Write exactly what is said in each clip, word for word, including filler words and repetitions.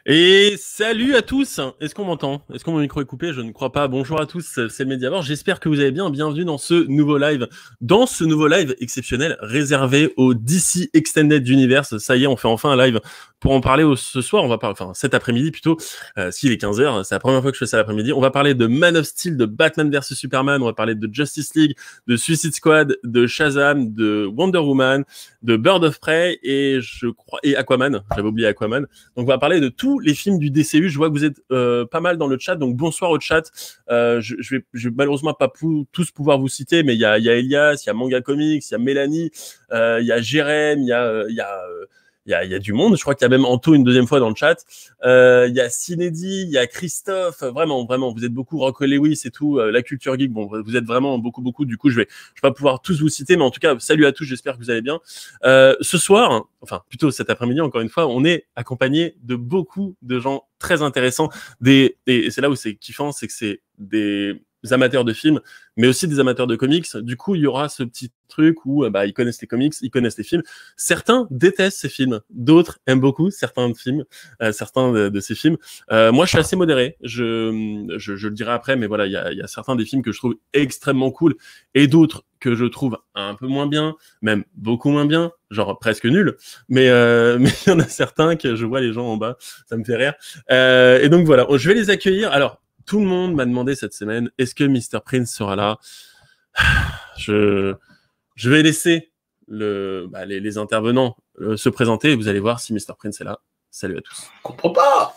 Et salut à tous. Est-ce qu'on m'entend? Est-ce que mon micro est coupé? Je ne crois pas. Bonjour à tous, c'est le Mediavore. J'espère que vous allez bien. Bienvenue dans ce nouveau live. Dans ce nouveau live exceptionnel réservé au D C Extended Universe. Ça y est, on fait enfin un live pour en parler ce soir. On va parler, enfin cet après-midi plutôt, euh, s'il est quinze heures. C'est la première fois que je fais ça l'après-midi. On va parler de Man of Steel, de Batman versus Superman. On va parler de Justice League, de Suicide Squad, de Shazam, de Wonder Woman, de Bird of Prey et je crois et Aquaman. J'avais oublié Aquaman. Donc on va parler de tout les films du D C U. Je vois que vous êtes euh, pas mal dans le chat, donc bonsoir au chat. Euh, je, je, vais, je vais malheureusement pas pou- tous pouvoir vous citer, mais il y a, y a Elias, il y a Manga Comics, il y a Mélanie, euh, il y a Jérém, il y a, il y a, il y a, il y a du monde. Je crois qu'il y a même Anto une deuxième fois dans le chat. Euh, il y a Cinédi, il y a Christophe. Vraiment, vraiment, vous êtes beaucoup. Rocco Lewis et tout, euh, la culture geek. Bon, vous êtes vraiment beaucoup, beaucoup. Du coup, je vais, je vais pas pouvoir tous vous citer, mais en tout cas, salut à tous. J'espère que vous allez bien. Euh, ce soir, enfin plutôt cet après-midi, encore une fois, on est accompagné de beaucoup de gens très intéressants. Des, et c'est là où c'est kiffant, c'est que c'est des amateurs de films, mais aussi des amateurs de comics. Du coup, il y aura ce petit truc où bah, ils connaissent les comics, ils connaissent les films. Certains détestent ces films, d'autres aiment beaucoup certains films, euh, certains de, de ces films. Euh, moi, je suis assez modéré. Je, je, je le dirai après, mais voilà, il y a, y a certains des films que je trouve extrêmement cool et d'autres que je trouve un peu moins bien, même beaucoup moins bien, genre presque nul. Mais euh, mais il y en a certains que je vois les gens en bas, ça me fait rire. Euh, et donc voilà, je vais les accueillir. Alors, tout le monde m'a demandé cette semaine, est-ce que mister Prince sera là? Je, je vais laisser le, bah, les, les intervenants euh, se présenter et vous allez voir si mister Prince est là. Salut à tous. Je comprends pas.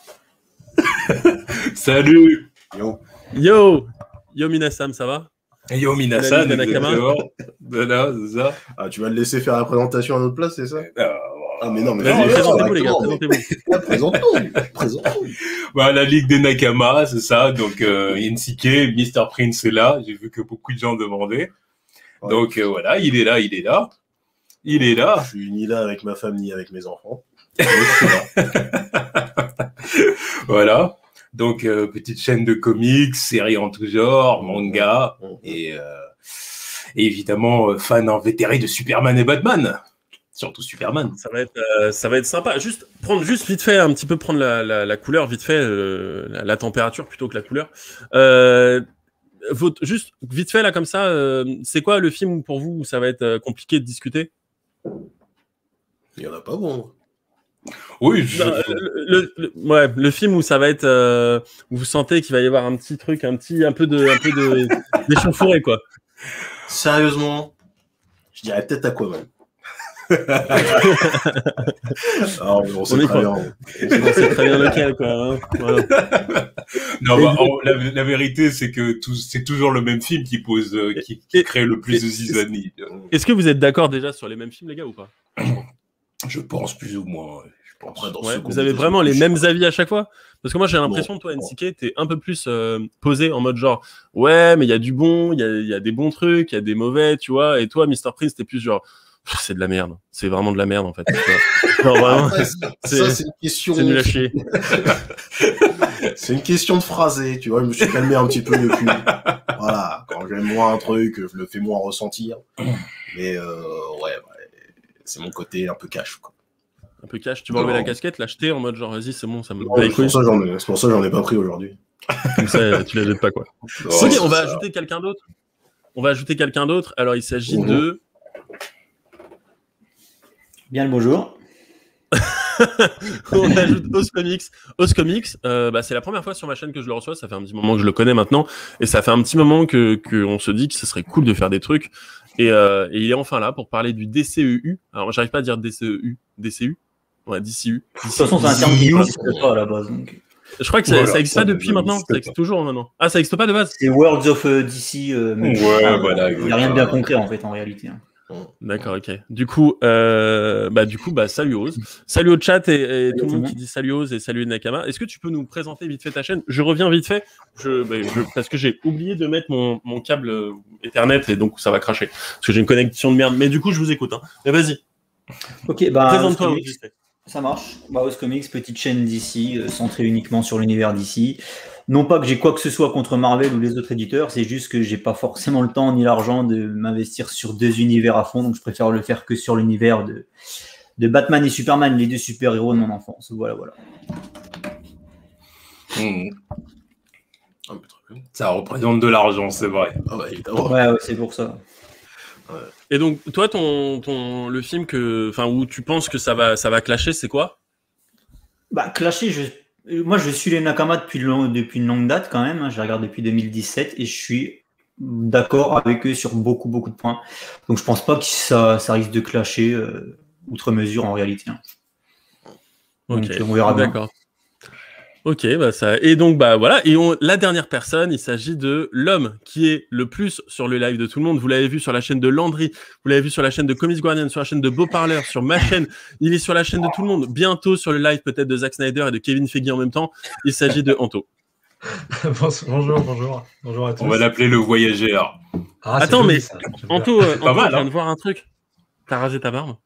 Salut. Yo. Yo, yo Minasam, ça va? Yo Minasan, de Nakama. Voilà, c'est ça. Ah, tu vas le laisser faire la présentation à notre place, c'est ça? Ah, Ah, mais non, mais Vas-y, non, présentez-vous les gars, non, présentez-vous. mais- Présentons, présentons. bah, la Ligue des Nakama, c'est ça. Donc, euh, N C K, mister Prince est là. J'ai vu que beaucoup de gens demandaient. Ouais. Donc, euh, voilà, il est là, il est là. Il est là. Je suis ni là avec ma femme, ni avec mes enfants. Mais je suis là. Voilà. Donc, euh, petite chaîne de comics, séries en tout genre, manga, Mhm. et, euh, et évidemment, euh, fan invétéré de Superman et Batman. Surtout Superman. Ça va être, euh, ça va être sympa. Juste prendre, juste vite fait, un petit peu prendre la, la, la couleur, vite fait, euh, la, la température plutôt que la couleur. Euh, votre, juste vite fait là comme ça, euh, c'est quoi le film pour vous où ça va être euh, compliqué de discuter? Il y en a pas bon. Oui, je... Non, le, le, le, ouais, le film où ça va être, euh, où vous sentez qu'il va y avoir un petit truc, un petit, un peu de, un peu de d'échauffourée quoi. Sérieusement, je dirais peut-être Aquaman. Ah, mais on sait On est très bien. On sait très bien lequel quoi. Hein. Voilà. non, bah, en- la, la vérité, c'est que tout- c'est toujours le même film qui pose, euh, qui, qui Et- crée le plus et- de zizanie. Est-ce que vous êtes d'accord déjà sur les mêmes films les gars ou pas? Je pense plus ou moins. ouais, Je pense. Après, dans Ouais, ce vous avez comité, vraiment c'est les plus mêmes cher. avis à chaque fois? Parce que moi j'ai Non. l'impression, toi, N C K, t'es un peu plus euh, posé en mode genre, ouais, mais il y a du bon, il y a, il y a des bons trucs, il y a des mauvais, tu vois. Et toi, mister Prince, t'es plus genre, pff, c'est de la merde. C'est vraiment de la merde, en fait. tu vois. Genre, vraiment, Après, ça, c'est- c'est une question. c'est nul à chier. C'est une question de phrasé, tu vois. Je me suis calmé un petit peu depuis. Voilà, quand j'aime moins un truc, je le fais moins ressentir. Mais euh, ouais, ouais, c'est mon côté un peu cash, quoi. Un peu cash. Tu vas enlever Non. la casquette, l'acheter en mode genre, vas-y, c'est bon, ça me Non, bat les c'est pour couilles. ça que j'en ai, c'est pour ça que j'en ai pas pris aujourd'hui. Comme ça, tu la jettes pas, quoi. Non, Ok, c'est on va ça. ajouter quelqu'un d'autre. On va ajouter quelqu'un d'autre. Alors, il s'agit Mhm. de. Bien le bonjour. On ajoute Os Comics. Os Comics, euh, bah, c'est la première fois sur ma chaîne que je le reçois. Ça fait un petit moment que je le connais maintenant. Et ça fait un petit moment que, que on se dit que ce serait cool de faire des trucs. Et, euh, et il est enfin là pour parler du D C E U. Alors, j'arrive pas à dire D C E U. D C U Ouais, D C U. De toute façon, c'est un terme qui n'existe pas à la base. donc. Je crois que ça, Voilà, ça existe ça pas depuis n'existe maintenant. pas. Ça existe toujours maintenant. Ah, ça existe pas de base. C'est Worlds of euh, D C. euh, mais Ouais, ah, voilà, Il n'y a rien de bien exactement. concret en fait en réalité. hein. D'accord, ok. Du coup, euh, bah du coup, bah salut Oz, salut au chat et, et tout le tout le monde monde. qui dit salut Oz et salut Nakama. Est-ce que tu peux nous présenter vite fait ta chaîne? Je reviens vite fait, je, bah, je- parce que j'ai oublié de mettre mon, mon câble euh, Ethernet et donc ça va cracher parce que j'ai une connexion de merde. Mais du coup, je vous écoute. Hein. Mais vas-y, Ok, bah, présente-toi. Os Oz, Comics, vite fait. ça marche. Bah, Os Comics, petite chaîne D C, euh, centrée uniquement sur l'univers D C. Non pas que j'ai quoi que ce soit contre Marvel ou les autres éditeurs, c'est juste que j'ai pas forcément le temps ni l'argent de m'investir sur deux univers à fond, donc je préfère le faire que sur l'univers de, de Batman et Superman, les deux super-héros de mon enfance. Voilà, voilà. Mmh. Ah, mais très bien. Ça représente de l'argent, c'est vrai. Ah bah, évidemment. Ouais, ouais, c'est pour ça. Et donc, toi, ton, ton, le film que, enfin, où tu penses que ça va, ça va clasher, c'est quoi? Bah, clasher, je... moi je suis les Nakama depuis, long... depuis une longue date quand même. Hein. Je les regarde depuis deux mille dix-sept et je suis d'accord avec eux sur beaucoup, beaucoup de points. Donc, je pense pas que ça, ça risque de clasher euh, outre mesure en réalité. Hein. Donc, Ok, on verra bien. d'accord. Ok, bah ça. Et donc, bah voilà. Et on... la dernière personne, il s'agit de l'homme qui est le plus sur le live de tout le monde. Vous l'avez vu sur la chaîne de Landry, vous l'avez vu sur la chaîne de Comics Guardian, sur la chaîne de Beau Parleur, sur ma chaîne. Il est sur la chaîne de tout le monde. Bientôt sur le live peut-être de Zack Snyder et de Kevin Feige en même temps. Il s'agit de Anto. Bonjour, bonjour, bonjour à tous. On va l'appeler le voyageur. Ah, c'est Attends, joli, mais ça. J'aime bien. Anto, euh, pas Anto, mal, je viens hein. de voir un truc. T'as rasé ta barbe.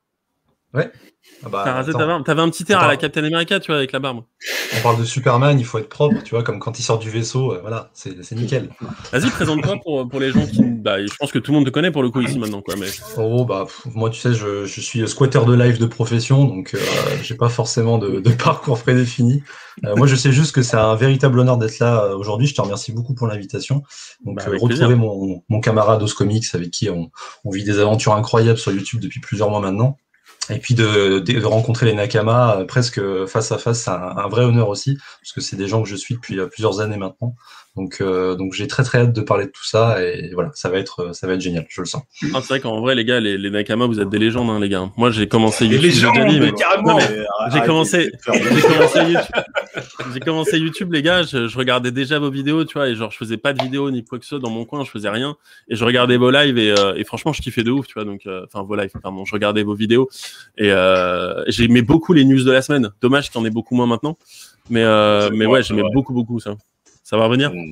Ah bah, T'as rasé attends, ta barbe. T'avais un petit air à la Attends. Captain America, tu vois, avec la barbe. on parle de Superman, il faut être propre, tu vois, comme quand il sort du vaisseau, euh, voilà, c'est c'est nickel. Vas-y, présente-toi pour, pour les gens qui. Bah, je pense que tout le monde te connaît pour le coup ici maintenant, quoi. Mais Oh bah pff, moi tu sais je, je suis squatter de live de profession donc euh, j'ai pas forcément de, de parcours prédéfini. Euh, moi je sais juste que c'est un véritable honneur d'être là euh, aujourd'hui. Je te remercie beaucoup pour l'invitation. Donc Bah, euh, avec retrouver plaisir. mon, mon camarade Os Comics avec qui on, on vit des aventures incroyables sur YouTube depuis plusieurs mois maintenant. Et puis de, de, de rencontrer les Nakama euh, presque face à face, c'est un, un vrai honneur aussi, parce que c'est des gens que je suis depuis euh, plusieurs années maintenant. Donc, euh, donc j'ai très très hâte de parler de tout ça et voilà, ça va être, ça va être génial, je le sens. Ah, c'est vrai qu'en vrai, les gars, les, les Nakama, vous êtes des légendes, hein, les gars. Moi, j'ai commencé Des YouTube. j'ai légendes, déjà dit, mais- carrément. Non, mais Mais j'ai arrête commencé, de faire j'ai commencé YouTube. J'ai commencé YouTube, les gars. Je, je regardais déjà vos vidéos, tu vois, et genre, je faisais pas de vidéos ni quoi que ce soit dans mon coin, je faisais rien. Et je regardais vos lives et, euh, et franchement, je kiffais de ouf, tu vois. Donc, euh, enfin, vos lives, pardon. Je regardais vos vidéos et euh, j'aimais beaucoup les news de la semaine. Dommage qu'il y en ait beaucoup moins maintenant. Mais, euh, C'est mais vrai, ouais, c'est j'aimais vrai. beaucoup, beaucoup ça. Ça va revenir? Mmh.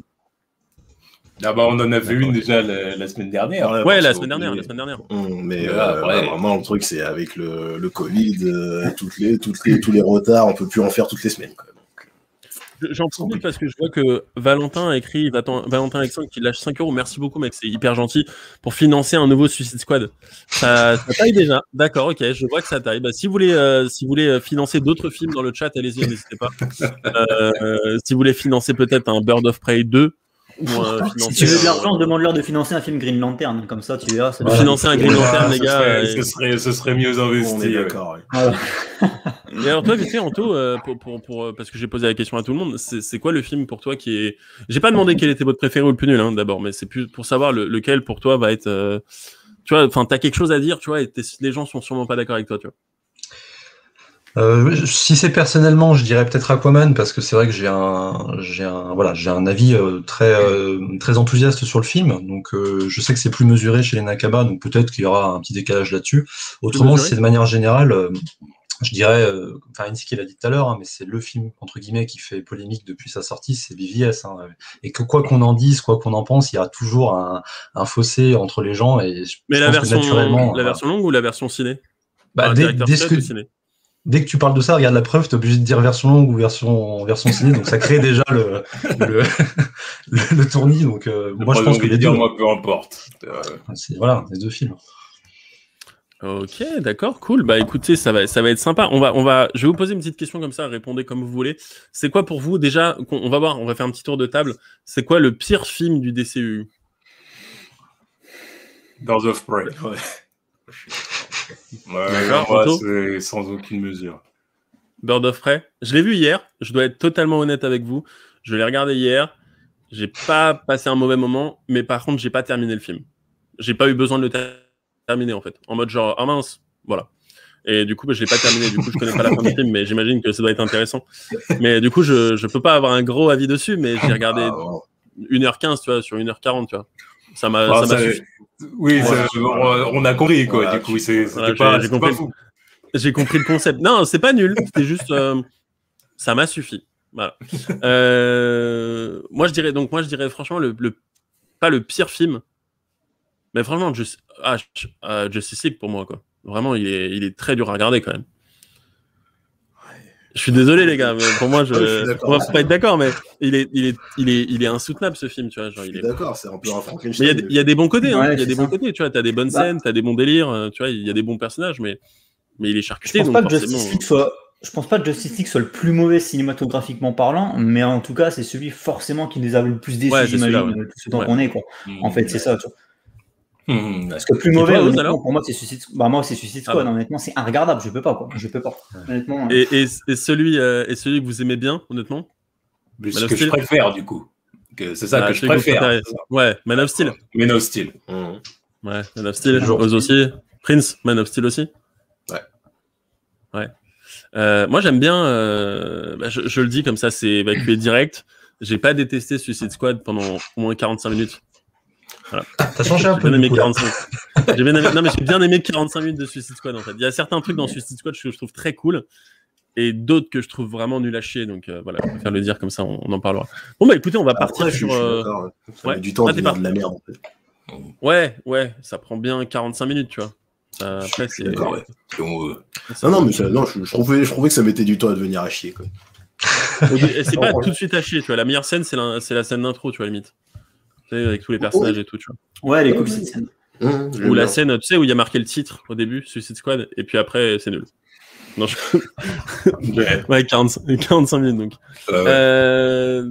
Ah bah on en avait D'accord. une déjà la, la semaine dernière. Ouais, parce la que semaine dernière, oublier- la semaine dernière. Hum, mais Mais euh, là, après- là, vraiment, le truc, c'est avec le, le Covid, euh, toutes les, toutes les, tous les retards, on peut plus en faire toutes les semaines. Quoi. Donc, Je- J'en profite parce que je vois que Valentin a écrit, Valentin Valentin Alexandre qui lâche cinq euros. Merci beaucoup, mec, c'est hyper gentil pour financer un nouveau Suicide Squad. Ça, ça taille déjà. D'accord, ok, je vois que ça taille. Bah, si vous voulez, euh, si vous voulez euh, financer d'autres films dans le chat, allez-y, n'hésitez pas. Euh, euh, si vous voulez financer peut-être un Bird of Prey deux, ou euh, Si financer, tu veux de un- l'argent, demande-leur de financer un film Green Lantern, comme ça tu verras. ça Ou va. financer un Green Lantern, les ce gars. serait, euh, ce serait, ce serait mieux on investi. est ouais. d'accord. Ouais. Voilà. Et alors toi, vite fait, Anto, euh, pour, pour, pour, euh, parce que j'ai posé la question à tout le monde, c'est c'est quoi le film pour toi qui est... J'ai pas demandé quel était votre préféré ou le plus nul, hein, d'abord, mais c'est plus pour savoir le- lequel pour toi va être... euh, Tu vois, enfin, t'as quelque chose à dire, tu vois, et t'es- les gens sont sûrement pas d'accord avec toi, tu vois. Euh, si c'est personnellement, je dirais peut-être Aquaman parce que c'est vrai que j'ai un, j'ai un, voilà, j'ai un avis euh, très, euh, très enthousiaste sur le film. Donc, euh, je sais que c'est plus mesuré chez les Nakama, donc peut-être qu'il y aura un petit décalage là-dessus. Autrement, mesuré si c'est de manière générale, euh, je dirais, euh, enfin, Inski l'a dit tout à l'heure, hein, mais c'est le film entre guillemets qui fait polémique depuis sa sortie, c'est B V S. Hein, et que quoi qu'on en dise, quoi qu'on en pense, il y a toujours un, un fossé entre les gens. Et je, Mais je la pense version, que naturellement, la voilà. version longue ou la version ciné? Bah, Enfin, dès, directeur dès cut ce que, ou ciné? Dès que tu parles de ça, regarde la preuve, t'es obligé de dire version longue ou version version ciné, donc ça crée déjà le le, le, le tournis. Donc euh, moi je pense que les deux, moi peu importe. Euh, c'est voilà, les deux films. Ok, d'accord, cool. Bah écoutez, ça va, ça va être sympa. On va, on va, je vais vous poser une petite question comme ça, répondez comme vous voulez. C'est quoi pour vous déjà, qu'on- on va voir, on va faire un petit tour de table. C'est quoi le pire film du D C U? Birds of Prey. Ouais. Ouais, D'accord, moi, Anto c'est sans aucune mesure. Bird of Prey. Je l'ai vu hier. Je dois être totalement honnête avec vous. Je l'ai regardé hier. J'ai pas passé un mauvais moment, mais par contre, j'ai pas terminé le film. J'ai pas eu besoin de le ter- terminer en fait. En mode genre, ah mince, voilà. Et du coup, bah, je l'ai pas terminé. Du coup, je connais pas la fin du film, mais j'imagine que ça doit être intéressant. Mais du coup, je je peux pas avoir un gros avis dessus, mais j'ai regardé Ah, bon. une heure quinze, tu vois, sur une heure quarante, tu vois. Ça m'a Ah, ça m'a ça- suffi. Oui, Voilà. ça- on, on a compris quoi. Voilà, du coup, tu- c'est c'était voilà, pas, j'ai- j'ai c'était pas compris. fou. J'ai compris le concept. Non, c'est pas nul. C'était juste, euh, ça m'a suffi. Voilà. Euh, moi, je dirais donc, moi, je dirais franchement le, le pas le pire film, mais vraiment Just, ah, je- ah, Justice League pour moi quoi. Vraiment, il est, il est très dur à regarder quand même. Je suis désolé les gars, mais pour moi, je, Ouais, je suis d'accord. on va pas être d'accord, mais il est, il est, il est, il est insoutenable ce film, tu vois. Genre, Je il suis est... d'accord, c'est un peu un Mais Frankenstein. il y a, des- il y a des bons côtés, hein. Ouais, Il y a c'est des ça. bons côtés, tu vois. T'as des bonnes Bah. scènes, t'as des bons délires, euh, tu vois. Il y a des bons personnages, mais, mais il est Je charcuté, pense donc pas que forcément. Justice League soit, je pense pas que Justice League soit le plus mauvais cinématographiquement parlant, mais en tout cas, c'est celui forcément qui nous a le plus déçus, Ouais, c'est celui-là, j'imagine, ouais. tout ce temps Ouais. qu'on est, quoi. Mmh, En fait, c'est ouais. ça, tu vois. Mmh, Parce que le plus Et mauvais, toi, Rose, honnêtement, alors pour moi, c'est Suicide Squad. Bah, moi, c'est Suicide Ah Squad, bah. honnêtement, c'est regardable, je peux pas, quoi. Je peux pas. Honnêtement. Et, et, et, celui, euh, et celui que vous aimez bien, honnêtement? Mais Man ce of que je Steel préfère, du coup. Que- C'est ça Bah, que je celui que vous préfère. préférez. c'est ça. Ouais, Man of Steel. Man of Steel. Mmh. Ouais, Man of Steel. Toujours. Oz aussi. Prince, Man of Steel aussi. Ouais. Ouais. Euh, moi, j'aime bien. Euh, bah, je, je le dis comme ça, c'est évacué direct. J'ai pas détesté Suicide Squad pendant au moins quarante-cinq minutes. Voilà. T'as changé un J'ai peu bien du aimé coup, là. quarante-cinq. J'ai bien aimé. Non, mais j'ai bien aimé quarante-cinq minutes de Suicide Squad en fait. Il y a certains trucs dans Suicide Squad que je trouve très cool et d'autres que je trouve vraiment nul à chier. Donc euh, voilà, je préfère le dire comme ça, on, on en parlera. Bon bah écoutez, on va partir Après, je, sur. je suis euh, d'accord. hein. Ça ouais. met du temps Ah, à t'es devenir pas- de la merde. En fait. Ouais, ouais, ça prend bien quarante-cinq minutes, tu vois. Ça, Je suis- après, je suis c'est. d'accord, ouais. Et on, euh, ça- Non, non, mais ça- non, je, je trouvais, je trouvais que ça mettait du temps à devenir à chier. Quoi. Et c'est pas tout de suite à chier, tu vois. La meilleure scène, c'est la, c'est la scène d'intro, tu vois, limite. Tu sais, avec tous les personnages et tout, tu vois. Ouais, elle est cool, cette scène. Mmh, j'aime Ou la bien. scène, tu sais, où il y a marqué le titre au début, Suicide Squad, et puis après, c'est nul. Non, je... ouais. ouais, quarante, quarante-cinq minutes, donc. Euh, ouais. Euh...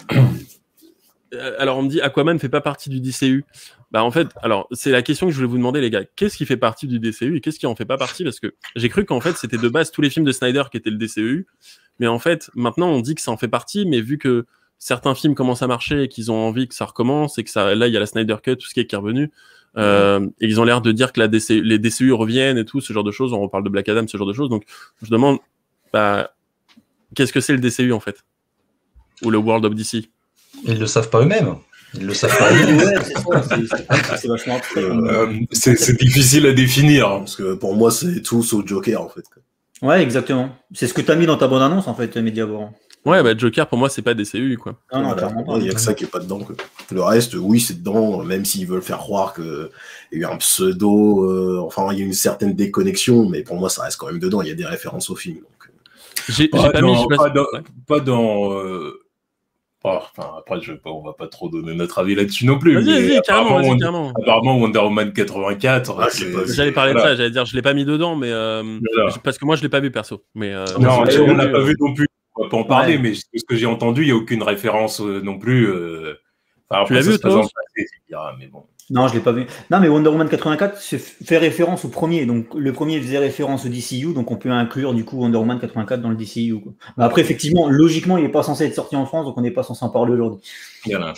euh, Alors, on me dit, Aquaman fait pas partie du D C U. Bah, en fait, alors, c'est la question que je voulais vous demander, les gars. Qu'est-ce qui fait partie du D C U et qu'est-ce qui en fait pas partie? Parce que j'ai cru qu'en fait, c'était de base tous les films de Snyder qui étaient le D C U. Mais en fait, maintenant, on dit que ça en fait partie, mais vu que certains films commencent à marcher et qu'ils ont envie que ça recommence et que ça, là, il y a la Snyder Cut, tout ce qui est qui est revenu, euh, et ils ont l'air de dire que la D C U, les D C U reviennent et tout, ce genre de choses. On reparle de Black Adam, ce genre de choses. Donc, je demande, bah, qu'est-ce que c'est le D C U en fait? Ou le World of D C? Ils le savent pas eux-mêmes. Ils le savent pas eux-mêmes. Ouais, c'est ça, c'est- c'est- c'est vachement abstrait. comme- Euh, c'est c'est difficile à définir. Parce que pour moi, c'est tout sauf Joker, en fait. quoi. Ouais, exactement. C'est ce que t'as mis dans ta bonne annonce, en fait, Mediabor. Ouais, bah, Joker, pour moi, c'est pas D C U, quoi. Non, non, Voilà. clairement pas. Il n'y a que ça qui est pas dedans. Quoi. Le reste, oui, c'est dedans, même s'ils veulent faire croire qu'il y a eu un pseudo, euh, enfin, il y a une certaine déconnexion, mais pour moi, ça reste quand même dedans. Il y a des références au film. Donc... J'ai j'ai Pas, pas, dans, mis. Je sais pas pas si- dans, ouais. pas dans, euh, pas- enfin, après, je vais pas, on va pas trop donner notre avis là-dessus non plus. Vas-y, mais vas-y, carrément, apparemment, vas-y, Wonder- carrément. apparemment, Wonder Woman quatre-vingt-quatre. Ah, c'est- j'ai pas vu. J'allais parler de voilà. ça, j'allais dire, je l'ai pas mis dedans, mais euh, Voilà. je- parce que moi, je l'ai pas vu perso. Mais euh, Non, si on vous n'a l'avez pas vu, vu non plus. On va pas en parler, Ouais. mais ce que j'ai entendu, il n'y a aucune référence euh, non plus. Euh... Enfin, après, l'as ça vu, se passe dans toi le passé, tu diras, mais bon. Non, je l'ai pas vu. Non, mais Wonder Woman quatre-vingt-quatre c'est- fait référence au premier. Donc, le premier faisait référence au D C U, donc on peut inclure du coup Wonder Woman quatre-vingt-quatre dans le D C U. Quoi. Mais après, effectivement, logiquement, il n'est pas censé être sorti en France, donc on n'est pas censé en parler aujourd'hui. Voilà.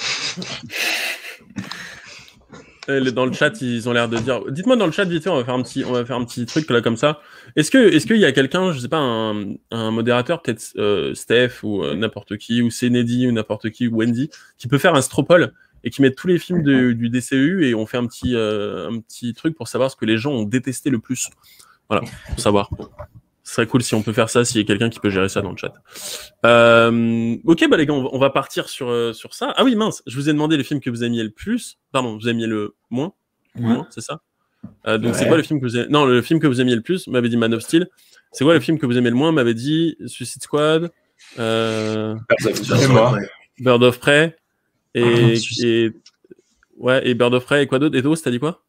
euh, les- dans le chat, ils ont l'air de dire. Dites-moi dans le chat, vite fait, on va faire un petit, on va faire un petit truc là comme ça. Est-ce que, est-ce qu'il y a quelqu'un, je sais pas, un, un modérateur, peut-être euh, Steph ou euh, n'importe qui, ou Cénédi ou n'importe qui, ou Wendy, qui peut faire un stropole et qui met tous les films de- du D C U et on fait un petit, euh, un petit truc pour savoir ce que les gens ont détesté le plus. Voilà, pour savoir. Ce serait cool si on peut faire ça, s'il y a quelqu'un qui peut gérer ça dans le chat. Euh, ok, bah les gars, on va, on va partir sur, euh, sur ça. Ah oui, mince, je vous ai demandé les films que vous aimiez le plus. Pardon, vous aimiez le moins, le Ouais. moins, c'est ça euh, Donc Ouais. c'est quoi le film que vous aimez... Non, le film que vous aimiez le plus, m'avait dit Man of Steel. C'est quoi le film que vous aimez le moins, m'avait dit Suicide Squad, euh, C'est moi. Bird of Prey et, Suicide. et ouais et Bird of Prey et quoi d'autre? Et d'autres, t'as dit quoi?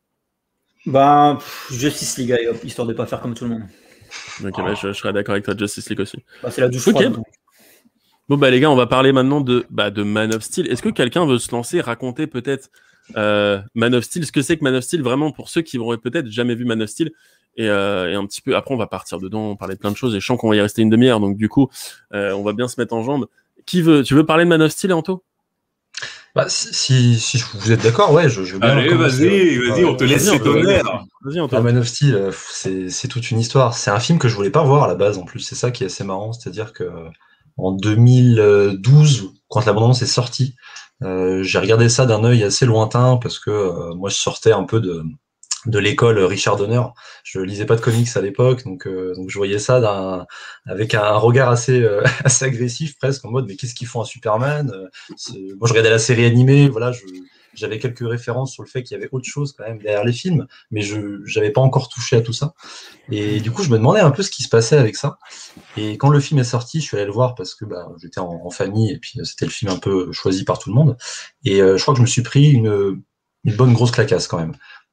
Ben, pff, Justice League, allez, hop, histoire de pas faire comme tout le monde. Ok, bah, je, je serais d'accord avec toi, Justice League aussi. Bah, c'est la douche Ok. froide. donc. Bon bah les gars, on va parler maintenant de, bah, de Man of Steel. Est-ce que quelqu'un veut se lancer, raconter peut-être euh, Man of Steel, ce que c'est que Man of Steel vraiment pour ceux qui auraient peut-être jamais vu Man of Steel et, euh, et un petit peu après on va partir dedans, parler de plein de choses et je sens qu'on va y rester une demi-heure donc du coup euh, on va bien se mettre en jambes. Qui veut, tu veux parler de Man of Steel, Anto? Bah, si, si, si vous êtes d'accord, ouais, je, je veux bien Allez, commencer. vas-y, vas-y, on te laisse Vas-y, cet on peut- honneur. Vas-y Anto. Ah, Man of Steel, euh, pff, c'est c'est toute une histoire. C'est un film que je voulais pas voir à la base en plus. C'est ça qui est assez marrant, c'est-à-dire que euh, en deux mille douze, quand la bande-annonce est sortie, euh, j'ai regardé ça d'un œil assez lointain parce que euh, moi je sortais un peu de de l'école Richard Donner. Je lisais pas de comics à l'époque, donc euh, donc je voyais ça d'un avec un regard assez euh, assez agressif presque en mode mais qu'est-ce qu'ils font à Superman? Euh, c'est- Moi je regardais la série animée, voilà, je j'avais quelques références sur le fait qu'il y avait autre chose quand même derrière les films, mais je j'avais pas encore touché à tout ça. Et du coup, je me demandais un peu ce qui se passait avec ça. Et quand le film est sorti, je suis allé le voir parce que bah, j'étais en, en famille et puis euh, c'était le film un peu choisi par tout le monde. Et euh, je crois que je me suis pris une, une bonne grosse clacasse quand même.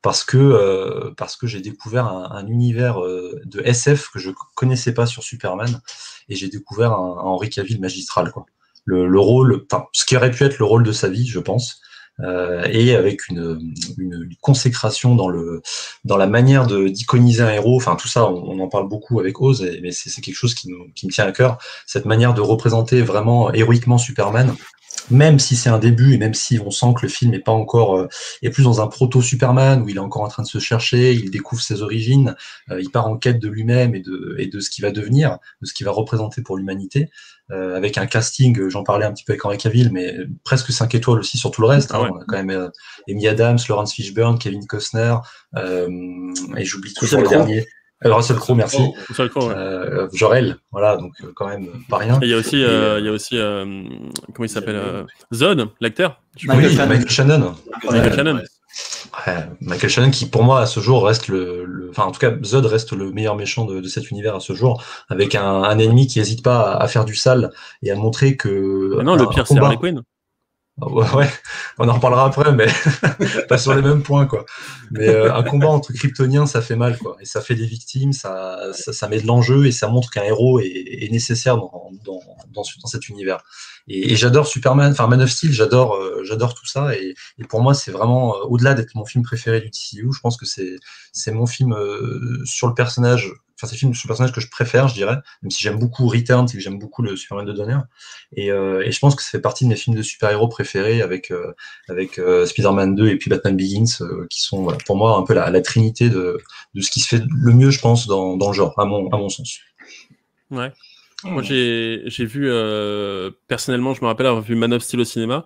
parce que euh, parce que j'ai découvert un, un univers euh, de S F que je connaissais pas sur Superman, et j'ai découvert un, un Henry Cavill magistral, quoi. Le, le rôle, enfin, ce qui aurait pu être le rôle de sa vie, je pense. Euh, et avec une, une, une consécration dans le dans la manière de d'iconiser un héros. Enfin, tout ça, on, on en parle beaucoup avec Oz, et, mais c'est, c'est quelque chose qui me, qui me tient à cœur. Cette manière de représenter vraiment héroïquement Superman, même si c'est un début et même si on sent que le film est pas encore euh, est plus dans un proto Superman où il est encore en train de se chercher, il découvre ses origines, euh, il part en quête de lui-même et de et de ce qu'il va devenir, de ce qu'il va représenter pour l'humanité. Euh, avec un casting, j'en parlais un petit peu avec Henry Cavill, mais presque cinq étoiles aussi sur tout le reste. Hein. Ah ouais. On a quand même euh, Amy Adams, Lawrence Fishburne, Kevin Costner, euh, et j'oublie toujours le dernier. Euh, Russell Crowe, merci. Oh, Russell Crowe, ouais. euh, Jor-El, voilà, donc euh, quand même pas rien. Et il y a aussi, euh, il y a aussi, euh, comment il s'appelle, euh, Zod, l'acteur. Michael, oui, Michael Shannon. Michael Shannon. Ouais. Ouais, Michael Shannon qui pour moi à ce jour reste le, le enfin en tout cas Zod reste le meilleur méchant de, de cet univers à ce jour, avec un, un ennemi qui hésite pas à, à faire du sale et à montrer que mais non, le pire c'est Harley Quinn. Ouais, ouais, on en reparlera après, mais pas sur les mêmes points, quoi. Mais euh, un combat entre Kryptoniens, ça fait mal, quoi. Et ça fait des victimes, ça, ça, ça met de l'enjeu et ça montre qu'un héros est, est nécessaire dans, dans, dans, dans cet univers. Et, et j'adore Superman, enfin Man of Steel, j'adore, euh, j'adore tout ça. Et, et pour moi, c'est vraiment, euh, au-delà d'être mon film préféré du T C U, je pense que c'est, c'est mon film euh, sur le personnage. Enfin, c'est le film sur le personnage que je préfère, je dirais, même si j'aime beaucoup Returns et que j'aime beaucoup le Superman de Donner. Et, euh, et je pense que ça fait partie de mes films de super-héros préférés avec, euh, avec euh, Spider-Man deux et puis Batman Begins, euh, qui sont voilà, pour moi un peu la, la trinité de, de ce qui se fait le mieux, je pense, dans, dans le genre, à mon, à mon sens. Ouais. Moi, j'ai, j'ai vu, euh, personnellement, je me rappelle avoir vu Man of Steel au cinéma.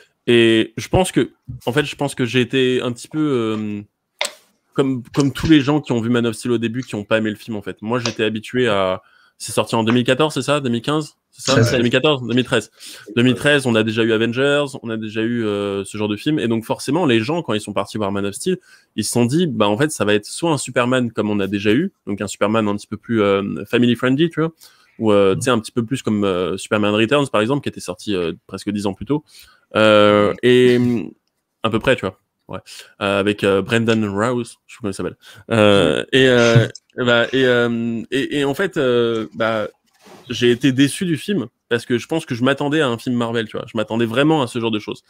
Et je pense que, en fait, je pense que j'ai été un petit peu... Euh, Comme, comme tous les gens qui ont vu Man of Steel au début, qui n'ont pas aimé le film, en fait. Moi, j'étais habitué à... C'est sorti en deux mille quatorze, c'est ça? deux mille quinze? C'est ça? Ouais. deux mille quatorze? deux mille treize. deux mille treize, on a déjà eu Avengers, on a déjà eu euh, ce genre de film. Et donc, forcément, les gens, quand ils sont partis voir Man of Steel, ils se sont dit, bah, en fait, ça va être soit un Superman comme on a déjà eu, donc un Superman un petit peu plus euh, family-friendly, tu vois, ou, euh, tu sais, un petit peu plus comme euh, Superman Returns, par exemple, qui était sorti euh, presque dix ans plus tôt. Euh, et à peu près, tu vois. Ouais, euh, avec euh, Brendan Rouse, je sais pas comment il s'appelle. Euh, et, euh, bah, et, euh, et, et en fait, euh, bah, j'ai été déçu du film parce que je pense que je m'attendais à un film Marvel, tu vois. Je m'attendais vraiment à ce genre de choses.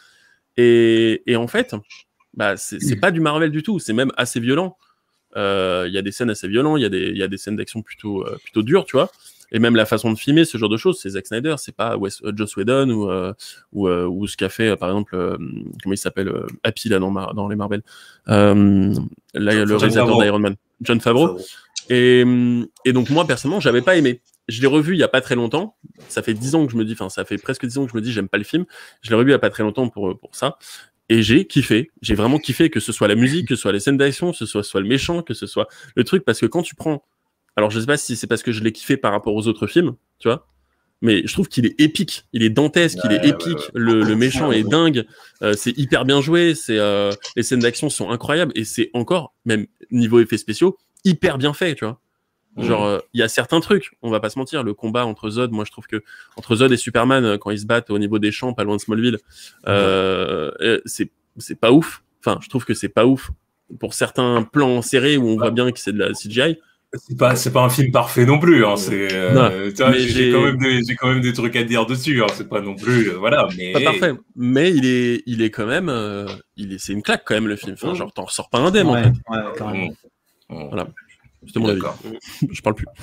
Et, et en fait, bah, c'est, c'est pas du Marvel du tout. C'est même assez violent. Il euh, y a des scènes assez violentes, il y a des, il y a des scènes d'action plutôt, euh, plutôt dures, tu vois. Et même la façon de filmer ce genre de choses, c'est Zack Snyder, c'est pas Wes, euh, Joss Whedon ou, euh, ou, euh, ou ce qu'a fait, euh, par exemple, euh, comment il s'appelle, euh, Happy là dans, Mar- dans les Marvel, euh, là, le réalisateur d'Iron Man, Jon Favreau. Favreau. Et, et donc moi personnellement, j'avais pas aimé. Je l'ai revu il y a pas très longtemps. Ça fait dix ans que je me dis, enfin ça fait presque dix ans que je me dis, j'aime pas le film. Je l'ai revu il y a pas très longtemps pour pour ça. Et j'ai kiffé, j'ai vraiment kiffé, que ce soit la musique, que ce soit les scènes d'action, que ce soit, soit le méchant, que ce soit le truc, parce que quand tu prends, alors je sais pas si c'est parce que je l'ai kiffé par rapport aux autres films, tu vois, mais je trouve qu'il est épique, il est dantesque, ouais, il est épique, ouais, ouais. Le, le méchant est dingue, euh, c'est hyper bien joué, c'est euh, les scènes d'action sont incroyables, et c'est encore, même niveau effets spéciaux, hyper bien fait, tu vois. Genre, il euh, y a certains trucs, on va pas se mentir, le combat entre Zod, moi je trouve que entre Zod et Superman, quand ils se battent au niveau des champs, pas loin de Smallville, euh, ouais. c'est, c'est pas ouf. Enfin, je trouve que c'est pas ouf. Pour certains plans serrés où on ouais. voit bien que c'est de la C G I. C'est pas, c'est pas un film parfait non plus, hein. C'est, euh, non, vois, j'ai, j'ai, quand même des, j'ai quand même des trucs à dire dessus, hein. C'est pas non plus, euh, voilà, mais. Pas parfait. Mais il est, il est quand même, euh, il est, c'est une claque quand même, le film. Enfin, genre, t'en ressors pas indemne, ouais, en fait. Ouais, carrément. Mmh. Voilà. C'était mon d'accord. avis. Je parle plus.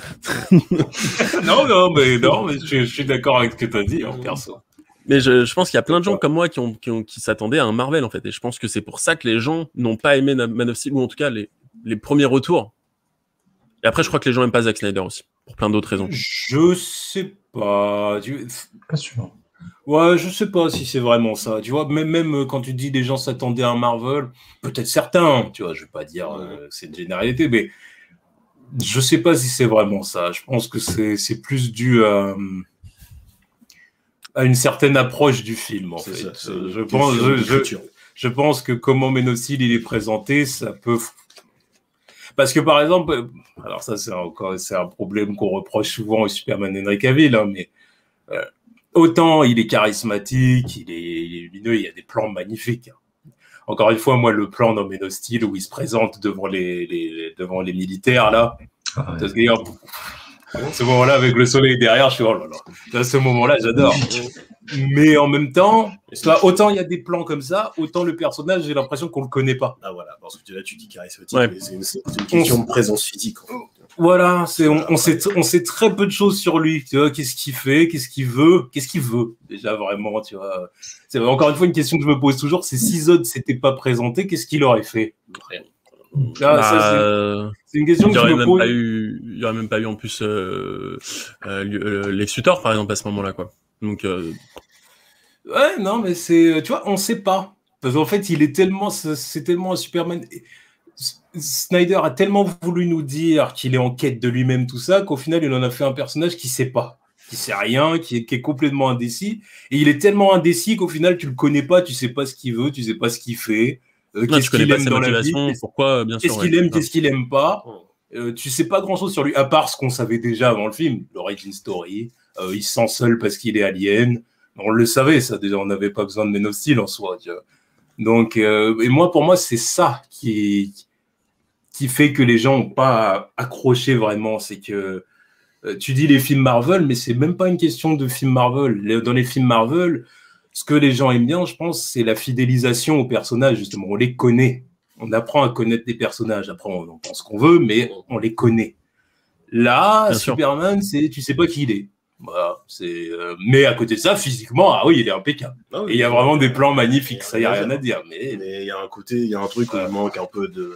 non, non, mais non, mais je, je suis d'accord avec ce que t'as dit, en perso. Mais je, je pense qu'il y a plein de gens comme moi qui, ont, qui, ont, qui s'attendaient à un Marvel, en fait. Et je pense que c'est pour ça que les gens n'ont pas aimé Man of Steel, ou en tout cas les, les premiers retours. Et après, je crois que les gens n'aiment pas Zack Snyder aussi, pour plein d'autres raisons. Je sais pas. Tu... Pas sûr. Ouais, je sais pas si c'est vraiment ça. Tu vois, même, même quand tu dis des gens s'attendaient à un Marvel, peut-être certains, tu vois, je vais pas dire euh, que c'est une généralité, mais je sais pas si c'est vraiment ça. Je pense que c'est, c'est plus dû à, à une certaine approche du film, en c'est fait. Ça, je, pense, je, je, je pense que comment Man of Steel il est présenté, ça peut... Parce que, par exemple, alors ça, c'est encore c'est un problème qu'on reproche souvent au Superman Henry Cavill, hein, mais euh, autant il est charismatique, il est, il est lumineux, il y a des plans magnifiques. Hein. encore une fois, moi, le plan dans Men of Steel où il se présente devant les, les, devant les militaires, là, ah ouais. ce moment-là, avec le soleil derrière, je suis, oh là là, à ce moment-là, j'adore. Mais en même temps, autant il y a des plans comme ça, autant le personnage, j'ai l'impression qu'on le connaît pas. Ah voilà, parce que là, tu dis charismatique, ouais. mais c'est une, une question on... de présence physique. En fait. Voilà, c'est, on, on, sait, on sait très peu de choses sur lui. Tu vois, qu'est-ce qu'il fait, qu'est-ce qu'il veut, qu'est-ce qu'il veut. Déjà, vraiment, tu vois. C'est encore une fois une question que je me pose toujours, c'est si Zod s'était pas présenté, qu'est-ce qu'il aurait fait? Rien. Ah, bah, ça, c'est, c'est une question que je me pose. Eu, il n'y aurait même pas eu en plus euh, euh, Lex Luthor, par exemple, à ce moment-là, quoi. Donc, euh... ouais, non, mais c'est, tu vois, on sait pas. Parce qu'en fait, il est tellement, c'est tellement un Superman. Snyder a tellement voulu nous dire qu'il est en quête de lui-même, tout ça, qu'au final, il en a fait un personnage qui sait pas, qui sait rien, qui est, qui est complètement indécis. Et il est tellement indécis qu'au final, tu le connais pas, tu sais pas ce qu'il veut, tu sais pas ce qu'il fait, euh, non, qu'est-ce qu'il aime dans la vie, pourquoi, bien sûr. Qu'est-ce qu'il ouais. aime, qu'est-ce qu'il aime pas. Euh, tu sais pas grand-chose sur lui, à part ce qu'on savait déjà avant le film, l'origin story. Euh, il se sent seul parce qu'il est alien. On le savait, ça déjà, on n'avait pas besoin de Men of Steel en soi. Tu vois. Donc, euh, et moi, pour moi, c'est ça qui, qui fait que les gens n'ont pas accroché vraiment. C'est que euh, tu dis les films Marvel, mais c'est même pas une question de films Marvel. Les, dans les films Marvel, ce que les gens aiment bien, je pense, c'est la fidélisation aux personnages. Justement, on les connaît. On apprend à connaître des personnages. Après, on en pense qu'on veut, mais on les connaît. Là, bien Superman, c'est, tu sais pas qui il est. Voilà, c'est. Euh, mais à côté de ça, physiquement, ah oui, il est impeccable. Ah oui, et il y a vraiment des plans magnifiques. Ça, il y a rien à dire. Mais mais il y a un côté, il y a un truc où il manque un peu de.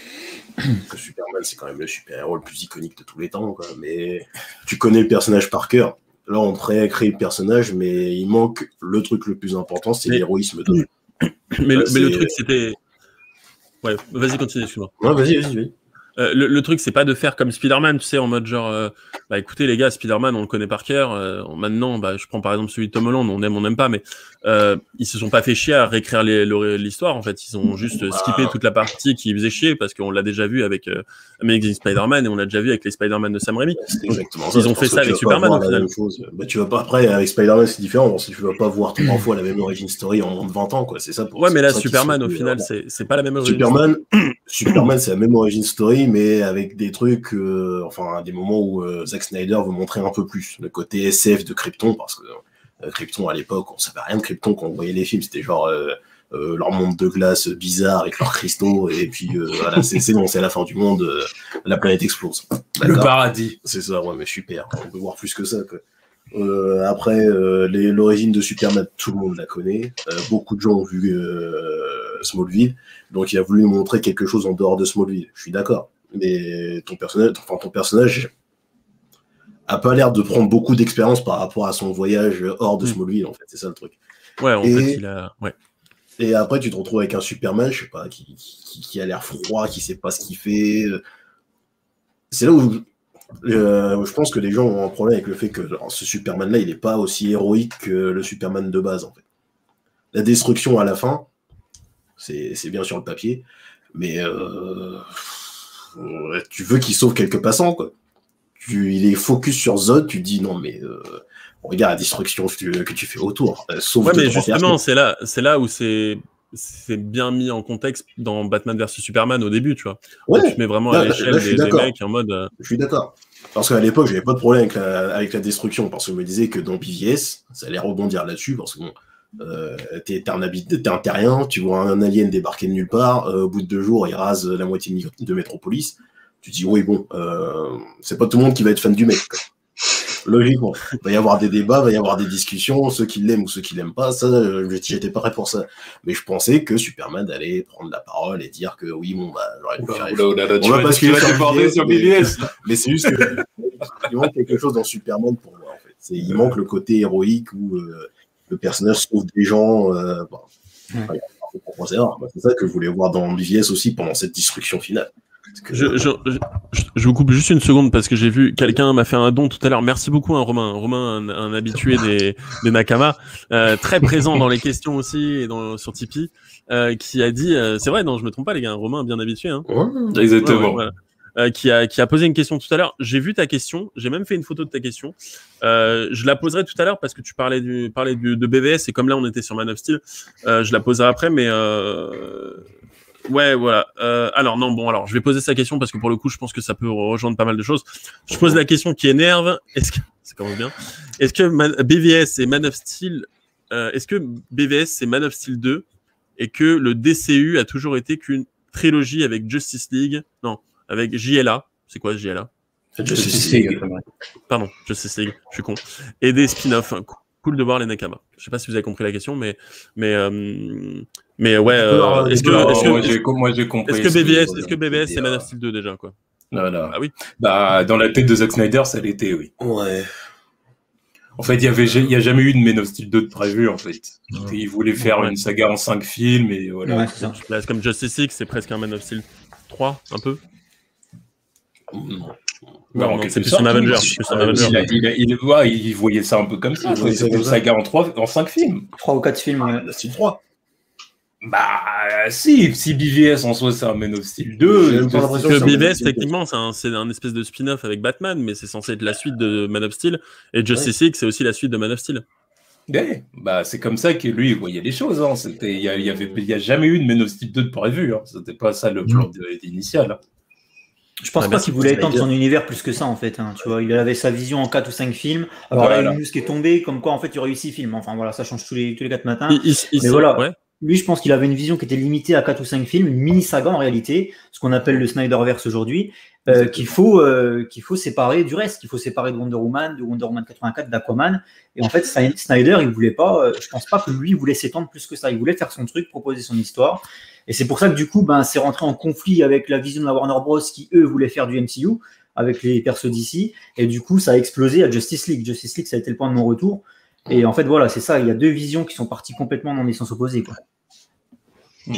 Que Superman, c'est quand même le super-héros le plus iconique de tous les temps, quoi. Mais tu connais le personnage par cœur. Là, on pourrait créer le personnage, mais il manque le truc le plus important, c'est mais... l'héroïsme de. Mais, le, mais le truc, c'était. Ouais, vas-y, continue, excuse-moi. Ouais, vas-y, vas-y, vas-y. Euh, le, le truc, c'est pas de faire comme Spider-Man, tu sais, en mode genre, euh, bah écoutez les gars, Spider-Man, on le connaît par cœur. Euh, maintenant, bah je prends par exemple celui de Tom Holland, on aime, on n'aime pas, mais euh, ils se sont pas fait chier à réécrire les, l'histoire. En fait, ils ont juste ah. skippé toute la partie qui faisait chier parce qu'on l'a déjà vu avec euh, Amazing Spider-Man et on l'a déjà vu avec les Spider-Man de Sam Raimi. C'est exactement ça. Ils ont fait ça avec Superman au final. Bah, tu vas pas après avec Spider-Man, c'est différent. Si tu vas pas voir trois fois la même origin story en moins de vingt ans, quoi. C'est ça. Pour, ouais, mais là, Superman, au final, c'est c'est pas la même origin Superman, Superman, c'est la même origin story, mais avec des trucs, euh, enfin des moments où euh, Zack Snyder veut montrer un peu plus le côté S F de Krypton, parce que euh, Krypton à l'époque, on savait rien de Krypton quand on voyait les films, c'était genre euh, euh, leur monde de glace bizarre avec leurs cristaux, et puis euh, voilà, c'est, c'est bon, c'est la fin du monde, euh, la planète explose. D'accord. Le paradis. C'est ça, ouais, mais super, on peut voir plus que ça, quoi. Euh, après, euh, les, l'origine de Superman, tout le monde la connaît. Euh, beaucoup de gens ont vu euh, Smallville, donc il a voulu nous montrer quelque chose en dehors de Smallville. Je suis d'accord. Mais ton personnage, enfin, ton personnage a pas l'air de prendre beaucoup d'expérience par rapport à son voyage hors de Smallville, en fait, c'est ça le truc. Ouais, en et, fait, il a. Ouais. Et après, tu te retrouves avec un Superman, je sais pas, qui, qui, qui a l'air froid, qui sait pas ce qu'il fait. C'est là où euh, je pense que les gens ont un problème avec le fait que alors, ce Superman-là, il est pas aussi héroïque que le Superman de base, en fait. La destruction à la fin, c'est, c'est bien sur le papier, mais. Euh... tu veux qu'il sauve quelques passants, quoi. Tu, il est focus sur Zod, tu dis non, mais euh, regarde la destruction que tu, que tu fais autour. Euh, sauve ouais, mais justement, c'est là, c'est là où c'est, c'est bien mis en contexte dans Batman versus Superman au début, tu vois. Ouais, tu mets vraiment là, à l'échelle là, là, des, des mecs en mode. Euh... Je suis d'accord. Parce qu'à l'époque, j'avais pas de problème avec la, avec la destruction, parce que je me disais que dans B V S, ça allait rebondir là-dessus, parce que bon. Euh, t'es, t'es, un habit, t'es un terrien, tu vois un alien débarquer de nulle part, euh, au bout de deux jours il rase la moitié de Metropolis, tu te dis oui bon, euh, c'est pas tout le monde qui va être fan du mec, quoi. Logiquement, il va y avoir des débats, il va y avoir des discussions, ceux qui l'aiment ou ceux qui l'aiment pas, ça j'étais pas prêt pour ça, mais je pensais que Superman allait prendre la parole et dire que oui bon bah j'aurais dû faire on va pas se sur B V S, mais c'est juste que il manque quelque chose dans Superman pour moi en fait, c'est, il manque le côté héroïque où euh, le personnage sauve des gens. Euh, bah, ouais. c'est, c'est ça que je voulais voir dans B V S aussi pendant cette destruction finale. Que, je, je, je, je vous coupe juste une seconde parce que j'ai vu quelqu'un m'a fait un don tout à l'heure. Merci beaucoup, hein, Romain. Romain, un, un habitué des, des Nakama, euh, très présent dans les questions aussi et dans, sur Tipeee, euh, qui a dit, euh, c'est vrai, non, je me trompe pas, les gars. Romain, bien habitué. Hein. Ouais, exactement. Ouais, ouais, voilà. euh, qui, a, qui a posé une question tout à l'heure. J'ai vu ta question, j'ai même fait une photo de ta question. Euh, je la poserai tout à l'heure parce que tu parlais, du, parlais du, de B V S et comme là on était sur Man of Steel, euh, je la poserai après, mais euh... ouais, voilà. Euh, alors non, bon, alors je vais poser sa question parce que pour le coup, je pense que ça peut rejoindre pas mal de choses. Je pose la question qui énerve. Est-ce que ça commence bien? Est-ce que Man... B V S et Man of Steel, euh, est-ce que B V S c'est Man of Steel deux et que le D C U a toujours été qu'une trilogie avec Justice League, non, avec J L A. C'est quoi J L A? Justice League. Pardon, Justice League. Je suis con. Et des spin-offs. Cool de voir les Nakama. Je sais pas si vous avez compris la question, mais mais euh, mais ouais. Euh, est-ce que, est-ce que moi, j'ai, moi j'ai compris. Est-ce que B V S, est-ce que B V S c'est Man of Steel deux déjà quoi? Non, non. Ah oui. Bah dans la tête de Zack Snyder, ça l'était, oui. Ouais. En fait, il y avait, il y a jamais eu de Man of Steel deux de prévu en fait. Ouais. Il voulait faire ouais. une saga en cinq films et voilà. Ouais, c'est ça. Là, c'est comme Justice League, c'est presque un Man of Steel trois, un peu. Non. Non, non, c'est plus un Avenger. Il, il, il, il, ouais, il voyait ça un peu comme ça. Ah, c'est une saga en trois, en cinq films. Trois ou quatre films, ouais. Style trois. Bah, si, si B V S en soi c'est un Man of Steel deux. Parce que B V S, techniquement, c'est un, c'est un espèce de spin-off avec Batman, mais c'est censé être la suite de Man of Steel. Et Justice League, ouais. c'est aussi la suite de Man of Steel. Ouais, bah, c'est comme ça que lui, il voyait les choses. Hein. Il n'y a, y avait, y a jamais eu de Man of Steel deux de prévu. Hein. C'était pas ça le plan mmh. initial. Je pense ah, pas qu'il voulait étendre son univers plus que ça en fait. Hein, tu vois, il avait sa vision en quatre ou cinq films. Alors voilà. Là, il y a une news qui est tombée, comme quoi en fait il y aurait eu six films. Enfin voilà, ça change tous les tous les quatre matins. Il, il, Mais voilà, ouais. lui je pense qu'il avait une vision qui était limitée à quatre ou cinq films, une mini saga en réalité, ce qu'on appelle le Snyderverse aujourd'hui, euh, qu'il faut euh, qu'il faut séparer du reste, qu'il faut séparer de Wonder Woman, de Wonder Woman quatre-vingt-quatre, d'Aquaman. Et en fait, Snyder, il voulait pas. Euh, je pense pas que lui il voulait s'étendre plus que ça. Il voulait faire son truc, proposer son histoire. Et c'est pour ça que du coup, ben, c'est rentré en conflit avec la vision de la Warner Bros. Qui, eux, voulaient faire du M C U avec les persos d'ici. Et du coup, ça a explosé à Justice League. Justice League, ça a été le point de non-retour. Et en fait, voilà, c'est ça. Il y a deux visions qui sont parties complètement dans des sens opposés, quoi. Hmm.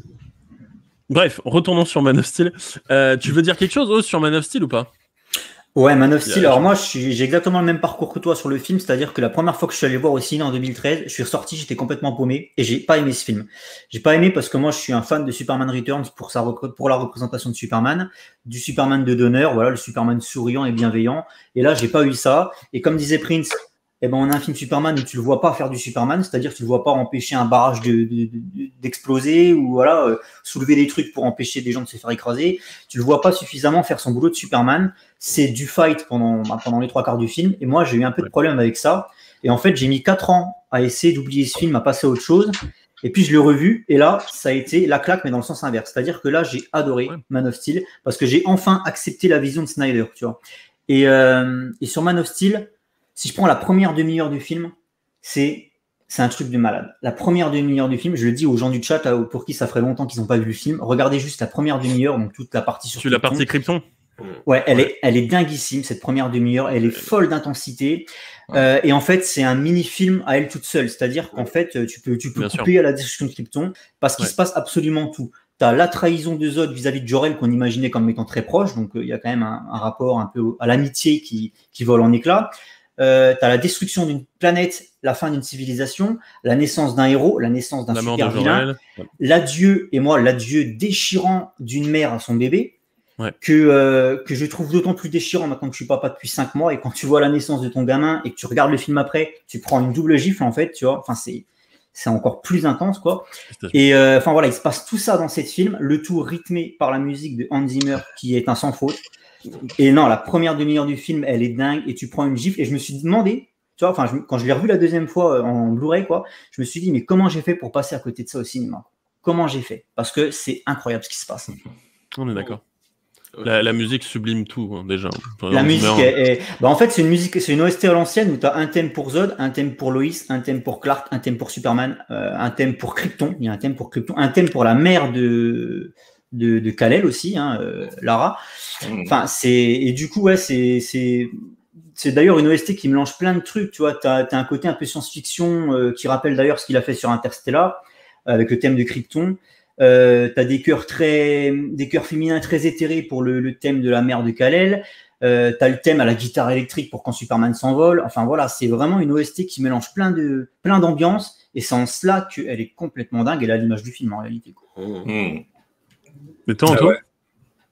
Bref, retournons sur Man of Steel. Euh, tu veux dire quelque chose, Oz, sur Man of Steel ou pas? Ouais, Man of Steel. Alors moi, je suis, j'ai exactement le même parcours que toi sur le film, c'est-à-dire que la première fois que je suis allé voir au ciné en deux mille treize, je suis ressorti, j'étais complètement paumé et j'ai pas aimé ce film. J'ai pas aimé parce que moi, je suis un fan de Superman Returns pour sa pour la représentation de Superman, du Superman de Donner, voilà, le Superman souriant et bienveillant. Et là, j'ai pas eu ça. Et comme disait Prince, eh ben, on a un film Superman où tu le vois pas faire du Superman, c'est-à-dire que tu le vois pas empêcher un barrage de, de, de, d'exploser ou voilà, euh, soulever des trucs pour empêcher des gens de se faire écraser. Tu le vois pas suffisamment faire son boulot de Superman. C'est du fight pendant, bah, pendant les trois quarts du film. Et moi, j'ai eu un peu de problème avec ça. Et en fait, j'ai mis quatre ans à essayer d'oublier ce film, à passer à autre chose. Et puis, je l'ai revu. Et là, ça a été la claque, mais dans le sens inverse. C'est-à-dire que là, j'ai adoré Man of Steel parce que j'ai enfin accepté la vision de Snyder, tu vois. Et, euh, et sur Man of Steel, si je prends la première demi-heure du film, c'est, c'est un truc de malade. La première demi-heure du film, je le dis aux gens du chat pour qui ça ferait longtemps qu'ils n'ont pas vu le film, regardez juste la première demi-heure, donc toute la partie sur Krypton. La partie Krypton. Ouais, elle, ouais. Est, elle est dinguissime, cette première demi-heure, elle est folle d'intensité. Ouais. Euh, et en fait, c'est un mini-film à elle toute seule, c'est-à-dire qu'en fait, tu peux, tu peux Bien couper sûr. à la discussion de Krypton parce qu'il ouais. se passe absolument tout. Tu as la trahison de Zod vis-à-vis de Jor-El qu'on imaginait comme étant très proche, donc il euh, y a quand même un, un rapport un peu à l'amitié qui, qui vole en éclats. Euh, tu as la destruction d'une planète, la fin d'une civilisation, la naissance d'un héros, la naissance d'un la super vilain, ouais. l'adieu, et moi, l'adieu déchirant d'une mère à son bébé, ouais. que, euh, que je trouve d'autant plus déchirant maintenant que je suis papa depuis cinq mois, et quand tu vois la naissance de ton gamin et que tu regardes le film après, tu prends une double gifle, en fait, tu vois, enfin, c'est, c'est encore plus intense, quoi. Et euh, enfin, voilà, il se passe tout ça dans cette film, le tout rythmé par la musique de Hans Zimmer, qui est un sans faute. Et non, la première demi-heure du film, elle est dingue et tu prends une gifle. Et je me suis demandé, tu vois, enfin, je, quand je l'ai revu la deuxième fois en Blu-ray, quoi, je me suis dit, mais comment j'ai fait pour passer à côté de ça au cinéma? Comment j'ai fait? Parce que c'est incroyable ce qui se passe. On est d'accord. La, la musique sublime tout, hein, déjà. Enfin, la musique est, est... Bah, en fait, c'est une musique, c'est une O S T à l'ancienne où tu as un thème pour Zod, un thème pour Lois, un thème pour Clark, un thème pour Superman, euh, un thème pour Krypton. Il y a un thème pour Krypton, un thème pour la mère de. de, de Kal-El aussi, hein, euh, Lara. Enfin, c'est et du coup, ouais, c'est c'est c'est d'ailleurs une O S T qui mélange plein de trucs. Tu vois, t'as t'as un côté un peu science-fiction euh, qui rappelle d'ailleurs ce qu'il a fait sur Interstellar euh, avec le thème de Krypton. Euh, t'as des chœurs très des chœurs féminins très éthérés pour le, le thème de la mère de Kal-El. Euh, t'as le thème à la guitare électrique pour quand Superman s'envole. Enfin voilà, c'est vraiment une O S T qui mélange plein de plein d'ambiances et c'est en cela qu'elle est complètement dingue. Elle a l'image du film en réalité, quoi. Mmh. Mais toi, Antoine,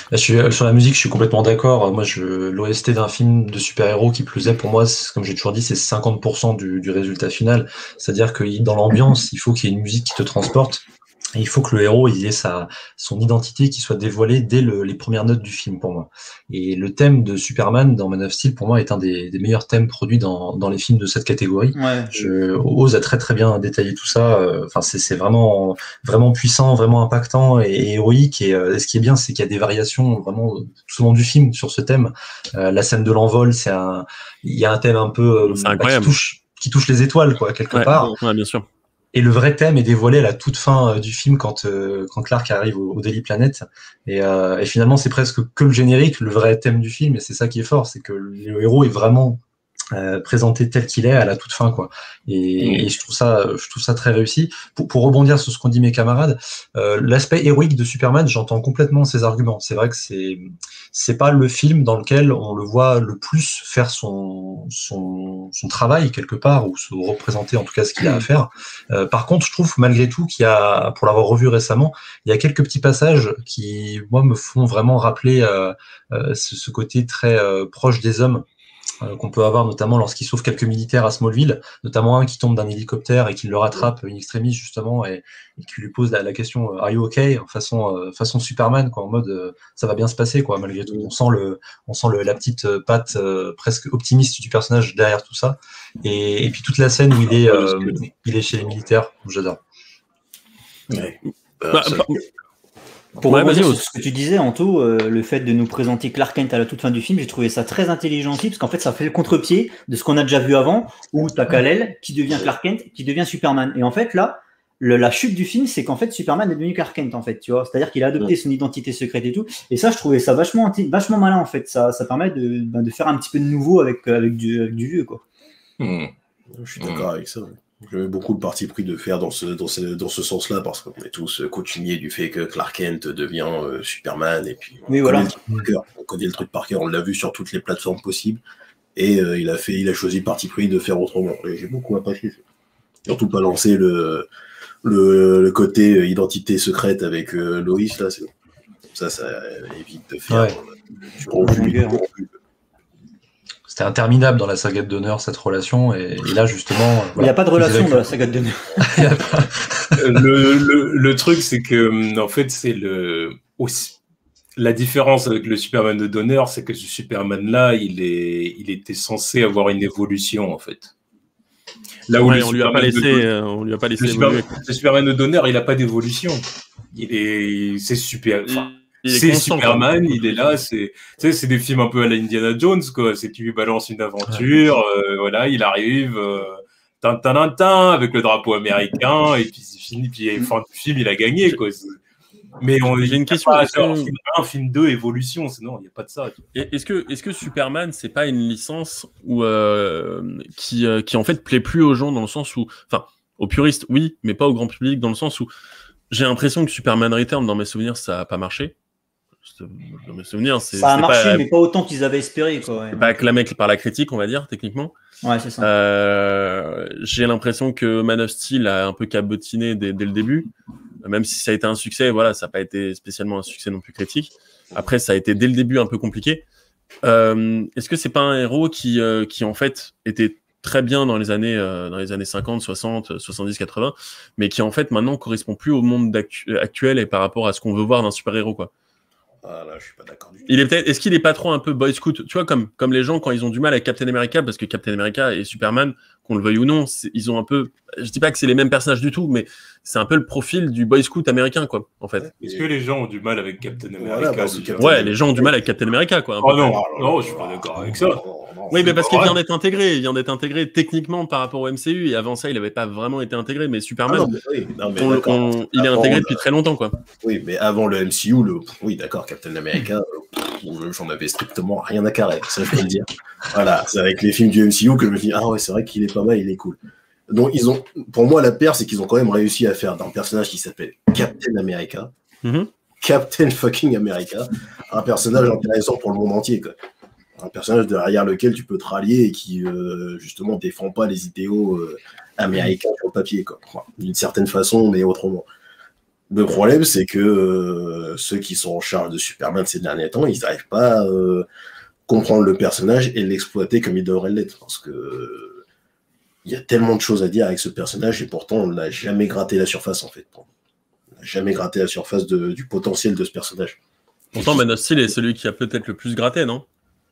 Je suis, sur la musique, je suis complètement d'accord. Moi, je, l'O S T d'un film de super-héros qui plus est, pour moi, comme j'ai toujours dit, c'est cinquante pour cent du, du résultat final. C'est-à-dire que dans l'ambiance, il faut qu'il y ait une musique qui te transporte. Et il faut que le héros il ait sa, son identité qui soit dévoilée dès le, les premières notes du film pour moi. Et le thème de Superman dans Man of Steel pour moi est un des, des meilleurs thèmes produits dans, dans les films de cette catégorie. Ouais. Je ose à très très bien détailler tout ça. Enfin c'est, c'est vraiment vraiment puissant, vraiment impactant et, et héroïque. Et, et ce qui est bien c'est qu'il y a des variations vraiment tout au long du film sur ce thème. Euh, la scène de l'envol, c'est un, il y a un thème un peu c'est incroyable. Bah, qui touche qui touche les étoiles quoi quelque ouais, part. Ouais, bien sûr. Et le vrai thème est dévoilé à la toute fin euh, du film quand euh, quand Clark arrive au, au Daily Planet. Et, euh, et finalement, c'est presque que le générique, le vrai thème du film. Et c'est ça qui est fort, c'est que le héros est vraiment euh, présenté tel qu'il est à la toute fin, quoi. Et, mmh. et je trouve ça, je trouve ça très réussi. Pour, pour rebondir sur ce qu'ont dit mes camarades, euh, l'aspect héroïque de Superman, j'entends complètement ces arguments. C'est vrai que c'est c'est pas le film dans lequel on le voit le plus faire son son son travail quelque part ou se représenter en tout cas ce qu'il a à faire. Euh, par contre, je trouve malgré tout qu'il y a, pour l'avoir revu récemment, il y a quelques petits passages qui moi me font vraiment rappeler euh, euh, ce, ce côté très euh, proche des hommes. Euh, qu'on peut avoir notamment lorsqu'il sauve quelques militaires à Smallville, notamment un qui tombe d'un hélicoptère et qui le rattrape in extremis justement et, et qui lui pose la, la question euh, Are you okay façon euh, façon Superman quoi, en mode euh, ça va bien se passer quoi malgré tout. On sent le on sent le, la petite euh, patte euh, presque optimiste du personnage derrière tout ça et, et puis toute la scène où il est euh, il est chez les militaires, j'adore. Ouais. Euh, bah, ça... Pour ouais, rebondir sur ce que tu disais, Anto, euh, le fait de nous présenter Clark Kent à la toute fin du film, j'ai trouvé ça très intelligent aussi, parce qu'en fait, ça fait le contre-pied de ce qu'on a déjà vu avant, où t'as Kal-El qui devient Clark Kent, qui devient Superman. Et en fait, là, le, la chute du film, c'est qu'en fait, Superman est devenu Clark Kent, en fait, tu vois. C'est-à-dire qu'il a adopté ouais. son identité secrète et tout. Et ça, je trouvais ça vachement, vachement malin, en fait. Ça, ça permet de, ben, de faire un petit peu de nouveau avec, avec, du, avec du vieux, quoi. Mmh. Je suis d'accord mmh. avec ça. J'avais beaucoup le parti pris de faire dans ce, dans ce, dans ce sens-là, parce qu'on est tous coutumiers du fait que Clark Kent devient euh, Superman, et puis on, oui, connaît voilà. le truc par cœur. on connaît le truc par cœur, on l'a vu sur toutes les plateformes possibles, et euh, il, a fait, il a choisi le parti pris de faire autrement. Et j'ai beaucoup apprécié. Surtout pas lancer le, le, le côté identité secrète avec euh, Lois, là, c'est bon. Ça, ça évite de faire ouais. euh, du rendu, du rendu. C'était interminable dans la saga de Donner, cette relation, et, et là, justement... Il n'y a pas de relation dans la saga de Donner. le, le, le truc, c'est que, en fait, c'est le... Aussi, la différence avec le Superman de Donner, c'est que ce Superman-là, il, est, il était censé avoir une évolution, en fait. Là où ouais, on, lui a pas laissé, de... on lui a pas laissé le évoluer. Superman, le Superman de Donner, il n'a pas d'évolution. Il est... C'est super... Enfin, c'est constant, Superman, quoi. Il est là, c'est, tu sais, c'est des films un peu à la Indiana Jones, quoi. C'est tu lui balances une aventure, ouais. euh, voilà, il arrive, euh, tin, tin, tin, tin, avec le drapeau américain, et puis c'est fini, puis fin du film, il a gagné, quoi. Mais on, j'ai une question. Pas, est-ce genre, que... film un, film deux, évolution, sinon il n'y a pas de ça. Est-ce que, est-ce que Superman, c'est pas une licence où, euh, qui, euh, qui en fait plaît plus aux gens dans le sens où, enfin, aux puristes, oui, mais pas au grand public dans le sens où j'ai l'impression que Superman Return, dans mes souvenirs, ça a pas marché. Dans mes souvenirs, c'est, ça a marché, pas, mais pas autant qu'ils avaient espéré. Quoi, ouais. C'est pas acclamé par la critique, on va dire, techniquement. Ouais, c'est ça. Euh, j'ai l'impression que Man of Steel a un peu cabotiné dès, dès le début. Même si ça a été un succès, voilà, ça n'a pas été spécialement un succès non plus critique. Après, ça a été dès le début un peu compliqué. Euh, est-ce que c'est pas un héros qui, euh, qui en fait, était très bien dans les années, euh, dans les années cinquante, soixante, soixante-dix, quatre-vingts, mais qui en fait maintenant correspond plus au monde actuel et par rapport à ce qu'on veut voir d'un super-héros, quoi? Ah là, je suis pas d'accord du tout. Il est peut-être, est-ce qu'il est pas trop un peu boy scout, tu vois, comme, comme les gens quand ils ont du mal avec Captain America, parce que Captain America et Superman, qu'on le veuille ou non, ils ont un peu, je dis pas que c'est les mêmes personnages du tout, mais c'est un peu le profil du boy scout américain, quoi, en fait. Est-ce que les gens ont du mal avec Captain America? Voilà, bah, Captain Ouais, les gens ont du mal avec Captain America, quoi. Oh non, non, je suis pas d'accord avec ça. Oui, mais parce qu'il vient d'être intégré, il vient d'être intégré techniquement par rapport au M C U, et avant ça, il avait pas vraiment été intégré, mais Superman, ah non, mais oui, non, mais on, on, il est avant, intégré euh, depuis très longtemps, quoi. Oui, mais avant le M C U, le... oui, d'accord, Captain America, euh, j'en avais strictement rien à carrer, ça je peux le dire. Voilà, c'est avec les films du M C U que je me dis, ah ouais, c'est vrai qu'il est pas mal, il est cool. Donc, ils ont, pour moi, la paire, c'est qu'ils ont quand même réussi à faire d'un personnage qui s'appelle Captain America, mm-hmm. Captain fucking America, un personnage intéressant pour le monde entier, quoi. Un personnage derrière lequel tu peux te rallier et qui, euh, justement, défend pas les idéaux euh, américains sur le papier, quoi. Enfin, d'une certaine façon, mais autrement. Le problème, c'est que euh, ceux qui sont en charge de Superman ces derniers temps, ils n'arrivent pas à euh, comprendre le personnage et l'exploiter comme il devrait l'être. Parce que euh, il y a tellement de choses à dire avec ce personnage et pourtant on n'a jamais gratté la surface en fait. On n'a jamais gratté la surface de, du potentiel de ce personnage. Pourtant, Man of Steel est celui qui a peut-être le plus gratté, non?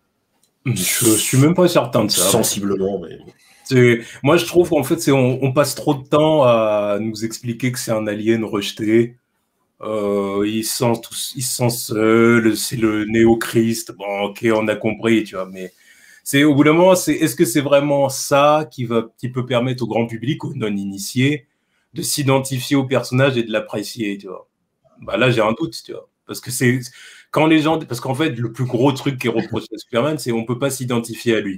Je suis même pas certain de ça. Sensiblement, mais... Moi, je trouve qu'en fait, c'est on, on passe trop de temps à nous expliquer que c'est un alien rejeté. Euh, il se sent, tout, il se sent seul, c'est le néo-Christ. Bon, ok, on a compris, tu vois, mais c'est au bout d'un moment, c'est est-ce que c'est vraiment ça qui va, qui peut permettre au grand public, aux non-initiés, de s'identifier au personnage et de l'apprécier, tu vois? Bah là, j'ai un doute, tu vois, parce que c'est quand les gens, parce qu'en fait, le plus gros truc qui est reproché à Superman, c'est on peut pas s'identifier à lui.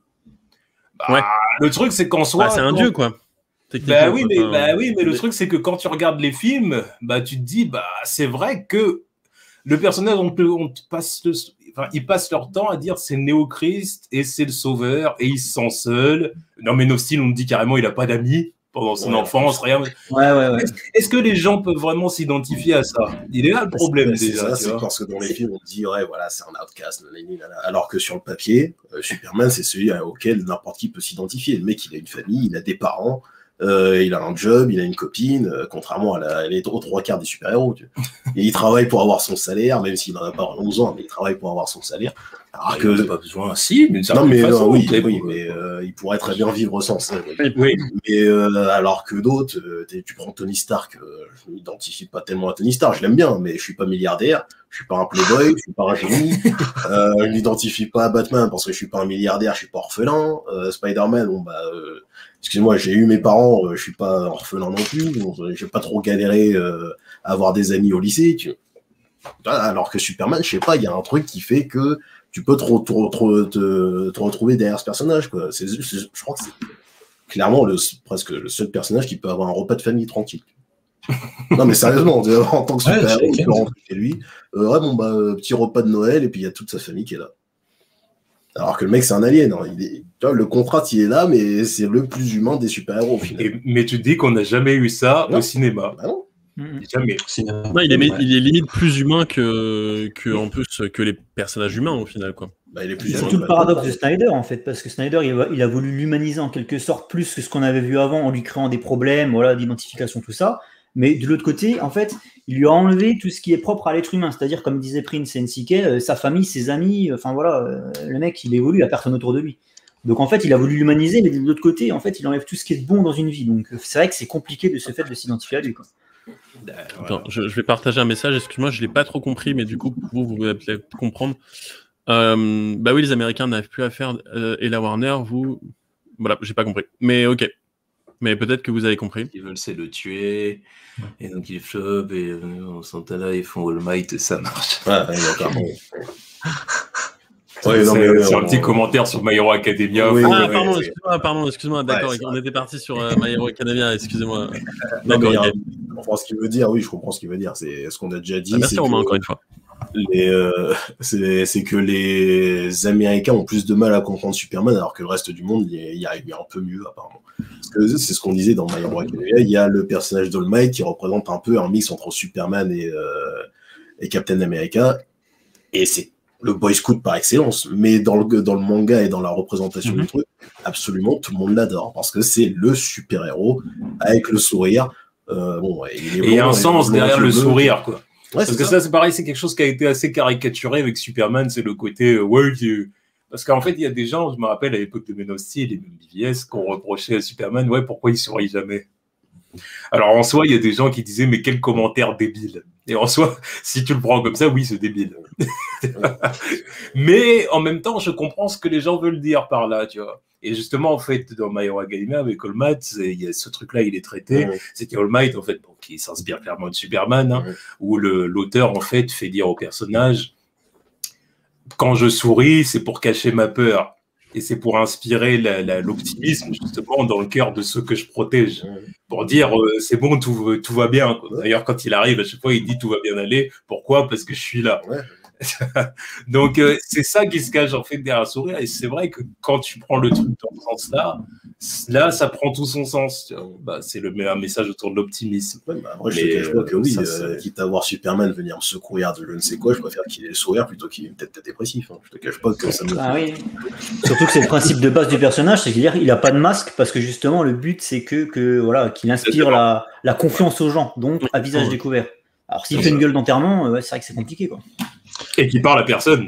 Bah, ouais. Le truc, c'est qu'en soi, bah, c'est un quand... dieu, quoi. Bah oui, mais, bah oui, mais le truc, c'est que quand tu regardes les films, bah tu te dis, bah c'est vrai que le personnage, on peut, on passe, le... enfin, ils passent leur temps à dire c'est le Néo-Christ et c'est le Sauveur et il se sent seul. Non, mais Man of Steel, on me dit carrément, il a pas d'amis pendant son ouais, enfance, rien. Ouais, ouais, ouais. Est-ce, est-ce que les gens peuvent vraiment s'identifier à ça? Il est là le problème c'est, déjà. C'est ça, c'est parce que dans les films, on dit, ouais, voilà, c'est un outcast, alors que sur le papier, euh, Superman, c'est celui auquel n'importe qui peut s'identifier. Le mec, il a une famille, il a des parents. Euh, il a un job, il a une copine, euh, contrairement à la, les aux trois quarts des super-héros. Tu vois. Et il travaille pour avoir son salaire, même s'il n'en a pas onze ans, mais il travaille pour avoir son salaire. Alors que... Il n'a pas besoin, si, d'une certaine non, mais, façon. Euh, oui, oui, mais euh, il pourrait très bien vivre sans ça. Oui. Oui. Mais euh, alors que d'autres, euh, tu prends Tony Stark, euh, je ne m'identifie pas tellement à Tony Stark, je l'aime bien, mais je suis pas milliardaire, je suis pas un playboy, je suis pas un génie, euh, je ne m'identifie pas à Batman parce que je suis pas un milliardaire, je suis pas orphelin. Euh, Spider-Man, bon bah... Euh, excuse-moi, j'ai eu mes parents, euh, je suis pas orphelin non plus, donc euh, j'ai pas trop galéré euh, à avoir des amis au lycée. Tu... Alors que Superman, je sais pas, il y a un truc qui fait que tu peux te, re- te, re- te, te retrouver derrière ce personnage, quoi. C'est, c'est, je crois que c'est clairement le, presque le seul personnage qui peut avoir un repas de famille tranquille. Non mais sérieusement, en tant que super-héros, ouais, il peut rentrer chez lui, euh, ouais bon bah petit repas de Noël et puis il y a toute sa famille qui est là. Alors que le mec, c'est un alien. Hein. Il est... tu vois, le contraste, il est là, mais c'est le plus humain des super-héros, au final. Et, mais tu te dis qu'on n'a jamais eu ça non. au cinéma. Bah non. Jamais. Non, il, est, ouais. il est limite plus humain que, que, en plus, que les personnages humains, au final. Quoi. Bah, il est plus c'est humain, tout le paradoxe de Snyder, en fait, parce que Snyder, il a, il a voulu l'humaniser en quelque sorte plus que ce qu'on avait vu avant, en lui créant des problèmes, voilà, d'identification, tout ça. Mais de l'autre côté, en fait, il lui a enlevé tout ce qui est propre à l'être humain, c'est-à-dire, comme disait Prince N C K, euh, sa famille, ses amis, enfin voilà, euh, le mec, il évolue, il n'y a personne autour de lui. Donc en fait, il a voulu l'humaniser, mais de l'autre côté, en fait, il enlève tout ce qui est bon dans une vie. Donc c'est vrai que c'est compliqué de ce fait de s'identifier à lui, quoi. Attends, je, je vais partager un message, excuse-moi, je ne l'ai pas trop compris, mais du coup, vous, vous pouvez peut-être comprendre. Euh, bah oui, les Américains n'arrivent plus à faire, euh, et la Warner, vous... Voilà, j'ai pas compris. Mais ok. Mais peut-être que vous avez compris. Ils veulent, c'est le tuer, et donc ils flopent, et euh, Santana, ils font All Might, et ça marche. Ah, ouais, d'accord. Ouais, c'est, non, mais, c'est on... un petit commentaire sur My Hero Academia. Oui, ah, ouais, pardon, c'est... excuse-moi, pardon, excuse-moi, d'accord, ouais, on était parti sur euh, My Hero Academia, excusez-moi. Non, mais, okay. Je comprends ce qu'il veut dire, oui, je comprends ce qu'il veut dire. C'est ce qu'on a déjà dit. Ah, merci c'est Romain, que... encore une fois. Les, euh, c'est, c'est que les Américains ont plus de mal à comprendre Superman, alors que le reste du monde y, y arrive un peu mieux, apparemment. Parce que c'est ce qu'on disait dans My Hero Academia. Il y a le personnage d'All Might qui représente un peu un mix entre Superman et, euh, et Captain America. Et c'est le Boy Scout par excellence. Mais dans le, dans le manga et dans la représentation mm-hmm. du truc, absolument tout le monde l'adore. Parce que c'est le super-héros avec le sourire. Euh, bon, ouais, il est et bon, un sens derrière le bleu, sourire, quoi. Ouais, parce que ça. ça, c'est pareil, c'est quelque chose qui a été assez caricaturé avec Superman, c'est le côté euh, ouais, qui... parce qu'en fait, il y a des gens, je me rappelle à l'époque de Man of Steel et même B V S, qu'on reprochait à Superman, ouais, pourquoi il sourit jamais. Alors en soi, il y a des gens qui disaient, mais quel commentaire débile. Et en soi, si tu le prends comme ça, oui, c'est débile. Mais en même temps, je comprends ce que les gens veulent dire par là, tu vois. Et justement, en fait, dans My Hero Academia, avec All Might, il y a ce truc-là, il est traité. Ouais. C'est qu'All Might, en fait, bon, qui s'inspire clairement de Superman, hein, ouais. où le, l'auteur, en fait, fait dire au personnage, quand je souris, c'est pour cacher ma peur. Et c'est pour inspirer la, la, l'optimisme, justement, dans le cœur de ceux que je protège. Ouais. Pour dire, euh, c'est bon, tout, tout va bien. Quoi. Ouais. D'ailleurs, quand il arrive, à chaque fois, il dit, tout va bien aller. Pourquoi ? Parce que je suis là. Ouais. Donc, euh, c'est ça qui se cache, en fait, derrière un sourire. Et c'est vrai que quand tu prends le truc dans ce sens-là, là, ça prend tout son sens. Bah, c'est le meilleur message autour de l'optimisme. Ouais, bah, après, je te cache pas que oui, euh, quitte à voir Superman venir me secourir de je ne sais quoi, je préfère qu'il ait le sourire plutôt qu'il ait une tête dépressif. Hein. Je te cache pas que ça me... Ah oui. Surtout que c'est le principe de base du personnage, c'est qu'il n'a pas de masque, parce que justement, le but, c'est que, que voilà, qu'il inspire la, la confiance aux gens, donc à visage découvert. Alors, s'il fait une gueule d'enterrement, euh, c'est vrai que c'est compliqué, quoi. Et qu'il parle à personne.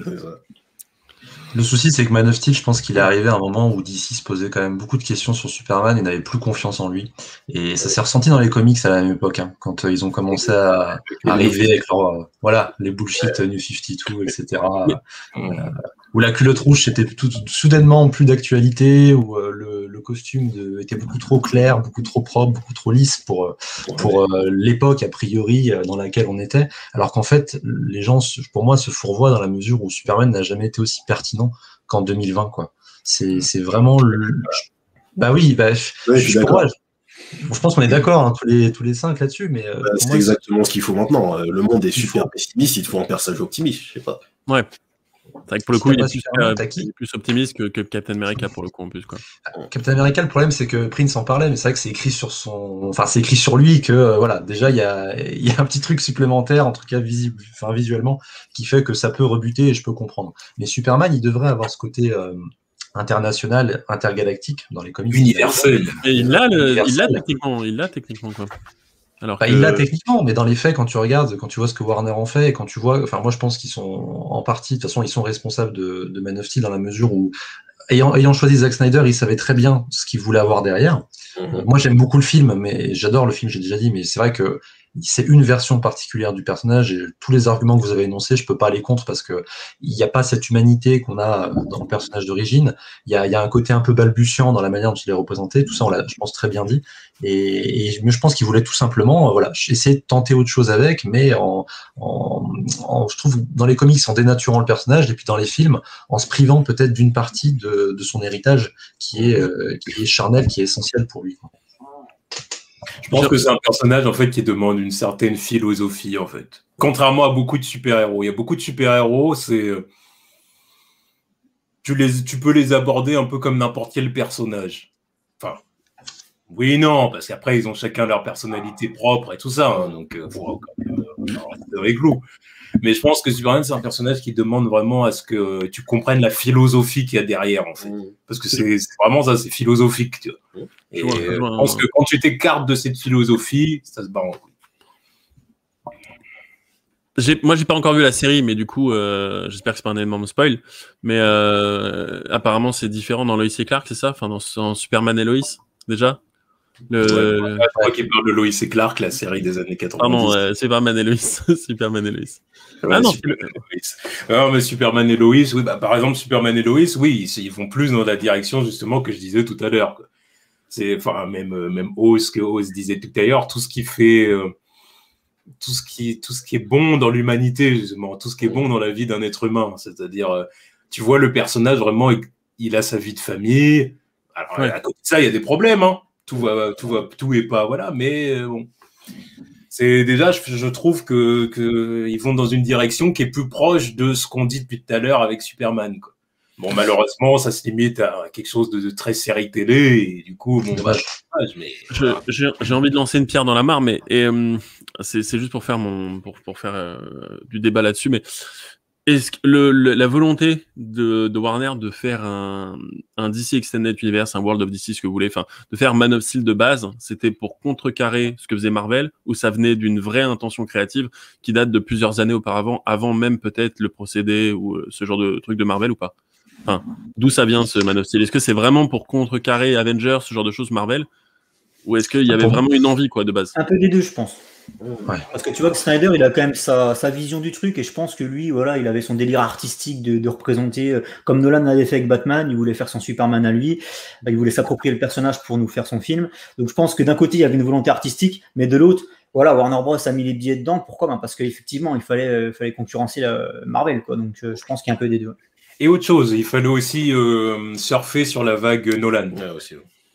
Le souci, c'est que Man of Steel, je pense qu'il est arrivé à un moment où D C se posait quand même beaucoup de questions sur Superman et n'avait plus confiance en lui. Et ça s'est ressenti dans les comics à la même époque, hein, quand euh, ils ont commencé à arriver avec leur, euh, voilà, les bullshit New cinquante-deux, et cetera. Euh, où la culotte rouge c'était tout, tout, soudainement plus d'actualité, où euh, le, le costume de, était beaucoup trop clair, beaucoup trop propre, beaucoup trop lisse pour pour euh, l'époque a priori dans laquelle on était. Alors qu'en fait, les gens, pour moi, se fourvoient dans la mesure où Superman n'a jamais été aussi pertinent qu'en deux mille vingt, quoi. C'est c'est vraiment le... Bah oui, bah ouais, je, je, moi, je, je pense qu'on est d'accord hein, tous les tous les cinq là-dessus, mais euh, bah, c'est moi, exactement ce qu'il faut maintenant. Le monde est super faut... pessimiste, il te faut un personnage optimiste, je sais pas. Ouais. C'est vrai que pour le coup, il est, plus, euh, il est plus optimiste que, que Captain America pour le coup en plus, quoi. Captain America, le problème c'est que Prince en parlait, mais c'est vrai que c'est écrit sur son, enfin c'est écrit sur lui que euh, voilà, déjà il y a il y a un petit truc supplémentaire, en tout cas visible, enfin visuellement, qui fait que ça peut rebuter et je peux comprendre. Mais Superman, il devrait avoir ce côté euh, international, intergalactique dans les comics. Universel. Et il l'a, le, il l'a techniquement, il l'a techniquement quoi. Alors bah, que... Il l'a techniquement, mais dans les faits, quand tu regardes, quand tu vois ce que Warner en fait, et quand tu vois, enfin moi je pense qu'ils sont en partie, de toute façon ils sont responsables de, de Man of Steel dans la mesure où, ayant, ayant choisi Zack Snyder, ils savaient très bien ce qu'ils voulaient avoir derrière. Mm-hmm. Moi j'aime beaucoup le film, mais j'adore le film, j'ai déjà dit, mais c'est vrai que c'est une version particulière du personnage et tous les arguments que vous avez énoncés, je peux pas aller contre parce que il n'y a pas cette humanité qu'on a dans le personnage d'origine. Il y a, il y a un côté un peu balbutiant dans la manière dont il est représenté. Tout ça, on l'a, je pense, très bien dit. Et, et mais je pense qu'il voulait tout simplement, voilà, essayer de tenter autre chose avec, mais en, en, en, je trouve, dans les comics, en dénaturant le personnage et puis dans les films, en se privant peut-être d'une partie de, de son héritage qui est, euh, qui est charnel, qui est essentiel pour lui. Je pense que c'est un personnage en fait qui demande une certaine philosophie en fait. Contrairement à beaucoup de super-héros, il y a beaucoup de super-héros, c'est tu les tu peux les aborder un peu comme n'importe quel personnage. Enfin, oui et non, parce qu'après ils ont chacun leur personnalité propre et tout ça, hein, donc euh, faut quand même rester avec nous. Mais je pense que Superman, c'est un personnage qui demande vraiment à ce que tu comprennes la philosophie qu'il y a derrière, en fait. Parce que c'est, c'est vraiment ça, c'est philosophique, tu vois. Et je, vois, je, vois, je pense que quand tu t'écartes de cette philosophie, ça se barre en couille. J'ai, moi, j'ai pas encore vu la série, mais du coup, euh, j'espère que c'est pas un élément spoil. Mais euh, apparemment, c'est différent dans Lois et Clark, c'est ça? Enfin, dans, dans Superman et Lois, déjà. Le... Ouais, je crois qu'il parle de Lois et Clark, la série des années quatre-vingt-dix. Pardon, euh, Superman et Lois. Superman et Lois. Ouais, ah non, Superman et Lois. Non, mais Superman et Lois, oui, bah, par exemple, Superman et Lois, oui, ils, ils vont plus dans la direction, justement, que je disais tout à l'heure. Quoi. C'est, enfin, même, même Oz, que Oz disait tout à l'heure, tout ce qui fait, euh, tout ce qui, tout ce qui est bon dans l'humanité, justement, tout ce qui est bon dans la vie d'un être humain. C'est-à-dire, euh, tu vois le personnage, vraiment, il a sa vie de famille. Alors, ouais. À côté de ça, il y a des problèmes, hein. Tout va, tout va, tout est pas, voilà, mais bon. C'est déjà, je, je trouve que, que ils vont dans une direction qui est plus proche de ce qu'on dit depuis tout à l'heure avec Superman, quoi. Bon, malheureusement, ça se limite à quelque chose de, de très série télé, et du coup, bon, dommage. Mais, je, voilà. j'ai, j'ai envie de lancer une pierre dans la mare, mais et, euh, c'est, c'est juste pour faire mon, pour, pour faire euh, du débat là-dessus, mais est-ce que le, le, la volonté de, de Warner de faire un, un D C Extended Universe, un World of D C, ce que vous voulez, enfin, de faire Man of Steel de base, c'était pour contrecarrer ce que faisait Marvel, ou ça venait d'une vraie intention créative qui date de plusieurs années auparavant, avant même peut-être le procédé ou ce genre de truc de Marvel ou pas? Enfin, d'où ça vient ce Man of Steel? Est-ce que c'est vraiment pour contrecarrer Avengers, ce genre de choses Marvel? Ou est-ce qu'il y avait vraiment une envie, quoi, de base? Un peu des deux, je pense. Ouais. Parce que tu vois que Snyder, il a quand même sa, sa vision du truc, et je pense que lui, voilà, il avait son délire artistique de, de représenter, euh, comme Nolan l'avait fait avec Batman, il voulait faire son Superman à lui, bah, il voulait s'approprier le personnage pour nous faire son film. Donc je pense que d'un côté, il y avait une volonté artistique, mais de l'autre, voilà, Warner Bros a mis les billets dedans. Pourquoi? Ben parce qu'effectivement, il fallait, euh, fallait concurrencer la Marvel, quoi. Donc euh, je pense qu'il y a un peu des deux. Et autre chose, il fallait aussi euh, surfer sur la vague Nolan. Ouais, aussi.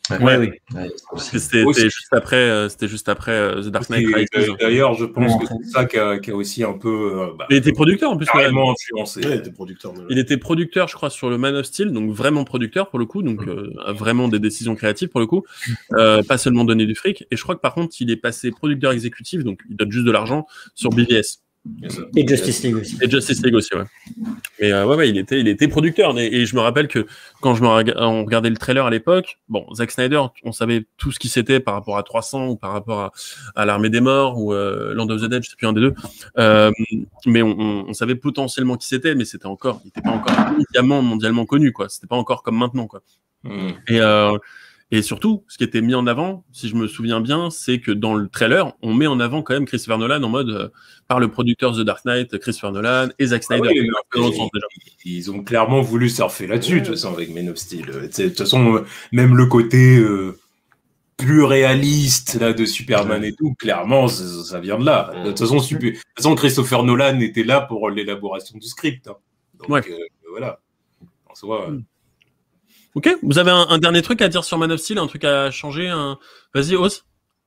Ouais, ouais, oui. Ouais, c'était juste après, euh, c'était juste après euh, The Dark Knight Rises. D'ailleurs, je pense que c'est ça qui a, qui a aussi un peu. Euh, bah, il était producteur en plus. Carrément influencé. Ouais, il était producteur. De... Il était producteur, je crois, sur le Man of Steel, donc vraiment producteur pour le coup, donc euh, vraiment des décisions créatives pour le coup, euh, pas seulement donner du fric. Et je crois que par contre, il est passé producteur exécutif, donc il donne juste de l'argent sur B V S. Et Justice League aussi. Et Justice League aussi, ouais. Mais euh, ouais, ouais, il était, il était producteur. Et, et je me rappelle que quand je me reg... on regardait le trailer à l'époque, bon, Zack Snyder, on savait tout ce qui c'était par rapport à trois cents ou par rapport à, à l'Armée des Morts ou euh, Land of the Dead, je sais plus un des deux. Euh, mais on, on, on savait potentiellement qui c'était, mais c'était encore, il n'était pas encore mondialement, mondialement connu, quoi. C'était pas encore comme maintenant, quoi. Mmh. Et euh, Et surtout, ce qui était mis en avant, si je me souviens bien, c'est que dans le trailer, on met en avant quand même Christopher Nolan en mode, euh, par le producteur The Dark Knight, Christopher Nolan et Zack Snyder. Ah oui, ils, ils ont clairement voulu surfer là-dessus, de toute façon, avec Man of Steel. De toute façon, même le côté euh, plus réaliste là, de Superman et tout, clairement, ça, ça vient de là. De toute façon, super... de toute façon, Christopher Nolan était là pour l'élaboration du script. Hein. Donc, ouais. euh, voilà. En soi... Mm. Ok, vous avez un, un dernier truc à dire sur Man of Steel, un truc à changer un... Vas-y, Ose.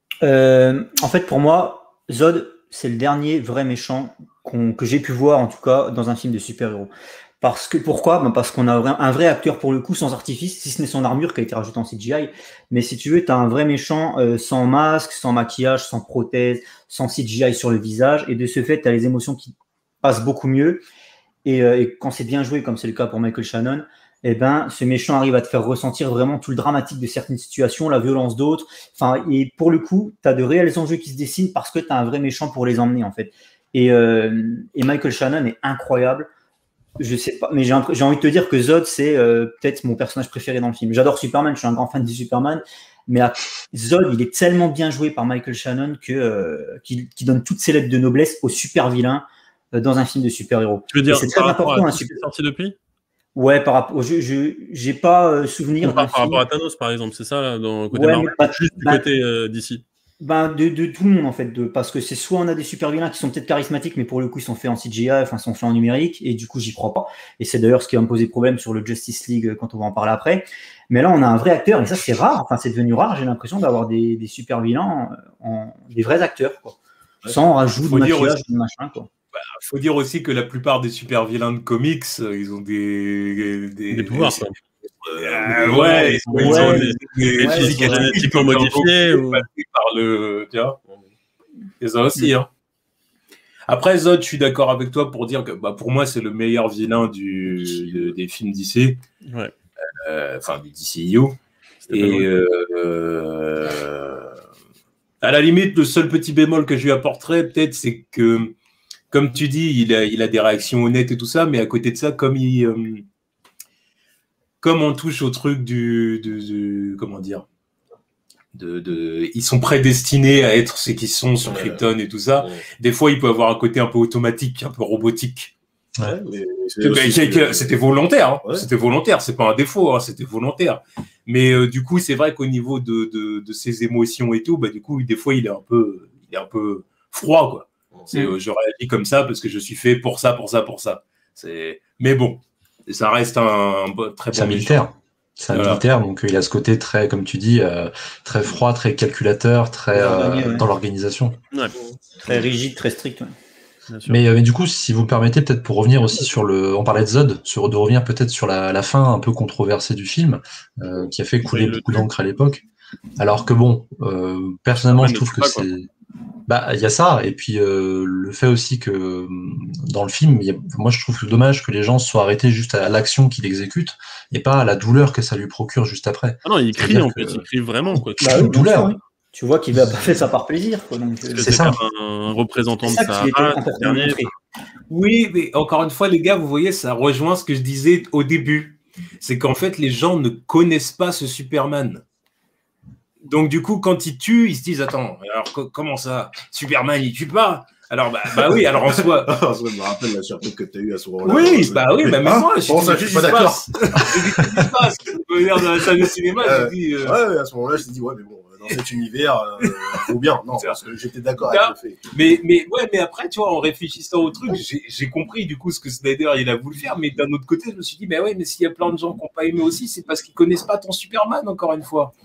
Euh, en fait, pour moi, Zod, c'est le dernier vrai méchant qu'on, que j'ai pu voir, en tout cas, dans un film de super-héros. Parce que, pourquoi ben Parce qu'on a un vrai acteur, pour le coup, sans artifice, si ce n'est son armure qui a été rajoutée en C G I. Mais si tu veux, tu as un vrai méchant euh, sans masque, sans maquillage, sans prothèse, sans C G I sur le visage. Et de ce fait, tu as les émotions qui passent beaucoup mieux. Et, euh, et quand c'est bien joué, comme c'est le cas pour Michael Shannon, eh ben, ce méchant arrive à te faire ressentir vraiment tout le dramatique de certaines situations, la violence d'autres. Enfin, et pour le coup, tu as de réels enjeux qui se dessinent parce que tu as un vrai méchant pour les emmener, en fait. Et, euh, et Michael Shannon est incroyable. Je sais pas, mais j'ai, j'ai envie de te dire que Zod, c'est euh, peut-être mon personnage préféré dans le film. J'adore Superman, je suis un grand fan de Superman, mais à Zod, il est tellement bien joué par Michael Shannon que, euh, qu'il, qu'il donne toutes ses lettres de noblesse au super vilain euh, dans un film de super-héros. Tu veux dire, et c'est très important. Un super... sorti depuis Ouais, par rapport, je, je, j'ai pas euh, souvenir. Par, par rapport à Thanos, par exemple, c'est ça, là, dans le côté ouais, Marvel, pas, juste du bah, côté euh, d'ici. Ben de, de tout le monde en fait, de, parce que c'est soit on a des super vilains qui sont peut-être charismatiques, mais pour le coup ils sont faits en C G I, enfin ils sont faits en numérique, et du coup j'y crois pas. Et c'est d'ailleurs ce qui va me poser problème sur le Justice League quand on va en parler après. Mais là on a un vrai acteur, et ça c'est rare, enfin c'est devenu rare, j'ai l'impression d'avoir des, des super vilains, en, en, des vrais acteurs, quoi. Sans rajout de maquillage, de machin, quoi. Bah, faut dire aussi que la plupart des super vilains de comics, ils ont des des, des pouvoirs. Des, Euh, ouais, ils ont, ouais, ils ont des, des ouais, physiques génétiquement modifiés ou par le, tu vois, et ça aussi. Hein. Après Zod, je suis d'accord avec toi pour dire que, bah, pour moi, c'est le meilleur vilain du de, des films D C, ouais. euh, enfin du D C U. Et euh, euh, à la limite, le seul petit bémol que je lui apporterais, peut-être, c'est que, comme tu dis, il a, il a des réactions honnêtes et tout ça, mais à côté de ça, comme il euh, Comme on touche au truc du, du, du comment dire, de, de, ils sont prédestinés à être ce qu'ils sont sur ouais, Krypton et tout ça. Ouais. Des fois, il peut avoir un côté un peu automatique, un peu robotique. Ouais, mais c'était, c'était volontaire. Hein. Ouais. C'était volontaire. C'est pas un défaut. Hein. C'était volontaire. Mais euh, du coup, c'est vrai qu'au niveau de, de, de ses émotions et tout, bah du coup, des fois, il est un peu, il est un peu froid, quoi. C'est, euh, je réagis comme ça parce que je suis fait pour ça, pour ça, pour ça. C'est, mais bon. Et ça reste un, un très bon. C'est un militaire. C'est un voilà. militaire, donc euh, il a ce côté très, comme tu dis, euh, très froid, très calculateur, très euh, ouais, ouais. dans l'organisation. Ouais. Très rigide, très strict. Ouais. Mais, euh, mais du coup, si vous me permettez, peut-être pour revenir aussi sur le, on parlait de Zod, sur de revenir peut-être sur la, la fin un peu controversée du film, euh, qui a fait couler beaucoup d'encre à l'époque. Alors que bon, euh, personnellement, je trouve que c'est. Bah, il y a ça, et puis euh, le fait aussi que dans le film, y a, moi je trouve dommage que les gens se soient arrêtés juste à l'action qu'il exécute et pas à la douleur que ça lui procure juste après. Ah non, il crie en fait, que... il crie vraiment quoi. Bah, oui, douleur. Oui. Tu vois qu'il a pas fait ça par plaisir, quoi. Donc, c'est, c'est ça. Un représentant de sa race. Oui, mais encore une fois, les gars, vous voyez, ça rejoint ce que je disais au début. C'est qu'en fait, les gens ne connaissent pas ce Superman. Donc, du coup, quand ils tuent, ils se disent, attends, alors co- comment ça Superman, il tue pas Alors, bah, bah oui, alors en soi. Je me rappelle la surprise que tu as eue à ce moment-là. Oui, bah oui, bah, mais ah, moi, je suis bon, ça, je suis pas d'accord. J'ai dit, qu'est-ce qui se passe Je veux dire, dans la salle de cinéma, euh, j'ai dit. Euh... Ouais, à ce moment-là, je me suis dit, ouais, mais bon, dans cet univers, il euh, faut bien. Non, parce que j'étais d'accord avec le fait. Mais, mais, ouais, mais après, tu vois, en réfléchissant au truc, j'ai, j'ai compris, du coup, ce que Snyder, il a voulu faire. Mais d'un autre côté, je me suis dit, bah ouais, mais s'il y a plein de gens qui n'ont pas aimé aussi, c'est parce qu'ils connaissent pas ton Superman, encore une fois.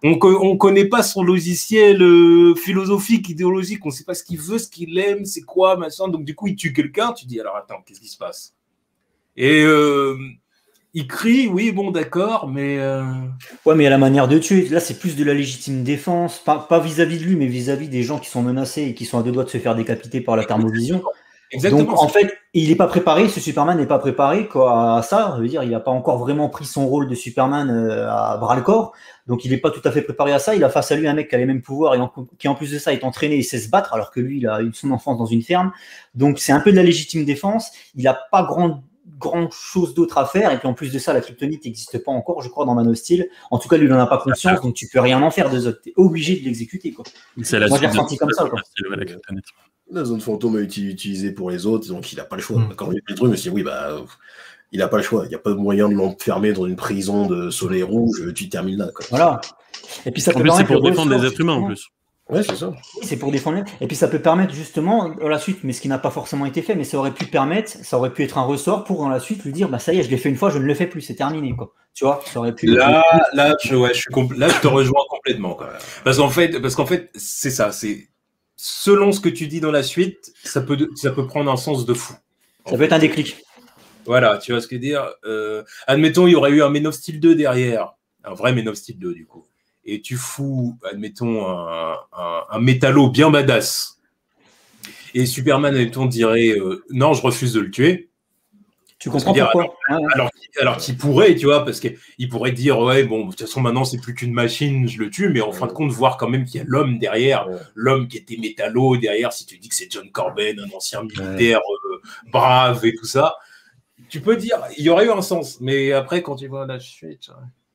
On on connaît pas son logiciel euh, philosophique, idéologique. On sait pas ce qu'il veut, ce qu'il aime, c'est quoi, machin. Donc du coup, il tue quelqu'un. Tu dis alors attends, qu'est-ce qui se passe? Et euh, il crie, oui, bon, d'accord, mais euh... ouais, mais à la manière de tuer. Là, c'est plus de la légitime défense, pas pas vis-à-vis de lui, mais vis-à-vis des gens qui sont menacés et qui sont à deux doigts de se faire décapiter par la thermovision. Exactement. Donc, en fait, il n'est pas préparé, ce Superman n'est pas préparé quoi, à ça. Je veux dire, il n'a pas encore vraiment pris son rôle de Superman euh, à bras-le-corps. Donc, il n'est pas tout à fait préparé à ça. Il a face à lui un mec qui a les mêmes pouvoirs et en, qui, en plus de ça, est entraîné et sait se battre, alors que lui, il a eu son enfance dans une ferme. Donc, c'est un peu de la légitime défense. Il n'a pas grand, grand chose d'autre à faire. Et puis, en plus de ça, la kryptonite n'existe pas encore, je crois, dans Man of Steel. En tout cas, lui, il n'en a pas conscience. Donc, tu peux rien en faire de Zod. Tu es obligé de l'exécuter. Quoi. C'est la Moi, j'ai ressenti comme ça. Quoi. La kryptonite. La zone fantôme est utilisée pour les autres, donc il n'a pas le choix. Quand il y a des trucs, je me suis dit, oui, bah, euh, il n'a pas le choix. Il n'y a pas de moyen de l'enfermer dans une prison de soleil rouge, tu termines là. Quoi. Voilà. Et puis ça en peut plus, c'est permettre pour le défendre ressort, des êtres humains en plus. Ouais, c'est ça. Oui, c'est pour défendre. Et puis ça peut permettre justement, dans la suite, mais ce qui n'a pas forcément été fait, mais ça aurait pu permettre, ça aurait pu être un ressort pour dans la suite lui dire, bah ça y est, je l'ai fait une fois, je ne le fais plus, c'est terminé, quoi. Tu vois, ça aurait pu. Là, là, je, ouais, je suis compl- là, je te rejoins complètement, quand même. Parce qu'en fait, parce qu'en fait, c'est ça, c'est selon ce que tu dis dans la suite, ça peut, ça peut prendre un sens de fou. Ça peut être un déclic. Voilà, tu vois ce que je veux dire. Euh, admettons, il y aurait eu un Man of Steel deux derrière, un vrai Man of Steel deux du coup. Et tu fous, admettons, un, un, un métallo bien badass. Et Superman, admettons, dirait euh, non, je refuse de le tuer. Tu comprends dire, pourquoi alors, ouais. alors, alors qu'il pourrait, tu vois, parce qu'il pourrait dire ouais, bon, de toute façon, maintenant, c'est plus qu'une machine, je le tue, mais en fin de compte, voir quand même qu'il y a l'homme derrière, ouais. L'homme qui était métallo derrière, si tu dis que c'est John Corben, un ancien militaire ouais. euh, brave et tout ça, tu peux dire, il y aurait eu un sens, mais après, quand tu vois la suite.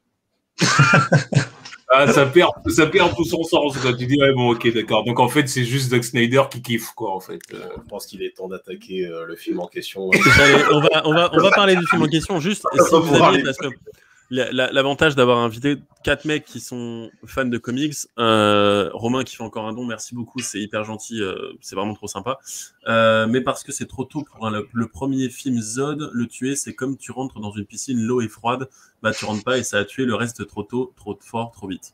Ah, ça perd, ça perd tout son sens quand tu dis ouais, bon ok d'accord, donc en fait c'est juste Zack Snyder qui kiffe quoi en fait. Euh, je pense qu'il est temps d'attaquer euh, le film en question. Allez, on va on va on va parler du film en question juste si vous aviez, parce que l'avantage d'avoir invité quatre mecs qui sont fans de comics, euh, Romain qui fait encore un don, merci beaucoup, c'est hyper gentil, euh, c'est vraiment trop sympa, euh, mais parce que c'est trop tôt pour un, le, le premier film Zod, le tuer c'est comme tu rentres dans une piscine, l'eau est froide, bah tu rentres pas et ça a tué le reste trop tôt, trop fort, trop vite.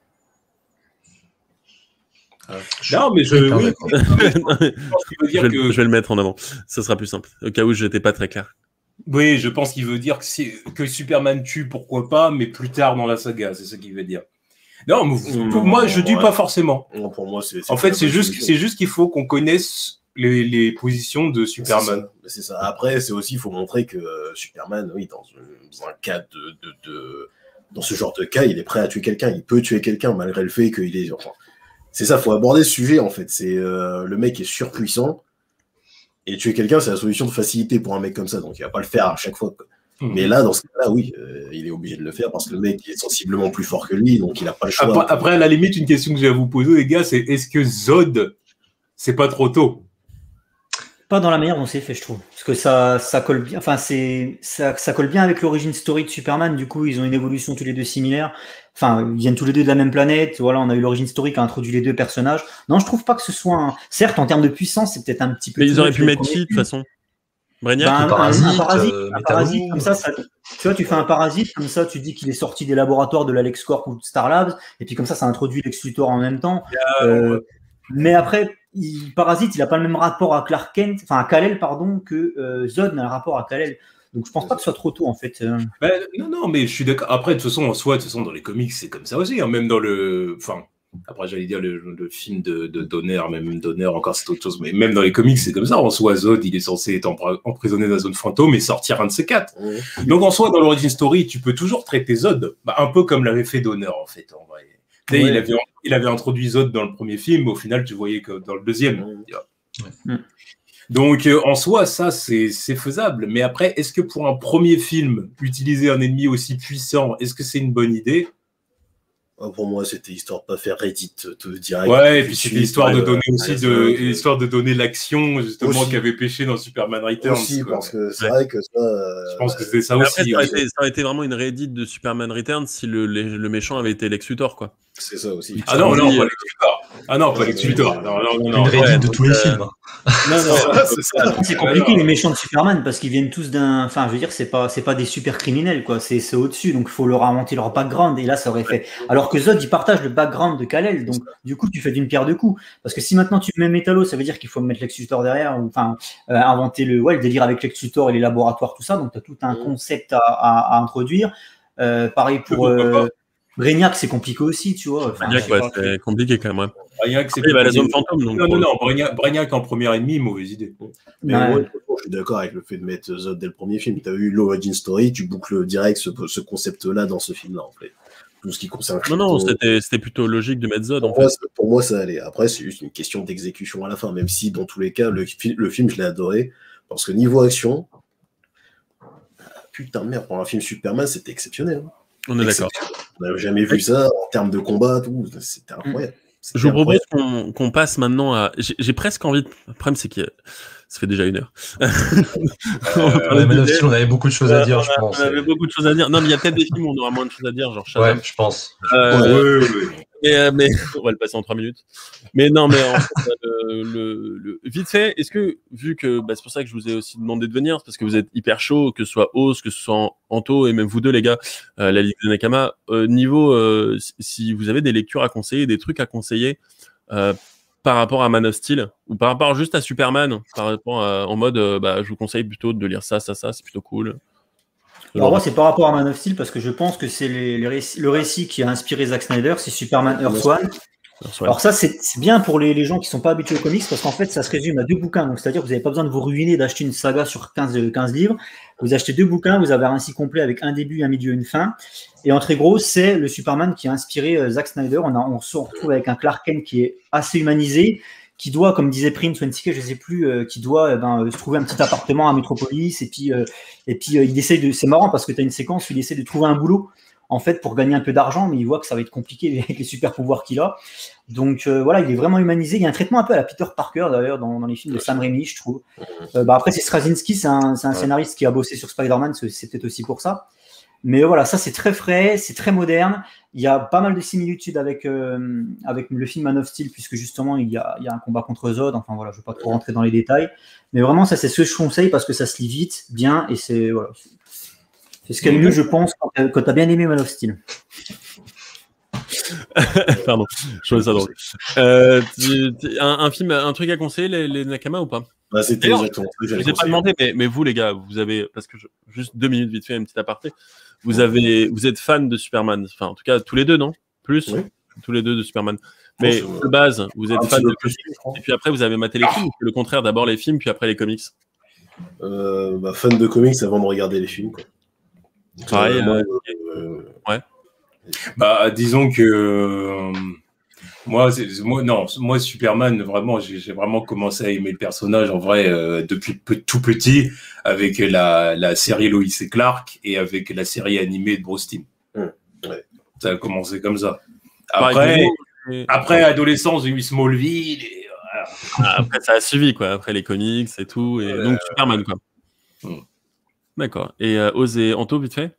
Euh, non mais je, oui, je, pense qu'il veut dire je, que... je vais le mettre en avant, ce sera plus simple, au cas où je n'étais pas très clair. Oui, je pense qu'il veut dire que, si, que Superman tue, pourquoi pas, mais plus tard dans la saga, c'est ce qu'il veut dire. Non, mais mmh, pour moi, je dis ouais. pas forcément. Non, pour moi, c'est. En fait, c'est juste, c'est juste qu'il faut qu'on connaisse les, les positions de Superman. C'est ça. ça. Après, c'est aussi, il faut montrer que euh, Superman, oui, dans, dans un cas de, de, de, dans ce genre de cas, il est prêt à tuer quelqu'un. Il peut tuer quelqu'un malgré le fait qu'il est. Enfin, c'est ça. Faut aborder ce sujet en fait. C'est euh, le mec est surpuissant. Et tuer quelqu'un, c'est la solution de facilité pour un mec comme ça, donc il va pas le faire à chaque fois. Mmh. Mais là, dans ce cas-là, oui, euh, il est obligé de le faire parce que le mec est sensiblement plus fort que lui, donc il a pas le choix. Après, après à la limite, une question que j'ai à vous poser, les gars, c'est est-ce que Zod, c'est pas trop tôt? Pas dans la manière dont c'est fait, je trouve. Parce que ça, ça colle bien. Enfin, c'est ça, ça colle bien avec l'origine story de Superman. Du coup, ils ont une évolution tous les deux similaire. Enfin, ils viennent tous les deux de la même planète. Voilà, on a eu l'origine story qui a introduit les deux personnages. Non, je trouve pas que ce soit un... Certes, en termes de puissance, c'est peut-être un petit peu. Mais ils auraient pu mettre qui de toute façon? Brainiac, ben, un, parasite, un parasite, euh, un parasite comme ça, ça, tu vois, tu fais un parasite comme ça, tu dis qu'il est sorti des laboratoires de la LexCorp ou de Star Labs, et puis comme ça, ça introduit Lex Luthor en même temps. Yeah, euh, ouais. Mais après, il, Parasite, il n'a pas le même rapport à Clark Kent, enfin à Kal-El, pardon, que euh, Zod n'a un rapport à Kal-El. Donc je pense pas que ce soit trop tôt en fait. Ben, non, non, mais je suis d'accord. Après, de toute façon, en soi, de toute façon, dans les comics, c'est comme ça aussi. Hein. Même dans le, enfin, après, j'allais dire le, le film de, de Donner, même Donner, encore c'est autre chose. Mais même dans les comics, c'est comme ça. En soi, Zod, il est censé être emprisonné dans la zone fantôme et sortir un de ces quatre. Mmh. Donc en soi, dans l'origin story, tu peux toujours traiter Zod, bah, un peu comme l'avait fait Donner en fait. En vrai. Ouais. Il avait, il avait introduit Zod dans le premier film, mais au final, tu voyais que dans le deuxième. Ouais. Mmh. Donc, euh, en soi, ça, c'est faisable. Mais après, est-ce que pour un premier film, utiliser un ennemi aussi puissant, est-ce que c'est une bonne idée? Pour moi, c'était histoire de pas faire Reddit de direct. Ouais, et puis c'était histoire de donner euh, aussi de, et histoire de donner l'action justement qu'avait pêché dans Superman Returns. Aussi, quoi. Parce que c'est ouais. vrai que ça. Euh, je pense que c'était ça aussi. Après, ça, aurait été, ça aurait été vraiment une Reddit de Superman Returns si le, le, le méchant avait été Lex Luthor, quoi. C'est ça aussi. Ah non, non, pas Lex Luthor. Ah non, pas Lex Luthor. Non, non, non, une Reddit ouais, de tous les films. Non, non, c'est ça. C'est compliqué les méchants de Superman parce qu'ils viennent tous d'un. Enfin, je veux dire, c'est pas, c'est pas des super criminels, quoi. C'est, c'est au-dessus, donc il faut leur inventer leur background. Et là, ça aurait fait. Alors que Zod, il partage le background de Kal-El, donc du coup, tu fais d'une pierre deux coups. Parce que si maintenant tu mets Metallo, ça veut dire qu'il faut mettre Lex Luthor derrière, ou enfin euh, inventer le, ouais, le délire avec Lex Luthor et les laboratoires, tout ça. Donc tu as tout un concept à, à, à introduire. Euh, pareil pour. Euh, Brainiac, c'est compliqué aussi, tu vois. Enfin, Brainiac, ouais, c'est compliqué quand même. Ouais. Brainiac, c'est il va la zone fantôme. Donc non, non, non, Brainiac, Brainiac en première ennemi, mauvaise idée. Mais ouais. Ouais, je suis d'accord avec le fait de mettre Zod dès le premier film. Tu as eu l'origin story, tu boucles direct ce, ce concept-là dans ce film-là, en fait. Tout ce qui concerne. Non, non, c'était, c'était plutôt logique de mettre Zod. Pour, en moi, fait. pour moi, ça allait. Après, c'est juste une question d'exécution à la fin, même si, dans tous les cas, le, le film, je l'ai adoré. Parce que niveau action, putain de merde, pour un film Superman, c'était exceptionnel. Hein. On est d'accord. On n'a jamais vu ça en termes de combat, tout. C'était incroyable. C'était Je vous propose incroyable. qu'on, qu'on passe maintenant à. J'ai, j'ai presque envie. De... Le problème, c'est que ça fait déjà une heure. euh, ouais, Man of Steel, on avait beaucoup de choses à dire, euh, je pense. On avait beaucoup de choses à dire. Non, mais il y a peut-être des films où on aura moins de choses à dire, genre Shazam. Ouais, je pense. Euh, Ouais, ouais, ouais. Mais, euh, mais on va le passer en trois minutes. Mais non, mais en fait, le, le, le... vite fait, est-ce que, vu que bah, c'est pour ça que je vous ai aussi demandé de venir, parce que vous êtes hyper chaud, que ce soit Oz, que ce soit Anto, et même vous deux, les gars, euh, la Ligue des Nakama, euh, niveau, euh, si vous avez des lectures à conseiller, des trucs à conseiller euh, par rapport à Man of Steel, ou par rapport juste à Superman, par rapport à, en mode, euh, bah, je vous conseille plutôt de lire ça, ça, ça, c'est plutôt cool. Alors moi, c'est par rapport à Man of Steel parce que je pense que c'est les, les récits, le récit qui a inspiré Zack Snyder, c'est Superman Earth One. Alors ça, c'est, c'est bien pour les, les gens qui sont pas habitués aux comics parce qu'en fait, ça se résume à deux bouquins. Donc c'est-à-dire que vous n'avez pas besoin de vous ruiner d'acheter une saga sur quinze, quinze livres. Vous achetez deux bouquins, vous avez un récit complet avec un début, un milieu, une fin. Et en très gros, c'est le Superman qui a inspiré euh, Zack Snyder. On, a, on se retrouve avec un Clark Kent qui est assez humanisé, qui doit, comme disait Prince ou N C K, je ne sais plus, euh, qui doit eh ben, se trouver un petit appartement à Metropolis. Et puis, euh, et puis euh, il essaye de. C'est marrant parce que tu as une séquence où il essaie de trouver un boulot, en fait, pour gagner un peu d'argent, mais il voit que ça va être compliqué avec les super pouvoirs qu'il a. Donc euh, voilà, il est vraiment humanisé. Il y a un traitement un peu à la Peter Parker, d'ailleurs, dans, dans les films de Sam Raimi, je trouve. Euh, bah, après, c'est Straczynski, c'est un, c'est un scénariste qui a bossé sur Spider-Man, c'est, c'est peut-être aussi pour ça. Mais voilà, ça c'est très frais, c'est très moderne. Il y a pas mal de similitudes avec, euh, avec le film Man of Steel, puisque justement il y, a, il y a un combat contre Zod. Enfin voilà, je ne vais pas trop rentrer dans les détails. Mais vraiment, ça c'est ce que je conseille parce que ça se lit vite, bien, et c'est, voilà, c'est ce qu'il y a de mieux, je pense, quand tu as bien aimé Man of Steel. Pardon, je trouvais ça drôle. Euh, tu, tu, un, un film, un truc à conseiller, les, les Nakama ou pas? Bah, c'était exactement ce que je j'allais vous ai pas demandé, mais, mais vous, les gars, vous avez, parce que je, juste deux minutes vite fait, un petit aparté, vous avez, vous êtes fan de Superman, enfin, en tout cas, tous les deux, non? Plus? Oui. Tous les deux de Superman. Mais oh, de base, vous êtes fan de comics, et puis après, vous avez maté les films, le contraire, d'abord les films, puis après les comics. Euh, bah, fan de comics avant de regarder les films, quoi. Pareil, euh, euh, euh, ouais. Bah, disons que euh, moi, c'est, moi, non, moi Superman, vraiment, j'ai, j'ai vraiment commencé à aimer le personnage en vrai euh, depuis peu, tout petit avec la, la série Lois et Clark et avec la série animée de Bruce Timm. Mmh, ouais. Ça a commencé comme ça. Après, et... après adolescence, j'ai eu Smallville. Et, voilà. Après, ça a suivi quoi. Après les comics et tout, et euh, donc Superman quoi. Mmh. D'accord. Et euh, Oz et Anto, vite fait.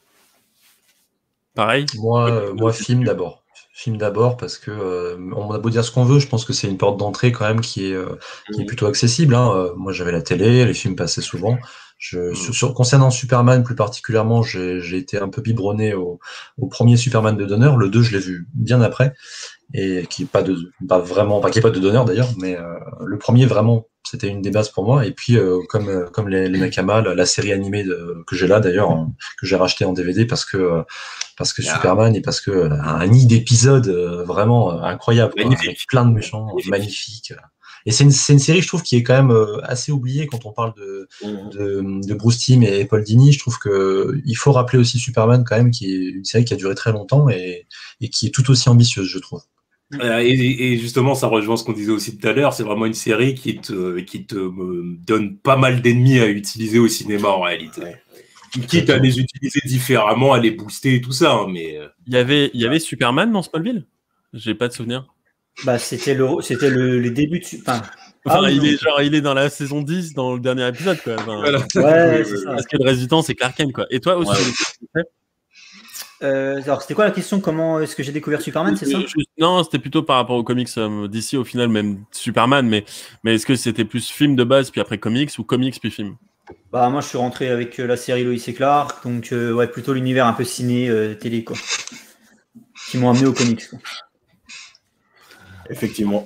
Pareil. Moi, euh, moi, film d'abord. Film d'abord parce que euh, on a beau dire ce qu'on veut, je pense que c'est une porte d'entrée quand même qui est euh, qui est plutôt accessible. Hein. Euh, moi, j'avais la télé, les films passaient souvent. Je, mmh. sur, sur, concernant Superman plus particulièrement, j'ai, j'ai été un peu biberonné au, au premier Superman de Donner. Le deux, je l'ai vu bien après et qui est pas de pas vraiment, pas qui est pas de Donner d'ailleurs, mais euh, le premier vraiment. C'était une des bases pour moi. Et puis, euh, comme, euh, comme les, les Nakama, la, la série animée de, que j'ai là, d'ailleurs, hein, que j'ai racheté en D V D parce que, euh, parce que yeah. Superman et parce que euh, un nid d'épisodes euh, vraiment euh, incroyable, quoi, avec plein de méchants, magnifique. magnifiques. Et c'est une, c'est une série, je trouve, qui est quand même euh, assez oubliée quand on parle de, mm-hmm. de, de Bruce Timm et Paul Dini. Je trouve que il faut rappeler aussi Superman, quand même, qui est une série qui a duré très longtemps et, et qui est tout aussi ambitieuse, je trouve. Et, et justement, ça rejoint ce qu'on disait aussi tout à l'heure, c'est vraiment une série qui te, qui te euh, donne pas mal d'ennemis à utiliser au cinéma en réalité. Quitte à les utiliser différemment, à les booster et tout ça. Hein, mais... Il y avait, il y avait Superman dans Smallville? J'ai pas de souvenir. Bah, c'était le, c'était le, les débuts de Superman. Enfin, ah, il, non. est, genre, il est dans la saison dix, dans le dernier épisode. Quoi. Enfin, voilà. Ouais, c'est ça. Parce que le reste du temps, c'est Clark Kent. Quoi. Et toi aussi, ouais. Euh, alors, c'était quoi la question? Comment est-ce que j'ai découvert Superman, c'est ça? Non, c'était plutôt par rapport aux comics euh, d'ici, au final, même Superman, mais, mais est-ce que c'était plus film de base, puis après comics, ou comics, puis film? Bah, moi, je suis rentré avec euh, la série Lois et Clark, donc euh, ouais, plutôt l'univers un peu ciné, euh, télé, quoi. Qui m'ont amené aux comics, quoi. Effectivement.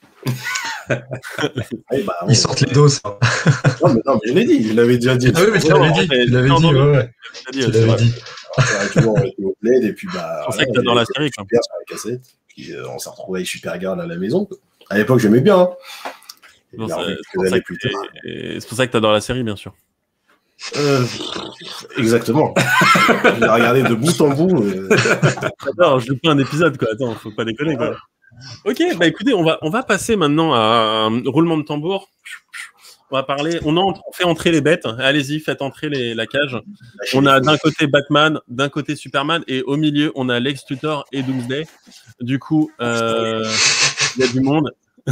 Oui, bah, on... Ils sortent les doses. Hein. Non, mais, non, mais je l'ai dit, je l'avais déjà dit. Ah oui, mais tu l'avais dit, tu l'avais dit, ouais, ouais. Tu l'avais dit. Toujours, on était au bled, et puis bah. C'est pour ça que t'as dans la série, quoi. Super sur la cassette, puis euh, on s'est retrouvé avec Supergirl à la maison, quoi. À l'époque, j'aimais bien. Hein. Non, c'est pour, pour ça que t'as dans la série, bien sûr. Euh, exactement. Je l'ai regardé de bout en bout. Euh... Attends, je loupe pas un épisode, quoi. Attends, faut pas déconner, quoi. Ok, bah écoutez, on va, on va passer maintenant à un roulement de tambour. On va parler, on, entre, on fait entrer les bêtes. Allez-y, faites entrer les, la cage. On a d'un côté Batman, d'un côté Superman, et au milieu, on a Lex Luthor et Doomsday. Du coup, euh, il y a du monde.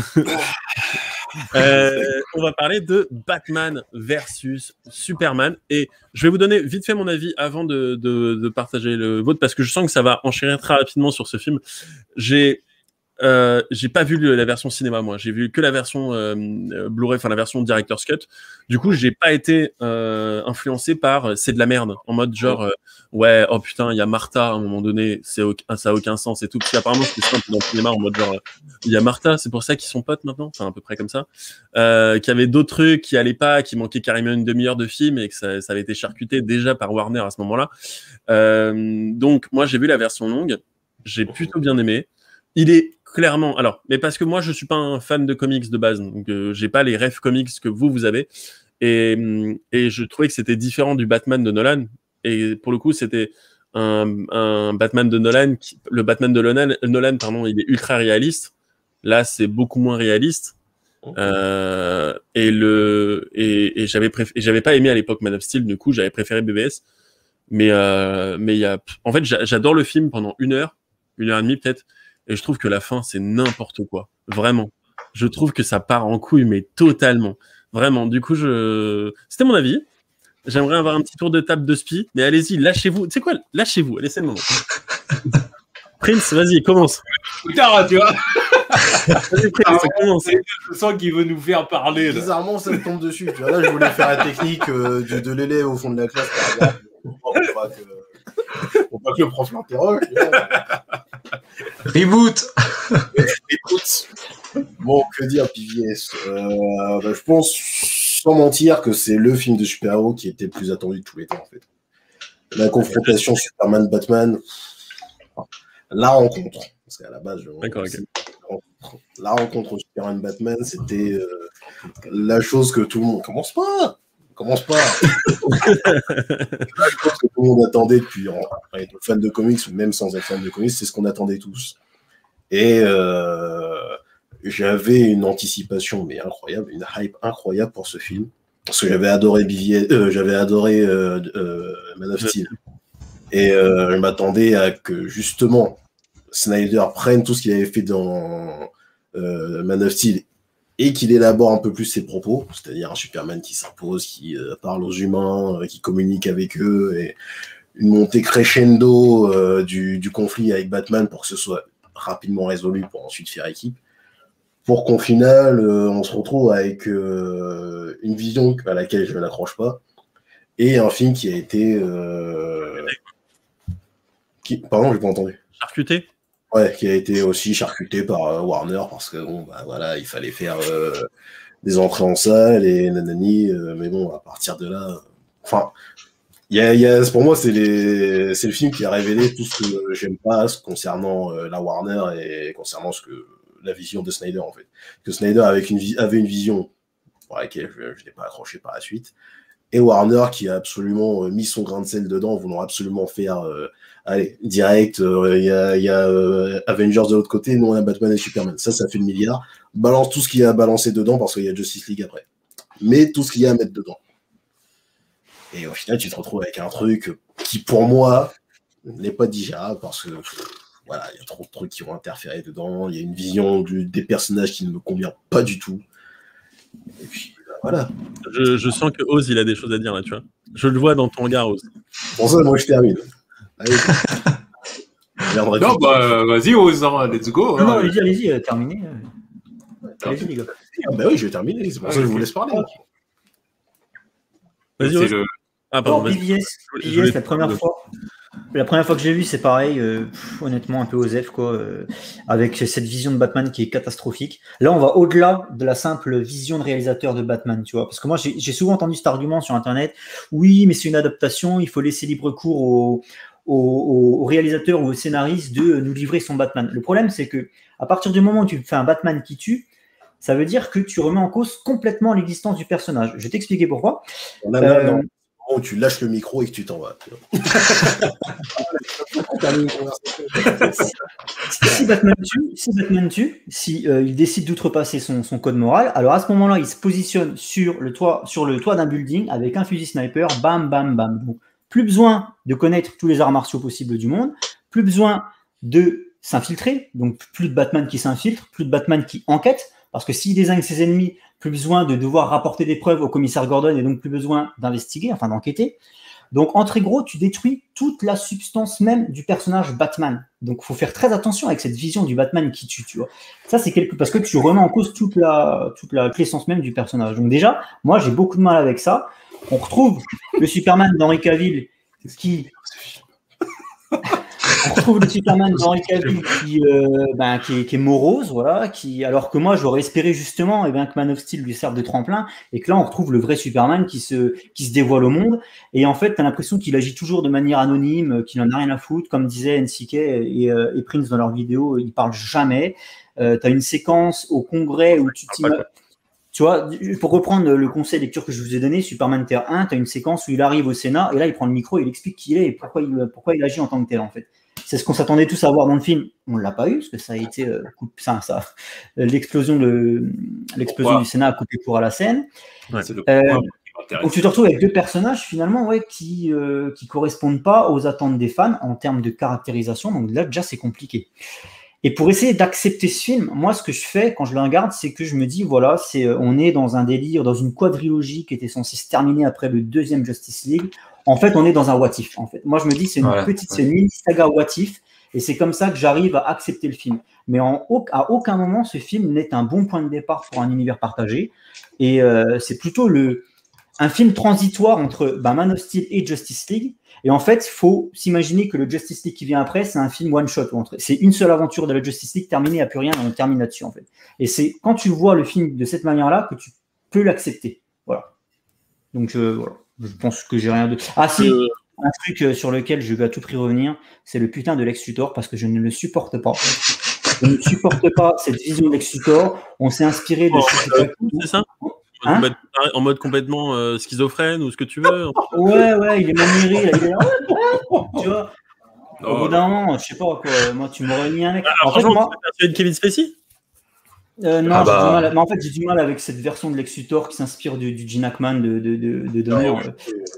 euh, on va parler de Batman versus Superman. Et je vais vous donner vite fait mon avis avant de, de, de partager le vôtre, parce que je sens que ça va enchérir très rapidement sur ce film. J'ai Euh, j'ai pas vu le, la version cinéma, moi. J'ai vu que la version euh, Blu-ray, enfin la version Director's Cut. Du coup, j'ai pas été euh, influencé par euh, c'est de la merde, en mode genre euh, ouais, oh putain, il y a Martha à un moment donné, c'est ça a aucun sens et tout. Parce qu'apparemment c'était simple dans le cinéma, en mode genre il y a Martha, c'est pour ça qu'ils sont potes maintenant, enfin à peu près comme ça. Euh, qu'il y avait d'autres trucs qui allaient pas, qui manquaient carrément une demi-heure de film et que ça, ça avait été charcuté déjà par Warner à ce moment-là. Euh, donc moi j'ai vu la version longue, j'ai plutôt bien aimé. Il est clairement, alors, mais parce que moi, je suis pas un fan de comics de base, donc euh, j'ai pas les refs comics que vous, vous avez, et, et je trouvais que c'était différent du Batman de Nolan, et pour le coup, c'était un, un Batman de Nolan, qui, le Batman de Nolan, Nolan, pardon, il est ultra réaliste, là, c'est beaucoup moins réaliste, euh, et le, et, et j'avais préf... et j'avais pas aimé à l'époque Man of Steel, du coup, j'avais préféré B V S, mais, euh, mais il y a, en fait, j'adore le film pendant une heure, une heure et demie peut-être, et je trouve que la fin, c'est n'importe quoi. Vraiment. Je trouve que ça part en couille, mais totalement. Vraiment. Du coup, je... c'était mon avis. J'aimerais avoir un petit tour de table de spi, mais allez-y, lâchez-vous. Tu sais quoi? Lâchez-vous. Allez, c'est le moment. Prince, vas-y, commence. Putain, tu vois. Vas-y, Prince, ça commence. Je sens qu'il veut nous faire parler. Là. Bizarrement, ça me tombe dessus. Tu vois, là, je voulais faire la technique euh, de, de l'élève au fond de la classe. Pour pas que, pour pas que le prof l'interroge. Reboot. Écoute, bon, que dire, P V S euh, bah, je pense, sans mentir, que c'est le film de super-héros qui était le plus attendu de tous les temps, en fait. La confrontation Superman-Batman, la rencontre, parce qu'à la base, je, okay. la rencontre Superman-Batman, c'était euh, la chose que tout le monde... Commence pas Commence pas La chose que tout le monde attendait depuis, en étant fan de comics, même sans être fan de comics, c'est ce qu'on attendait tous. Et euh, j'avais une anticipation, mais incroyable, une hype incroyable pour ce film. Parce que j'avais adoré, B V S, euh, j'avais adoré euh, euh, Man of Steel. Et euh, je m'attendais à que, justement, Snyder prenne tout ce qu'il avait fait dans euh, Man of Steel et qu'il élabore un peu plus ses propos, c'est-à-dire un Superman qui s'impose, qui euh, parle aux humains, euh, qui communique avec eux, et une montée crescendo euh, du, du conflit avec Batman pour que ce soit rapidement résolu pour ensuite faire équipe, pour qu'au final, euh, on se retrouve avec euh, une vision à laquelle je ne l'accroche pas, et un film qui a été... Euh... Qui... Pardon, j'ai pas entendu. Charcuté. Ouais, qui a été aussi charcuté par euh, Warner, parce que bon, bah, voilà, il fallait faire euh, des entrées en salle, et nanani, euh, mais bon, à partir de là... Enfin... Y a, y a, pour moi, c'est le film qui a révélé tout ce que j'aime pas concernant euh, la Warner et concernant ce que, la vision de Snyder, en fait. Que Snyder avait une, avait une vision pour laquelle je, je n'ai pas accroché par la suite. Et Warner qui a absolument euh, mis son grain de sel dedans, voulant absolument faire, euh, allez, direct, il euh, y a, y a euh, Avengers de l'autre côté, non, il y a Batman et Superman. Ça, ça fait le milliard. Balance tout ce qu'il y a à balancer dedans parce qu'il y a Justice League après. Mais tout ce qu'il y a à mettre dedans. Et au final, tu te retrouves avec un truc qui, pour moi, n'est pas digérable parce que pff, voilà, il y a trop de trucs qui vont interférer dedans. Il y a une vision du, des personnages qui ne me convient pas du tout. Et puis voilà. Je, je sens que Oz, il a des choses à dire là, tu vois. Je le vois dans ton regard, Oz. Pour ça, moi, je termine. Allez. Non, bah, vas-y, Ozan, let's go. Non, hein. non, allez-y, allez-y, euh, terminez. Allez-y, les gars. Ah bah oui, je vais terminer, c'est pour ça que je vous laisse parler. Vas-y, C'est Oz. le... Ah, Alors, pardon, vas-y. B V S, Je B V S voulais- la première fois. La première fois que je l'ai vu, c'est pareil, euh, pff, honnêtement, un peu osef, quoi, euh, avec cette vision de Batman qui est catastrophique. Là, on va au-delà de la simple vision de réalisateur de Batman, tu vois. Parce que moi, j'ai j'ai souvent entendu cet argument sur Internet. Oui, mais c'est une adaptation, il faut laisser libre cours au, au, au réalisateur ou au scénariste de nous livrer son Batman. Le problème, c'est que à partir du moment où tu fais un Batman qui tue, ça veut dire que tu remets en cause complètement l'existence du personnage. Je vais t'expliquer pourquoi. Là, là, Euh, non. Où tu lâches le micro et que tu t'en vas. tu vois. Si, si Batman tue, si, Batman tue, si euh, il décide d'outrepasser son, son code moral, alors à ce moment-là, il se positionne sur le toit, sur le toit d'un building avec un fusil sniper, bam, bam, bam. Donc, plus besoin de connaître tous les arts martiaux possibles du monde, plus besoin de s'infiltrer, donc plus de Batman qui s'infiltre, plus de Batman qui enquête, parce que s'il désigne ses ennemis, plus besoin de devoir rapporter des preuves au commissaire Gordon et donc plus besoin d'investiguer, enfin d'enquêter. Donc, en très gros, tu détruis toute la substance même du personnage Batman. Donc, il faut faire très attention avec cette vision du Batman qui tue, tu vois. Ça, c'est quelque... parce que tu remets en cause toute la, toute la, l'essence même du personnage. Donc, déjà, moi, j'ai beaucoup de mal avec ça. On retrouve le Superman d'Henry Cavill qui... On retrouve le Superman d'Henry Cavill qui, euh, ben, qui, est, qui est morose, voilà, qui, alors que moi j'aurais espéré justement eh ben, que Man of Steel lui serve de tremplin, et que là on retrouve le vrai Superman qui se, qui se dévoile au monde, et en fait tu as l'impression qu'il agit toujours de manière anonyme, qu'il en a rien à foutre, comme disait N C K et, euh, et Prince dans leurs vidéos, ils parlent jamais. Euh, tu as une séquence au congrès où tu t'imagines. Tu vois, pour reprendre le conseil de lecture que je vous ai donné, Superman Terre un, tu as une séquence où il arrive au Sénat, et là il prend le micro et il explique qui il est et pourquoi il, pourquoi il agit en tant que tel en fait. C'est ce qu'on s'attendait tous à voir dans le film. On ne l'a pas eu, parce que ça a été euh, ça, ça, l'explosion, de, l'explosion du Sénat a coupé court à la scène. Ouais, c'est le euh, point donc tu te retrouves avec deux personnages finalement ouais, qui ne euh, qui correspondent pas aux attentes des fans en termes de caractérisation. Donc là, déjà, c'est compliqué. Et pour essayer d'accepter ce film, moi, ce que je fais quand je le regarde, c'est que je me dis, voilà, c'est, on est dans un délire, dans une quadrilogie qui était censée se terminer après le deuxième Justice League. En fait, on est dans un what if. En fait, moi, je me dis, c'est une Voilà. petite, c'est une mini saga what if, et c'est comme ça que j'arrive à accepter le film. Mais en, à aucun moment, ce film n'est un bon point de départ pour un univers partagé. Et euh, c'est plutôt le, un film transitoire entre bah, Man of Steel et Justice League. Et en fait, il faut s'imaginer que le Justice League qui vient après, c'est un film one-shot. C'est une seule aventure de la Justice League terminée, il n'y a plus rien, on termine là-dessus, en fait. Et c'est quand tu vois le film de cette manière-là que tu peux l'accepter. Voilà. Donc, euh, voilà. Je pense que j'ai rien de... Ah si, euh... un truc sur lequel je vais à tout prix revenir, c'est le putain de Lex Luthor, parce que je ne le supporte pas. Je ne supporte pas cette vision de Lex Luthor. On s'est inspiré de... Oh, ce euh, c'est ça Hein en mode complètement euh, schizophrène ou ce que tu veux. Ouais, ouais, il est maniéré. Là, il est là. Tu vois, oh, au bout d'un moment, je sais pas quoi. Moi, tu m'aurais mis un mec. Alors, en fait, moi, tu es de Kevin Spacey euh, Non, ah bah... j'ai du mal. Mais en fait, j'ai du mal avec cette version de Lex Luthor qui s'inspire du, du Gene Hackman de de de, de Donner. Oh,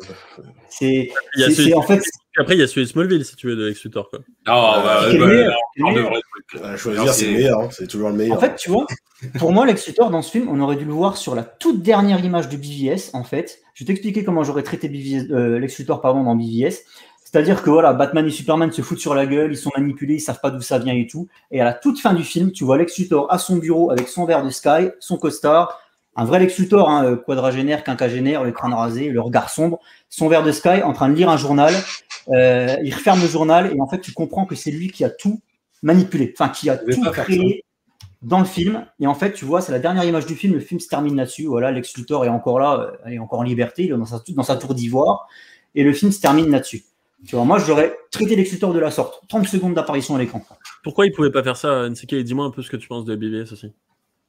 c'est, c'est, c'est en fait. Après, il y a celui de Smallville, si tu veux, de Lex Luthor. Quoi. Ah, bah, c'est bah, meilleur, bah, meilleur. Euh, choisir, c'est le meilleur, hein. C'est toujours le meilleur. En fait, tu vois, pour moi, Lex Luthor, dans ce film, on aurait dû le voir sur la toute dernière image de B V S, en fait. Je vais t'expliquer comment j'aurais traité B V S, euh, Lex Luthor pardon, dans B V S. C'est-à-dire que voilà, Batman et Superman se foutent sur la gueule, ils sont manipulés, ils savent pas d'où ça vient et tout. Et à la toute fin du film, tu vois Lex Luthor à son bureau avec son verre de Sky, son costard, un vrai Lex Luthor, hein, quadragénaire, quinquagénaire, le crâne rasé, le regard sombre, son verre de Sky en train de lire un journal. Euh, il referme le journal et en fait, tu comprends que c'est lui qui a tout manipulé, enfin qui a tout créé dans le film. Et en fait, tu vois, c'est la dernière image du film. Le film se termine là-dessus. Voilà, Lex Luthor est encore là, il est encore en liberté, il est dans sa, dans sa tour d'ivoire. Et le film se termine là-dessus. Tu vois, moi, j'aurais traité Lex Luthor de la sorte. trente secondes d'apparition à l'écran. Pourquoi il pouvait pas faire ça, N C K? Dis-moi un peu ce que tu penses de B V S aussi.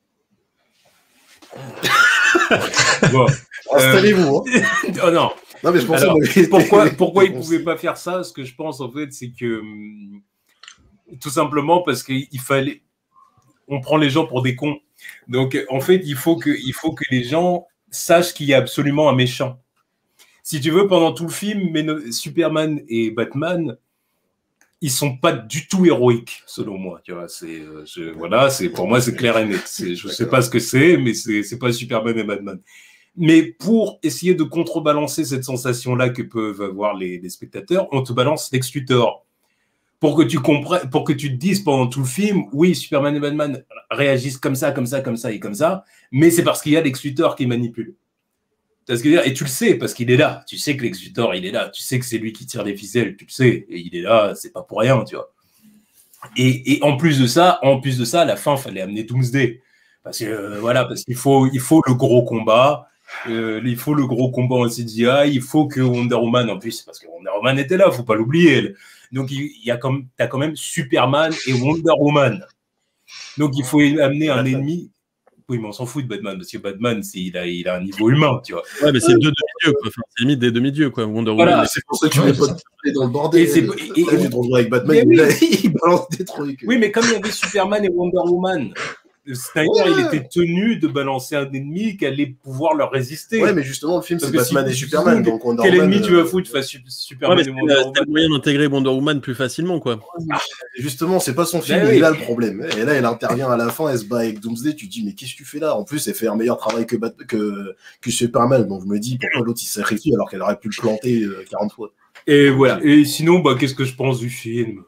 Bon. Installez-vous. Euh... Hein. Oh non. Non, mais je pense Alors, que... pourquoi, pourquoi il ne pouvait pas faire ça? Ce que je pense, en fait, c'est que tout simplement parce qu'il fallait. On prend les gens pour des cons. Donc, en fait, il faut que, il faut que les gens sachent qu'il y a absolument un méchant. Si tu veux, pendant tout le film, Superman et Batman, ils sont pas du tout héroïques, selon moi. Tu vois, c'est, je, voilà, c'est pour moi, c'est clair et net. C'est, je sais pas ce que c'est, mais c'est, c'est pas Superman et Batman. Mais pour essayer de contrebalancer cette sensation-là que peuvent avoir les, les spectateurs, on te balance Lex Luthor. pour que tu comprennes, pour que tu te dises pendant tout le film, oui, Superman et Batman réagissent comme ça, comme ça, comme ça et comme ça, mais c'est parce qu'il y a Lex Luthor qui manipule. Parce que, et tu le sais, parce qu'il est là. Tu sais que Lex Luthor, il est là. Tu sais que c'est lui qui tire les ficelles, tu le sais. Et il est là, c'est pas pour rien, tu vois. Et, et en plus de ça, en plus de ça, à la fin, il fallait amener Doomsday. Parce que, euh, voilà, parce qu'il faut, il faut le gros combat. Euh, il faut le gros combat en C G I. Il faut que Wonder Woman, en plus, parce que Wonder Woman était là, faut pas l'oublier. Donc, il, il y a comme, t'as quand même Superman et Wonder Woman. Donc, il faut amener un ennemi. Oui, mais on s'en fout de Batman, parce que Batman, il a, il a un niveau humain, tu vois. Ouais, mais c'est deux demi-dieux, quoi. Enfin, c'est limite des demi-dieux, quoi. Wonder Woman. Voilà, c'est pour ça que tu mets pas de dans le bordel. Et c'est, et, et, tu te retrouves avec Batman, il, oui. il balance des trucs. Oui, mais comme il y avait Superman et Wonder Woman, Snyder, ouais. il était tenu de balancer un ennemi qui allait pouvoir leur résister. Ouais, mais justement, le film, c'est Batman si, et Superman. Donc Wonder quel Woman, ennemi tu vas foutre face à Superman ouais, et Wonder Woman? C'est le moyen d'intégrer Wonder Woman plus facilement, quoi. Ah, justement, c'est pas son film, ben il oui. a le problème. Et là, elle intervient à la fin, elle se bat avec Doomsday, tu te dis, mais qu'est-ce que tu fais là? En plus, elle fait un meilleur travail que, Bat que, que Superman. Donc je me dis, pourquoi l'autre, il s'est réussi alors qu'elle aurait pu le planter euh, quarante fois. Et voilà. Et sinon, bah, qu'est-ce que je pense du film?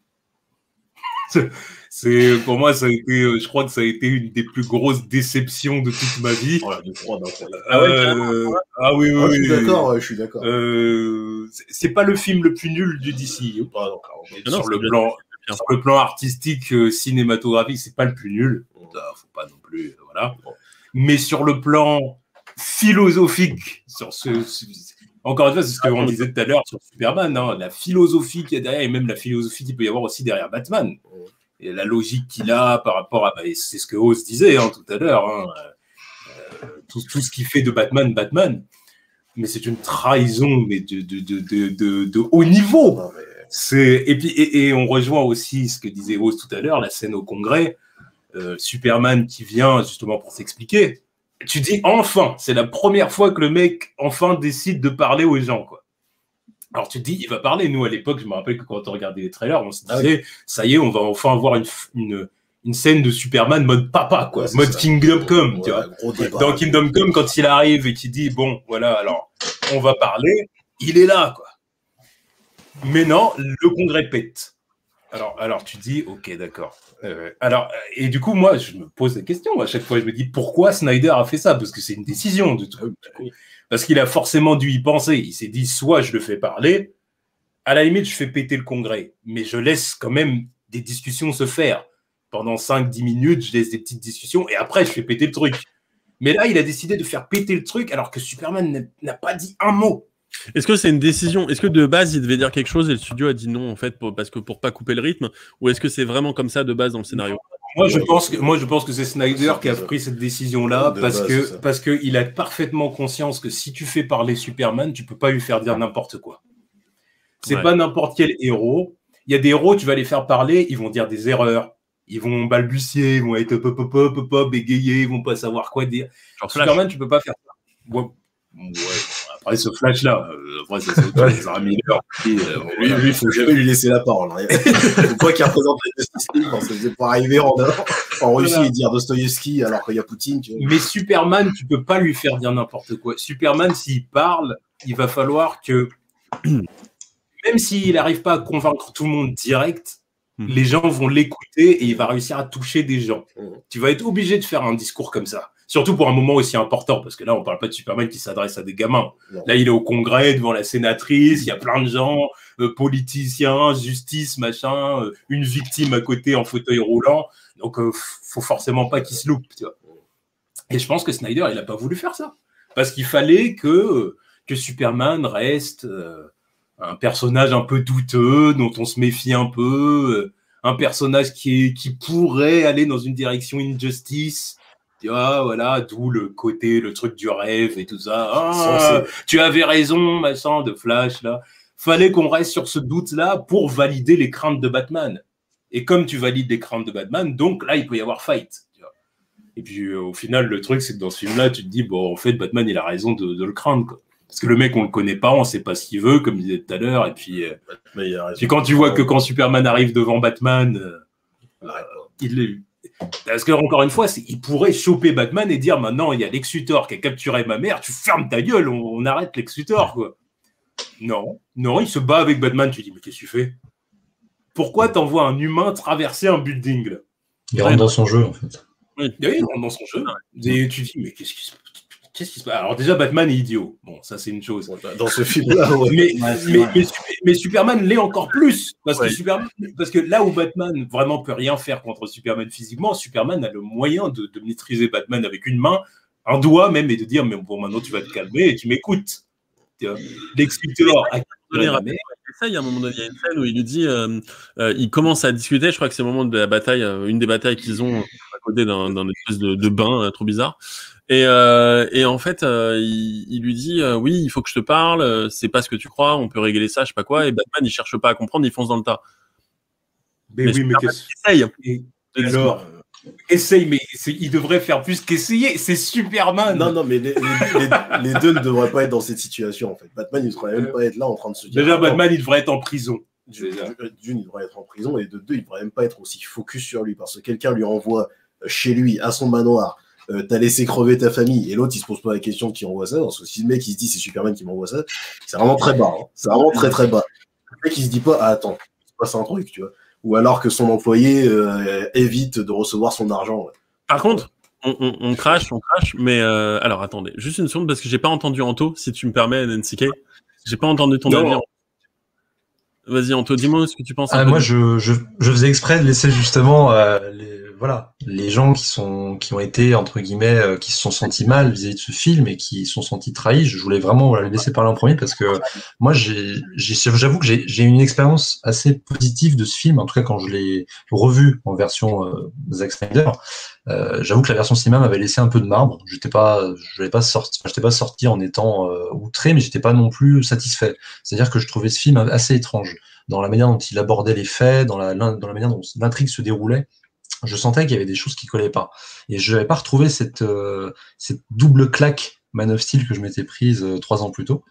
C'est, pour moi, ça a été, je crois que ça a été une des plus grosses déceptions de toute ma vie. Voilà, de froid, ah, ouais, euh, ah oui, oui, ah, oui. Je suis d'accord, je suis d'accord. Euh, c'est pas le film le plus nul du D C. Ah, non, ah, sur, le plan, sur le plan artistique, euh, cinématographique, c'est pas le plus nul. Bon, faut pas non plus, voilà. Bon. Mais sur le plan philosophique, sur ce, ce encore une fois, c'est ce qu'on disait tout à l'heure sur Superman, hein, la philosophie qu'il y a derrière, et même la philosophie qu'il peut y avoir aussi derrière Batman. Et la logique qu'il a par rapport à... Bah, c'est ce que Oz disait hein, tout à l'heure. Hein, euh, tout, tout ce qui fait de Batman, Batman. Mais c'est une trahison mais de, de, de, de, de, de haut niveau. Non, mais... c'est... Et, puis, et, et on rejoint aussi ce que disait Oz tout à l'heure, la scène au Congrès. Euh, Superman qui vient justement pour s'expliquer. Tu dis enfin, c'est la première fois que le mec enfin décide de parler aux gens, quoi. Alors tu te dis, il va parler. Nous, à l'époque, je me rappelle que quand on regardait les trailers, on se disait, ah oui. ça y est, on va enfin avoir une, une, une scène de Superman mode papa, quoi, ouais, mode ça. Kingdom Come, ouais, tu vois. Dans Kingdom Come, quand il arrive et qu'il dit, bon, voilà, alors, on va parler, il est là, quoi. Mais non, le congrès pète. Alors, alors tu dis, ok, d'accord. Euh, alors, et du coup, moi, je me pose la question. À chaque fois, je me dis, pourquoi Snyder a fait ça? Parce que c'est une décision de tout. Parce qu'il a forcément dû y penser. Il s'est dit, soit je le fais parler, à la limite, je fais péter le congrès. Mais je laisse quand même des discussions se faire. Pendant cinq dix minutes, je laisse des petites discussions et après, je fais péter le truc. Mais là, il a décidé de faire péter le truc alors que Superman n'a pas dit un mot. Est-ce que c'est une décision? Est-ce que de base, il devait dire quelque chose et le studio a dit non, en fait, pour, parce que pour pas couper le rythme? Ou est-ce que c'est vraiment comme ça de base dans le scénario? Moi, je pense que, moi, je pense que c'est Snyder qui a pris cette décision-là parce que, parce que il a parfaitement conscience que si tu fais parler Superman, tu peux pas lui faire dire n'importe quoi. C'est ouais. pas n'importe quel héros. Il y a des héros, tu vas les faire parler, ils vont dire des erreurs. Ils vont balbutier, ils vont être pop, pop, pop, pop, pop, bégayer, ils vont pas savoir quoi dire. Genre Superman, tu peux pas faire ça. Ouais. Ouais. Après ce flash-là, euh, après c'est Ezra Miller. Lui, il euh, faut jamais lui laisser la parole. Hein. Faut pas qu'il représente les Justice League, c'est pour arriver en, en Russie voilà. et dire Dostoïevski alors qu'il y a Poutine. Tu vois. Mais Superman, tu peux pas lui faire dire n'importe quoi. Superman, s'il parle, il va falloir que, même s'il n'arrive pas à convaincre tout le monde direct, mmh. les gens vont l'écouter et il va réussir à toucher des gens. Mmh. Tu vas être obligé de faire un discours comme ça. Surtout pour un moment aussi important, parce que là, on ne parle pas de Superman qui s'adresse à des gamins. Non. Là, il est au Congrès, devant la sénatrice, il y a plein de gens, euh, politiciens, justice, machin, euh, une victime à côté en fauteuil roulant. Donc, il euh, ne faut forcément pas qu'il se loupe. Tu vois. Et je pense que Snyder, il n'a pas voulu faire ça. Parce qu'il fallait que, euh, que Superman reste euh, un personnage un peu douteux, dont on se méfie un peu, euh, un personnage qui, est, qui pourrait aller dans une direction injustice. Ah, voilà, d'où le côté, le truc du rêve et tout ça. Ah, tu avais raison, machin, de Flash, là. Fallait qu'on reste sur ce doute-là pour valider les craintes de Batman. Et comme tu valides les craintes de Batman, donc là, il peut y avoir fight. Tu vois. Et puis, euh, au final, le truc, c'est que dans ce film-là, tu te dis, bon, en fait, Batman, il a raison de, de le craindre, quoi. Parce que le mec, on le connaît pas, on sait pas ce qu'il veut, comme je disais tout à l'heure. Et puis, euh, puis quand tu vois que quand Superman arrive devant Batman, euh, euh, il l'a eu. Parce que, encore une fois, il pourrait choper Batman et dire maintenant, il y a Lex Luthor qui a capturé ma mère, tu fermes ta gueule, on, on arrête Lex Luthor, quoi. Non, non, il se bat avec Batman, tu dis, mais qu'est-ce que tu fais? pourquoi t'envoies un humain traverser un building là? Il rentre dans son jeu, en fait. Oui, il rentre dans son jeu. Et tu dis, mais qu'est-ce qui se passe? Qu'est-ce qui se passe? Alors déjà, Batman est idiot. Bon, ça c'est une chose. Dans ce film-là, ouais. mais, Ouais, mais, vrai. mais, mais Superman l'est encore plus. Parce, Ouais. que Superman, parce que là où Batman vraiment peut rien faire contre Superman physiquement, Superman a le moyen de, de maîtriser Batman avec une main, un doigt même, et de dire, mais bon, maintenant tu vas te calmer et tu m'écoutes. Lex Luthor a Il y a un moment donné, il y a une scène où il lui dit, euh, euh, il commence à discuter, je crois que c'est le moment de la bataille, euh, une des batailles qu'ils ont à côté d'un, d'un espèce de, de bain euh, trop bizarre. Et, euh, et en fait, euh, il, il lui dit, euh, oui, il faut que je te parle, euh, c'est pas ce que tu crois, on peut régler ça, je sais pas quoi. Et Batman, il cherche pas à comprendre, il fonce dans le tas. Mais, mais oui, mais qu'est-ce essaye. Et, alors, essaye, mais il devrait faire plus qu'essayer. C'est Superman. Non, non, mais les, les, les, les deux ne devraient pas être dans cette situation, en fait. Batman, il ne devrait même pas être là en train de se dire. Déjà, Batman, il devrait être en prison. D'une, il devrait être en prison, et de deux, il devrait même pas être aussi focus sur lui, parce que quelqu'un lui envoie chez lui, à son manoir, euh, t'as laissé crever ta famille, et l'autre, il se pose pas la question qui envoie ça, parce que si le mec, il se dit c'est Superman qui m'envoie ça, c'est vraiment très bas, hein. C'est vraiment très très bas. Le mec, il se dit pas, ah, attends, il se passe un truc, tu vois. Ou alors que son employé euh, évite de recevoir son argent. Ouais. Par contre, on, on, on crache, on crache, mais euh, alors attendez, juste une seconde parce que j'ai pas entendu Anto, si tu me permets, N C K. J'ai pas entendu ton avis. Vas-y, Anto, dis-moi ce que tu penses. Ah, moi, je, je, je faisais exprès de laisser justement euh, les, voilà, les gens qui sont, qui ont été entre guillemets, euh, qui se sont sentis mal vis-à-vis de ce film et qui se sont sentis trahis. Je voulais vraiment voilà, les laisser parler en premier parce que moi, j'ai, j'ai, j'avoue que j'ai, j'ai une expérience assez positive de ce film. En tout cas, quand je l'ai revu en version euh, Zack Snyder, euh, j'avoue que la version cinéma m'avait laissé un peu de marbre. J'étais pas, je l'avais pas sorti, j'étais pas sorti en étant euh, outré, mais j'étais pas non plus satisfait. C'est-à-dire que je trouvais ce film assez étrange dans la manière dont il abordait les faits, dans la, dans la manière dont l'intrigue se déroulait. Je sentais qu'il y avait des choses qui collaient pas. Et je n'avais pas retrouvé cette, euh, cette double claque Man of Steel que je m'étais prise euh, trois ans plus tôt.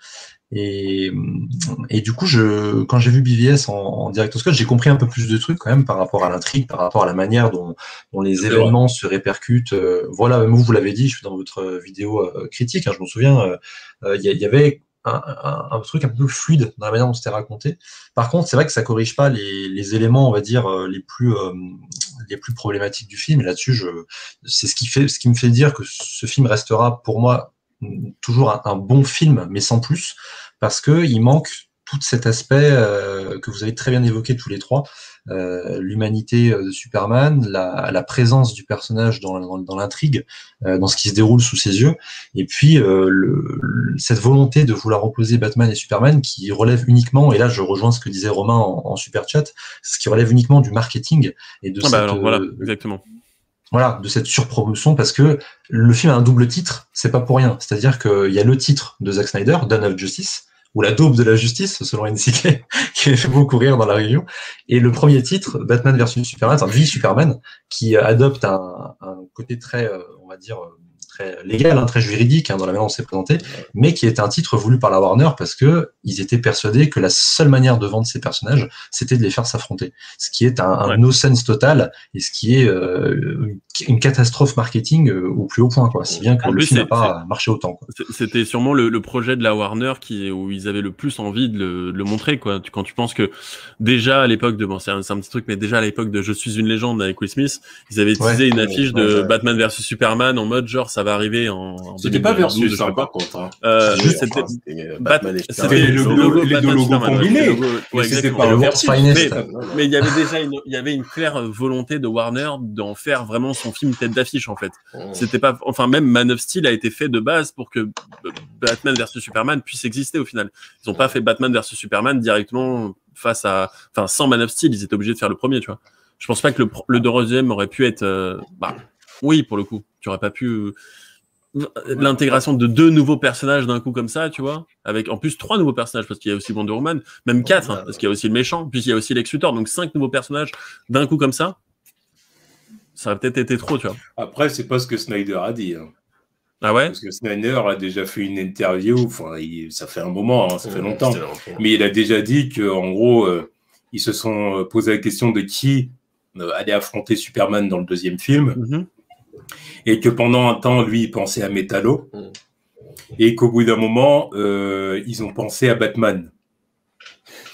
Et, et du coup, je, quand j'ai vu B V S en, en Director's Cut, j'ai compris un peu plus de trucs quand même par rapport à l'intrigue, par rapport à la manière dont, dont les C'est événements vrai. se répercutent. Euh, voilà, même vous, vous l'avez dit, je suis dans votre vidéo euh, critique, hein, je m'en souviens, il euh, euh, y, y avait un, un, un truc un peu fluide dans la manière dont c'était raconté. Par contre, c'est vrai que ça corrige pas les, les éléments, on va dire, les plus, euh, les plus problématiques du film. Et là-dessus, je, c'est ce qui fait, ce qui me fait dire que ce film restera pour moi toujours un, un bon film, mais sans plus, parce que il manque tout cet aspect euh, que vous avez très bien évoqué tous les trois, euh, l'humanité de Superman, la, la présence du personnage dans, dans, dans l'intrigue, euh, dans ce qui se déroule sous ses yeux, et puis euh, le, le, cette volonté de vouloir opposer Batman et Superman qui relève uniquement, et là je rejoins ce que disait Romain en, en super chat, ce qui relève uniquement du marketing et de ah cette, bah alors, voilà, euh, exactement. Voilà, de cette surpromotion, parce que le film a un double titre, c'est pas pour rien. C'est-à-dire qu'il y a le titre de Zack Snyder, Dawn of Justice, ou la daube de la justice, selon N C K, qui fait beaucoup rire dans la réunion, et le premier titre, Batman versus Superman, enfin, vie Superman, qui adopte un, un côté très, euh, on va dire, très légal, hein, très juridique, hein, dans la manière dont c'est présenté, mais qui est un titre voulu par la Warner parce que ils étaient persuadés que la seule manière de vendre ces personnages, c'était de les faire s'affronter. Ce qui est un, un ouais. no-sense total, et ce qui est euh, une catastrophe marketing euh, au plus haut point, quoi. Si bien que en le film n'a pas marché autant, quoi. C'était sûrement le, le projet de la Warner qui, où ils avaient le plus envie de le, de le montrer, quoi. Quand tu penses que déjà à l'époque de, bon, c'est un, un petit truc, mais déjà à l'époque de Je suis une légende avec Will Smith, ils avaient teasé ouais, une affiche ouais, de ouais. Batman versus Superman en mode genre ça va arriver en. en c'était pas versus, ça, par contre. Hein. Euh, oui, c'était enfin, Batman. C'était les deux logos, les deux logos combinés. Ouais, c'était pas un versus. Mais, mais il y avait déjà une, il y avait une claire volonté de Warner d'en faire vraiment son film tête d'affiche, en fait. Oh. C'était pas, enfin, même Man of Steel a été fait de base pour que Batman versus Superman puisse exister au final. Ils ont pas fait Batman versus Superman directement face à, enfin, sans Man of Steel, ils étaient obligés de faire le premier, tu vois. Je pense pas que le, le deuxième aurait pu être, euh, bah, oui, pour le coup, tu aurais pas pu, euh, l'intégration de deux nouveaux personnages d'un coup comme ça, tu vois, avec en plus trois nouveaux personnages parce qu'il y a aussi Wonder Woman, même quatre, hein, parce qu'il y a aussi le méchant, puis il y a aussi Lex Luthor, donc cinq nouveaux personnages d'un coup comme ça, ça aurait peut-être été trop, tu vois. Après, c'est pas ce que Snyder a dit. Hein. Ah ouais? Parce que Snyder a déjà fait une interview, enfin, il, ça fait un moment, hein, ça fait longtemps, mais il a déjà dit que, en gros, euh, ils se sont posé la question de qui euh, allait affronter Superman dans le deuxième film. Mm-hmm. Et que pendant un temps, lui, il pensait à Metallo, mmh. et qu'au bout d'un moment, euh, ils ont pensé à Batman.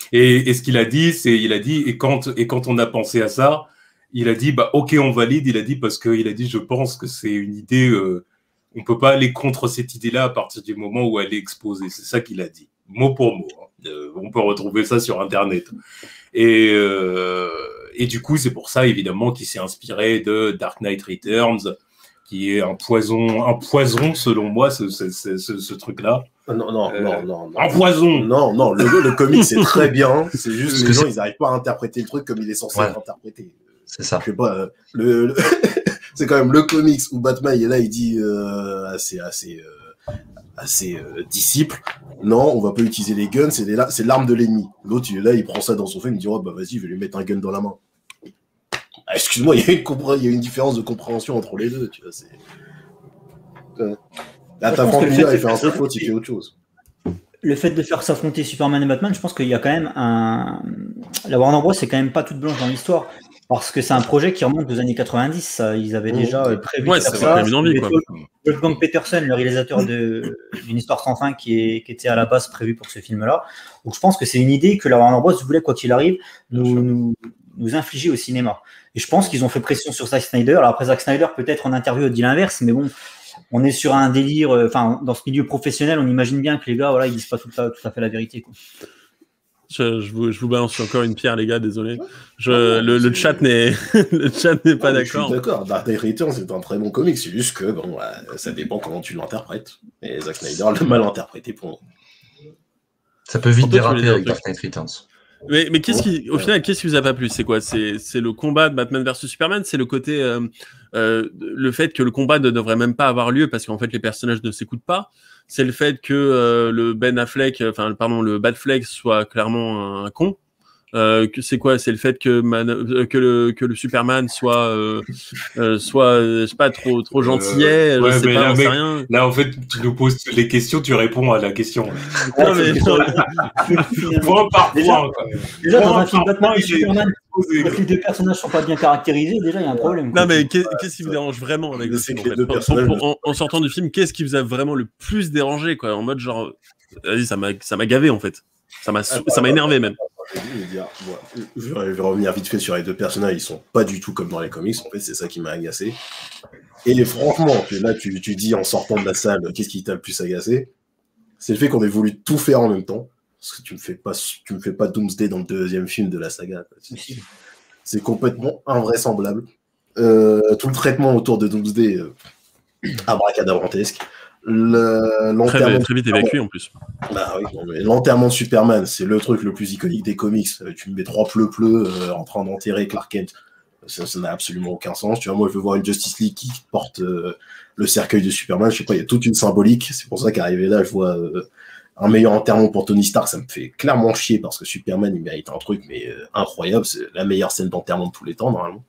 Et, et ce qu'il a dit, c'est, il a dit, et quand, et quand on a pensé à ça, il a dit, bah, ok, on valide. Il a dit parce que, il a dit, je pense que c'est une idée, euh, on peut pas aller contre cette idée-là à partir du moment où elle est exposée. C'est ça qu'il a dit, mot pour mot. Hein. Euh, on peut retrouver ça sur Internet. Et, euh, et du coup, c'est pour ça, évidemment, qu'il s'est inspiré de Dark Knight Returns, qui est un poison, un poison selon moi, ce, ce, ce, ce, ce truc-là. Non, non, euh, non, non, non. Un poison. Non, non, le, le comic, c'est très bien. C'est juste que les gens, ils n'arrivent pas à interpréter le truc comme il est censé ouais. être interprété. C'est ça. Je sais pas, euh, le, le... c'est quand même le comics où Batman, il est là, il dit euh, assez, assez, euh, assez euh, disciple. Non, on va pas utiliser les guns, c'est, les, c'est l'arme de l'ennemi. L'autre, il est là, il prend ça dans son film, il dit oh bah vas-y, je vais lui mettre un gun dans la main. Ah, excuse-moi, il y a une compré... il y a une différence de compréhension entre les deux, tu vois. C'est... Euh... Là, t'as Franck Miller, il fait un truc, l'autre, il fait autre chose. Le fait de faire s'affronter Superman et Batman, je pense qu'il y a quand même un. La Warner Bros, c'est quand même pas toute blanche dans l'histoire. Parce que c'est un projet qui remonte aux années quatre-vingt-dix. Ça. Ils avaient déjà mmh. prévu ouais, de faire ça. ça. Une envie, quoi. Wolfgang Peterson, le réalisateur de, d'une histoire sans fin, qui, est, qui était à la base prévu pour ce film-là. Donc je pense que c'est une idée que la Warner Bros voulait, quoi qu'il arrive, nous, nous, nous infliger au cinéma. Et je pense qu'ils ont fait pression sur Zack Snyder. Alors après, Zack Snyder, peut-être en interview, dit l'inverse, mais bon, on est sur un délire. Enfin, dans ce milieu professionnel, on imagine bien que les gars, voilà, ils disent pas tout à, tout à fait la vérité, quoi. Je, je, vous, je vous balance encore une pierre, les gars, désolé. Je, non, le, le, chat n'est, le chat n'est pas non, d'accord. Je suis d'accord, Dark Knight Returns, c'est un très bon comic, c'est juste que bon, ouais, ça dépend comment tu l'interprètes. Et Zack Snyder l'a mal interprété pour moi. Ça peut vite déraper avec Dark Knight Returns. Mais, mais qu'est-ce qui, au final, qu'est-ce qui vous a pas plu? C'est quoi? C'est, c'est le combat de Batman versus Superman? C'est le côté, euh, euh, le fait que le combat ne devrait même pas avoir lieu parce qu'en fait les personnages ne s'écoutent pas. C'est le fait que euh, le Ben Affleck, enfin pardon, le Batfleck soit clairement un, un con. Euh, que c'est quoi? C'est le fait que Man, euh, que le que le Superman soit euh, euh, soit euh, je sais pas trop trop gentillet. Euh, ouais, je sais pas, là, sais rien. Là en fait tu nous poses les questions, tu réponds à la question. Non mais point par point. Déjà dans un film Batman et Superman, les deux personnages sont pas bien caractérisés. Déjà il y a un problème. Non mais qu'est-ce qui vous dérange vraiment avec le film en, fait pour, pour, en, en sortant du film, qu'est-ce qui vous a vraiment le plus dérangé quoi? En mode genre, vas-y, ça m'a ça m'a gavé en fait. Ça m'a ça m'a énervé même. Je vais revenir vite fait sur les deux personnages, ils sont pas du tout comme dans les comics, en fait, c'est ça qui m'a agacé. Et franchement, là, tu, tu dis en sortant de la salle, qu'est-ce qui t'a le plus agacé? C'est le fait qu'on ait voulu tout faire en même temps. Parce que tu me fais pas, tu me fais pas Doomsday dans le deuxième film de la saga. C'est complètement invraisemblable. Euh, tout le traitement autour de Doomsday, euh, abracadabrantesque. Le, l'enterrement très, très vite évacué en plus. Bah oui, non, mais l'enterrement de Superman, c'est le truc le plus iconique des comics. Tu me mets trois pleu-pleu euh, en train d'enterrer Clark Kent. Ça, ça n'a absolument aucun sens. Tu vois, moi, je veux voir une Justice League qui porte euh, le cercueil de Superman. Je sais pas, il y a toute une symbolique. C'est pour ça qu'arrivé là, je vois euh, un meilleur enterrement pour Tony Stark. Ça me fait clairement chier parce que Superman, il mérite un truc mais euh, incroyable. C'est la meilleure scène d'enterrement de tous les temps, normalement.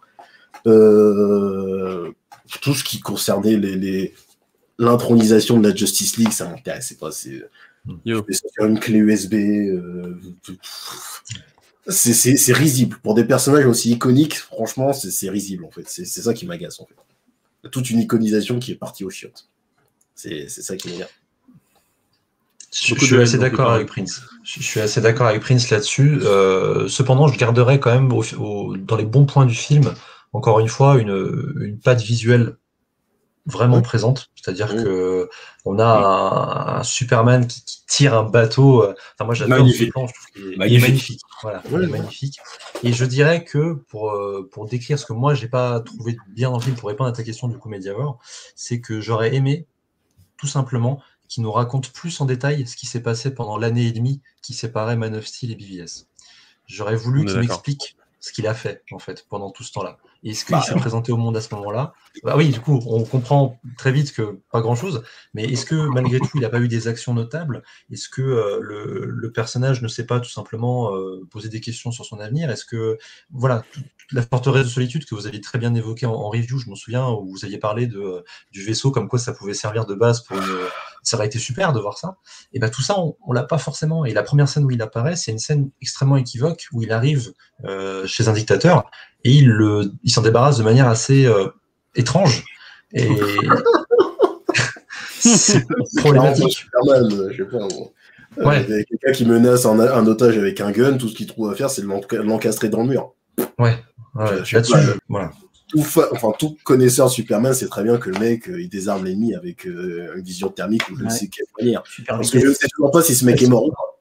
Euh, tout ce qui concernait les... les l'intronisation de la Justice League, ça m'intéressait pas. C'est Yo. sur une clé U S B. Euh, c'est, c'est, c'est risible. Pour des personnages aussi iconiques, franchement, c'est, c'est risible, en fait. C'est, c'est ça qui m'agace, en fait. Toute une iconisation qui est partie aux chiottes. C'est, c'est ça qui m'énerve. Je, je suis assez d'accord avec Prince. Je suis assez d'accord avec Prince là-dessus. Euh, cependant, je garderai quand même au, au, dans les bons points du film, encore une fois, une, une patte visuelle vraiment mmh. présente, c'est-à-dire mmh. que on a mmh. un, un Superman qui, qui tire un bateau. Enfin, moi j'adore ce plan, je trouve qu'il est magnifique. magnifique. Voilà, mmh. magnifique. Et je dirais que pour pour décrire ce que moi j'ai pas trouvé bien dans le film, pour répondre à ta question du coup Mediavore, c'est que j'aurais aimé tout simplement qu'il nous raconte plus en détail ce qui s'est passé pendant l'année et demie qui séparait Man of Steel et B V S. J'aurais voulu qu'il m'explique ce qu'il a fait en fait pendant tout ce temps-là. Et est-ce qu'il bah, s'est ouais. présenté au monde à ce moment-là? Bah oui, du coup, on comprend très vite que pas grand-chose, mais est-ce que malgré tout, il n'a pas eu des actions notables? Est-ce que euh, le, le personnage ne s'est pas tout simplement euh, posé des questions sur son avenir? Est-ce que, voilà, toute la forteresse de solitude que vous aviez très bien évoquée en, en review, je m'en souviens, où vous aviez parlé de, euh, du vaisseau, comme quoi ça pouvait servir de base pour une... Ça aurait été super de voir ça. Et bien tout ça, on, on l'a pas forcément. Et la première scène où il apparaît, c'est une scène extrêmement équivoque, où il arrive euh, chez un dictateur, et il, le, il s'en débarrasse de manière assez euh, étrange. Et c'est problématique. Superman, je sais pas, bon. Ouais. Euh, quelqu'un qui menace un, un otage avec un gun, tout ce qu'il trouve à faire, c'est de l'encastrer dans le mur. Ouais. ouais. Là-dessus, pas, je... voilà. Tout, fa... enfin, tout connaisseur de Superman sait très bien que le mec, euh, il désarme l'ennemi avec euh, une vision thermique ou je ne ouais. sais quelle manière. Super Parce que je ne sais toujours pas si ce mec est mort ou pas.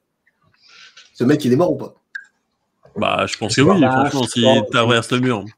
Ce mec, il est mort ou pas? Bah, je pense que oui, bah, franchement, si traverse le mur.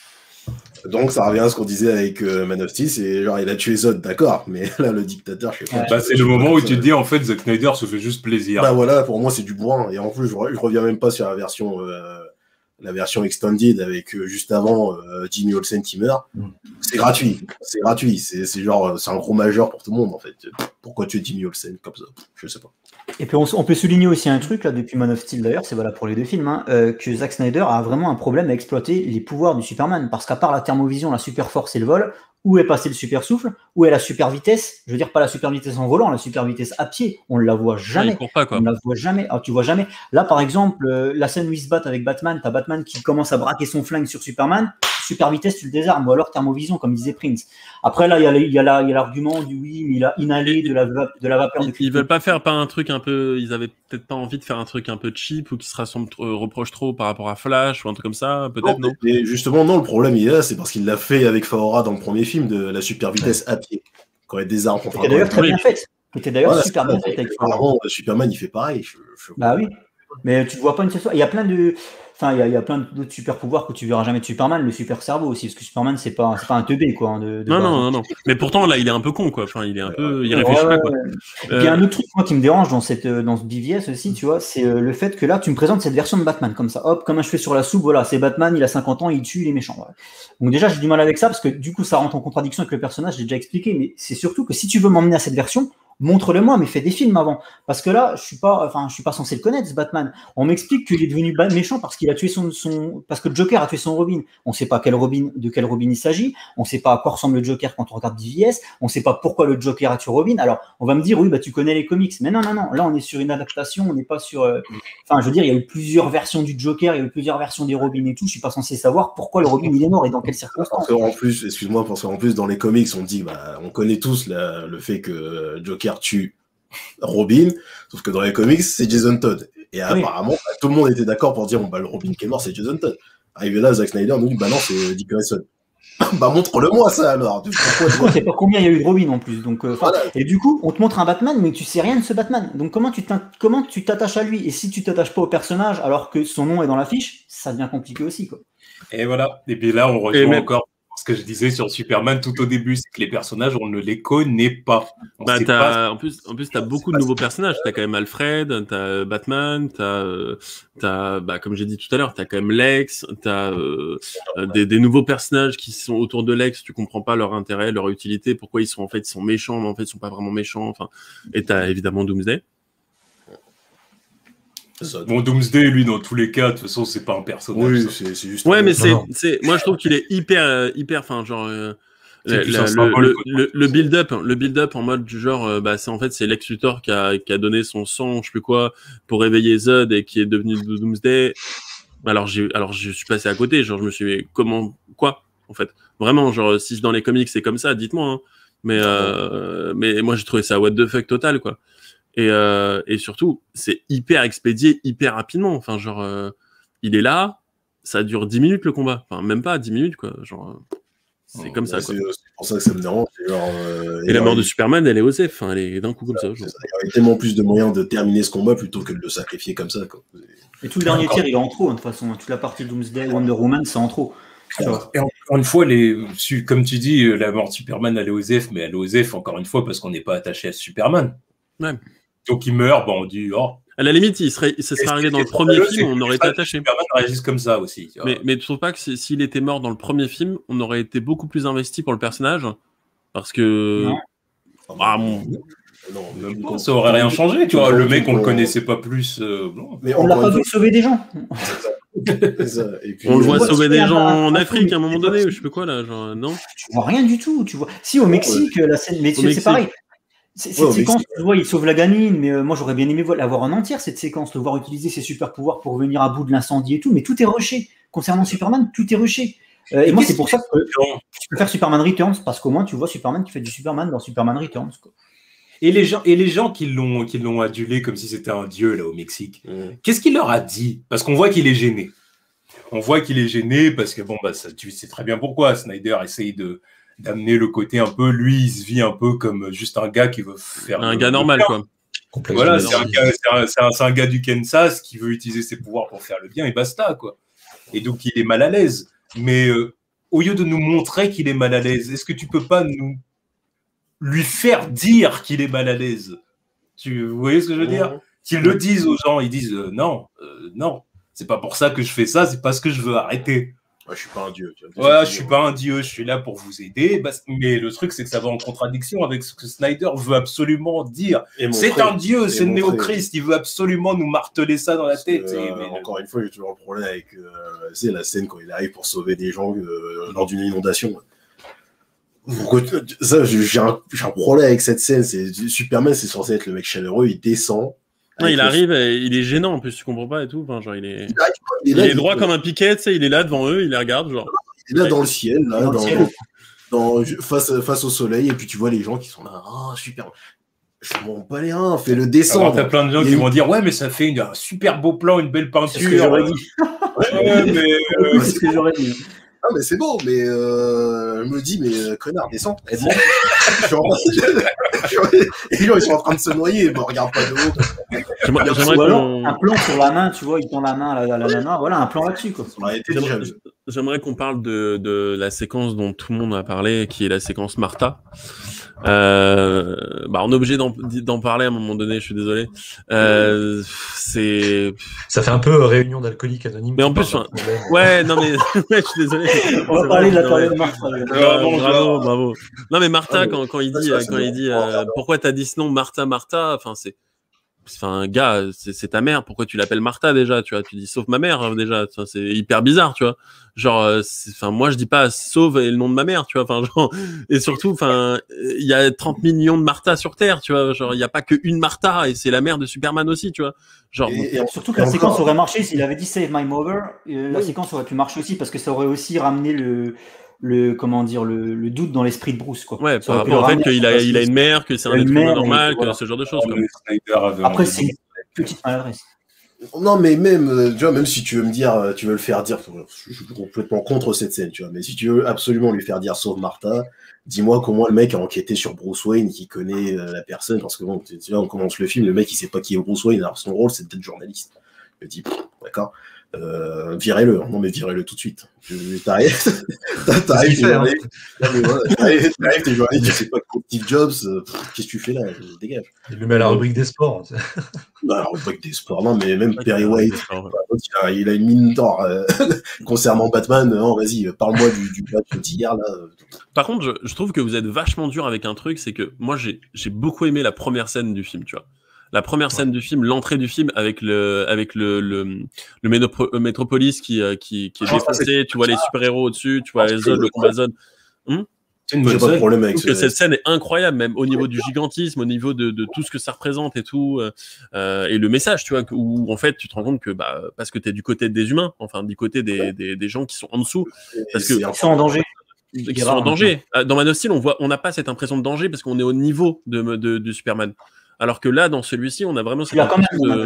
Donc, ça revient à ce qu'on disait avec euh, Man of Steel, c'est genre, il a tué Zod, d'accord, mais là, le dictateur, je sais pas. Bah, c'est le moment où tu te dis, en fait, Zack Snyder se fait juste plaisir. Bah voilà, pour moi, c'est du bourrin. Et en plus, je, je reviens même pas sur la version, euh, la version extended avec euh, juste avant euh, Jimmy Olsen qui meurt. Mm. C'est gratuit, c'est gratuit. C'est genre, c'est un gros majeur pour tout le monde, en fait. Pourquoi tuer Jimmy Olsen comme ça? Je sais pas. Et puis on, on peut souligner aussi un truc là depuis Man of Steel d'ailleurs, c'est valable pour les deux films, hein, euh, que Zack Snyder a vraiment un problème à exploiter les pouvoirs du Superman, parce qu'à part la thermovision, la super force et le vol, où est passé le super souffle, où est la super vitesse, je veux dire pas la super vitesse en volant, la super vitesse à pied, on ne la voit jamais. Ouais, pas, quoi. On ne la voit jamais. Alors, tu vois jamais. Là par exemple, euh, la scène où il se bat avec Batman, t'as Batman qui commence à braquer son flingue sur Superman. Super vitesse, tu le désarmes, ou alors thermovision, comme disait Prince. Après, là, il y a l'argument du oui, mais il a inhalé de la, de la vapeur. Ils, de ils veulent pas faire pas un truc un peu. Ils avaient peut-être pas envie de faire un truc un peu cheap ou qui se rassemble, euh, reproche trop par rapport à Flash ou un truc comme ça, peut-être, non, non mais justement, non, le problème, il est là, c'est parce qu'il l'a fait avec Faora dans le premier film de la super vitesse à pied, quand il désarme. C'était d'ailleurs très bien fait. C'était d'ailleurs voilà, super bien fait. Avec Faora. Superman, il fait pareil. Je, je... Bah oui. Mais tu ne vois pas une seule fois. Il y a plein de. Enfin, il y a, il y a plein d'autres super pouvoirs que tu verras jamais de Superman, le super cerveau aussi, parce que Superman, c'est pas, c'est pas un teubé, quoi. De, de non, non, non, non. Mais pourtant, là, il est un peu con, quoi. Enfin, il est un peu. Il réfléchit ouais, pas, quoi. Ouais. Euh... Il y a un autre truc, moi, qui me dérange dans, cette, dans ce B V S aussi, tu vois, c'est euh, le fait que là, tu me présentes cette version de Batman, comme ça. Hop, comme un cheveu sur la soupe, voilà, c'est Batman, il a cinquante ans, il tue les méchants. Ouais. Donc, déjà, j'ai du mal avec ça, parce que du coup, ça rentre en contradiction avec le personnage, j'ai déjà expliqué, mais c'est surtout que si tu veux m'emmener à cette version, montre-le-moi, mais fais des films avant. Parce que là, je suis pas, enfin, je suis pas censé le connaître, ce Batman. On m'explique qu'il est devenu méchant parce qu'il a tué son, son, parce que le Joker a tué son Robin. On sait pas quel Robin, de quel Robin il s'agit. On sait pas à quoi ressemble le Joker quand on regarde D V S. On sait pas pourquoi le Joker a tué Robin. Alors, on va me dire, oui, bah, tu connais les comics. Mais non, non, non. Là, on est sur une adaptation. On n'est pas sur, euh... enfin, je veux dire, il y a eu plusieurs versions du Joker, il y a eu plusieurs versions des Robin et tout. Je suis pas censé savoir pourquoi le Robin il est mort et dans quelles circonstances. En plus, excuse-moi, parce qu'en plus, dans les comics, on dit, bah, on connaît tous la, le fait que Joker tue Robin, sauf que dans les comics, c'est Jason Todd. Et oui. apparemment, bah, tout le monde était d'accord pour dire, bon, bah, le Robin qui est mort, c'est Jason Todd. Arrivé là, Zack Snyder nous dit, bah non, c'est Dick Grayson. Bah, montre-le-moi ça alors. On ne sait pas combien il y a eu de Robin en plus. Donc, euh, voilà. Et du coup, on te montre un Batman, mais tu sais rien de ce Batman. Donc, comment tu comment tu t'attaches à lui? Et si tu t'attaches pas au personnage alors que son nom est dans l'affiche, ça devient compliqué aussi, quoi. Et voilà. Et puis là, on rejoint même... encore ce que je disais sur Superman tout au début, c'est que les personnages, on ne les connaît pas. Bah, pas... En plus, en plus tu as beaucoup de nouveaux personnages. Tu as quand même Alfred, tu as Batman, tu as, euh, bah, comme j'ai dit tout à l'heure, tu as quand même Lex, tu as euh, des, des nouveaux personnages qui sont autour de Lex, tu comprends pas leur intérêt, leur utilité, pourquoi ils sont en fait ils sont méchants, mais en fait ils sont pas vraiment méchants. Enfin, et tu as évidemment Doomsday. Bon, Doomsday, lui, dans tous les cas, de toute façon, c'est pas un personnage. Oui, c'est juste. Ouais, mais c'est, c'est, moi, je trouve qu'il est hyper, hyper, enfin, genre, euh, la, la, le, le, le build-up, le build-up en mode du genre, euh, bah, c'est en fait, c'est Lex Luthor qui a, qui a donné son sang, je sais plus quoi, pour réveiller Zod et qui est devenu Doomsday. Alors, j'ai, alors, je suis passé à côté, genre, je me suis dit, comment, quoi, en fait, vraiment, genre, si dans les comics c'est comme ça, dites-moi, hein. Mais, euh, mais moi, j'ai trouvé ça what the fuck total, quoi. Et, euh, et surtout, c'est hyper expédié, hyper rapidement. Enfin, genre, euh, il est là, ça dure dix minutes le combat. Enfin, même pas dix minutes, quoi. Genre, c'est oh, comme ça, quoi. C'est pour ça que ça me dérange. Genre, euh, et, et la mort de Superman, elle est osée. Enfin, elle est d'un coup comme ça. Genre. ça. Il y avait tellement plus de moyens de terminer ce combat plutôt que de le sacrifier comme ça, quoi. Et tout le dernier tir, il est en trop, hein, de toute façon. Toute la partie Doomsday, Wonder Woman, c'est en trop. Et encore une fois, les, comme tu dis, la mort de Superman, elle est osée, mais elle est osée, encore une fois, parce qu'on n'est pas attaché à Superman. Ouais. Donc il meurt, bon, on dit oh. À la limite, il serait, ça serait arrivé dans le premier film, on aurait été attaché. Superman réagisse comme ça aussi. Tu vois. Mais, mais tu trouves pas que s'il était mort dans le premier film, on aurait été beaucoup plus investi pour le personnage, parce que. Non. Ah, bon. Non, même pas, ça aurait rien changé, tu vois. Le mec, on le connaissait pas plus. Euh, non. Mais on l'a pas vu sauver des gens. ça. Et puis, on le voit sauver des gens en Afrique à un moment donné, ou je sais pas quoi là, genre non. Tu vois rien du tout, tu vois. Si au Mexique, la scène, mais c'est pareil. Cette ouais, séquence, tu vois, il sauve la gamine, mais euh, moi j'aurais bien aimé la voir en entière, cette séquence, le voir utiliser ses super pouvoirs pour venir à bout de l'incendie et tout, mais tout est rushé. Concernant Superman, tout est rushé. Euh, et, et moi, c'est pour ça que tu peux faire Superman Returns, parce qu'au moins tu vois Superman qui fait du Superman dans Superman Returns, quoi. Et les gens, et les gens qui l'ont, qui l'ont adulé comme si c'était un dieu là au Mexique, mmh. qu'est-ce qu'il leur a dit? Parce qu'on voit qu'il est gêné. On voit qu'il est gêné parce que bon bah ça, tu sais très bien pourquoi Snyder essaye de d'amener le côté un peu, lui il se vit un peu comme juste un gars qui veut faire un le, gars le normal bien. Quoi. Voilà, c'est un, gars, c'est, un, c'est, un, c'est un gars du Kansas qui veut utiliser ses pouvoirs pour faire le bien et basta quoi. Et donc il est mal à l'aise. Mais euh, au lieu de nous montrer qu'il est mal à l'aise, est-ce que tu peux pas nous lui faire dire qu'il est mal à l'aise? Tu vous voyez ce que je veux dire? Qu'ils le disent aux gens, ils disent euh, non, euh, non, c'est pas pour ça que je fais ça, c'est parce que je veux arrêter. Ouais, je suis pas un dieu. Tu vois, ouais, je suis pas un dieu, je suis là pour vous aider. Bah, mais le truc, c'est que ça va en contradiction avec ce que Snyder veut absolument dire. C'est un dieu, c'est le néo-Christ, il veut absolument nous marteler ça dans la Parce tête. Que, euh, mais encore le... une fois, j'ai toujours un problème avec euh, c'est la scène quand il arrive pour sauver des gens euh, lors d'une inondation. Ça, j'ai un, j'ai un problème avec cette scène. C'est Superman, c'est censé être le mec chaleureux, il descend. Non, il arrive, et il est gênant en plus, tu comprends pas et tout. Enfin, genre, il est, il, arrive, il est, là, il est droit il... comme un piquet, tu sais, il est là devant eux, il les regarde, genre. Il est là dans le ciel, là, dans, dans, ciel. dans face, face au soleil, et puis tu vois les gens qui sont là, ah, oh, super. Je m'en bats les reins, fais-le descendre. Alors, t'as plein de gens et qui vont dire, ouais, mais ça fait une, un super beau plan, une belle peinture. C'est ce que j'aurais dit. ouais, mais, euh... c'est ce que j'aurais dit. Ah, mais c'est beau, mais euh, je me dis, mais euh, connard, descends, aide-moi. Et les gens, ils sont en train de se noyer, ils me regardent pas de haut. J'aimerais, j'aimerais ou alors, un plan sur la main, tu vois, il tend la main à la, la nana, voilà, un plan là-dessus, quoi. J'aimerais, j'aimerais qu'on parle de, de la séquence dont tout le monde a parlé, qui est la séquence Martha. Euh, bah, on est obligé d'en, d'en parler à un moment donné, je suis désolé. Euh, c'est... Ça fait un peu réunion d'alcooliques anonymes. Mais en plus, enfin, ouais, non mais, ouais, je suis désolé. On va parler de la toilette de Martha. Bravo, bravo, bravo. Non mais Martha, quand, quand il dit, quand il dit, euh, pourquoi t'as dit ce nom, Martha, Martha, enfin, c'est, enfin, gars, c'est, c'est ta mère, pourquoi tu l'appelles Martha déjà, tu vois, tu dis sauf ma mère, déjà, enfin, c'est hyper bizarre, tu vois. Genre, enfin, moi, je dis pas sauve et le nom de ma mère, tu vois, enfin, genre, et surtout, enfin, il y a trente millions de Martha sur Terre, tu vois, genre, il y a pas qu'une Martha, et c'est la mère de Superman aussi, tu vois. Genre, et, et surtout que la séquence aurait marché s'il avait dit Save My Mother, la oui. séquence aurait pu marcher aussi, parce que ça aurait aussi ramené le, le, comment dire, le, le doute dans l'esprit de Bruce, quoi. Ouais, par rapport au fait qu'il a, il a une mère, que c'est un être humain normal, que ce genre de choses, quoi. Après, c'est une petite maladresse. Non, mais même, tu vois, même si tu veux me dire, tu veux le faire dire, je suis complètement contre cette scène, tu vois, mais si tu veux absolument lui faire dire sauve Martha, dis-moi comment le mec a enquêté sur Bruce Wayne, qui connaît euh, la personne, parce que bon, tu vois, on commence le film, le mec il sait pas qui est Bruce Wayne, alors son rôle c'est d'être journaliste. Je me dis, d'accord, euh, virez-le, non mais virez-le tout de suite. T'arrives, t'arrives, t'arrives, t'arrives, t'es journaliste, tu sais pas quoi, Steve Jobs, qu'est-ce que tu fais là, dégage. Il le met à la rubrique des sports. Non, la rubrique des sports, non, mais même Perry White, il a, il a une mine d'or euh, concernant Batman. Non, vas-y, parle-moi du, du match d'hier là. Par contre, je, je trouve que vous êtes vachement dur avec un truc, c'est que moi j'ai, j'ai beaucoup aimé la première scène du film, tu vois. La première scène ouais. du film, l'entrée du film avec le avec le le, le ménopro, Metropolis qui qui qui est défoncé, tu vois les super-héros au-dessus, tu vois les zones, le combat zone. Hum J'ai pas de problème avec ça. Que cette scène est incroyable, même au niveau du gigantisme, au niveau de, de tout ce que ça représente et tout, euh, et le message, tu vois, où en fait tu te rends compte que bah parce que t'es du côté des humains, enfin du côté des ouais. des, des gens qui sont en dessous, parce que ils sont en danger. Qui sont en danger. Dans Man of Steel, on voit, on n'a pas cette impression de danger parce qu'on est au niveau de, de, de, de Superman. Alors que là, dans celui-ci, on a vraiment cette impression de.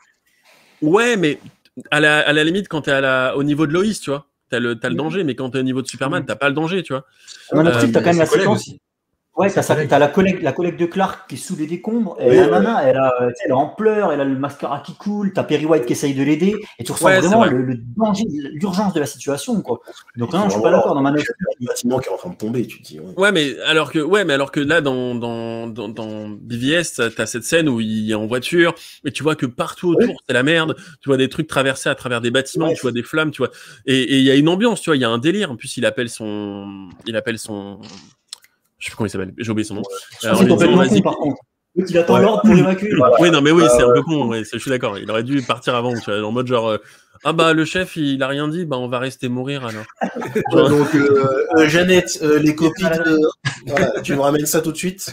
Ouais, mais à la, à la limite, quand t'es à la, au niveau de Lois, tu vois, t'as le, t'as le danger, mais quand t'es au niveau de Superman, t'as pas le danger, tu vois. Man of Steel, t'as quand même la séquence. Ouais, t'as, ça, t'as la collègue, la collègue de Clark qui est sous les décombres, et ouais, la nana, elle, a, elle est en pleurs, elle a le mascara qui coule, t'as Perry White qui essaye de l'aider, et tu ressens ouais, vraiment le, le danger, l'urgence de la situation, quoi. Donc non, je suis pas d'accord dans Man of Steel. Le bâtiment qui est en train de tomber, tu te dis. Ouais, ouais mais alors que, ouais, mais alors que là, dans, dans, dans, dans B V S, t'as cette scène où il est en voiture, et tu vois que partout autour, ouais. c'est la merde, tu vois des trucs traversés à travers des bâtiments, ouais, tu vois des flammes, tu vois, et il y a une ambiance, tu vois, il y a un délire, en plus, il appelle son, il appelle son, je sais plus comment il s'appelle, j'ai oublié son nom. Ouais, c'est complètement con, par contre. Il attend ouais. l'ordre pour l'évacuer. Voilà. Oui, non, mais oui, c'est un peu con, ouais, je suis d'accord. Il aurait dû partir avant, tu vois, en mode genre, euh, ah bah le chef, il a rien dit, bah on va rester mourir alors. Ouais, donc, euh, euh, Jeannette, euh, les copies de... Voilà, tu me ramènes ça tout de suite.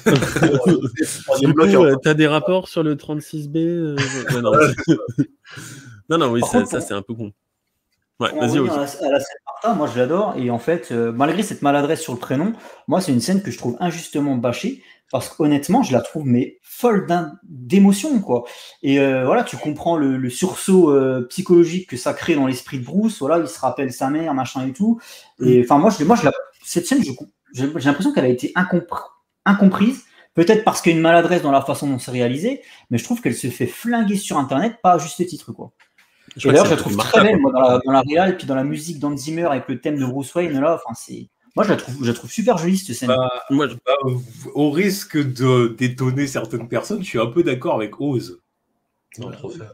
Du coup, euh, t'as des rapports sur le trente-six B euh... ouais, non. non, non, oui, ça, ça c'est un peu con. Ouais, vas-y, à, la, à la scène Martha, moi je l'adore. Et en fait, euh, malgré cette maladresse sur le prénom, moi c'est une scène que je trouve injustement bâchée. Parce qu'honnêtement, je la trouve mais folle d'émotion, quoi. Et euh, voilà, tu comprends le, le sursaut euh, psychologique que ça crée dans l'esprit de Bruce. Voilà, il se rappelle sa mère, machin et tout. Et enfin, moi, je, moi, je la, cette scène, j'ai l'impression qu'elle a été incompr incomprise. Peut-être parce qu'il y a une maladresse dans la façon dont c'est réalisé, mais je trouve qu'elle se fait flinguer sur Internet, pas à juste titre, quoi. Je et d'ailleurs, je la trouve très belle, moi, dans la, dans la réal, et puis dans la musique d'Hans Zimmer avec le thème de Bruce Wayne, là, enfin, c'est. Moi, je la trouve, je la trouve super jolie, cette scène. Bah, Moi, je... bah, au risque de d'étonner certaines personnes, je suis un peu d'accord avec Oz. Non, trop fait.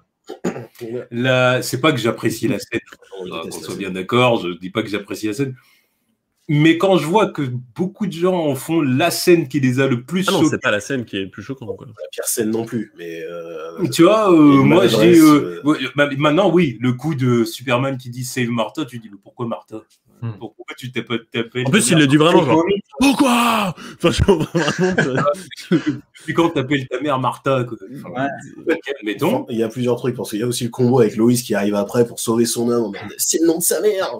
Là, c'est pas que j'apprécie la scène, qu'on soit bien d'accord, je dis pas que j'apprécie la scène. Mais quand je vois que beaucoup de gens en font la scène qui les a le plus choqués. Ah non, c'est pas la scène qui est le plus choquante, quoi. La pire scène non plus, mais. Euh... Tu vois, euh, moi j'ai. Euh, euh... Maintenant, oui, le coup de Superman qui dit Save Martha, tu dis, mais pourquoi Martha? Hmm. Pourquoi tu t'appelles. En plus, il le dit vraiment, genre. Pourquoi? Enfin, vraiment. Puis quand t'appelles ta mère Martha, quoi. Enfin, ouais. Mettons. Il y a plusieurs trucs, parce qu'il y a aussi le combo avec Loïs qui arrive après pour sauver son âme. C'est le nom de sa mère.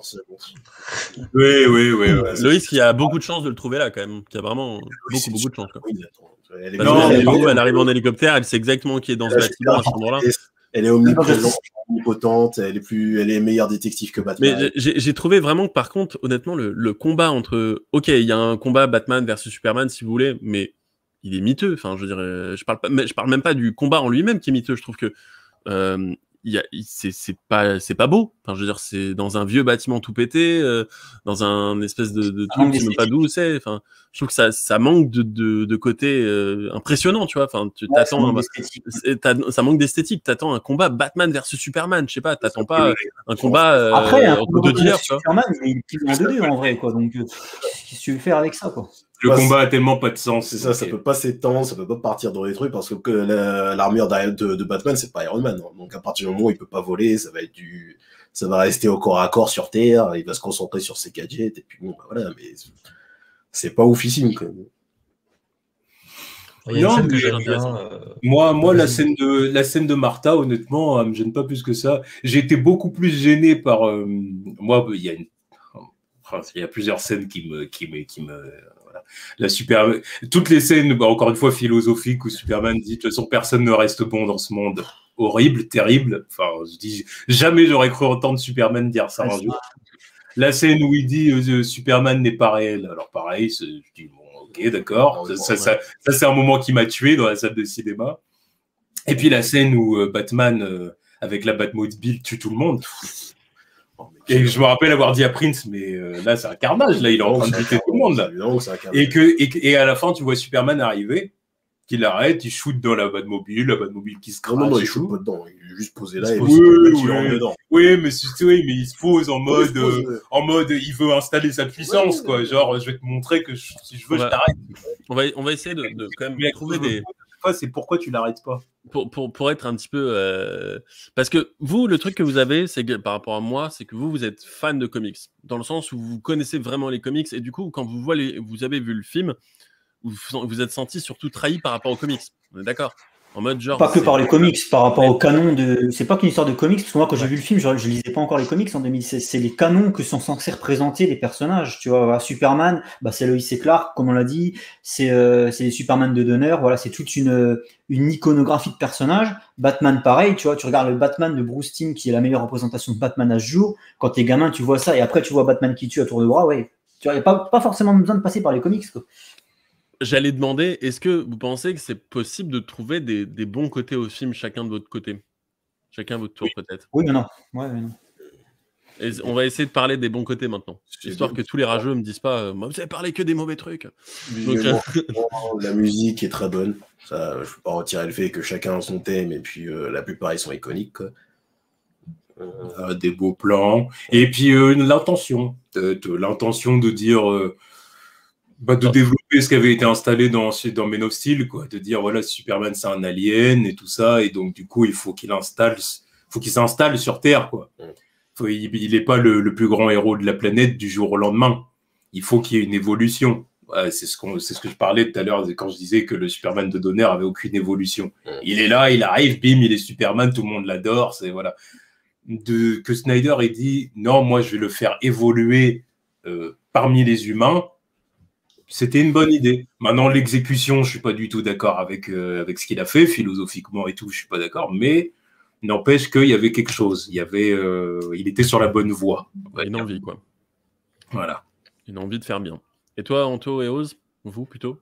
Oui, oui, oui. Ouais, Loïs qui a beaucoup de chance de le trouver là quand même, qui a vraiment beaucoup beaucoup de chance. Quoi. Oui, elle, est non, elle, elle, elle arrive en hélicoptère, elle sait exactement qui est dans ce bâtiment à ce moment-là. Elle est omniprésente, omnipotente, elle est plus, elle est meilleure détective que Batman. Mais j'ai trouvé vraiment que par contre, honnêtement, le, le combat entre, ok, il y a un combat Batman versus Superman si vous voulez, mais il est miteux. Enfin, je dirais, je parle pas, je parle même pas du combat en lui-même qui est miteux. Je trouve que euh, c'est pas c'est pas beau, enfin je veux dire c'est dans un vieux bâtiment tout pété, euh, dans un espèce de, de truc, je sais même pas d'où c'est, enfin je trouve que ça ça manque de de, de côté euh, impressionnant, tu vois, enfin tu ouais, t'attends un, ça manque d'esthétique, t'attends un combat Batman versus Superman, je sais pas, t'attends pas euh, un combat euh, après un entre deux dealers, tu vois. Superman il est en deux D en vrai, quoi, donc euh, qu'est-ce que tu veux faire avec ça, quoi. Le bah, combat a tellement pas de sens. C'est ça, okay. Ça peut pas s'étendre, ça peut pas partir dans les trucs parce que l'armure de, de Batman, c'est pas Iron Man. Non. Donc à partir du moment où il peut pas voler, ça va être du, ça va rester au corps à corps sur Terre. Il va se concentrer sur ses gadgets et puis bon, bah voilà. Mais c'est pas oufissime quand même. Non, mais bien, euh... moi, moi, la scène de la scène de Martha, honnêtement, elle me gêne pas plus que ça. J'ai été beaucoup plus gêné par euh, moi. Il y a une, enfin, il y a plusieurs scènes qui me, qui me, qui me La super... Toutes les scènes, bah, encore une fois, philosophiques où Superman dit de toute façon, personne ne reste bon dans ce monde. Horrible, terrible. Enfin, je dis jamais j'aurais cru entendre Superman dire ça un jour. La scène où il dit euh, Superman n'est pas réel. Alors, pareil, je dis bon, ok, d'accord. Ça, ça, ça, ça c'est un moment qui m'a tué dans la salle de cinéma. Et puis la scène où euh, Batman, euh, avec la Batmobile, tue tout le monde. Et je me rappelle avoir dit à Prince, mais euh, là, c'est un carnage, là, il est en train de buter tout le monde, là. Et, que, et, et à la fin, tu vois Superman arriver, qu'il arrête, il shoot dans la Batmobile, la Batmobile qui se crache. Non, non, il shoot pas dedans, il est juste posé là, et oui, oui, oui. dedans. Oui, mais, oui, mais il se pose en mode, oui, pose, euh, en mode, il veut installer sa puissance, oui, quoi. Oui. Genre, je vais te montrer que je, si je veux, va, je t'arrête. On va, on va essayer de, de quand même mais trouver des... C'est pourquoi tu l'arrêtes pas. Pour, pour, pour être un petit peu... Euh... Parce que vous, le truc que vous avez, c'est que par rapport à moi, c'est que vous, vous êtes fan de comics. Dans le sens où vous connaissez vraiment les comics. Et du coup, quand vous, voyez, vous avez vu le film, vous vous êtes senti surtout trahi par rapport aux comics. On est d'accord? En mode genre... Pas que par les comics, par rapport au canon de... C'est pas qu'une histoire de comics, parce que moi, quand j'ai vu le film, je, je lisais pas encore les comics en deux mille seize. C'est les canons que sont censés représenter les personnages. Tu vois, Superman, bah, c'est Lois et Clark, comme on l'a dit. C'est euh, les Superman de Donner. Voilà, c'est toute une, une iconographie de personnages. Batman, pareil. Tu vois, tu regardes le Batman de Bruce Timm, qui est la meilleure représentation de Batman à ce jour. Quand t'es gamin, tu vois ça. Et après, tu vois Batman qui tue à tour de bras. Ouais. Tu vois, il n'y a pas, pas forcément besoin de passer par les comics, quoi. J'allais demander, est-ce que vous pensez que c'est possible de trouver des, des bons côtés au film, chacun de votre côté? Chacun votre tour, oui. peut-être. Oui, mais non. Ouais, mais non. Et on va essayer de parler des bons côtés maintenant. Histoire que tous les rageux ne me disent pas euh, « Vous avez parlé que des mauvais trucs ». Donc, euh... La musique est très bonne. Ça, je ne peux pas retirer le fait que chacun a son thème, et puis euh, la plupart, ils sont iconiques, quoi. Euh, des beaux plans. Et puis euh, l'intention. De, de, l'intention de dire... Euh, Bah, de développer ce qui avait été installé dans, dans Man of Steel, quoi, de dire voilà, Superman c'est un alien et tout ça, et donc du coup il faut qu'il installe, faut qu'il s'installe sur Terre, quoi. Faut, il n'est pas le, le plus grand héros de la planète du jour au lendemain. Il faut qu'il y ait une évolution. Ouais, c'est ce qu'on, c'est ce que je parlais tout à l'heure quand je disais que le Superman de Donner avait aucune évolution. Il est là, il arrive, bim, il est Superman, tout le monde l'adore, c'est voilà. de, que Snyder ait dit non, moi je vais le faire évoluer euh, parmi les humains, c'était une bonne idée. Maintenant, l'exécution, je suis pas du tout d'accord avec, euh, avec ce qu'il a fait, philosophiquement et tout, je suis pas d'accord, mais n'empêche qu'il y avait quelque chose. Il, y avait, euh, il était sur la bonne voie. Une envie, quoi. Voilà. Une envie de faire bien. Et toi, Anto et Oz, vous plutôt?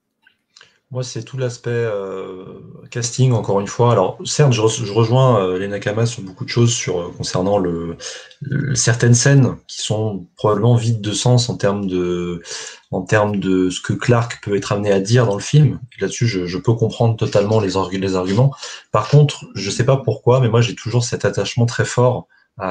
Moi, c'est tout l'aspect euh, casting, encore une fois. Alors, certes, je, re- je rejoins euh, les Nakamas sur beaucoup de choses sur, euh, concernant le, le- certaines scènes qui sont probablement vides de sens en termes de, en termes de ce que Clark peut être amené à dire dans le film. Et là-dessus, je, je peux comprendre totalement les, argu- les arguments. Par contre, je sais pas pourquoi, mais moi, j'ai toujours cet attachement très fort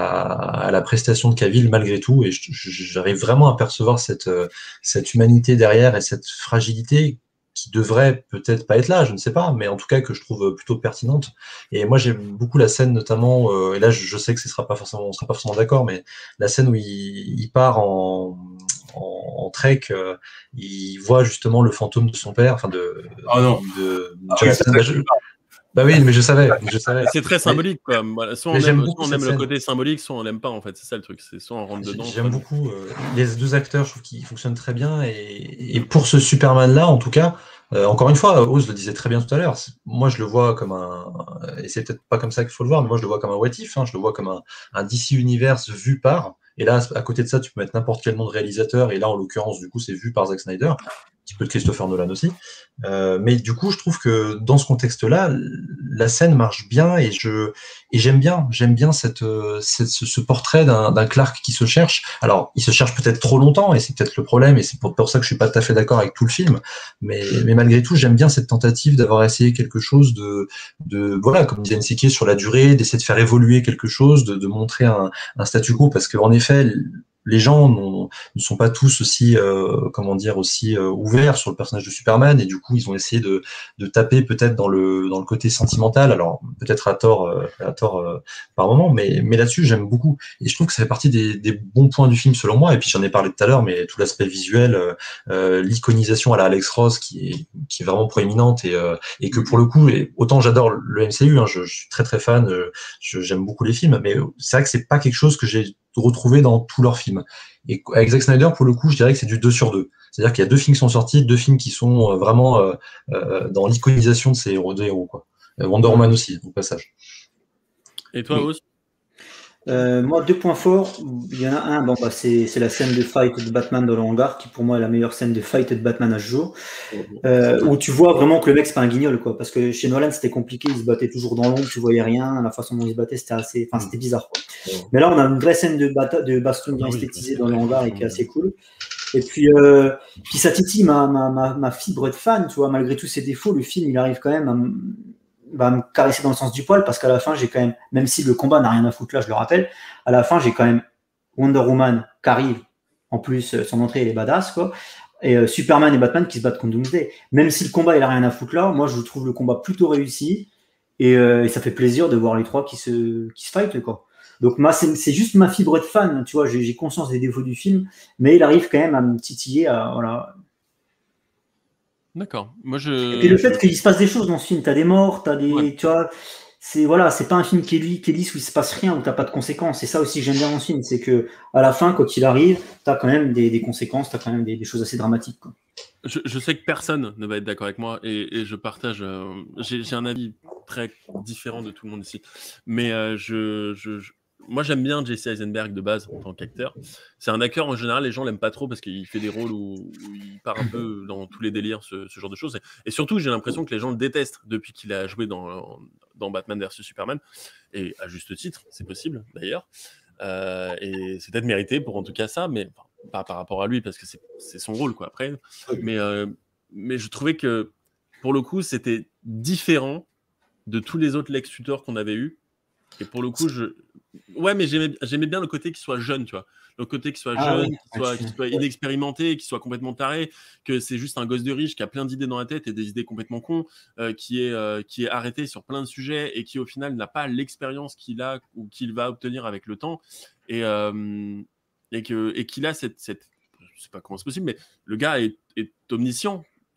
à, à la prestation de Cavill malgré tout, et je- je- j'arrive vraiment à percevoir cette, euh, cette humanité derrière et cette fragilité qui devrait peut-être pas être là, je ne sais pas, mais en tout cas que je trouve plutôt pertinente. Et moi j'aime beaucoup la scène notamment, euh, et là je, je sais que ce sera pas forcément, on sera pas forcément d'accord, mais la scène où il, il part en, en, en trek, euh, il voit justement le fantôme de son père, enfin de, oh non. de, Ah Jonathan. oui, bah, je, bah oui, mais je savais, je savais. C'est très symbolique, quoi. Voilà, soit on mais j'aime aime, beaucoup soit on aime cette le scène. côté symbolique, soit on l'aime pas, en fait. C'est ça le truc. C'est soit on rentre dedans. J'aime soit- beaucoup euh, les deux acteurs, je trouve qu'ils fonctionnent très bien. Et, et pour ce Superman-là, en tout cas, euh, encore une fois, Oz le disait très bien tout à l'heure. c'est- Moi, je le vois comme un, et c'est peut-être pas comme ça qu'il faut le voir, mais moi, je le vois comme un what if. Hein, je le vois comme un, un D C Universe vu par. Et là, à côté de ça, tu peux mettre n'importe quel nom de réalisateur. Et là, en l'occurrence, du coup, c'est vu par Zack Snyder, un petit peu de Christopher Nolan aussi. Euh, mais du coup, je trouve que dans ce contexte-là, la scène marche bien et je et j'aime bien, j'aime bien cette, euh, cette ce, ce portrait d'un d'un Clark qui se cherche. Alors, il se cherche peut-être trop longtemps et c'est peut-être le problème et c'est pour, pour ça que je suis pas tout à fait d'accord avec tout le film. Mais mais malgré tout, j'aime bien cette tentative d'avoir essayé quelque chose de de voilà, comme disait Nsiké, sur la durée, d'essayer de faire évoluer quelque chose, de, de montrer un, un statu quo parce qu'en effet les gens n'ont- ne sont pas tous aussi, euh, comment dire, aussi euh, ouverts sur le personnage de Superman et du coup ils ont essayé de, de taper peut-être dans le dans le côté sentimental. Alors peut-être à tort, euh, à tort euh, par moment, mais mais là-dessus j'aime beaucoup et je trouve que ça fait partie des, des bons points du film selon moi. Et puis j'en ai parlé tout à l'heure, mais tout l'aspect visuel, euh, euh, l'iconisation à la Alex Ross qui est qui est vraiment proéminente et euh, et que pour le coup, et autant j'adore le M C U, hein, je, je suis très très fan, euh, je- j'aime beaucoup les films, mais c'est vrai que c'est pas quelque chose que j'ai retrouvé dans tous leurs films. Et avec Zack Snyder, pour le coup, je dirais que c'est du deux sur deux. C'est-à-dire qu'il y a deux films qui sont sortis, deux films qui sont euh, vraiment euh, euh, dans l'iconisation de ces héros, de héros, quoi. Euh, Wonder Woman aussi, au passage. Et toi, Oz? Euh, moi, deux points forts. Il y en a un, bon, bah, c'est c'est la scène de fight de Batman dans le hangar, qui pour moi est la meilleure scène de fight de Batman à ce jour. Euh, où tu vois vraiment que le mec, c'est pas un guignol, quoi. Parce que chez Nolan, c'était compliqué, il se battait toujours dans l'ombre, tu voyais rien. La façon dont il se battait, c'était assez. Enfin, c'était bizarre, quoi. Mais là, on a une vraie scène de, bata- de baston bien Ah oui, esthétisée c'est dans le vrai. hangar et qui est assez cool. Et puis, euh, puis ça titille ma, ma, ma, ma fibre de fan, tu vois. Malgré tous ses défauts, le film, il arrive quand même à me bah, me caresser dans le sens du poil parce qu'à la fin, j'ai quand même, même si le combat n'a rien à foutre là, je le rappelle, à la fin, j'ai quand même Wonder Woman qui arrive. En plus, euh, son entrée, elle est badass, quoi. Et euh, Superman et Batman qui se battent contre Doomsday. Même si le combat, il a rien à foutre là, moi, je trouve le combat plutôt réussi. Et, euh, et ça fait plaisir de voir les trois qui se, qui se fightent, quoi. Donc, moi, c'est, c'est juste ma fibre de fan, tu vois. J'ai, j'ai conscience des défauts du film, mais il arrive quand même à me titiller, à, voilà. D'accord. Moi, je. Et puis le je- fait qu'il se passe des choses dans ce film, t'as des morts, t'as des, Ouais. tu vois, c'est voilà, c'est pas un film qui est, li- qui est lisse où il se passe rien, où t'as pas de conséquences. C'est ça aussi que j'aime bien dans ce film, c'est que à la fin, quand il arrive, t'as quand même des, des conséquences, t'as quand même des, des choses assez dramatiques, quoi. Je, je sais que personne ne va être d'accord avec moi et, et je partage. euh, j'ai, j'ai un avis très différent de tout le monde ici. Mais euh, je, je, je- moi, j'aime bien Jesse Eisenberg de base en tant qu'acteur. C'est un acteur, en général, les gens l'aiment pas trop parce qu'il fait des rôles où, où il part un peu dans tous les délires, ce, ce genre de choses. Et, et surtout, j'ai l'impression que les gens le détestent depuis qu'il a joué dans, dans Batman versus Superman. Et à juste titre, c'est possible d'ailleurs. Euh, et c'est peut-être mérité pour en tout cas ça, mais enfin, pas par rapport à lui parce que c'est, c'est son rôle quoi après. Mais, euh, mais je trouvais que pour le coup c'était différent de tous les autres Lex Luthor qu'on avait eu. Et pour le coup, je. Ouais, mais j'aimais, j'aimais bien le côté qu'il soit jeune, tu vois. Le côté qu'il soit Ah jeune, ouais, qu'il soit, ouais, qu'il soit inexpérimenté, qu'il soit complètement taré, que c'est juste un gosse de riche qui a plein d'idées dans la tête et des idées complètement cons, euh, qui, est, euh, qui est arrêté sur plein de sujets et qui au final n'a pas l'expérience qu'il a ou qu'il va obtenir avec le temps. Et, euh, et, que, et qu'il a cette, cette. Je sais pas comment c'est possible, mais le gars est, est omniscient.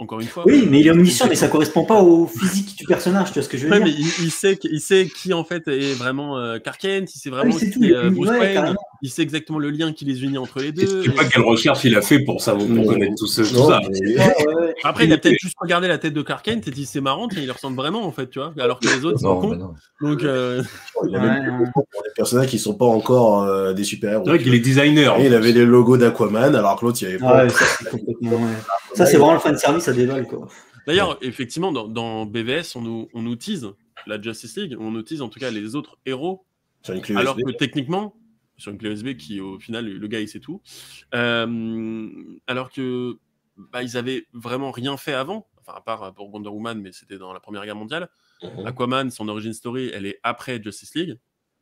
encore une fois. Oui, mais il est omniscient, mais ça correspond pas au physique du personnage, tu vois ce que je veux ouais, dire. mais il, il, sait, il sait qui en fait est vraiment euh, Clark Kent, il sait vraiment ah, oui, qui est euh, Bruce ouais, Wayne, il sait exactement le lien qui les unit entre les deux. Je sais pas quelle recherche il a fait pour ça, pour Non. connaître tout, ce, tout Non, ça. mais- Ouais, ouais. Après, il a peut-être juste regardé la tête de Clark Kent et dit c'est marrant, tiens, il le ressemble vraiment en fait, tu vois, alors que les autres sont Non, bah cons. non. Donc, euh, Il a Ouais, même ouais. pour des personnages qui sont pas encore euh, des super-héros. C'est vrai qu'il est designer. Et il avait les logos d'Aquaman, alors que l'autre, il y avait pas. Ouais, ça, c'est complètement. Ouais. Ça, c'est vraiment le fan service à déval, quoi. D'ailleurs, effectivement, dans, dans B V S, on nous, on nous tease la Justice League, on nous tease en tout cas les autres héros, Sur une clé alors U S B. que techniquement, sur une clé U S B qui au final, le gars il sait tout, euh, alors que bah, ils avaient vraiment rien fait avant, enfin à part pour Wonder Woman, mais c'était dans la Première Guerre mondiale. Mhm. Aquaman, son origin story, elle est après Justice League.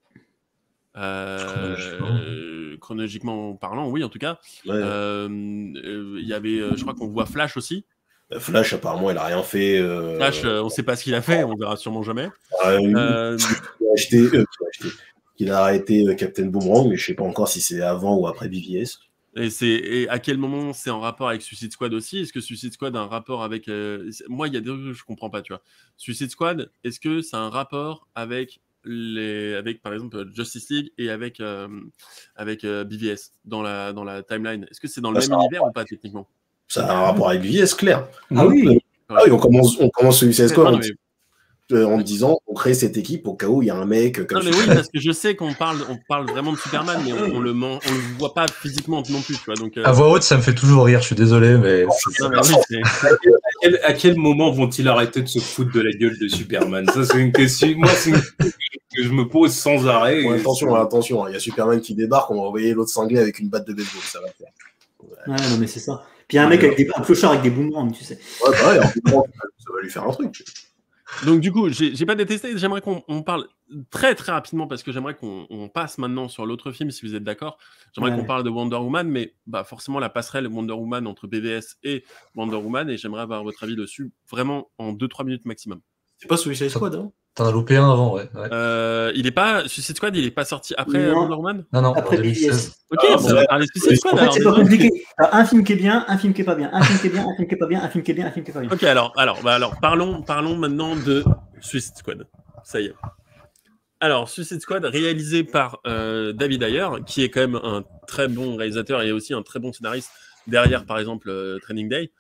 Euh, Chronologiquement. chronologiquement parlant, oui, en tout cas. Il Ouais. euh, euh, y avait, euh, je crois qu'on voit Flash aussi. Flash, apparemment, il a rien fait. Euh... Flash, euh, on sait pas ce qu'il a fait, on verra sûrement jamais. Euh, Euh, il a acheté, euh, il a acheté. Il a arrêté euh, Captain Boomerang, mais je sais pas encore si c'est avant ou après B V S. Et, c'est, et à quel moment c'est en rapport avec Suicide Squad aussi? Est-ce que Suicide Squad a un rapport avec... Euh, moi, il y a des trucs que je comprends pas, tu vois. Suicide Squad, est-ce que ça a un rapport avec, les, avec par exemple, Justice League et avec, euh, avec euh, B V S dans la, dans la timeline? Est-ce que c'est dans le Ah, même univers ou pas, techniquement? Ça a un rapport avec B V S, clair. Ah oui. Ah oui, on commence, on commence Suicide Squad Non, en, mais- euh, en disant on crée cette équipe au cas où il y a un mec comme Non, mais oui, Superman. parce que je sais qu'on parle, on parle vraiment de Superman, mais on, on le ment, on le voit pas physiquement non plus, tu vois. Donc, euh, À voix haute, ça me fait toujours rire, je suis désolé, mais c'est- non, mais oui, c'est- À quel, à quel moment vont-ils arrêter de se foutre de la gueule de Superman? Ça, c'est une question. Moi, c'est une question que je me pose sans arrêt. Bon, Et attention, attention, il y a Superman qui débarque, on va envoyer l'autre cinglé avec une batte de baseball, ça va faire. Ouais, non, mais c'est ça. Puis il y a un mec avec des, un clochard avec des boomerangs, tu sais. Ouais, bah ouais, en plus, ça va lui faire un truc. Donc du coup, j'ai j'ai pas détesté. J'aimerais qu'on on parle très très rapidement parce que j'aimerais qu'on on passe maintenant sur l'autre film, si vous êtes d'accord. J'aimerais Ouais. qu'on parle de Wonder Woman, mais bah forcément la passerelle Wonder Woman entre B V S et Wonder Woman, et j'aimerais avoir votre avis dessus vraiment en deux trois minutes maximum. C'est pas Suicide Squad, hein? t'en as loupé un avant, ouais. ouais. Euh, il est pas Suicide Squad, il est pas sorti après Non. Wonder Woman. Non, non, Après en deux mille seize. Ok, Ah, bon, c'est on va vrai. parler de Suicide Squad En fait, alors. c'est pas désolé. compliqué. T'as un film qui est bien, un film qui est pas bien, un film qui est bien, un film qui est pas bien, un film qui est bien, un film qui est pas bien. Ok, alors, alors, bah alors, parlons, parlons maintenant de Suicide Squad. Ça y est. Alors, Suicide Squad, réalisé par euh, David Ayer, qui est quand même un très bon réalisateur et aussi un très bon scénariste derrière, par exemple, euh, Training Day.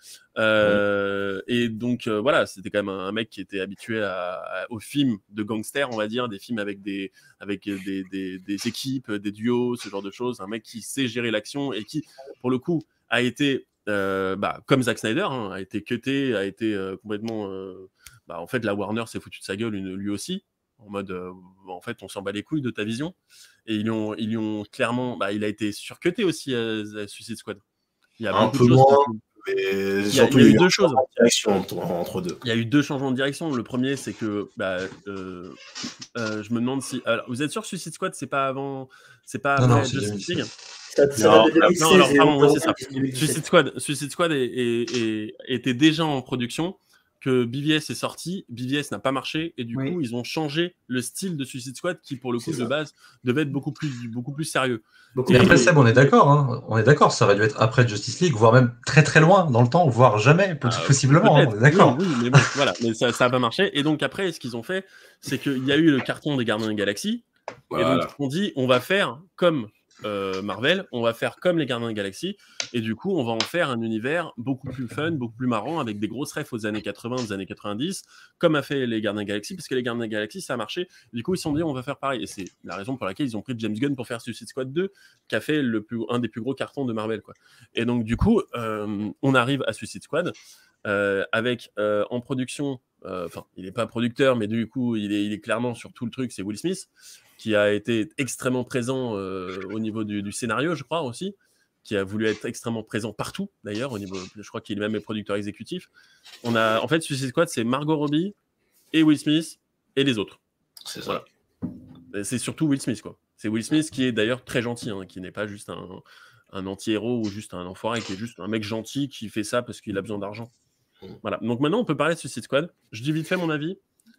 Euh, et donc, euh, voilà, c'était quand même un, un mec qui était habitué à, à- aux films de gangsters, on va dire, des films avec des, avec des, des, des équipes, des duos, ce genre de choses. Un mec qui sait gérer l'action et qui, pour le coup, a été, euh, bah, comme Zack Snyder, hein, a été cuté, a été euh, complètement... euh, bah, en fait, la Warner s'est foutu de sa gueule une- lui aussi, en mode, euh, en fait, on s'en bat les couilles de ta vision. Et ils lui ont, ils lui ont clairement... Bah, il a été surcuté aussi, euh, à Suicide Squad. Il y a Un beaucoup peu de choses. moins. qui- Mais Il y a, surtout, il y a eu un deux choses. changement de direction entre, entre deux. Il y a eu deux changements de direction. Le premier, c'est que bah, euh, euh, je me demande si. Alors, vous êtes sûr que Suicide Squad, c'est pas avant, c'est pas Non, après non, c'est Justice deux mille League? seize. Ça, ça Non, date de deux mille seize non, alors, et pardon, Wonder oui, c'est Woman, ça. c'est deux mille dix-sept. Suicide Squad, Suicide Squad est- est- est- était déjà en production, que B V S est sorti, B V S n'a pas marché, et du Oui. coup, ils ont changé le style de Suicide Squad, qui pour le coup C'est de ça. base devait être beaucoup plus, beaucoup plus sérieux. Beaucoup Et Et plus. après, Seb, on est d'accord, hein. On est d'accord, ça aurait dû être après Justice League, voire même très très loin dans le temps, voire jamais, peut- Ah, possiblement, hein, peut-être. on est d'accord. Oui, oui, mais bon, voilà, mais ça n'a pas marché. Et donc après, ce qu'ils ont fait, c'est qu'il y a eu le carton des Gardiens de la Galaxie. Et Voilà. donc, on dit, on va faire comme euh, Marvel, on va faire comme les Gardiens de la Galaxie, et du coup, on va en faire un univers beaucoup plus fun, beaucoup plus marrant, avec des grosses refs aux années quatre-vingts, aux années quatre-vingt-dix, comme a fait les Gardiens de la Galaxie, parce que les Gardiens de la Galaxie, ça a marché. Du coup, ils se sont dit, on va faire pareil. Et c'est la raison pour laquelle ils ont pris James Gunn pour faire Suicide Squad deux, qui a fait le plus, un des plus gros cartons de Marvel, quoi. Et donc, du coup, euh, on arrive à Suicide Squad, euh, avec euh, en production, enfin, il n'est pas producteur, mais du coup, il est, il est clairement sur tout le truc, c'est Will Smith, qui a été extrêmement présent euh, au niveau du, du scénario, je crois aussi, qui a voulu être extrêmement présent partout, d'ailleurs, au niveau, je crois qu'il est même producteur exécutif. On a, en fait, Suicide Squad, c'est Margot Robbie et Will Smith et les autres. C'est ça. Voilà. C'est surtout Will Smith, quoi. C'est Will Smith qui est d'ailleurs très gentil, hein, qui n'est pas juste un, un anti-héros ou juste un enfoiré, qui est juste un mec gentil qui fait ça parce qu'il a besoin d'argent. Voilà. Donc maintenant, on peut parler de Suicide Squad. Je dis vite fait mon avis.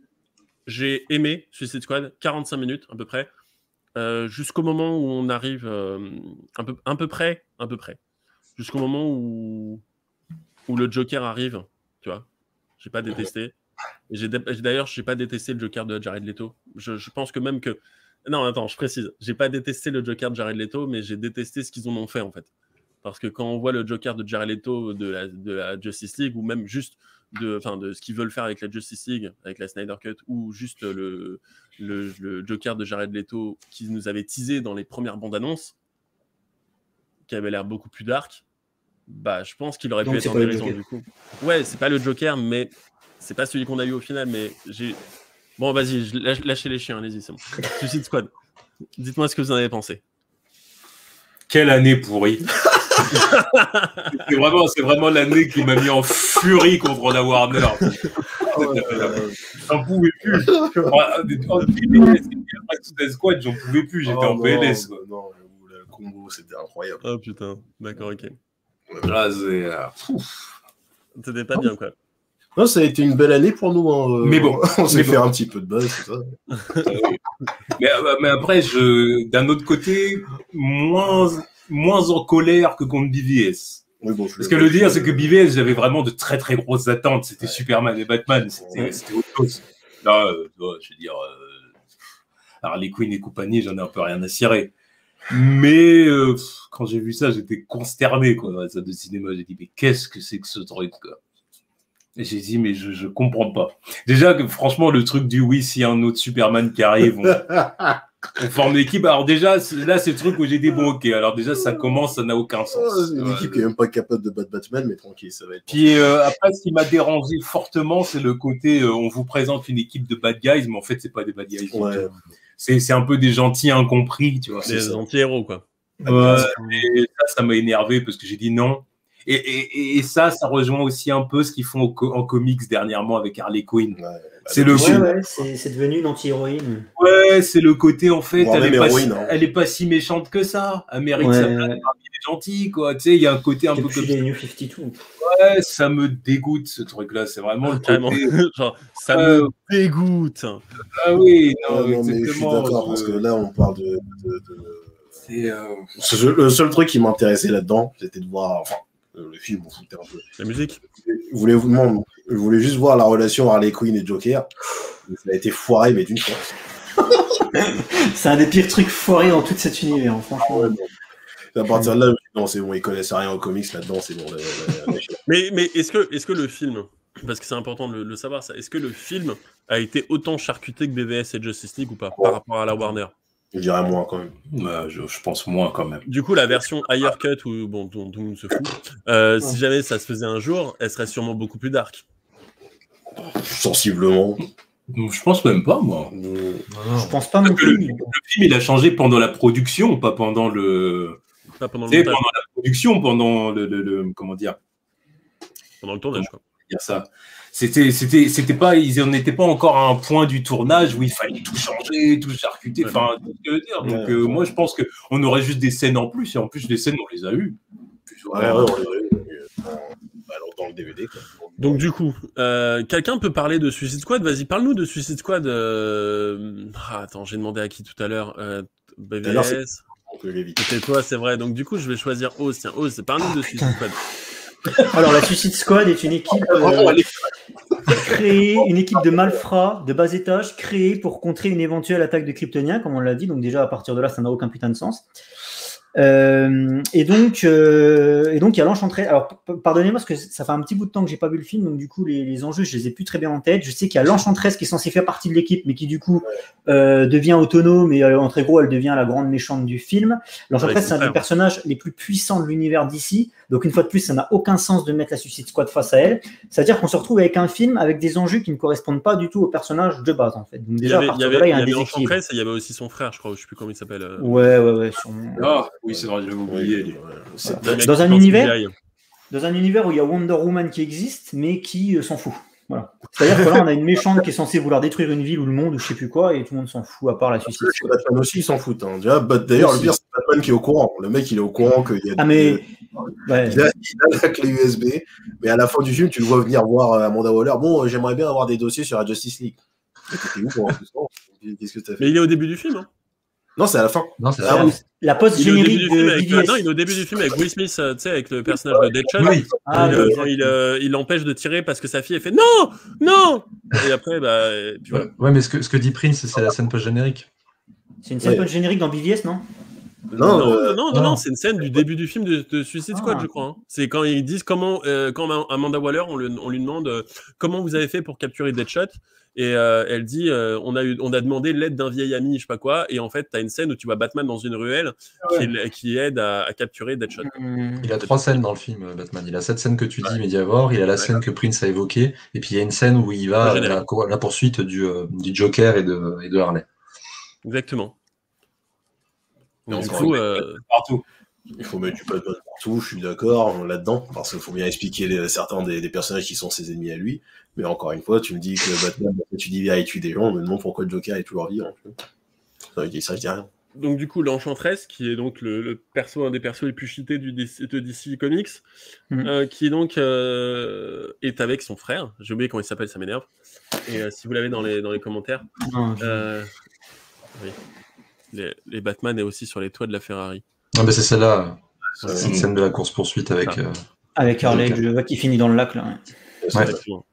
J'ai aimé Suicide Squad, quarante-cinq minutes à peu près, euh, jusqu'au moment où on arrive euh, un peu, un peu près, un peu près, jusqu'au moment où où le Joker arrive tu vois. J'ai pas détesté. Et j'ai dé... D'ailleurs, j'ai pas détesté le Joker de Jared Leto. Je, je pense que même que... Non, attends, je précise. J'ai pas détesté le Joker de Jared Leto, mais j'ai détesté ce qu'ils en ont fait, en fait. Parce que quand on voit le Joker de Jared Leto de la, de la Justice League, ou même juste de, de ce qu'ils veulent faire avec la Justice League, avec la Snyder Cut, ou juste le, le, le Joker de Jared Leto qui nous avait teasé dans les premières bandes annonces, qui avait l'air beaucoup plus dark, bah, je pense qu'il aurait Donc pu être intéressant du coup. Ouais, c'est pas le Joker, mais c'est pas celui qu'on a eu au final, mais j'ai... Bon, vas-y, lâche, lâchez les chiens, allez-y, c'est bon. Suicide Squad. Dites-moi ce que vous en avez pensé. Quelle année pourrie. c'est vraiment, c'est vraiment l'année qui m'a mis en furie contre la Warner. J'en pouvais plus. Suicide Squad, j'en pouvais plus. J'étais oh en P L S. Quoi. Non, le combo, c'était incroyable. Oh putain, d'accord, ok. Là, c'est. Euh... C'était pas bien, quoi. Non, ça a été une belle année pour nous. Hein. Mais bon, on s'est fait bon. un petit peu de buzz, c'est ça. mais, mais après, je, d'un autre côté, moins, moins en colère que contre B V S. Oui, bon, Parce que le dire, c'est que B V S, j'avais vraiment de très très grosses attentes. C'était ouais. Superman et Batman, c'était, ouais. c'était autre chose. Là, euh, je veux dire, euh, Harley Quinn et compagnie, j'en ai un peu rien à cirer. Mais euh, quand j'ai vu ça, j'étais consterné, quoi, dans la salle de cinéma. J'ai dit, mais qu'est-ce que c'est que ce truc, quoi. Et j'ai dit, mais je, je comprends pas. Déjà, que, franchement, le truc du oui, s'il y a un autre Superman qui arrive, on, on forme l'équipe. Alors déjà, là, c'est le truc où j'ai dit, bon, ok, alors déjà, ça commence, ça n'a aucun sens. Oh, c'est une ouais. équipe qui est même pas capable de battre Batman, mais tranquille, ça va être... Puis euh, après, ce qui m'a dérangé fortement, c'est le côté, euh, on vous présente une équipe de bad guys, mais en fait, c'est pas des bad guys. Ouais. C'est, c'est un peu des gentils incompris, tu vois. Des anti-héros, quoi. Euh, et ça, ça m'a énervé parce que j'ai dit non. Et, et, et ça, ça rejoint aussi un peu ce qu'ils font en, en comics dernièrement avec Harley Quinn. Ouais, c'est le ouais, ouais, c'est, c'est devenu une anti-héroïne. Ouais, c'est le côté en fait, bon, elle, est pas héroïne, si, hein. elle est pas si méchante que ça. Elle mérite ouais. sa place parmi les gentils, quoi. Tu sais, il y a un côté un Depuis peu comme les New cinquante-deux. Ouais, ça me dégoûte ce truc-là. C'est vraiment le côté. Genre, ça euh... me dégoûte. Ah oui, non, ouais, non mais je suis d'accord je... parce que là, on parle de. de, de... C'est, euh... Le seul truc qui m'intéressait là-dedans, c'était de voir. Enfin, le film, on foutait un peu. La musique. Je voulais, vous non, je voulais juste voir la relation Harley Quinn et Joker. Ça a été foiré, mais d'une force. C'est un des pires trucs foirés dans tout cet univers, franchement. Ouais, à partir de là, non, c'est bon, ils connaissent rien aux comics là-dedans, c'est bon. La, la, la, la... mais mais est-ce, que, est-ce que le film, parce que c'est important de le, le savoir, ça, est-ce que le film a été autant charcuté que B V S et Justice League ou pas, oh. par rapport à la Warner? Je dirais moins quand même. Bah, je, je pense moins quand même. Du coup, la version Higher Cut, où, bon, dont tout le monde se fout, euh, ouais. si jamais ça se faisait un jour, elle serait sûrement beaucoup plus dark. Sensiblement. Je pense même pas, moi. Non, non. Je pense pas non plus. Le, le film, il a changé pendant la production, pas pendant le... Pas pendant le pendant la production, pendant le, le, le... Comment dire Pendant le tournage, quoi. Dire ça. C'était, c'était, c'était pas, ils n'étaient pas encore à un point du tournage où il fallait tout changer, tout charcuter. Enfin, ouais. tout ce que je veux dire. Donc, ouais, euh, ouais. moi, je pense qu'on aurait juste des scènes en plus. Et en plus, les scènes, on les a eues. Ouais, ouais, on les a eues. Alors, dans le D V D, quoi. Donc, du coup, euh, quelqu'un peut parler de Suicide Squad? Vas-y, parle-nous de Suicide Squad. Euh... Ah, attends, j'ai demandé à qui tout à l'heure euh, B V S. C'était toi, c'est vrai. Donc, du coup, je vais choisir Oz. Tiens, Oz, parle-nous de Suicide Squad. Alors, la Suicide Squad est une équipe euh, créée, une équipe de malfrats de bas étage créée pour contrer une éventuelle attaque de Kryptoniens, comme on l'a dit. Donc déjà, à partir de là, ça n'a aucun putain de sens. Euh, et donc, euh, et donc, il y a l'Enchantress. Alors, p- pardonnez-moi parce que ça fait un petit bout de temps que j'ai pas vu le film, donc du coup, les, les enjeux, je les ai plus très bien en tête. Je sais qu'il y a l'Enchantress qui est censée faire partie de l'équipe, mais qui du coup euh, devient autonome et euh, en très gros, elle devient la grande méchante du film. L'Enchantress, ouais, c'est, c'est un des personnages les plus puissants de l'univers d'ici. Donc, une fois de plus, ça n'a aucun sens de mettre la Suicide Squad face à elle. C'est-à-dire qu'on se retrouve avec un film avec des enjeux qui ne correspondent pas du tout au personnage de base, en fait. Donc déjà, il y avait, à partir il y avait, de là, il y a un déséquilibre. déséquilibre. Il y avait aussi son frère, je crois, je sais plus comment il s'appelle. Euh... Ouais, ouais, ouais. Son... Ah, oui, c'est vrai, j'avais oublié. Oui, c'est dans, dans un univers, dans un univers où il y a Wonder Woman qui existe, mais qui euh, s'en fout. Voilà. C'est-à-dire que là, on a une méchante qui est censée vouloir détruire une ville ou le monde ou je sais plus quoi, et tout le monde s'en fout, à part la Suicide Squad. Batman aussi, ils s'en foutent. Hein. Déjà, bah, d'ailleurs, le pire, c'est Batman qui est au courant. Le mec, il est au courant qu'il y a. Ah, mais. Des... Ouais. Il, a, il a la clé U S B, mais à la fin du film, tu le vois venir voir Amanda Waller. Bon, euh, j'aimerais bien avoir des dossiers sur la Justice League. T'es où pour tout ça? Qu'est-ce que t'as fait? Mais il est au début du film, hein. Non, c'est à la fin. Non, c'est Ah ça. oui. La post-générique de avec, B V S. Non, il est au début du film avec Will Smith, euh, tu sais, avec le personnage de Deadshot. Oui. Ah, il, oui, euh, exactement. il, euh, il l'empêche de tirer parce que sa fille, elle fait non, non. Et après, bah, et puis voilà. Ouais, mais ce que, ce que dit Prince, c'est la scène post-générique. C'est une scène Ouais. post-générique dans B V S, non? Non, Non, euh, non, non, non. non, c'est une scène du début du film de, de Suicide Squad, Ah. je crois. hein. C'est quand ils disent comment, euh, quand Amanda Waller, on, le- on lui demande euh, comment vous avez fait pour capturer Deadshot, et euh, elle dit, euh, on a eu, on a demandé l'aide d'un vieil ami, je sais pas quoi, et en fait, t'as une scène où tu vois Batman dans une ruelle qui, est- qui aide à, à capturer Deadshot. Hmm. Il a trois scènes dans le film, euh, Batman. Il a cette scène que tu dis, Mediavore, il a la scène que Prince a évoquée, et puis il y a une scène où il va Le à générique. la, cour- la poursuite du, euh, du Joker et de, et de Harley. Exactement. Et Donc, du encore coup, une- euh, Partout. Il faut mettre du Batman partout, je suis d'accord là-dedans, parce qu'il faut bien expliquer les, certains des, des personnages qui sont ses ennemis à lui. Mais encore une fois, tu me dis que Batman, tu dis il tue des gens, on me demande pourquoi le Joker est toujours vivant. Ça, je dis ça, je dis rien. donc du coup, l'Enchantress, qui est donc le, le perso, un des persos les plus cheatés du D C, de D C Comics, Mhm. euh, qui donc euh, est avec son frère. J'ai oublié comment il s'appelle, ça m'énerve. Et euh, si vous l'avez dans les, dans les commentaires, Non, je- euh, oui. les, les Batman est aussi sur les toits de la Ferrari. Ah, ben c'est celle-là, Ouais. cette scène de la course-poursuite avec. Ah. euh, Avec Harley, Joker. je vois qui finit dans le lac, là. Ouais. Exactement.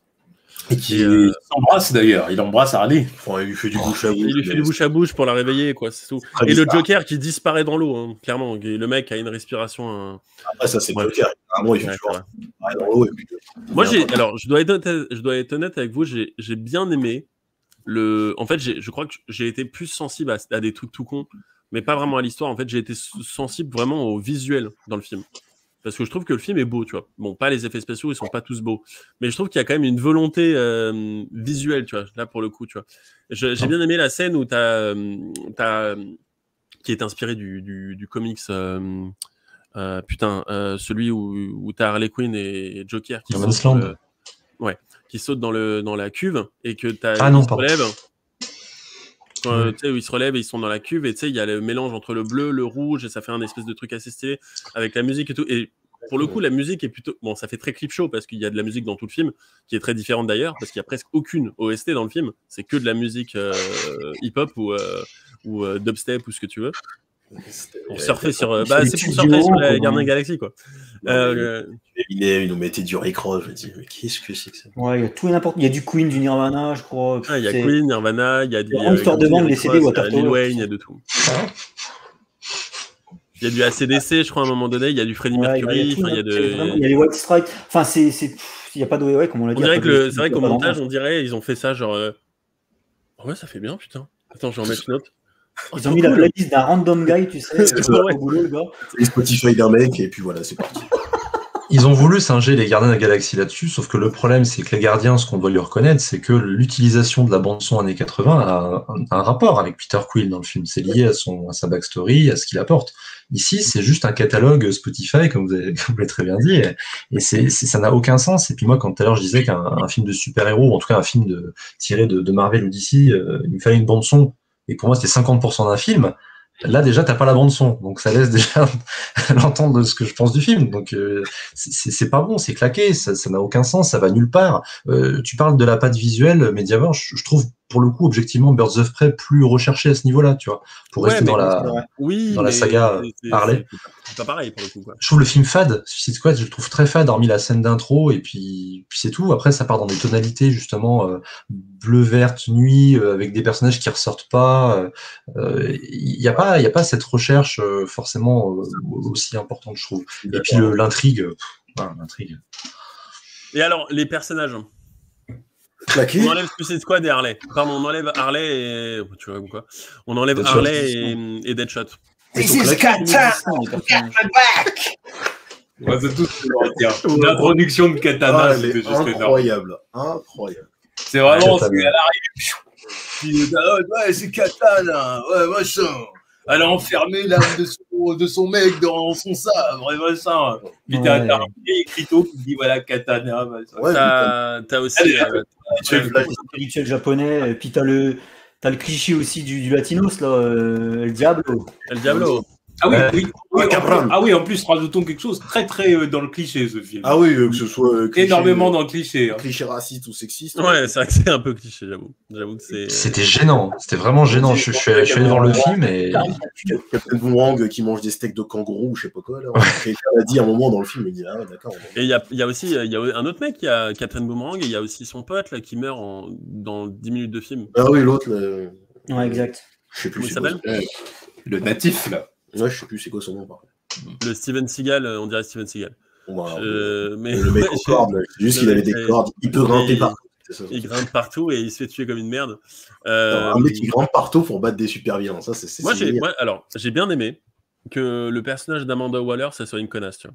Et qui Et, euh, s'embrasse d'ailleurs. Il embrasse Harley. Enfin, il lui fait du bouche à bouche. Il lui fait mais du bouche à bouche pour la réveiller, quoi, c'est tout. Très Et le bizarre. Joker qui disparaît dans l'eau, hein, clairement. Le mec a une respiration. un- Après, ça, c'est Ouais. le Joker. Vraiment, il fait Ouais, toujours ça va. pareil dans l'eau. Et puis, Moi, il y a j'ai, un peu- alors, je dois être, honnête- je dois être honnête avec vous, j'ai, j'ai bien aimé le. En fait, j'ai, je crois que j'ai été plus sensible à, à des trucs tout cons, mais pas vraiment à l'histoire. En fait, j'ai été s- sensible vraiment au visuel dans le film. Parce que je trouve que le film est beau, tu vois. Bon, pas les effets spéciaux, ils sont pas tous beaux. Mais je trouve qu'il y a quand même une volonté euh, visuelle, tu vois, là pour le coup, tu vois. Je- j'ai bien aimé la scène où t'as, euh, t'as qui est inspirée du, du, du comics, euh, euh, putain, euh, celui où, où t'as Harley Quinn et Joker qui No sautent, Man's dans Land. le, ouais, qui sautent dans, le, dans la cuve et que t'as, Ah non, ils se pardon. relèvent. Quand, Ouais. tu sais, où ils se relèvent et ils sont dans la cuve et tu sais, il y a le mélange entre le bleu, le rouge et ça fait un espèce de truc assez stylé avec la musique et tout. Et pour le coup, la musique est plutôt. Bon, ça fait très clip show parce qu'il y a de la musique dans tout le film qui est très différente d'ailleurs parce qu'il y a presque aucune O S T dans le film. C'est que de la musique euh, hip-hop ou, euh, ou euh, dubstep ou ce que tu veux. Pour surfer sur. euh, bah, les c'est pour studios, surfer sur la quoi. Gardien Galaxy quoi. Non, Euh, Il est, il nous mettait du Rick Ross. Je me dis, mais qu'est-ce que c'est que ça? Ouais, il y a tout et n'importe. Il y a du Queen, du Nirvana, je crois. ah, il y a C'est- Queen, Nirvana, il y a du. vraiment histoire de vendre les C D il y a Water Lil Tower. Wayne, il y a de tout. Il y a du A C D C, je crois, à un moment donné, il y a du Freddie Ouais, il y a- Mercury, il y a tout, enfin, il y a c'est vraiment- de. il y a les White Stripes. Enfin, c'est. c'est- pff, Il n'y a pas de. Ouais, comme on l'a On dit. dirait après, que le, de- c'est vrai de- qu'au de- montage, on dirait, ils ont fait ça genre. euh, Ouais, ça fait bien, putain. Attends, je vais en mettre une autre. Oh, Ils c'est ont mis la cool. playlist d'un random guy, tu sais, C'est euh, ouais. au boulot, le gars. Les Spotify d'un mec, et puis voilà, c'est parti. Ils ont voulu singer les Gardiens de la Galaxie là-dessus, sauf que le problème, c'est que les Gardiens, ce qu'on doit lui reconnaître, c'est que l'utilisation de la bande-son années quatre-vingts a un, un rapport avec Peter Quill dans le film. C'est lié à, son, à sa backstory, à ce qu'il apporte. Ici, c'est juste un catalogue Spotify, comme vous avez, comme vous l'avez très bien dit, et, et c'est, c'est, ça n'a aucun sens. Et puis moi, quand tout à l'heure je disais qu'un un film de super-héros, ou en tout cas un film de, tiré de, de Marvel ou D C, euh, il me fallait une bande-son, et pour moi c'était cinquante pour cent d'un film, là déjà t'as pas la bande son, donc ça laisse déjà l'entendre de ce que je pense du film. Donc euh, c'est, c'est pas bon, c'est claqué, ça, ça n'a aucun sens, ça va nulle part. Euh, tu parles de la patte visuelle, Mediavore, je, je trouve pour le coup objectivement Birds of Prey plus recherché à ce niveau-là, tu vois, pour Ouais, rester mais dans c'est la. vrai. Oui, dans la mais saga c'est- c'est- Harley. c'est- C'est pas pareil pour le coup, quoi. Je trouve le film fade, Suicide Squad, je le trouve très fade, hormis la scène d'intro, et puis, puis c'est tout. Après, ça part dans des tonalités, justement, euh, bleu, verte, nuit, euh, avec des personnages qui ressortent pas. Il n'y a pas, il y a pas cette recherche euh, forcément euh, aussi importante, je trouve. Et puis le, l'intrigue, pff, voilà, l'intrigue. Et alors, les personnages. hein. Claqué. On enlève Suicide Squad et Harley. Pardon, on enlève Harley et. Tu vois ou quoi On enlève Deadshot. Harley et, et Deadshot. This is Inexistant, les personnages. Ouais, c'est tout ce que je retiens. L'introduction de Katana, Ah, elle c'était est juste énorme. incroyable. Incroyable. C'est vraiment ce Katana. qu'elle arrive. Puis, ah ouais, c'est Katana. Ouais, machin. Elle a enfermé l'âme de son, de son mec dans son sabre et machin. Puis t'as Ouais. t'as un vieil écriteau qui dit voilà, Katana. Machin. Ouais, T'as t'as aussi. Allez, euh, tu as vu la- Le spirituel japonais, et puis t'as le, t'as le cliché aussi du, du latinos, là, euh, El Diablo. El Diablo. Ah oui, Euh, oui, oui, Capran. en, ah oui, en plus, rajoutons quelque chose très très euh, dans le cliché, ce film. Ah oui, euh, que ce soit euh, cliché, Énormément euh, dans le cliché. Hein. cliché raciste ou sexiste. Ouais, c'est vrai que c'est un peu cliché, j'avoue. J'avoue que c'est. C'était gênant, c'était vraiment gênant. Je, je, suis je suis allé voir le film et. Captain Boomerang qui mange des steaks de kangourou ou je sais pas quoi. Là. Quelqu'un a dit à un moment dans le film, il dit ah ouais, d'accord. Et il y a, y a aussi il y a un autre mec qui a Captain Boomerang et il y a aussi son pote là qui meurt en, dans dix minutes de film. Ah oui, l'autre. Là, Ouais, exact. je sais plus. Comment il c'est s'appelle quoi, Le natif, là. Ouais, je sais plus c'est quoi son nom. Par contre. Le Steven Seagal, on dirait Steven Seagal. Bon, alors, Euh, mais le mec ouais, aux je- cordes, là, c'est juste le qu'il avait mec, des il- cordes. Il peut grimper il- partout. C'est ça. il grimpe partout et il se fait tuer comme une merde. Euh, Un mec qui grimpe partout pour battre des super vilains. Ça, c'est. c'est- moi, c'est j'ai, génial. moi, alors, j'ai bien aimé que le personnage d'Amanda Waller, ça soit une connasse, tu vois.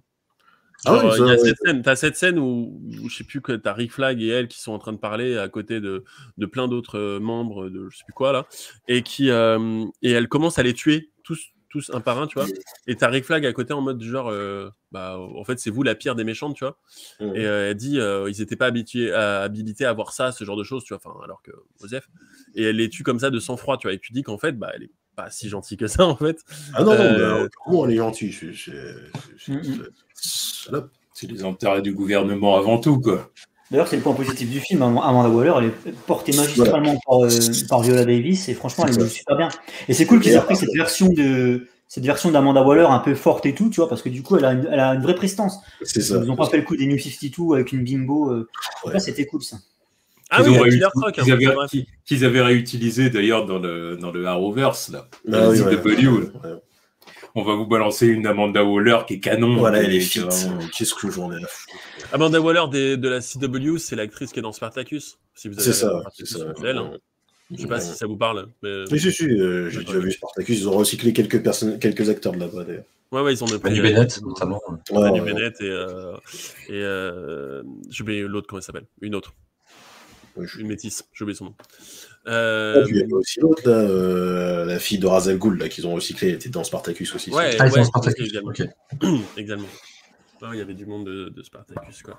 Ah Genre, oui, il y a ça, ouais. cette scène, t'as cette scène où, où je sais plus que t'as Rick Flag et elle qui sont en train de parler à côté de, de plein d'autres euh, membres de je sais plus quoi là, et qui euh, et elle commence à les tuer tous tous un par un, tu vois. Et t'as Rick Flag à côté en mode du genre, euh, bah en fait c'est vous la pire des méchantes, tu vois. Mhm. Et euh, elle dit, euh, ils étaient pas habitués, à, habilités à voir ça, ce genre de choses, tu vois. Enfin, alors que Joseph. Et elle les tue comme ça de sang-froid, tu vois. Et tu dis qu'en fait, bah elle est pas si gentille que ça en fait. Ah non, non, Euh, mais comment elle est gentille. C'est- c'est- c'est- Mhm. c'est- salope. C'est les intérêts du gouvernement avant tout, quoi. D'ailleurs, c'est le point positif du film. Amanda Waller, elle est portée magistralement par, euh, par Viola Davis et franchement, elle C'est joue ça. super bien. Et c'est cool qu'ils Et aient pris cette version de cette version d'Amanda Waller un peu forte et tout, tu vois, parce que du coup, elle a une, elle a une vraie prestance. C'est ça. Ils n'ont pas fait le coup des New cinquante-deux avec une bimbo. Euh... Ouais. Là, c'était cool ça. Ah Qu'ils oui, il y ont a Killer réuti- Croc. qu'ils hein, avaient, c'est vrai. qu'ils- qu'ils avaient réutilisé d'ailleurs dans le, dans le Arrowverse, là. Dans Ah le oui, Z ouais. W, là. Ouais. On va vous balancer une Amanda Waller qui est canon. Voilà, qui elle est est fit. vraiment- Qu'est-ce que j'en ai à foutre. Amanda Waller des- de la C W, c'est l'actrice qui est dans Spartacus. Si vous avez C'est ça, regardé c'est Spartacus, ça. c'est elle. hein. Je sais pas si ça vous parle. Mais... Oui, si, si, euh, j'ai D'accord, déjà vu Spartacus. Ils ont recyclé quelques, personnes, quelques acteurs de là-bas, d'ailleurs. Ouais, ouais, ils ont Manu Bennett, notamment. Ouais, Manu ouais, Bennett et, euh, et euh, j'ai oublié l'autre, comment elle s'appelle? Une autre, ouais, je- une métisse, j'ai oublié son nom. Et Euh, puis il y avait aussi l'autre, là, euh, la fille de Ra's al Ghul, là, qu'ils ont recyclé, elle était dans Spartacus aussi. Ouais, ça. Ah, ils sont ouais, en Spartacus. également. Ok. également. Ouais, il y avait du monde de, de Spartacus, quoi.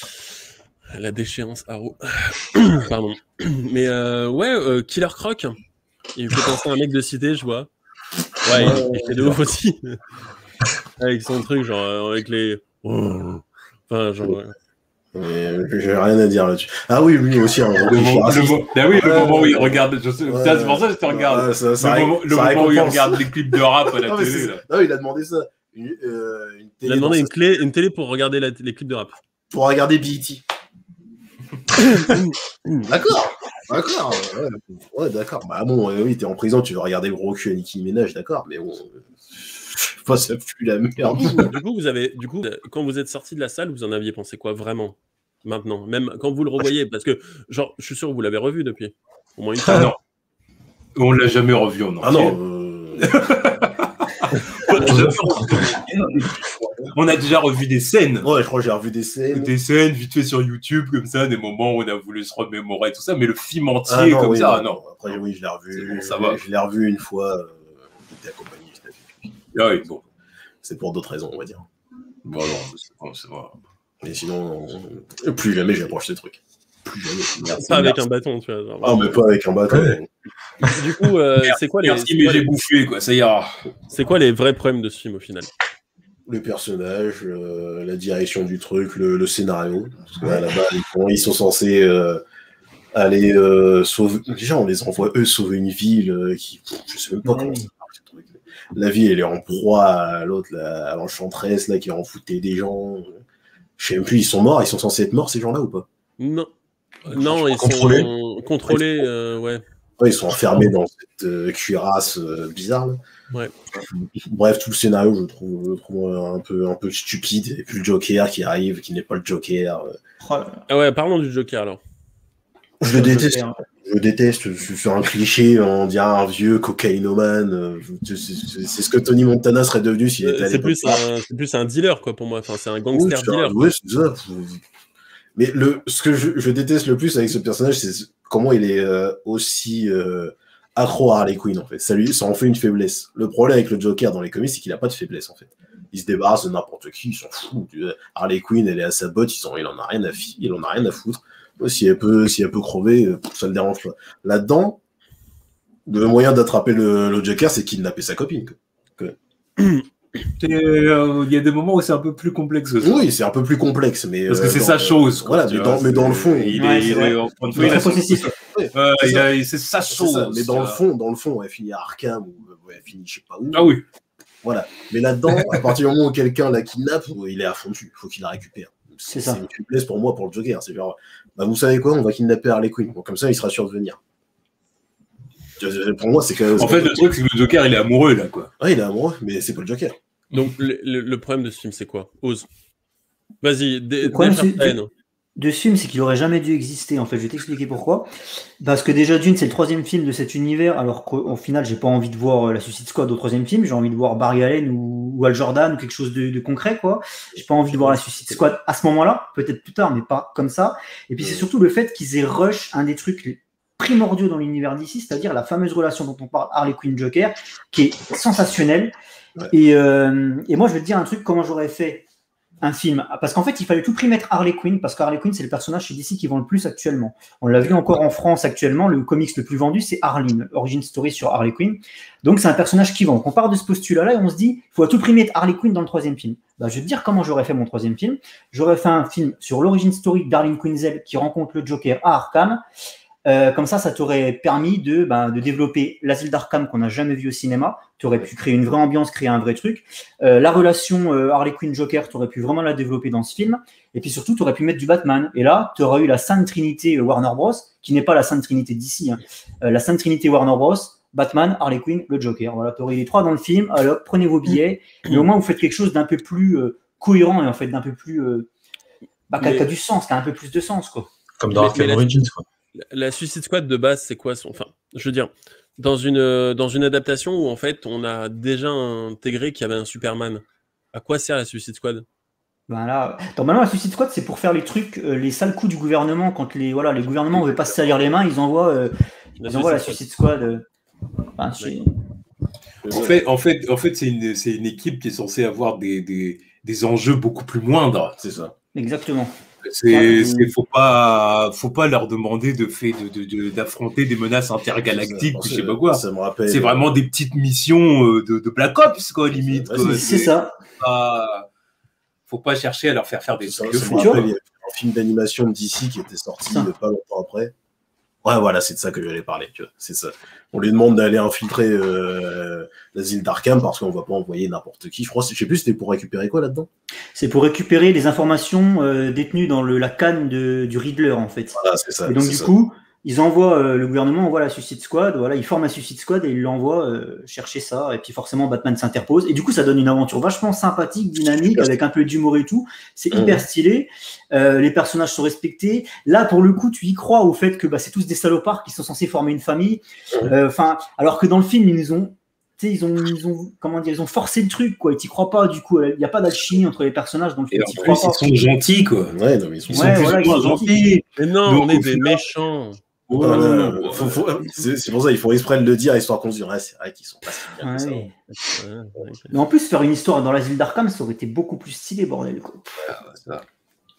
La déchéance Arrow. Pardon. Mais euh, ouais, euh, Killer Croc, il me fait penser à un mec de cité, je vois. Ouais, il, il fait de ouf aussi. Avec son truc, genre, euh, avec les. Enfin, genre. ouais. Mais j'ai rien à dire là-dessus. Ah oui, lui aussi, un gros Le cliché moment, le raciste. mo- ah oui, le Ouais, moment où il ouais. regarde. Je sais, Ouais. ça, c'est pour ça que je te regarde. Ouais, ça- ça le ré- moment, le ça moment où il récompense. regarde les clips de rap à la Ah, mais télé. c'est- Là. ah oui, il a demandé ça. Une, euh, une Il télé a demandé dans une, sa- clé, une télé pour regarder la- les clips de rap. pour regarder B E T. D'accord, d'accord. Ouais, ouais, d'accord. Bah bon, euh, oui, t'es en prison, tu veux regarder le gros cul à Nicki Minaj, d'accord, mais bon. euh, Pas ça pue la merde. Du coup, vous avez, du coup, quand vous êtes sorti de la salle, vous en aviez pensé quoi vraiment maintenant, même quand vous le revoyez, parce que genre, je suis sûr que vous l'avez revu depuis au moins une fois. Ah non. On l'a jamais revu en entier. Ah non. euh, On a déjà revu des scènes. Ouais, je crois que j'ai revu des scènes. Des scènes vite fait sur YouTube, comme ça, des moments où on a voulu se remémorer tout ça, mais le film entier, Ah non, comme oui, ça, non. non. Après, oui, je l'ai C'est revu. bon, ça je va. l'ai- Je l'ai revu une fois. Euh, j'étais accompagné. j'étais avec lui. Ah oui, bon. C'est pour d'autres raisons, on va dire. Bon, non, c'est bon, c'est bon. Mais sinon, euh, plus jamais j'approche ces trucs. Plus jamais. Merci, Pas avec merci. un bâton, tu vois. genre, Ah, mais pas avec un bâton. Ouais. Du coup, euh, c'est quoi les, Merci, c'est mais quoi j'ai les- bouffé, quoi, ça ira. c'est quoi les vrais problèmes de ce film au final? Le personnage, euh, la direction du truc, le, le scénario. Parce qu'à la base, ils, font- ils sont censés euh, aller euh, sauver. Déjà, on les envoie eux sauver une ville euh, qui. Pff, je sais même pas Ouais. comment ça marche, ce truc. La ville, elle est en proie à l'autre, là, à l'enchanteresse, là, qui en foutait des gens. Je sais même plus, ils sont morts, ils sont censés être morts, ces gens-là, ou pas? Non, non, ils Contrôlés. sont contrôlés, euh, ouais. Ouais, ils sont enfermés dans cette euh, cuirasse euh, bizarre, là. Ouais. Bref, tout le scénario, je le trouve, je le trouve un peu, un peu stupide. Et puis le Joker qui arrive, qui n'est pas le Joker. euh, Oh là là. Ah ouais, parlons du Joker alors. Je le déteste. Joker. Je le déteste. Je suis un cliché, on dirait un vieux cocaïnomane. euh, je- C'est c'est- c'est ce que Tony Montana serait devenu s'il était à Euh, C'est l'époque. plus un, c'est plus un dealer quoi pour moi. Enfin, c'est un Oui, gangster c'est un- dealer. ouais, c'est ça. Mais le, ce que je, je déteste le plus avec ce personnage, c'est comment il est euh, aussi euh, accro à Harley Quinn, en fait. Ça, lui, ça en fait une faiblesse. Le problème avec le Joker dans les comics, c'est qu'il n'a pas de faiblesse, en fait. Il se débarrasse de n'importe qui, il s'en fout. Harley Quinn, elle est à sa botte, il, s'en, il, en, a rien à fi- il en a rien à foutre. Si elle peut, si elle peut crever, euh, ça le dérange pas. Là-dedans, le moyen d'attraper le, le Joker, c'est kidnapper sa copine. quoi. Que- Il euh, y a des moments où c'est un peu plus complexe que ça. Oui, c'est un peu plus complexe, mais parce que euh, c'est dans, sa chose. Quoi, voilà, mais dans, mais dans le fond, il ouais, est, il est, en point de vue, il a c'est sa chose. Ça, mais dans le fond, dans le fond, elle finit à Arkham ou elle finit je sais pas où. Ah oui. Voilà. Mais là-dedans, à partir du moment où quelqu'un la kidnappe, il est à fond dessus. Il faut qu'il la récupère. C'est ça. C'est une faiblesse pour moi pour le Joker. C'est genre, bah, vous savez quoi, on va kidnapper Harley Quinn. Bon, comme ça, il sera sûr de venir. Pour moi, c'est que. En fait, le truc, c'est que le Joker, il est amoureux là, quoi. Ouais, il est amoureux, mais c'est pas le Joker. Donc le, le, le problème de ce film, c'est quoi? Ose. Vas-y, dé, le problème de, de ce film, c'est qu'il aurait jamais dû exister. En fait, je vais t'expliquer pourquoi. Parce que déjà, d'une, c'est le troisième film de cet univers, alors qu'au final, j'ai pas envie de voir la Suicide Squad au troisième film. J'ai envie de voir Barry Allen ou, ou Hal Jordan ou quelque chose de, de concret, quoi. J'ai pas envie de voir la Suicide Squad à ce moment-là, peut-être plus tard, mais pas comme ça. Et puis c'est surtout le fait qu'ils aient rush un des trucs primordiaux dans l'univers d'ici, c'est-à-dire la fameuse relation dont on parle, Harley Quinn Joker, qui est sensationnelle. Ouais. Et, euh, et moi, je vais te dire un truc, comment j'aurais fait un film. Parce qu'en fait, il fallait tout prix mettre Harley Quinn, parce qu'Harley Quinn, c'est le personnage chez D C qui vend le plus actuellement. On l'a vu encore en France actuellement, le comics le plus vendu, c'est Harleen, Origin Story sur Harley Quinn. Donc, c'est un personnage qui vend. Donc, on part de ce postulat-là et on se dit, il faut à tout prix mettre Harley Quinn dans le troisième film. Bah, je vais te dire comment j'aurais fait mon troisième film. J'aurais fait un film sur l'Origin Story d'Harleen Quinzel qui rencontre le Joker à Arkham. Euh, comme ça, ça t'aurait permis de, ben, de développer l'asile d'Arkham qu'on n'a jamais vu au cinéma. Tu aurais pu créer une vraie ambiance, créer un vrai truc. Euh, la relation euh, Harley Quinn-Joker, tu aurais pu vraiment la développer dans ce film. Et puis surtout, tu aurais pu mettre du Batman. Et là, tu aurais eu la Sainte Trinité euh, Warner Bros, qui n'est pas la Sainte Trinité d'ici. Hein. Euh, la Sainte Trinité Warner Bros, Batman, Harley Quinn, le Joker. Voilà, tu aurais eu les trois dans le film. Alors, prenez vos billets. Mais au moins, vous faites quelque chose d'un peu plus euh, cohérent et en fait d'un peu plus... Euh, bah, qui a du sens, qui a un peu plus de sens, quoi. Comme dans Arkham Origins, quoi. La Suicide Squad de base, c'est quoi son... Enfin, je veux dire, dans une, dans une adaptation où en fait on a déjà intégré qu'il y avait un Superman, à quoi sert la Suicide Squad? Ben là, normalement, la Suicide Squad, c'est pour faire les trucs, euh, les sales coups du gouvernement. Quand les, voilà, les gouvernements ne veulent pas se salir les mains, ils envoient, euh, la, ils envoient la Suicide Squad. Euh, enfin, en fait, en fait, en fait c'est une, c'est une équipe qui est censée avoir des, des, des enjeux beaucoup plus moindres. C'est ça. Exactement. C'est, c'est, faut pas, faut pas leur demander de fait, de, de, de, d'affronter des menaces intergalactiques ou je sais pas quoi. Ça me rappelle. C'est vraiment des petites missions de, de Black Ops, quoi, limite. Quoi. C'est, c'est ça. Pas, faut pas chercher à leur faire faire des trucs. Ça, ça me rappelle, il y avait un film d'animation de D C qui était sorti ça. Pas longtemps après. Ouais, voilà, c'est de ça que j'allais parler. Tu vois, c'est ça. On lui demande d'aller infiltrer euh, l'asile d'Arkham parce qu'on va pas envoyer n'importe qui. Je crois, je sais plus, c'était pour récupérer quoi là-dedans? C'est pour récupérer les informations euh, détenues dans le, la canne de, du Riddler en fait. Voilà, c'est ça. Et donc c'est du ça. coup, ils envoient euh, le gouvernement envoie la Suicide Squad. Voilà, ils forment la Suicide Squad et ils l'envoient euh, chercher ça. Et puis forcément, Batman s'interpose. Et du coup, ça donne une aventure vachement sympathique, dynamique, avec un peu d'humour et tout. C'est mmh. hyper stylé. Euh, les personnages sont respectés. Là, pour le coup, tu y crois au fait que bah, c'est tous des salopards qui sont censés former une famille. Enfin, euh, alors que dans le film, ils nous ont Ils ont, ils ont, comment dire, ils ont forcé le truc, quoi. Et t'y crois pas, du coup. Il n'y a pas d'alchimie entre les personnages. Donc, et en plus, ils sont gentils, quoi. Ouais, non, mais ils sont, ouais, voilà, ils sont gentils. Mais non, donc, on est des final... méchants. Oh, non, non, non, faut, faut, c'est, c'est pour ça, il faut exprès de le dire, histoire qu'on se dise, ouais, c'est vrai qu'ils sont pas si bien que ça. Ouais. Ouais, mais en plus, faire une histoire dans l'asile d'Arkham, ça aurait été beaucoup plus stylé, bordel, quoi. Ouais, c'est ça.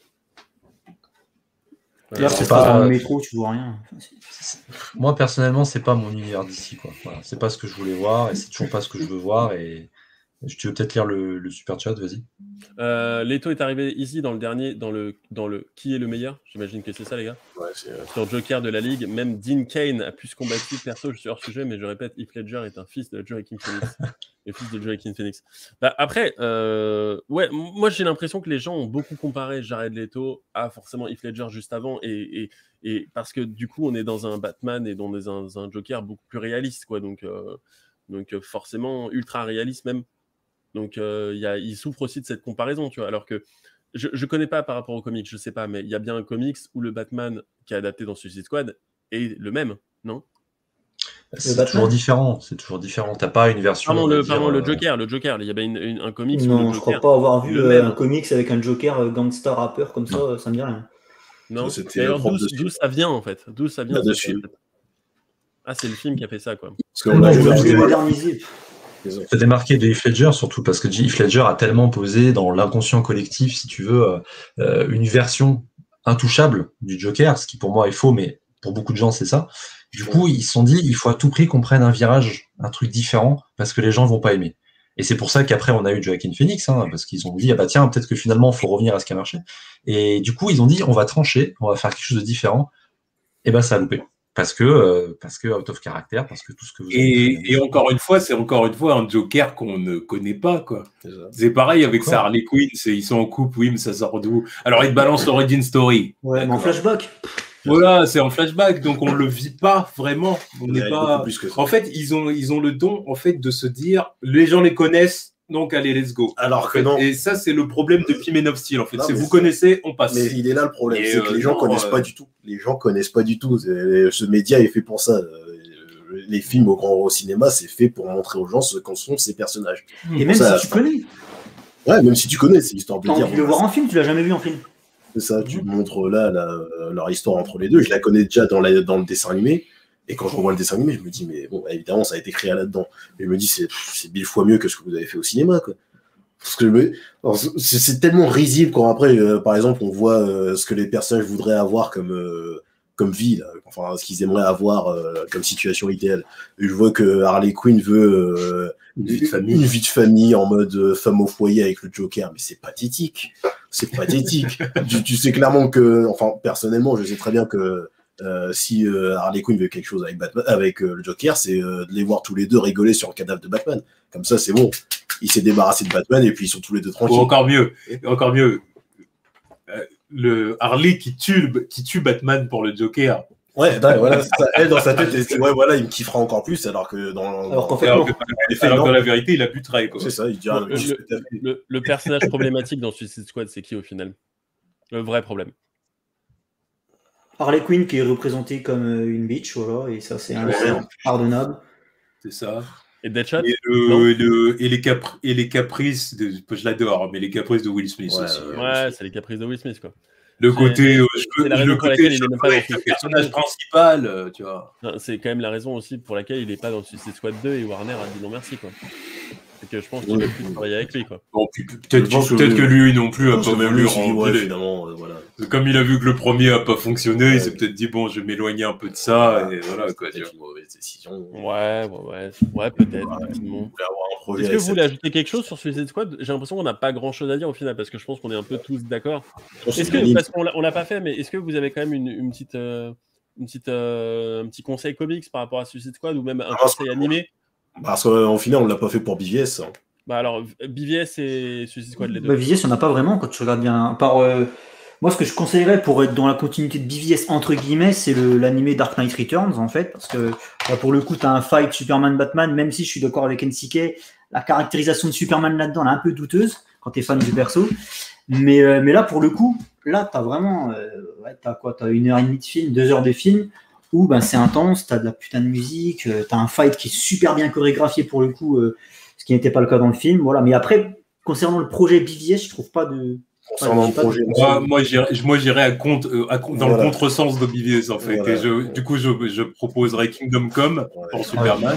Là, c'est pas dans le métro, tu vois rien. Enfin, c'est... Moi, personnellement, c'est pas mon univers d'ici, quoi. Voilà. C'est pas ce que je voulais voir et c'est toujours pas ce que je veux voir. Et tu veux peut-être lire le, le super chat, vas-y. Euh, Leto est arrivé ici dans le dernier, dans le, dans le qui est le meilleur. J'imagine que c'est ça, les gars. Ouais, c'est... Sur Joker de la Ligue, même Dean Cain a pu se combattre. Perso, je suis hors sujet, mais je répète, Heath Ledger est un fils de Joaquin Phoenix. Le fils de Joaquin Phoenix. Bah, après, euh, ouais, moi j'ai l'impression que les gens ont beaucoup comparé Jared Leto à forcément Heath Ledger juste avant, et, et, et parce que du coup on est dans un Batman et dans un, un Joker beaucoup plus réaliste, quoi. Donc, euh, donc forcément ultra réaliste même. Donc euh, y a, il souffre aussi de cette comparaison, tu vois. Alors que je ne connais pas par rapport au comics, je sais pas, mais il y a bien un comics où le Batman qui est adapté dans Suicide Squad est le même, non? C'est toujours différent, c'est toujours différent. T'as pas une version. Pardon, le, dire, pardon, euh... le Joker, le Joker. Il y avait une, une, un comics. Non, où le je Joker, crois pas avoir vu euh, un comics avec un Joker euh, gangster rappeur comme non. ça, ça me dit rien. Non, c'était alors d'où, d'où ça vient en fait? D'où ça vient? De film. Ah, c'est le film qui a fait ça, quoi. Parce qu'on l'a modernisé. C'est démarqué de Heath Ledger, surtout parce que Heath Ledger a tellement posé dans l'inconscient collectif, si tu veux, euh, une version intouchable du Joker, ce qui pour moi est faux, mais pour beaucoup de gens c'est ça. Du coup, ils se sont dit, il faut à tout prix qu'on prenne un virage, un truc différent, parce que les gens vont pas aimer. Et c'est pour ça qu'après, on a eu Joaquin Phoenix, hein, parce qu'ils ont dit, ah bah tiens, peut-être que finalement, il faut revenir à ce qui a marché. Et du coup, ils ont dit, on va trancher, on va faire quelque chose de différent. Et ben, ça a loupé. Parce que, euh, parce que out of character, parce que tout ce que vous avez Et, dit, et encore une fois, c'est encore une fois un Joker qu'on ne connaît pas, quoi. C'est pareil avec sa Harley Quinn, ils sont en couple, oui, mais ça sort d'où? Alors, ils te balancent l'origin story. Ouais, mais en flashback. Voilà, c'est en flashback, donc on le vit pas vraiment. On n'est Ouais, pas. plus que ça. En fait, ils ont, ils ont le don, en fait, de se dire, les gens les connaissent, donc allez, let's go. Alors que non. Et ça, c'est le problème depuis Men of Steel, en fait. Non, C'est mais vous c'est- connaissez, on passe. Mais il est là le problème, Et c'est que euh, les gens non, connaissent euh, pas du tout. Les gens connaissent pas du tout. C'est- Ce média est fait pour ça. Euh, Les films au grand au cinéma, c'est fait pour montrer aux gens ce qu'en sont ces personnages. Et même ça, si tu connais, Ouais, même si tu connais, c'est histoire de t'as dire. envie de le voir en film, tu l'as jamais vu en film. C'est ça, tu montres là la- leur histoire entre les deux. Je la connais déjà dans, la, dans le dessin animé. Et quand je revois le dessin animé, je me dis, mais bon, évidemment, ça a été créé là-dedans. Mais je me dis, c'est c'est mille fois mieux que ce que vous avez fait au cinéma, quoi. Parce que je me- alors, c'est c'est tellement risible quand après, euh, par exemple, on voit euh, ce que les personnages voudraient avoir comme, euh, comme vie, là. Enfin, ce qu'ils aimeraient avoir euh, comme situation idéale. Et je vois que Harley Quinn veut euh, Une vie de famille. une vie de famille en mode euh, femme au foyer avec le Joker, mais c'est pathétique. C'est pathétique. tu, tu sais clairement que, enfin, personnellement, je sais très bien que euh, si euh, Harley Quinn veut quelque chose avec Batman, avec euh, le Joker, c'est euh, de les voir tous les deux rigoler sur le cadavre de Batman. Comme ça, c'est bon. Il s'est débarrassé de Batman et puis ils sont tous les deux Ou tranquilles. encore mieux, encore mieux, euh, le Harley qui tue, le- qui tue Batman pour le Joker. Ouais, dingue, voilà, c'est ça. Elle, dans sa tête, elle se dit, ouais, voilà, il me kiffera encore plus, alors que dans. Alors qu'en fait, Alors non. que, les faits, alors que non. dans la vérité, il a buterait, quoi. C'est ça, il dit, ah, Le- qu'est-ce que t'as fait Le, le personnage problématique dans Suicide Squad, c'est qui au final? Le vrai problème. Harley Quinn qui est représentée comme euh, une bitch, voilà, et ça c'est Ouais. impardonnable. C'est ça. Et Deadshot? Et, Non. le, le- et, les capri- et les caprices, de, je l'adore, mais les caprices de Will Smith Ouais, aussi. ouais. Ouais, c'est les caprices de Will Smith, quoi. Le C'est- côté, euh, je c'est veux, la raison le pour côté, laquelle il je est même veux pas dans être le Suicide personnage Squad. principal, euh, tu vois. Non, c'est quand même la raison aussi pour laquelle il n'est pas dans Suicide Squad deux et Warner a dit non merci, quoi. C'est que je pense qu'il ne veut plus travailler avec lui, quoi. Bon, puis peut-être Je pense que, peut-être que- que lui non plus Je a pense pas que même voulu lui, il s'est dit, ouais, rentrer. finalement, euh, voilà. Comme il a vu que le premier a pas fonctionné, Ouais. il s'est peut-être dit bon, je vais m'éloigner un peu de ça et voilà quoi. tu C'est vois. une mauvaise décision. Ouais, ouais, ouais, ouais peut-être, Ouais. effectivement. Vous voulez avoir un projet Est-ce que avec vous voulez cette- ajouter quelque chose sur Suicide Squad? J'ai l'impression qu'on n'a pas grand-chose à dire au final, parce que je pense qu'on est un peu tous d'accord. C'est Est-ce que, unanime. parce qu'on l'a, on l'a pas fait, mais est-ce que vous avez quand même une, une petite, euh, une petite, euh, un petit conseil comics par rapport à Suicide Squad ou même un Ah, conseil c'est- animé? Parce qu'en final, on l'a pas fait pour B V S. hein. Bah alors, B V S et Suicide Squad, les deux. Bah, B V S, il n'y en a pas vraiment quand tu regardes bien. Par, euh, moi, ce que je conseillerais pour être dans la continuité de B V S, entre guillemets, c'est le- l'animé Dark Knight Returns, en fait. Parce que bah, pour le coup, tu as un fight Superman-Batman, même si je suis d'accord avec N C K, la caractérisation de Superman là-dedans, elle est un peu douteuse quand tu es fan du perso. Mais, euh, mais là, pour le coup, là, tu as vraiment. Euh, ouais, tu as quoi? Tu as une heure et demie de film, deux heures de film, où ben, c'est intense, tu as de la putain de musique, euh, tu as un fight qui est super bien chorégraphié pour le coup. Euh, ce qui n'était pas le cas dans le film. Voilà. Mais après, concernant le projet B V S, je trouve pas de. Concernant Ouais, le j'ai pas projet. Moi, moi, j'irais, moi, j'irais à compte, euh, à compte- dans Voilà. le contresens de B V S en fait. Voilà. Et je, du coup, je, je proposerais Kingdom Come Ouais. pour Superman.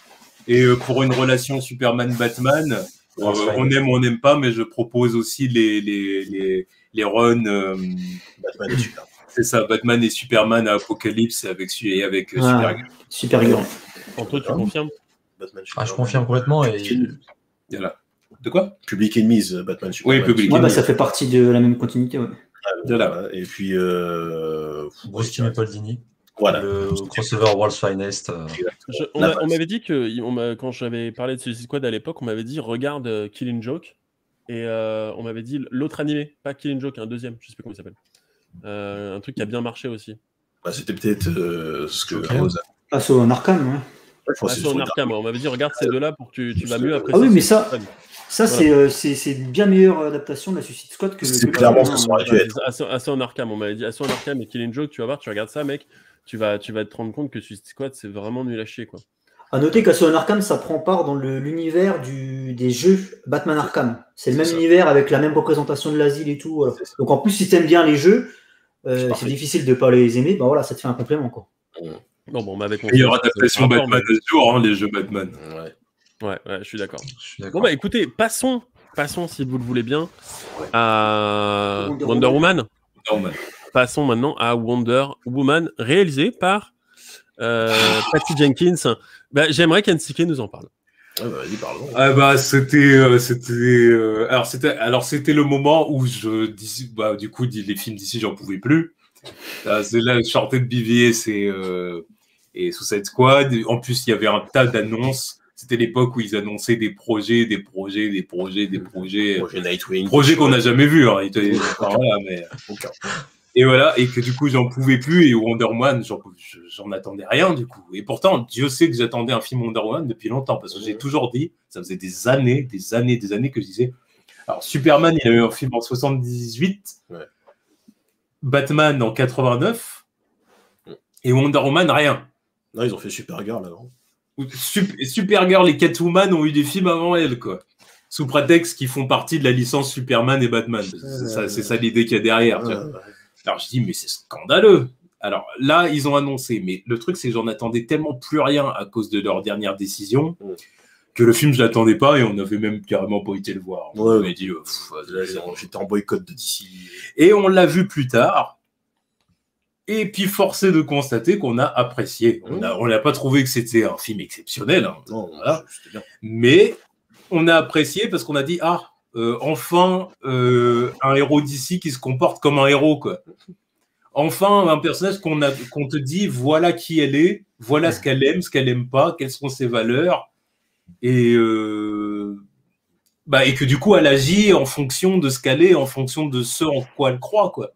Et euh, pour une relation Superman-Batman, euh, on aime ou on n'aime pas, mais je propose aussi les les les, les runs. euh, Batman est super. c'est ça, Batman et Superman à Apocalypse avec su- et avec euh, Ah, Supergirl. Supergirl. Anto, tu Ah. confirmes? Batman, Ah, je confirme complètement. Et... Voilà. De quoi? Public Enemies, euh, Batman Superman. Oui, Public Ouais, bah, Enemies. ça fait partie de la même continuité. Ouais. Voilà. Voilà. Et puis. Euh... Bruce Timm et Paul Dini. Voilà. Le crossover World's Finest. euh, Je- on La m'a- on base. m'avait dit que, on m'a- quand j'avais parlé de Suicide Squad à l'époque, on m'avait dit regarde euh, Killing Joke. Et euh, on m'avait dit l'autre animé, pas Killing Joke, un deuxième, je sais plus comment il s'appelle. Euh, un truc qui a bien marché aussi. Bah, c'était peut-être euh, ce que. Ok. Rose a- Ah, c'est en Arkham, ouais. Je crois Ah, que c'est c'est en sur Arkham, on m'avait dit regarde ces deux-là pour que tu, tu vas Juste, mieux euh, apprécier. Ah oui, mais Suicide ça- Squad. Ça, Voilà. c'est, euh, c'est, c'est une bien meilleure adaptation de la Suicide Squad que le. C'est que le- clairement ce non, que ça aurait ouais. dû être. Assez, assez en Arkham, on m'avait dit assez en Arkham et Killing Joke, tu vas voir, tu regardes ça, mec, tu vas, tu vas te rendre compte que Suicide Squad c'est vraiment nul à chier, quoi. À noter qu'Assault Arkham, ça prend part dans le- l'univers du, des jeux Batman Arkham. C'est le même C'est ça. univers avec la même représentation de l'asile et tout. Voilà. C'est ça. Donc en plus, si t'aimes bien les jeux, euh, C'est c'est parfait. difficile de pas les aimer. Bah voilà, ça te fait un complément, quoi. Non, bon, on m'avait conseillé. Meilleure ça, adaptation c'est un rapport, Batman de ce jour, hein, les jeux Batman. Ouais. mais- Ouais, ouais, je suis d'accord. Je suis Bon, d'accord. bah écoutez, passons, passons si vous le voulez bien, à Wonder Wonder Woman. Normal. Passons maintenant à Wonder Woman, réalisé par euh, Patty Jenkins. Bah, j'aimerais qu'N C K nous en parle. Ah bah, vas-y, pardon. Ah bah c'était euh, c'était euh, alors c'était alors c'était le moment où je d'ici bah du coup les films d'ici j'en pouvais plus. Là, c'est là Shorted B V S et euh, et Suicide Squad. En plus il y avait un tas d'annonces. C'était l'époque où ils annonçaient des projets, des projets, des projets, des projets, Projet Nightwing. projets qu'on n'a jamais vus. Hein. Était, enfin, voilà, mais Aucun. et voilà, et que du coup, j'en pouvais plus, et Wonder Woman, j'en, j'en attendais rien, du coup. Et pourtant, Dieu sait que j'attendais un film Wonder Woman depuis longtemps, parce que j'ai toujours dit, ça faisait des années, des années, des années que je disais. Alors, Superman, il a eu un film en soixante-dix-huit, ouais. Batman en quatre-vingt-neuf, et Wonder Woman, rien. Non, ils ont fait Supergirl avant. Super, Supergirl et Catwoman ont eu des films avant elle, quoi. Sous prétexte qu'ils font partie de la licence Superman et Batman. C'est ça, c'est ça l'idée qu'il y a derrière. Tu vois. Alors je dis, mais c'est scandaleux. Alors là, ils ont annoncé, mais le truc, c'est que j'en attendais tellement plus rien à cause de leur dernière décision ouais. que le film, je l'attendais pas et on n'avait même carrément pas été le voir. Ouais, on m'a dit, euh, pff, là, j'étais en boycott de D C. Et on l'a vu plus tard. Et puis, forcé de constater qu'on a apprécié. On a, on n'a pas trouvé que c'était un film exceptionnel. Hein. Non, voilà. c'était bien. Mais on a apprécié parce qu'on a dit, ah, euh, enfin, euh, un héros d'ici qui se comporte comme un héros, quoi. Enfin, un personnage qu'on a, qu'on te dit, voilà qui elle est, voilà ce qu'elle aime, ce qu'elle aime pas, quelles sont ses valeurs, et, euh, bah, et que du coup, elle agit en fonction de ce qu'elle est, en fonction de ce en quoi elle croit, quoi.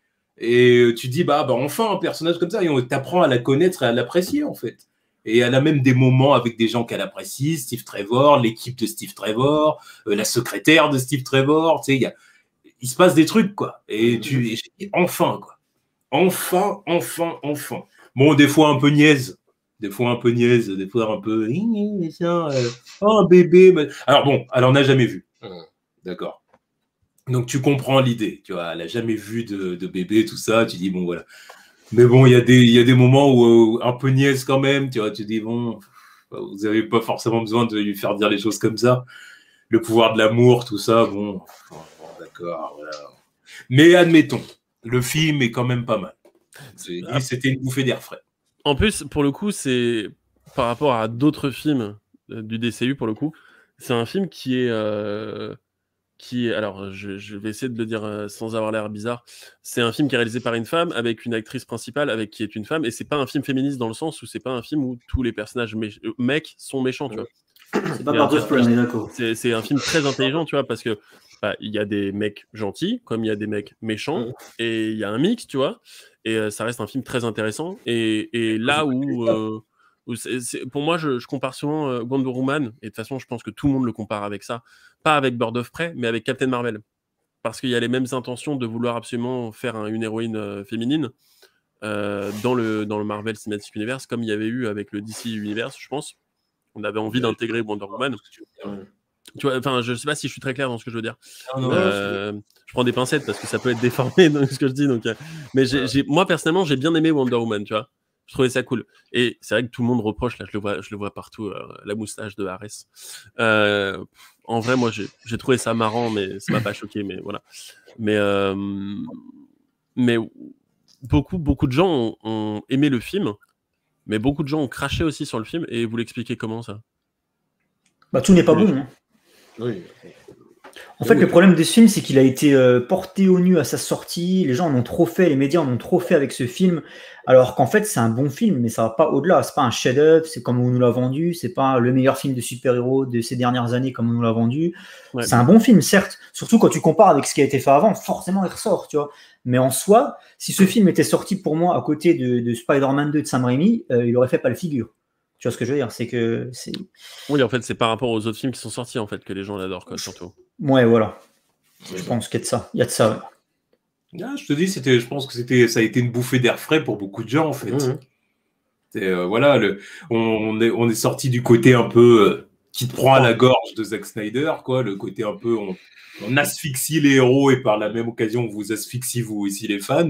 Et tu dis, bah, bah enfin, un personnage comme ça, et on t'apprend à la connaître et à l'apprécier, en fait. Et elle a même des moments avec des gens qu'elle apprécie, Steve Trevor, l'équipe de Steve Trevor, euh, la secrétaire de Steve Trevor, tu sais, il y a, il se passe des trucs, quoi. Et tu, et je dis, enfin, quoi. Enfin, enfin, enfin. Bon, des fois un peu niaise, des fois un peu niaise, des fois un peu, euh, oh, un bébé. Alors bon, elle en a jamais vu. D'accord. Donc tu comprends l'idée, tu vois, elle a jamais vu de, de bébé, tout ça, tu dis, bon, voilà. Mais bon, il y a des, il y a des moments où, où un peu niaise quand même, tu vois, tu dis, bon, vous n'avez pas forcément besoin de lui faire dire les choses comme ça. Le pouvoir de l'amour, tout ça, bon, bon d'accord, voilà. Mais admettons, le film est quand même pas mal. C'était une bouffée d'air frais. En plus, pour le coup, c'est par rapport à d'autres films du D C U, pour le coup, c'est un film qui est... Euh... qui est, alors je, je vais essayer de le dire euh, sans avoir l'air bizarre, c'est un film qui est réalisé par une femme avec une actrice principale avec qui est une femme, et c'est pas un film féministe dans le sens où c'est pas un film où tous les personnages mé- euh, mecs sont méchants, tu vois. C'est pas par deux on est d'accord. C'est, c'est un film très intelligent, tu vois, parce que bah, il y a des mecs gentils comme il y a des mecs méchants, et il y a un mix, tu vois, et euh, ça reste un film très intéressant, et, et là où... Euh, C'est, c'est, pour moi, je, je compare souvent euh, Wonder Woman, et de toute façon, je pense que tout le monde le compare avec ça, pas avec Bird of Prey, mais avec Captain Marvel, parce qu'il y a les mêmes intentions de vouloir absolument faire un, une héroïne euh, féminine euh, dans, le, dans le Marvel Cinematic Universe, comme il y avait eu avec le D C Universe, je pense. On avait envie d'intégrer Wonder Woman. Tu vois, enfin, je sais pas si je suis très clair dans ce que je veux dire. Non, non, euh, je prends des pincettes parce que ça peut être déformé dans ce que je dis. Donc, euh, mais j'ai, j'ai, moi, personnellement, j'ai bien aimé Wonder Woman, tu vois. Je trouvais ça cool. Et c'est vrai que tout le monde reproche, là, je le vois, je le vois partout, euh, la moustache de Ares. Euh, en vrai, moi, j'ai, j'ai trouvé ça marrant, mais ça m'a pas choqué, mais voilà. Mais, euh, mais beaucoup, beaucoup de gens ont, ont aimé le film, mais beaucoup de gens ont craché aussi sur le film, et vous l'expliquez comment, ça? Bah, tout n'est pas bon, hein. Oui. En fait, oui. Le problème de ce film, c'est qu'il a été euh, porté au nu à sa sortie. Les gens en ont trop fait, les médias en ont trop fait avec ce film. Alors qu'en fait, c'est un bon film, mais ça va pas au-delà. C'est pas un chef-d'œuvre, c'est comme on nous l'a vendu. C'est pas le meilleur film de super-héros de ces dernières années, comme on nous l'a vendu. Ouais. C'est un bon film, certes. Surtout quand tu compares avec ce qui a été fait avant, forcément, il ressort, tu vois. Mais en soi, si ce film était sorti pour moi à côté de, de Spider-Man deux de Sam Raimi, euh, il aurait fait pas le figure. Tu vois ce que je veux dire, c'est que c'est. Oui, en fait, c'est par rapport aux autres films qui sont sortis, en fait, que les gens l'adorent, quoi, surtout. Ouais, voilà. Je pense qu'il y a de ça. Il y a de ça. Ouais. Ah, je te dis, c'était, je pense que c'était, ça a été une bouffée d'air frais pour beaucoup de gens, en fait. Mmh. C'est, euh, voilà, le, on est, on est sorti du côté un peu euh, qui te prend à la gorge de Zack Snyder, quoi. Le côté un peu, on, on asphyxie les héros et par la même occasion, on vous asphyxie vous aussi les fans.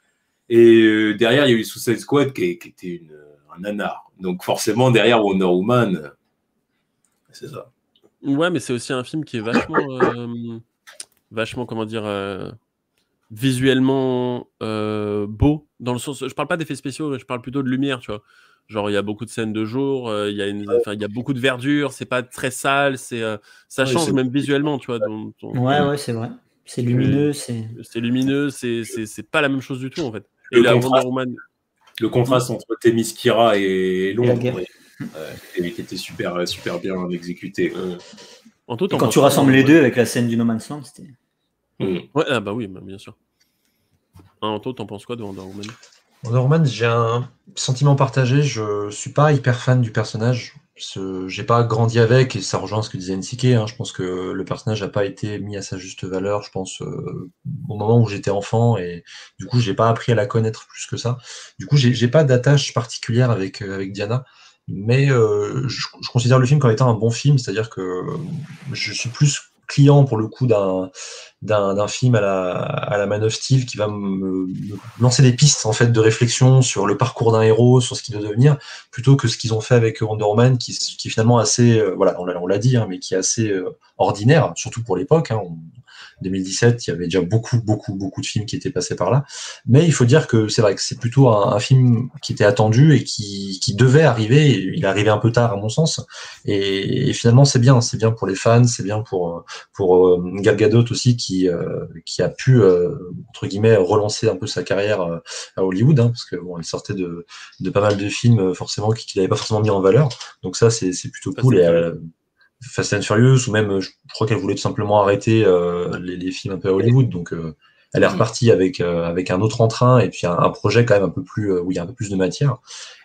Et euh, derrière, il y a eu Suicide Squad qui, qui était une, un nanar. Donc forcément, derrière Wonder Woman, c'est ça. Ouais, mais c'est aussi un film qui est vachement, euh, vachement, comment dire, euh, visuellement euh, beau, dans le sens, je parle pas d'effets spéciaux, je parle plutôt de lumière, tu vois. Genre, il y a beaucoup de scènes de jour, euh, il y a une, enfin, il y a beaucoup de verdure, c'est pas très sale, c'est, euh, ça Ouais, change c'est- même visuellement, tu vois. donc- donc, Ouais, euh, ouais, c'est vrai. C'est lumineux, tu- c'est. c'est lumineux, c'est, c'est, c'est pas la même chose du tout en fait. Et Le la contraste. Wonder Woman, Le contraste entre Themyscira et Et la Londres, guerre. ouais, euh, qui était super, super bien exécuté. euh, en tout, Et t'en quand penses tu quoi, rassembles Wonder les deux Woman avec la scène du No Man's Land, c'était. Mm. Ouais, ah bah oui, bah, bien sûr. Hein, Anto, t'en penses quoi de Wonder Woman? Wonder Woman, j'ai un sentiment partagé. Je suis pas hyper fan du personnage. Ce- J'ai pas grandi avec, et ça rejoint ce que disait N C K. Hein. Je pense que le personnage n'a pas été mis à sa juste valeur. Je pense euh, au moment où j'étais enfant, et du coup, j'ai pas appris à la connaître plus que ça. Du coup, j'ai j'ai pas d'attache particulière avec euh, avec Diana. Mais euh, je, je considère le film comme étant un bon film, c'est-à-dire que euh, je suis plus client pour le coup d'un d'un d'un film à la, à la Man of Steel qui va me, me lancer des pistes en fait de réflexion sur le parcours d'un héros, sur ce qu'il doit devenir, plutôt que ce qu'ils ont fait avec Wonder Woman, qui, qui est finalement assez, euh, voilà, on l'a, on l'a dit, hein, mais qui est assez euh, ordinaire, surtout pour l'époque. Hein, on, deux mille dix-sept, il y avait déjà beaucoup, beaucoup, beaucoup de films qui étaient passés par là. Mais il faut dire que c'est vrai que c'est plutôt un, un film qui était attendu et qui, qui devait arriver. Il est arrivé un peu tard à mon sens. Et, et finalement, c'est bien, c'est bien pour les fans, c'est bien pour pour euh, Gal Gadot aussi qui euh, qui a pu euh, entre guillemets relancer un peu sa carrière euh, à Hollywood, hein, parce que bon, elle sortait de de pas mal de films euh, forcément qu'il n'avait pas forcément mis en valeur. Donc ça, c'est c'est plutôt Fast cool. and Et Furious. euh, Fast and Furious, ou même, je, je crois qu'elle voulait tout simplement arrêter euh, les, les films un peu à Hollywood. Donc, euh, elle est repartie avec euh, avec un autre entrain et puis un, un projet quand même un peu plus euh, où il y a un peu plus de matière.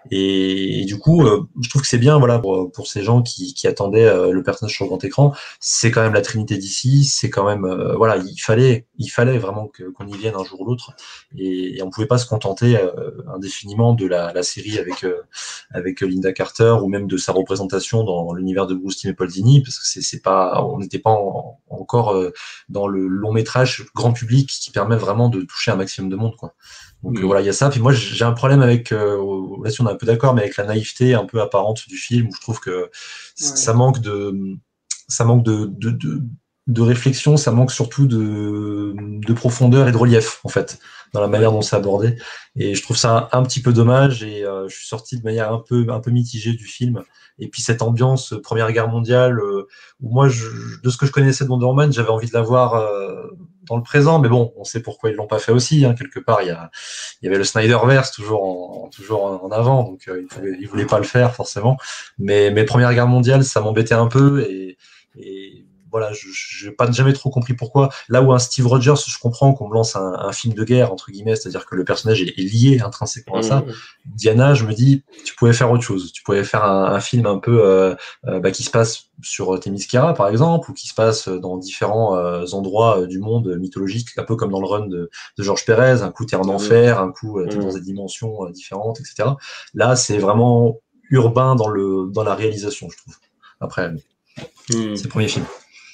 Et, et du coup, euh, je trouve que c'est bien, voilà, pour, pour ces gens qui, qui attendaient euh, le personnage sur le grand écran. C'est quand même la Trinité d'ici. C'est quand même, euh, voilà, il fallait, il fallait vraiment que, qu'on y vienne un jour ou l'autre. Et, et on pouvait pas se contenter euh, indéfiniment de la, la série avec euh, avec Linda Carter ou même de sa représentation dans l'univers de Bruce Timm et Paul Dini, parce que c'est, c'est pas, on n'était pas en, encore euh, dans le long métrage grand public qui permet vraiment de toucher un maximum de monde, quoi. Donc Mmh. euh, voilà, il y a ça. Puis moi, j'ai un problème avec, euh, là si on est un peu d'accord, mais avec la naïveté un peu apparente du film, où je trouve que ouais. ça manque de, ça manque de, de, de, de réflexion, ça manque surtout de, de profondeur et de relief, en fait, dans la manière ouais. dont c'est abordé. Et je trouve ça un, un petit peu dommage. Et euh, je suis sorti de manière un peu, un peu mitigée du film. Et puis cette ambiance Première Guerre mondiale, euh, où moi, je, de ce que je connaissais de Wonder Woman, j'avais envie de la voir euh, dans le présent, mais bon, on sait pourquoi ils l'ont pas fait aussi. Hein. Quelque part, il y a, il y avait le Snyderverse toujours en, toujours en avant, donc euh, ils voulaient, ils voulaient pas le faire forcément. Mais, mais Première Guerre mondiale, ça m'embêtait un peu et, et voilà, je n'ai pas jamais trop compris pourquoi. Là où un Steve Rogers, je comprends qu'on me lance un, un film de guerre entre guillemets, c'est-à-dire que le personnage est, est lié intrinsèquement à ça. Mmh. Diana, je me dis, tu pouvais faire autre chose. Tu pouvais faire un, un film un peu euh, euh, bah, qui se passe sur Themyscira par exemple, ou qui se passe dans différents euh, endroits du monde mythologique, un peu comme dans le run de, de Georges Pérez. Un coup t'es en mmh. enfer, un coup t'es mmh. dans des dimensions euh, différentes, et cetera. Là, c'est vraiment urbain dans le dans la réalisation, je trouve. Après, mmh. c'est le premier film.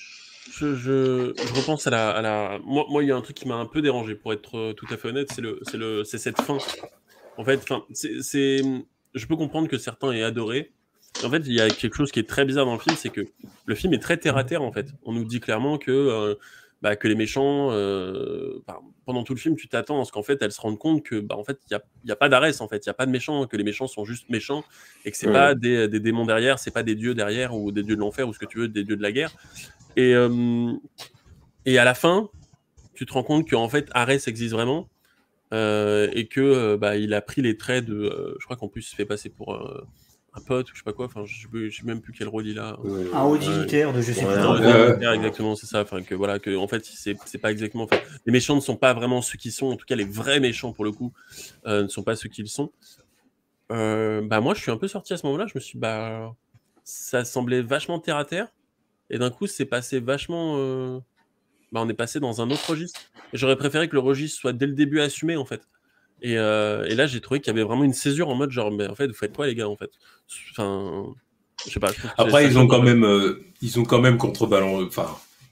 Je, je, je repense à la, à la... Moi, moi, il y a un truc qui m'a un peu dérangé, pour être tout à fait honnête, c'est le, c'est le, c'est cette fin. En fait, fin, c'est, c'est, je peux comprendre que certains aient adoré. En fait, il y a quelque chose qui est très bizarre dans le film, c'est que le film est très terre à terre. En fait, on nous dit clairement que, euh, bah, que les méchants, euh, bah, pendant tout le film, tu t'attends à ce qu'en fait, elles se rendent compte que, bah, en fait, il y a, il y a pas d'Arès, en fait, il y a pas de méchants, que les méchants sont juste méchants et que c'est mmh. pas des, des démons derrière, c'est pas des dieux derrière ou des dieux de l'enfer ou ce que tu veux, des dieux de la guerre. Et, euh, et à la fin, tu te rends compte qu'en fait, Arès existe vraiment euh, et que euh, bah, il a pris les traits de. Euh, je crois qu'en plus, il se fait passer pour euh, un pote ou je sais pas quoi. Enfin, je ne sais même plus quel rôle il a. Un haut dignitaire de je sais ouais, plus. Un haut dignitaire, exactement, c'est ça. Enfin, que voilà, que en fait, c'est, c'est pas exactement. Enfin, les méchants ne sont pas vraiment ceux qu'ils sont. En tout cas, les vrais méchants pour le coup euh, ne sont pas ceux qu'ils sont. Euh, bah moi, je suis un peu sorti à ce moment-là. Je me suis dit, bah, ça semblait vachement terre à terre. Et d'un coup, c'est passé vachement... Euh... Bah, on est passé dans un autre registre. Et j'aurais préféré que le registre soit dès le début assumé, en fait. Et, euh... et là, j'ai trouvé qu'il y avait vraiment une césure en mode genre, mais en fait, vous faites quoi, les gars, en fait? Enfin, je sais pas. Je Après, ils ont, quand même, euh, ils ont quand même contrebalancé... Enfin,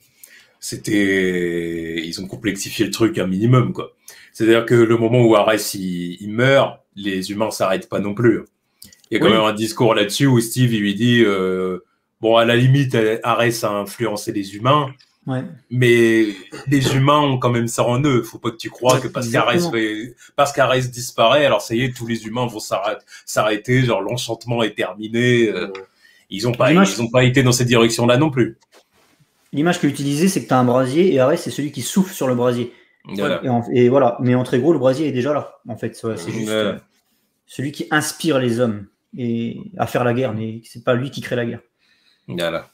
c'était... Ils ont complexifié le truc un minimum, quoi. C'est-à-dire que le moment où Arès, il, il meurt, les humains s'arrêtent pas non plus. Il y a quand oui. même un discours là-dessus où Steve, il lui dit... Euh... Bon, à la limite, Arès a influencé les humains, Ouais. Mais les humains ont quand même ça en eux. Faut pas que tu crois que parce qu'Ares parce qu'Ares disparaît, alors ça y est, tous les humains vont s'arrêter, genre l'enchantement est terminé. Euh, ils ont pas, ils ont pas été dans cette direction-là non plus. L'image qui est utilisée, c'est que tu as un brasier et Ares, c'est celui qui souffle sur le brasier. Voilà. Et, en, et voilà. Mais en très gros, le brasier est déjà là. En fait, ouais, c'est juste euh, celui qui inspire les hommes et à faire la guerre, mais c'est pas lui qui crée la guerre. Voilà.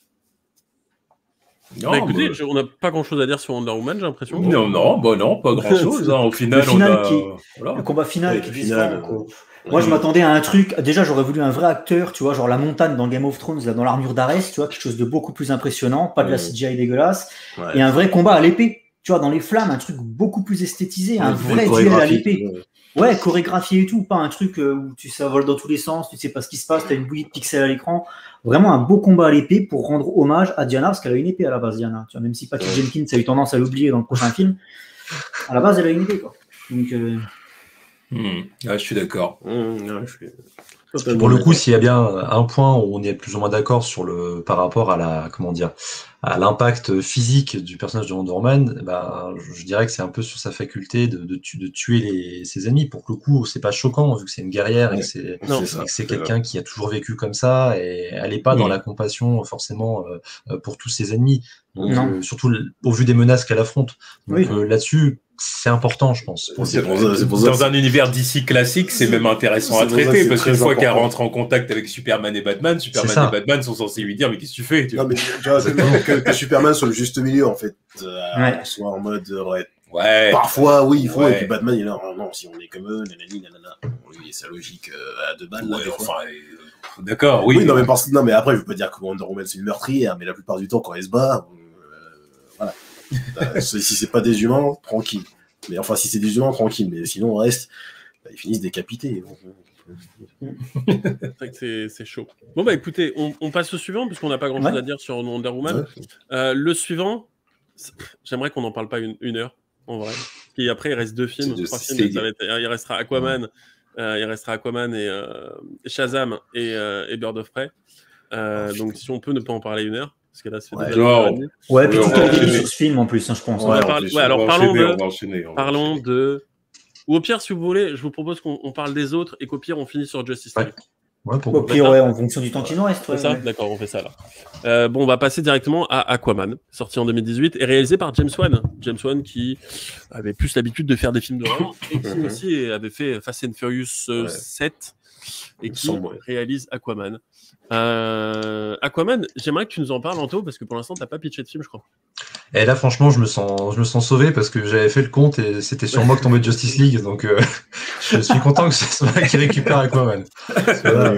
Non, bah écoutez, mais... on n'a pas grand-chose à dire sur Wonder Woman, j'ai l'impression. Non, non, bah non, pas grand-chose. Hein. Au final, le, final on a... qui... voilà. le combat final, ouais, qui le final euh... Moi, je m'attendais à un truc. Déjà, j'aurais voulu un vrai acteur, tu vois, genre la montagne dans Game of Thrones, là, dans l'armure d'Ares, tu vois, quelque chose de beaucoup plus impressionnant, pas de la C G I dégueulasse, ouais. Et un vrai combat à l'épée, tu vois, dans les flammes, un truc beaucoup plus esthétisé, ouais, un vrai duel à l'épée. Ouais. Ouais, chorégraphié et tout, pas un truc où tu ça vole dans tous les sens, tu sais pas ce qui se passe, t'as une bouillie de pixels à l'écran. Vraiment un beau combat à l'épée pour rendre hommage à Diana, parce qu'elle a une épée à la base, Diana. Tu vois, même si Patty ouais. Jenkins a eu tendance à l'oublier dans le prochain film, à la base, elle a une épée, quoi. Donc, euh... mmh. Ouais, je suis d'accord. Mmh, ouais, je suis... Pour le coup, s'il y a bien un point où on est plus ou moins d'accord sur le par rapport à la comment dire à l'impact physique du personnage de Wonder Woman, bah, je dirais que c'est un peu sur sa faculté de, de, tu, de tuer les, ses ennemis. Pour le coup, c'est pas choquant vu que c'est une guerrière ouais, et que c'est, c'est, c'est quelqu'un qui a toujours vécu comme ça et elle est pas oui. dans la compassion forcément euh, pour tous ses ennemis. Donc, euh, surtout au vu des menaces qu'elle affronte. Donc oui. euh, là-dessus, c'est important, je pense. Pour c'est pour ça, c'est pour ça, dans c'est... un univers D C classique, c'est même intéressant c'est à traiter, parce qu'une fois qu'elle rentre en contact avec Superman et Batman, Superman et Batman sont censés lui dire mais qu'est-ce que tu fais tu Non mais tu vois, c'est que, que Superman soit le juste milieu en fait, euh, ouais. soit en mode ouais. ouais. Parfois oui il faut, ouais. Et puis Batman il est là, oh, non si on est comme eux, nanani, nanana. Lui et sa logique euh, à deux balles là. Ouais, enfin, euh, d'accord, oui. Oui non mais, par... non mais après je veux pas dire que Wonder Woman c'est une meurtrière, mais la plupart du temps quand elle se bat, euh, voilà. euh, si c'est pas des humains, tranquille. Mais enfin, si c'est des humains, tranquille. Mais sinon, on reste, bah, ils finissent décapités. C'est vrai que c'est, c'est chaud. Bon, bah écoutez, on, on passe au suivant, puisqu'on n'a pas grand-chose ouais. à dire sur Wonder Woman. Ouais. Euh, le suivant, j'aimerais qu'on n'en parle pas une, une heure, en vrai. Et après, il reste deux films. Trois films ça va être, il restera Aquaman, ouais. euh, il restera Aquaman et euh, Shazam et, euh, et Bird of Prey. Euh, oh, donc, si on peut ne pas en parler une heure. Parce que là, c'est ouais, déjà ouais, puis tout est dit sur ce film en plus, hein, je pense. On ouais, va parler... ouais, alors parlons de, parlons de, ou au pire, si vous voulez, je vous propose qu'on on parle des autres et qu'au pire, on finit sur Justice League. Ouais, pour au pire, ouais, en fonction du temps qui nous reste. Ouais, ça, ouais. D'accord, on fait ça là. Euh, bon, on va passer directement à Aquaman, sorti en deux mille dix-huit et réalisé par James Wan. James Wan qui avait plus l'habitude de faire des films d'horreur et qui aussi avait fait Fast and Furious ouais. sept et qui réalise Aquaman. Euh, Aquaman, j'aimerais que tu nous en parles, Anto, parce que pour l'instant, t'as pas pitché de film, je crois. Et là, franchement, je me sens, je me sens sauvé parce que j'avais fait le compte et c'était sur moi que tombait Justice League, donc euh, je suis content que ce soit moi qui récupère Aquaman. Là,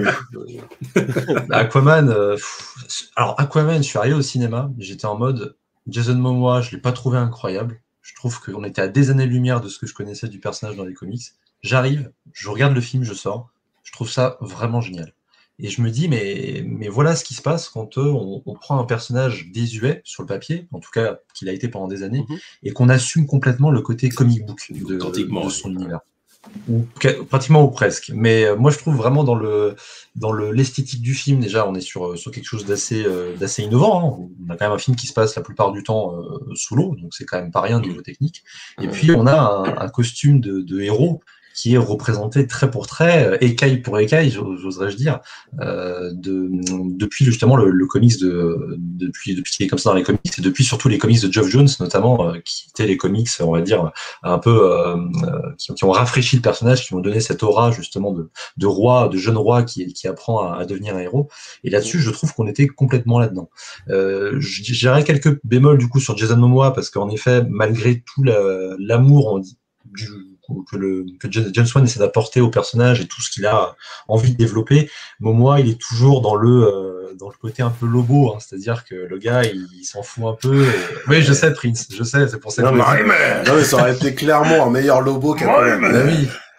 Aquaman, euh, pff, alors Aquaman, je suis arrivé au cinéma, j'étais en mode Jason Momoa, je l'ai pas trouvé incroyable. Je trouve qu'on était à des années-lumière de ce que je connaissais du personnage dans les comics. J'arrive, je regarde le film, je sors, je trouve ça vraiment génial. Et je me dis, mais, mais voilà ce qui se passe quand euh, on, on prend un personnage désuet sur le papier, en tout cas qu'il a été pendant des années, mm-hmm. et qu'on assume complètement le côté comic book de, de son univers. Ou, pratiquement ou presque. Mais euh, moi, je trouve vraiment dans le dans le l'esthétique du film, déjà, on est sur, sur quelque chose d'assez, euh, d'assez innovant. Hein. On a quand même un film qui se passe la plupart du temps euh, sous l'eau, donc c'est quand même pas rien au niveau technique. Et puis, on a un, un costume de, de héros qui est représenté trait pour trait, écaille pour écaille, j'oserais-je dire, euh, de, depuis justement le, le comics de, depuis, depuis qu'il est comme ça dans les comics, et depuis surtout les comics de Geoff Jones, notamment, euh, qui étaient les comics, on va dire, un peu, euh, qui, qui ont rafraîchi le personnage, qui ont donné cette aura, justement, de, de roi, de jeune roi qui, qui apprend à, à devenir un héros. Et là-dessus, je trouve qu'on était complètement là-dedans. Euh, J'aurais quelques bémols, du coup, sur Jason Momoa, parce qu'en effet, malgré tout la, l'amour, on dit, du, que, le, que James Wan essaie d'apporter au personnage et tout ce qu'il a envie de développer, Momoa, il est toujours dans le, euh, dans le côté un peu lobo, hein, c'est-à-dire que le gars, il, il s'en fout un peu. Et... Oui, je sais, Prince, je sais, c'est pour ça que... Non, mais, mais... non, mais ça aurait été clairement un meilleur lobo qu'un... Ouais, mais... oui.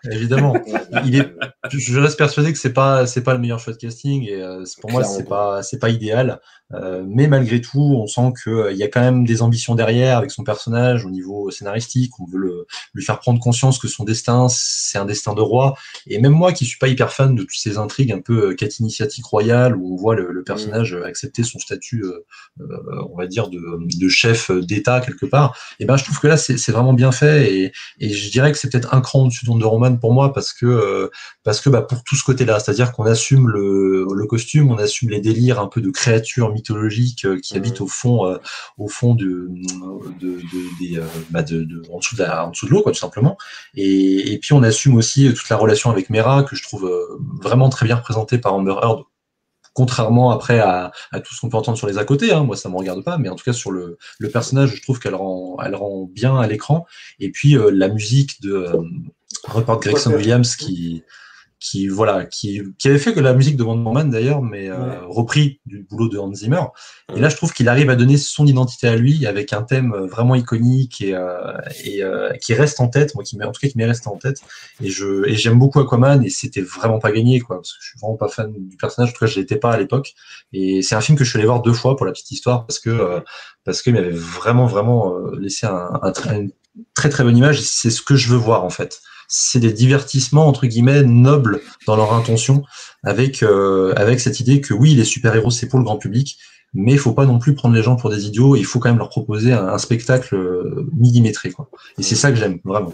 évidemment. Il est, je reste persuadé que c'est pas, c'est pas le meilleur choix de casting et euh, pour moi c'est pas, c'est pas idéal. Euh, mais malgré tout, on sent que euh, il y a quand même des ambitions derrière avec son personnage au niveau scénaristique. On veut le, lui faire prendre conscience que son destin, c'est un destin de roi. Et même moi, qui suis pas hyper fan de toutes ces intrigues un peu euh, quête initiatique royale où on voit le, le personnage mmh. accepter son statut, euh, euh, on va dire de, de chef d'État quelque part. Et ben, je trouve que là, c'est, c'est vraiment bien fait et, et je dirais que c'est peut-être un cran au-dessus de Wonder Woman pour moi parce que euh, parce que bah, pour tout ce côté-là, c'est-à-dire qu'on assume le, le costume, on assume les délires un peu de créatures mythologiques euh, qui mmh. habitent au fond, euh, au fond de, de, de, des, euh, bah de, de, en dessous de la, en dessous de l'eau, quoi, tout simplement. Et, et puis on assume aussi toute la relation avec Mera que je trouve euh, vraiment très bien représentée par Amber Heard. Contrairement après à, à tout ce qu'on peut entendre sur les à côté, hein, moi ça me regarde pas, mais en tout cas sur le, le personnage, je trouve qu'elle rend, elle rend bien à l'écran. Et puis euh, la musique de euh, Rupert Gregson Williams qui qui voilà qui qui avait fait que la musique de Wonder Woman d'ailleurs mais euh, ouais. repris du boulot de Hans Zimmer et là je trouve qu'il arrive à donner son identité à lui avec un thème vraiment iconique et euh, et euh, qui reste en tête moi qui en tout cas qui m'est resté en tête et je et j'aime beaucoup Aquaman et c'était vraiment pas gagné quoi parce que je suis vraiment pas fan du personnage en tout cas je l'étais pas à l'époque et c'est un film que je suis allé voir deux fois pour la petite histoire parce que euh, parce qu'il m'avait vraiment vraiment euh, laissé un, un, un, une très très bonne image et c'est ce que je veux voir en fait. C'est des divertissements entre guillemets nobles dans leur intention, avec euh, avec cette idée que oui, les super-héros c'est pour le grand public, mais il faut pas non plus prendre les gens pour des idiots. Il faut quand même leur proposer un, un spectacle euh, millimétré, quoi. Et c'est ça que j'aime vraiment.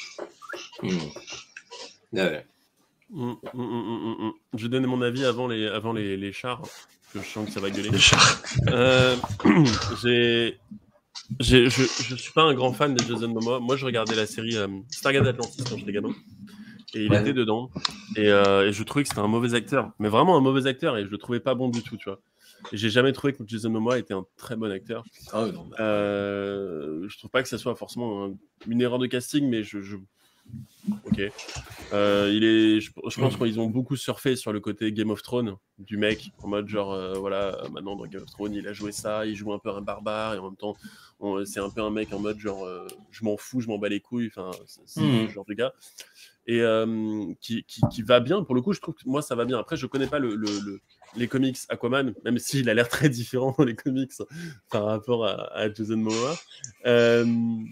Mmh. Ouais. Mmh, mmh, mmh, mmh. Je vais donner mon avis avant les avant les, les chars, parce que je sens que ça va gueuler. Les chars. Euh, j'ai J'ai, je, je suis pas un grand fan de Jason Momoa. Moi, je regardais la série euh, Stargate Atlantis quand j'étais gamin. Et il ouais. était dedans. Et, euh, et je trouvais que c'était un mauvais acteur. Mais vraiment un mauvais acteur. Et je le trouvais pas bon du tout, tu vois. Et j'ai jamais trouvé que Jason Momoa était un très bon acteur. Ah oui, non. Bah... Euh, je trouve pas que ça soit forcément un, une erreur de casting, mais je... je... Ok. Euh, il est, je, je pense qu'ils ont beaucoup surfé sur le côté Game of Thrones du mec, en mode genre, euh, voilà, maintenant dans Game of Thrones, il a joué ça, il joue un peu un barbare, et en même temps, on, c'est un peu un mec en mode genre, euh, je m'en fous, je m'en bats les couilles, enfin, c'est, c'est mmh. ce genre de gars. Et euh, qui, qui, qui va bien, pour le coup, je trouve que moi, ça va bien. Après, je connais pas le, le, le, les comics Aquaman, même s'il a l'air très différent dans les comics par rapport à, à Jason Momoa. Euh,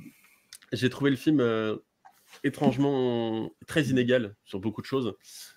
j'ai trouvé le film... Euh, étrangement très inégal sur beaucoup de choses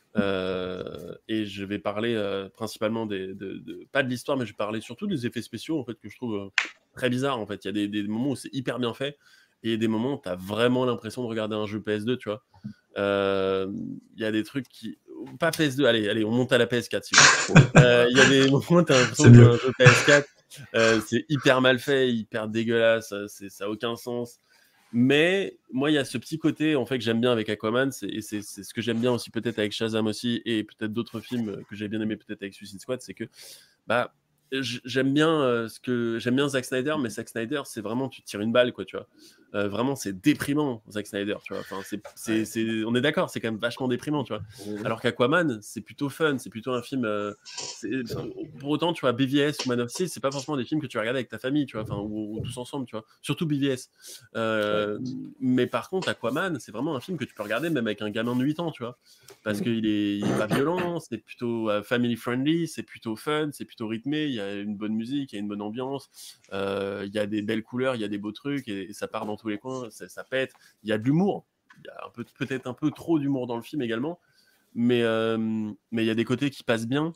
euh, et je vais parler euh, principalement des, de, de, pas de l'histoire mais je vais parler surtout des effets spéciaux en fait que je trouve euh, très bizarres en fait. Il y a des, des moments où c'est hyper bien fait et des moments où tu as vraiment l'impression de regarder un jeu P S deux, tu vois. Euh, il y a des trucs qui pas P S deux, allez, allez on monte à la P S quatre si vous voulez. Euh, il y a des moments où tu as l'impression de jouer un jeu P S quatre, euh, c'est hyper mal fait, hyper dégueulasse, c'est, ça n'a aucun sens. Mais moi, il y a ce petit côté en fait que j'aime bien avec Aquaman, c'est, et c'est, c'est ce que j'aime bien aussi peut-être avec Shazam aussi, et peut-être d'autres films que j'ai bien aimé peut-être avec Suicide Squad, c'est que bah j'aime bien euh, ce que j'aime bien Zack Snyder, mais Zack Snyder, c'est vraiment tu te tires une balle quoi, tu vois. Euh, vraiment, c'est déprimant Zack Snyder, tu vois. Enfin, c'est, c'est, c'est, on est d'accord, c'est quand même vachement déprimant, tu vois. Mmh. Alors qu'Aquaman, c'est plutôt fun, c'est plutôt un film. Euh, c'est, pour autant, tu vois, B V S ou Man of Steel, c'est pas forcément des films que tu vas regarder avec ta famille, tu vois, enfin ou, ou tous ensemble, tu vois. Surtout B V S. Euh, ouais. Mais par contre, Aquaman, c'est vraiment un film que tu peux regarder même avec un gamin de huit ans, tu vois, parce qu'il est, il est pas violent, c'est plutôt uh, family friendly, c'est plutôt fun, c'est plutôt rythmé. Il y a une bonne musique, il y a une bonne ambiance, euh, il y a des belles couleurs, il y a des beaux trucs et, et ça part dans tous les coins, ça, ça pète. Il y a de l'humour, il y a un peu, peut-être un peu trop d'humour dans le film également, mais euh, mais il y a des côtés qui passent bien.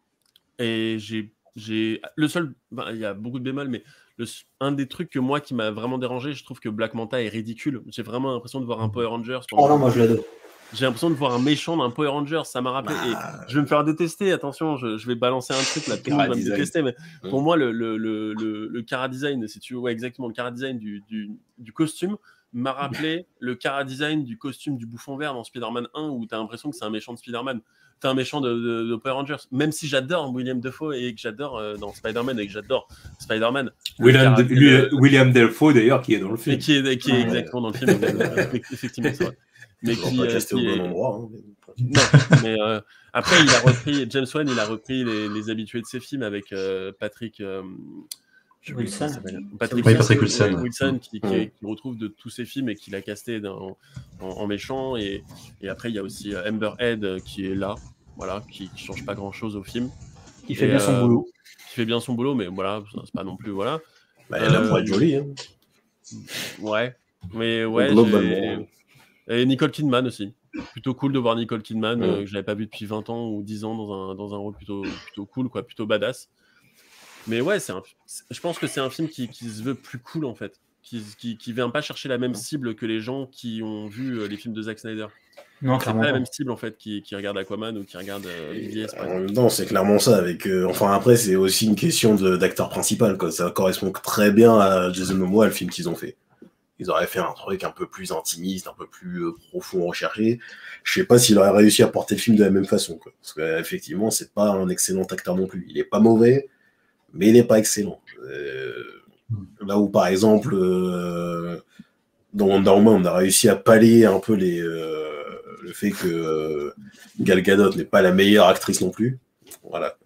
Et j'ai, j'ai le seul, ben, il y a beaucoup de bémols, mais le, un des trucs que moi qui m'a vraiment dérangé, je trouve que Black Manta est ridicule. J'ai vraiment l'impression de voir un Power Rangers. Oh non, moi je l'adore. J'ai l'impression de voir un méchant d'un Power Rangers, ça m'a rappelé. Bah... Et je vais me faire détester, attention, je, je vais balancer un truc là, tout le monde va me détester, mais mmh. pour moi, le, le, le, le, le chara design, si tu veux, ouais, exactement, le chara design du, du, du costume m'a rappelé le chara design du costume du Bouffon Vert dans Spider-Man un, où t'as l'impression que c'est un méchant de Spider-Man. T'es un méchant de, de, de Power Rangers, même si j'adore William Dafoe et que j'adore euh, dans Spider-Man et que j'adore Spider-Man. William, de, lui, de... William Dafoe d'ailleurs qui est dans le film. Et qui est, qui est exactement dans le film, effectivement, c'est vrai. Mais qui, euh, qui est... bon endroit, hein, mais... non, mais euh, après il a repris James Wan, il a repris les, les habitués de ses films avec euh, Patrick, euh, Wilson. Patrick, oui, Patrick Wilson, Wilson qui, qui, qui retrouve de tous ses films et qui l'a casté dans, en, en méchant. Et, et après, il y a aussi Amber Heard qui est là, voilà, qui ne change pas grand-chose au film. Qui fait et, bien son euh, boulot. Qui fait bien son boulot, mais voilà, c'est pas non plus, voilà. Bah, elle a euh, pour être jolie. Hein. Ouais, mais ouais. Globalement. Et Nicole Kidman aussi. Plutôt cool de voir Nicole Kidman, ouais. euh, que je n'avais pas vu depuis vingt ans ou dix ans dans un, dans un rôle plutôt, plutôt cool, quoi, plutôt badass. Mais ouais, c'est un, je pense que c'est un film qui, qui se veut plus cool, en fait. Qui, qui, qui vient pas chercher la même cible que les gens qui ont vu euh, les films de Zack Snyder. Non, c'est clairement pas pas. la même cible, en fait, qui, qui regarde Aquaman ou qui regarde euh, B V S, par exemple. Non, c'est clairement ça. Avec, euh, enfin, après, c'est aussi une question de, d'acteur principal, quoi. Ça correspond très bien à Jason Momoa, le film qu'ils ont fait. Ils auraient fait un truc un peu plus intimiste, un peu plus euh, profond, recherché. Je sais pas s'il aurait réussi à porter le film de la même façon, quoi. Parce qu'effectivement, c'est pas un excellent acteur non plus. Il est pas mauvais, mais il est pas excellent. Euh, là où, par exemple, euh, dans Wonder Woman, on a réussi à pallier un peu les, euh, le fait que euh, Gal Gadot n'est pas la meilleure actrice non plus. Voilà.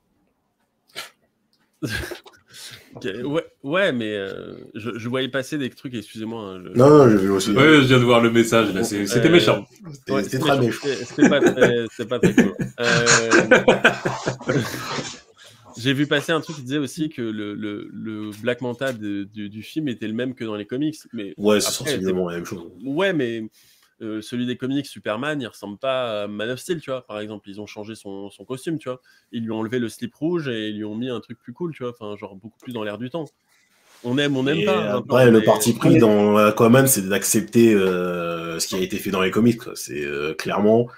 Okay, ouais, ouais, mais euh, je, je voyais passer des trucs, excusez-moi. Hein, je... Non, non, j'ai vu aussi. Oui, je viens de voir le message, là. C'est, c'était euh, méchant. C'était, ouais, c'était très méchant. C'était, c'était pas très, c'était pas très cool. Euh... J'ai vu passer un truc qui disait aussi que le, le, le Black Manta de, du, du film était le même que dans les comics. Mais ouais, c'est sensiblement la même chose. Ouais, mais euh, celui des comics, Superman, il ressemble pas à Man of Steel, tu vois. Par exemple, ils ont changé son, son costume, tu vois. Ils lui ont enlevé le slip rouge et ils lui ont mis un truc plus cool, tu vois. Enfin, genre beaucoup plus dans l'air du temps. On aime, on n'aime pas. Après, le mais... parti pris dans Aquaman, c'est d'accepter euh, ce qui a été fait dans les comics, quoi. C'est euh, clairement...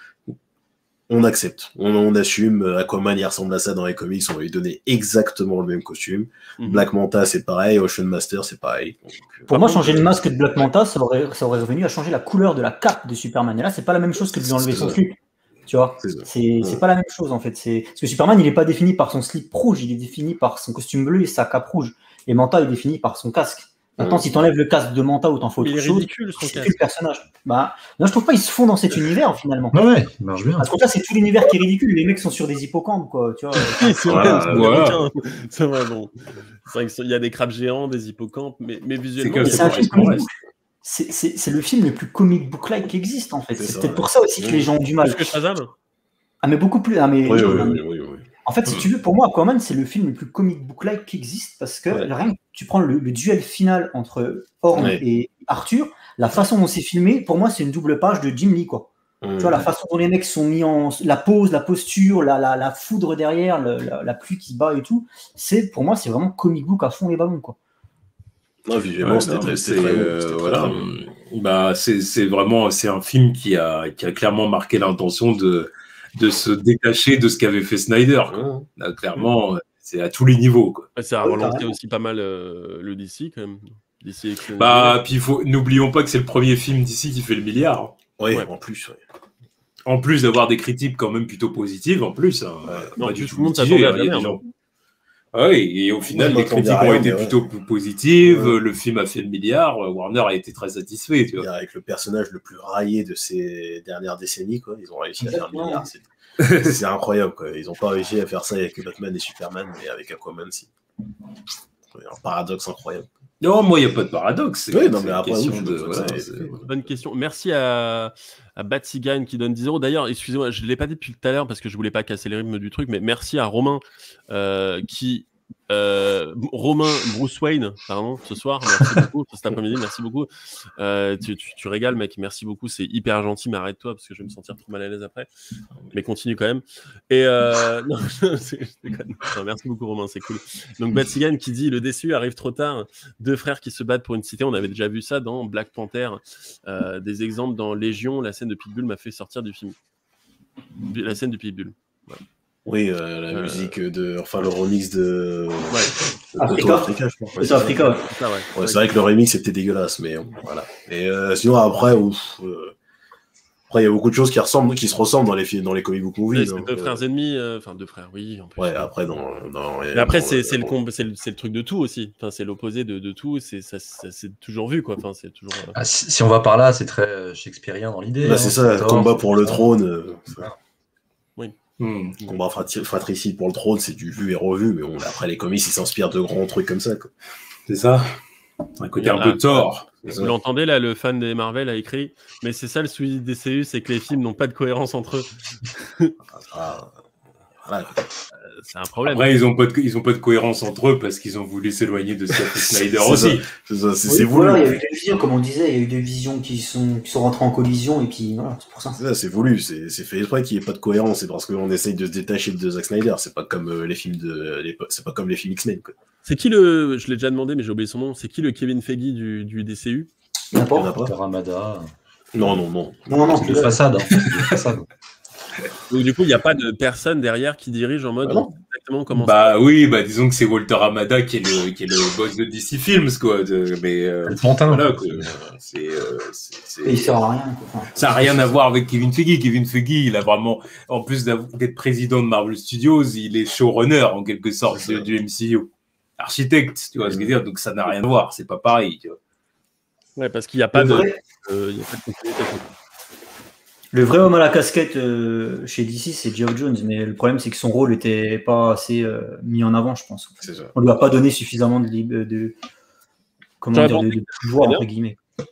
On accepte, on, on assume. Aquaman, il ressemble à ça dans les comics, on va lui donner exactement le même costume. Mm-hmm. Black Manta, c'est pareil. Ocean Master, c'est pareil. Donc, pour moi, changer le masque de Black Manta, ça aurait, ça aurait revenu à changer la couleur de la cape de Superman. Et là, c'est pas la même chose que de lui enlever son slip. Tu vois, c'est, c'est, ouais. c'est pas la même chose en fait. C'est... Parce que Superman, il est pas défini par son slip rouge, il est défini par son costume bleu et sa cape rouge. Et Manta est défini par son casque. Maintenant, mmh. si t'enlèves le casque de Manta ou t'en fais autre chose, ridicule, son c'est plus le personnage. Bah, non, je trouve pas ils se font dans cet univers finalement. Ouais, ouais, il marche bien. Parce que là, c'est tout l'univers qui est ridicule. Les mecs sont sur des hippocampes, quoi. Tu vois. c'est vrai, c'est, voilà. c'est vrai, bon. C'est vrai qu'il y a des crabes géants, des hippocampes, mais, mais visuellement, c'est, c'est, c'est, un c'est, c'est, c'est le film le plus comic book-like qui existe en fait. C'est, c'est peut-être pour ça aussi que les gens ont du mal. Plus que Shazam. Ah, mais beaucoup plus. Ah, mais, oui, oui, oui, oui, oui. En fait, si tu veux, pour moi, Aquaman, c'est le film le plus comic book-like qui existe parce que ouais. rien que tu prends le, le duel final entre Orm ouais. et Arthur, la façon dont c'est filmé, pour moi, c'est une double page de Jim Lee, quoi. Mmh. Tu vois, la façon dont les mecs sont mis en... La pose, la posture, la, la, la foudre derrière, le, la, la pluie qui se bat et tout, c'est, pour moi, c'est vraiment comic book à fond les ballons, quoi. Non, visuellement, ouais, c'était, non, très, c'est, c'était, euh, c'était voilà. très bon. Bah, c'est, c'est vraiment c'est un film qui a, qui a clairement marqué l'intention de... de se détacher de ce qu'avait fait Snyder. Quoi. Là, clairement, mmh. c'est à tous les niveaux. Quoi. Ça a relancé aussi pas mal euh, le D C, quand même. D C bah, puis faut... n'oublions pas que c'est le premier film D C qui fait le milliard. Oui, ouais. en plus. Ouais. En plus d'avoir des critiques quand même plutôt positives, en plus. Hein, ouais. Non, tout le monde s'attendait à la merde. Gens... Ah oui, et au final, les critiques ont été plutôt ouais. positives. Ouais. Le film a fait le milliard. Warner a été très satisfait. Tu vois. Avec le personnage le plus raillé de ces dernières décennies, quoi. Ils ont réussi à faire le milliard. C'est, c'est incroyable, quoi. Ils n'ont pas réussi à faire ça avec Batman et Superman, mais avec Aquaman, si. C'est un paradoxe incroyable. Non, moi, il n'y a pas de paradoxe. C'est, oui, non, mais après, question oui, de... voilà, c'est... C'est... Bonne question. Merci à, à Batsigan qui donne dix euros. D'ailleurs, excusez-moi, je ne l'ai pas dit depuis tout à l'heure parce que je ne voulais pas casser les rythmes du truc, mais merci à Romain euh, qui... Euh, Romain Bruce Wayne, pardon, ce soir, merci beaucoup, cet après-midi, merci beaucoup. Euh, tu, tu, tu régales, mec, merci beaucoup, c'est hyper gentil, mais arrête-toi parce que je vais me sentir trop mal à l'aise après. Mais continue quand même. Et euh, non, c'est, non, merci beaucoup, Romain, c'est cool. Donc, Batsigan qui dit le déçu arrive trop tard. Deux frères qui se battent pour une cité. On avait déjà vu ça dans Black Panther. Euh, des exemples dans Légion. La scène de Pitbull m'a fait sortir du film. La scène de Pitbull. Voilà. Oui, euh, la euh... musique de, enfin le remix de, ouais. de Africa. Africa, je pense. Ouais, c'est Africa. Ouais. C'est, ouais. Ouais, c'est vrai que le remix c'était dégueulasse, mais voilà. Et euh, sinon après, ouf, euh... après il y a beaucoup de choses qui ressemblent, qui se ressemblent dans les films, dans les comic book movies. C'est donc, deux euh... frères ennemis, enfin euh, deux frères, oui. En plus. Ouais, après dans. dans mais après dans, c'est, c'est, le comb... c'est, le, c'est le truc de tout aussi. Enfin c'est l'opposé de, de tout. C'est ça, ça, c'est toujours vu quoi. Enfin c'est toujours. Euh... Ah, si, si on va par là, c'est très shakespearien dans l'idée. Bah, hein, c'est ça, combat pour le trône. Euh, oui. Mmh. Combat fratricide pour le trône, c'est du vu et revu, mais bon, après les comics, ils s'inspirent de grands trucs comme ça. C'est ça. Un côté un peu tort. Vous l'entendez là, le fan des Marvel a écrit, mais c'est ça le souci des D C U, c'est que les films n'ont pas de cohérence entre eux. ah, voilà. C'est un problème. Après, ils n'ont pas, pas de cohérence entre eux parce qu'ils ont voulu s'éloigner de Zack Snyder aussi. C'est ça, c'est oui, voulu. Voilà, il y a eu des visions, comme on disait, il y a eu des visions qui sont, qui sont rentrées en collision, et puis voilà, c'est pour ça. C'est ça, c'est voulu, c'est fait exprès qu'il n'y ait pas de cohérence, c'est parce qu'on essaye de se détacher de Zack Snyder, c'est pas comme euh, les films de, les, c'est pas comme les films X-Men. C'est qui le, je l'ai déjà demandé, mais j'ai oublié son nom, c'est qui le Kevin Feige du, du D C U? N'importe. Ramada. Non, non, non. Non, non, c'est de façade. Hein. De façade. Donc du coup, il n'y a pas de personne derrière qui dirige en mode ah non. exactement comment bah ça... oui, bah disons que c'est Walter Hamada qui est le qui est le boss de D C Films quoi. De, mais euh, voilà, quoi. C'est, euh, c'est, c'est... Et il sert à rien. Quoi. Ça n'a rien à voir avec Kevin Feige. Kevin Feige, il a vraiment, en plus d'être président de Marvel Studios, il est showrunner en quelque sorte du, du M C U, architecte, tu vois ce que je veux dire. Donc ça n'a rien à voir, c'est pas pareil. Tu vois. Ouais, parce qu'il n'y a pas de, euh, il y a pas de continuité. Le vrai homme à la casquette euh, chez D C, c'est Geoff Jones, mais le problème, c'est que son rôle n'était pas assez euh, mis en avant, je pense. C'est ça. On ne lui a pas donné suffisamment de, de, de comment dire, de, de pouvoir, entre guillemets.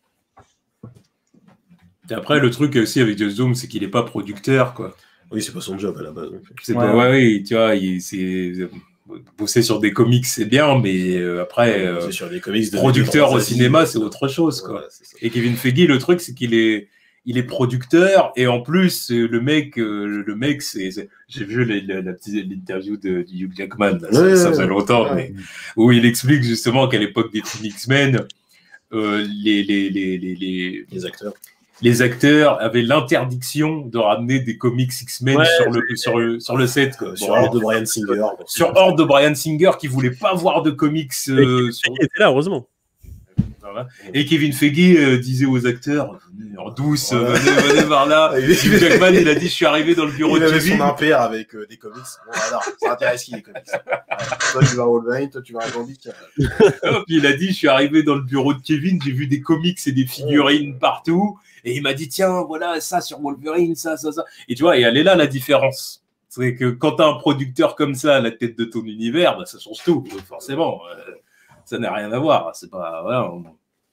Et après, le truc aussi avec Geoff Jones, c'est qu'il n'est pas producteur, quoi. Oui, c'est pas son job à la base. C'est ouais, pas, ouais, ouais, tu vois, il, c'est, bosser sur des comics, c'est bien, mais euh, après, euh, sur des comics de producteur au cinéma, c'est autre chose, quoi. Ouais, et Kevin Feige, le truc, c'est qu'il est il est producteur et en plus le mec euh, le mec c'est, c'est... j'ai vu la, la, la petite l'interview de, de Hugh Jackman là, ouais, ça, ça fait longtemps ouais. mais où il explique justement qu'à l'époque des films X-Men euh, les, les les les les les acteurs les acteurs avaient l'interdiction de ramener des comics X-Men ouais, sur le sur le sur le set quoi. Sur bon, ordre de Bryan Singer sur ordre de Bryan Singer qui voulait pas voir de comics euh, sur... il était là heureusement. Et Kevin Feige euh, disait aux acteurs, venez en douce, voilà. venez, venez par là. Hugh Jackman, il a dit, je suis arrivé dans le bureau il de Kevin. Il avait son impair avec euh, des comics. Bon, alors, ça intéresse qui les comics. Ouais. Toi, tu vas à Wolverine, toi, tu vas à Gambit. Puis il a dit, je suis arrivé dans le bureau de Kevin, j'ai vu des comics et des figurines ouais. partout. Et il m'a dit, tiens, voilà, ça sur Wolverine, ça, ça, ça. Et tu vois, et elle est là, la différence. C'est que quand t'as un producteur comme ça à la tête de ton univers, bah, ça change tout, forcément. Euh, ça n'a rien à voir. C'est pas, voilà. On...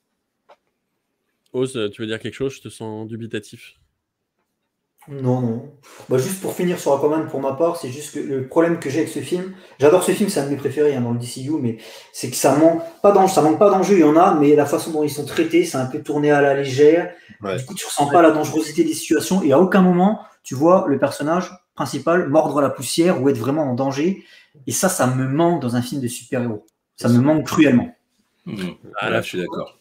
Ose, tu veux dire quelque chose? Je te sens dubitatif. Non, non. Bah, juste pour finir sur Aquaman, pour ma part, c'est juste que le problème que j'ai avec ce film, j'adore ce film, c'est un de mes préférés hein, dans le D C U, mais c'est que ça manque pas d'enjeu, ça manque pas d'enjeu, il y en a, mais la façon dont ils sont traités, c'est un peu tourné à la légère. Ouais. Du coup, tu ressens pas la dangerosité des situations et à aucun moment, tu vois le personnage principal mordre la poussière ou être vraiment en danger. Et ça, ça me manque dans un film de super-héros. Ça me manque cruellement. Mmh. Ah, là, je suis d'accord.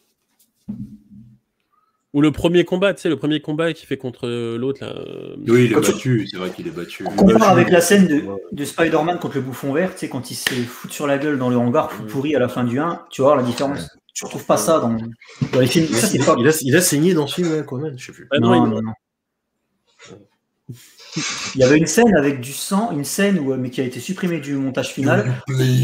Ou le premier combat, tu sais, le premier combat qu'il fait contre l'autre. Là. Oui, il est battu, c'est vrai qu'il est battu. On compare avec la scène de, de Spider-Man contre le bouffon vert, tu sais, quand il se fout sur la gueule dans le hangar pourri à la fin du un, tu vois la différence. Tu retrouves pas ça dans, dans les films. Il, ça, a, il, pas... il, a, il a saigné dans ce film, hein, quand même, je sais plus. Ah, non, non, non, non. Il y avait une scène avec du sang, une scène où, mais qui a été supprimée du montage final.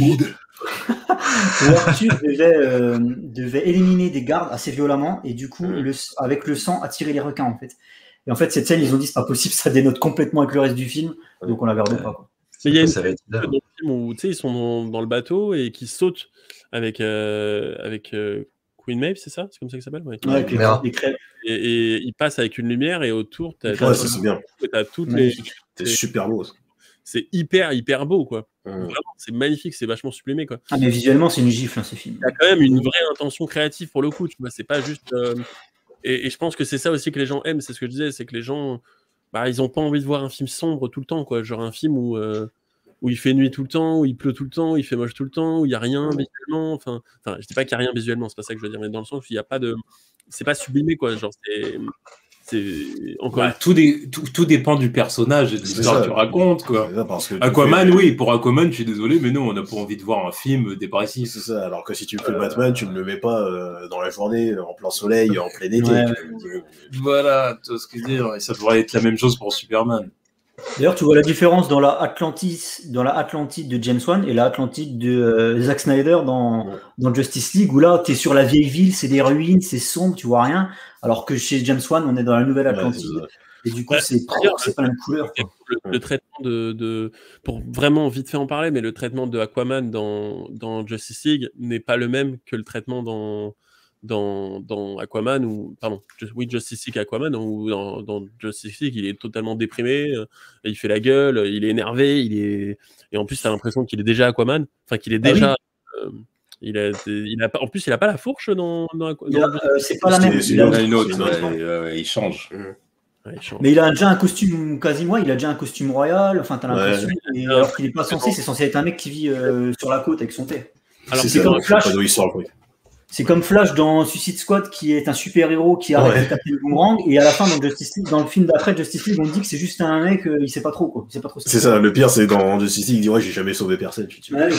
Où Arthur devait, euh, devait éliminer des gardes assez violemment et du coup, le, avec le sang, attirer les requins en fait. Et en fait, cette scène, ils ont dit c'est pas possible, ça dénote complètement avec le reste du film, donc on la regarde pas. Quoi. Mais il y a une scène dans le film où ils sont dans, dans le bateau et qui sautent avec, euh, avec euh, Queen Maeve, c'est ça? C'est comme ça que ça s'appelle? Ouais, ouais avec les, les crêpes. Et, et ils passent avec une lumière et autour, tu as, ouais, c'est bien. toutes les. C'est super beau. Ça. C'est hyper, hyper beau, quoi. Mmh. Vraiment, c'est magnifique, c'est vachement sublimé, quoi. Ah, mais visuellement, c'est une gifle, hein, ces films. Il y a quand même une vraie intention créative pour le coup, tu vois. C'est pas juste. Euh... Et, et je pense que c'est ça aussi que les gens aiment, c'est ce que je disais, c'est que les gens, bah, ils ont pas envie de voir un film sombre tout le temps, quoi. Genre un film où, euh, où il fait nuit tout le temps, où il pleut tout le temps, où il fait moche tout le temps, où il y a rien visuellement. Enfin, enfin, je dis pas qu'il y a rien visuellement, c'est pas ça que je veux dire, mais dans le sens où il y a pas de. C'est pas sublimé, quoi. Genre, c'est. C'est encore bah, tout, dé... tout, tout dépend du personnage et de l'histoire que tu racontes, quoi. Ça, parce que Aquaman, fais... oui, pour Aquaman, je suis désolé, mais non, on n'a pas envie de voir un film dépressif. C'est ça, alors que si tu fais euh... Batman, tu ne le mets pas euh, dans la journée, en plein soleil, en plein été. Ouais. Tu... Voilà, tu vois ce que je veux dire, et ça devrait être la même chose pour Superman. D'ailleurs, tu vois la différence dans la Atlantis, dans la Atlantide de James Wan et la Atlantide de euh, Zack Snyder dans, ouais. dans Justice League, où là, tu es sur la vieille ville, c'est des ruines, c'est sombre, tu vois rien. Alors que chez James Wan, on est dans la nouvelle Atlantide. Ouais, Et du coup, Ouais, c'est d'ailleurs, c'est pas la même couleur. Quoi. Le, le traitement de, de. Pour vraiment vite fait en parler, mais le traitement de Aquaman dans, dans Justice League n'est pas le même que le traitement dans. Dans, dans Aquaman ou pardon just, oui Justice League Aquaman ou dans, dans Justice League il est totalement déprimé, euh, il fait la gueule, il est énervé, il est et en plus t'as l'impression qu'il est déjà Aquaman, enfin qu'il est déjà ah, oui. euh, il a il a pas en plus il a pas la fourche dans, dans, dans a, euh, c'est pas la même, il a une autre, ouais, ouais, ouais, il change. Ouais, il change. Mais il a déjà un costume quasiment, il a déjà un costume royal, enfin t'as l'impression, ouais. et, alors qu'il est pas censé, c'est censé être un mec qui vit euh, sur la côte avec son père. Alors c'est comme Flash. Pas d'où il sort, C'est comme Flash dans Suicide Squad qui est un super-héros qui arrête ouais. de taper le boomerang et à la fin dans Justice League, dans le film d'après Justice League, on dit que c'est juste un mec, euh, il sait pas trop quoi. Il sait pas trop. C'est ça, le pire c'est dans Justice League, il dit ouais j'ai jamais sauvé personne. Tu ouais.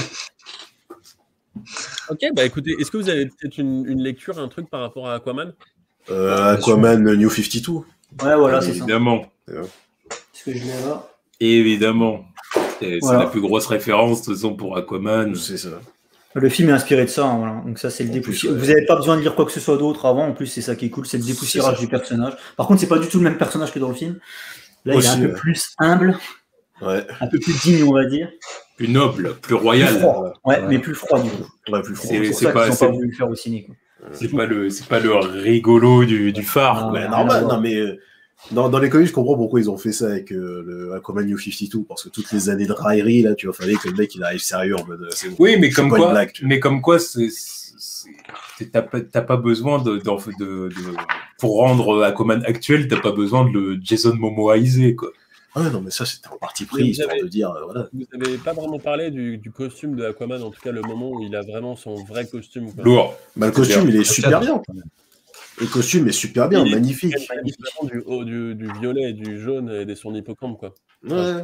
Ok, bah écoutez, est-ce que vous avez peut-être une, une lecture, un truc par rapport à Aquaman euh, Aquaman New cinquante-deux. Ouais voilà, c'est évidemment. ça. Évidemment. Est-ce que je l'ai là Évidemment. C'est voilà. la plus grosse référence de toute façon pour Aquaman. C'est ça. Le film est inspiré de ça, hein, voilà. Donc ça c'est le dépoussiérage. Ouais. Vous n'avez pas besoin de lire quoi que ce soit d'autre avant. En plus c'est ça qui est cool, c'est le dépoussiérage du personnage. Par contre c'est pas du tout le même personnage que dans le film. Là Aussi, il est un ouais. peu plus humble, ouais. un peu plus digne on va dire. Plus noble, plus royal. Plus froid. Ouais, ouais, mais plus froid du coup. Ouais, plus froid. C'est, c'est, c'est pas, qu'ils n'ont pas voulu le faire au ciné. Quoi. C'est pas le, c'est pas le rigolo du, du phare. Ah, mais normal, non mais. Euh... Dans, dans les comics, je comprends pourquoi ils ont fait ça avec euh, le Aquaman New cinquante-deux, parce que toutes les années de raillerie, là, tu vois, fallait que le mec il arrive sérieux en mode. C'est, oui, mais comme quoi, blague, mais comme quoi, c'est, c'est, c'est, t'as, pas, t'as pas besoin de, de, de, de, pour rendre Aquaman actuel, t'as pas besoin de le Jason Momoaisé, quoi. Ah ouais, non, mais ça c'était en partie pris, histoire avez, de dire, euh, voilà. Vous n'avez pas vraiment parlé du, du costume de Aquaman, en tout cas le moment où il a vraiment son vrai costume. Quoi. Lourd. Bah, le costume, il est super bien. Le costume est super bien, il magnifique. Est magnifique. Du, oh, du, du violet, du jaune et de son hippocampe, quoi. Ouais.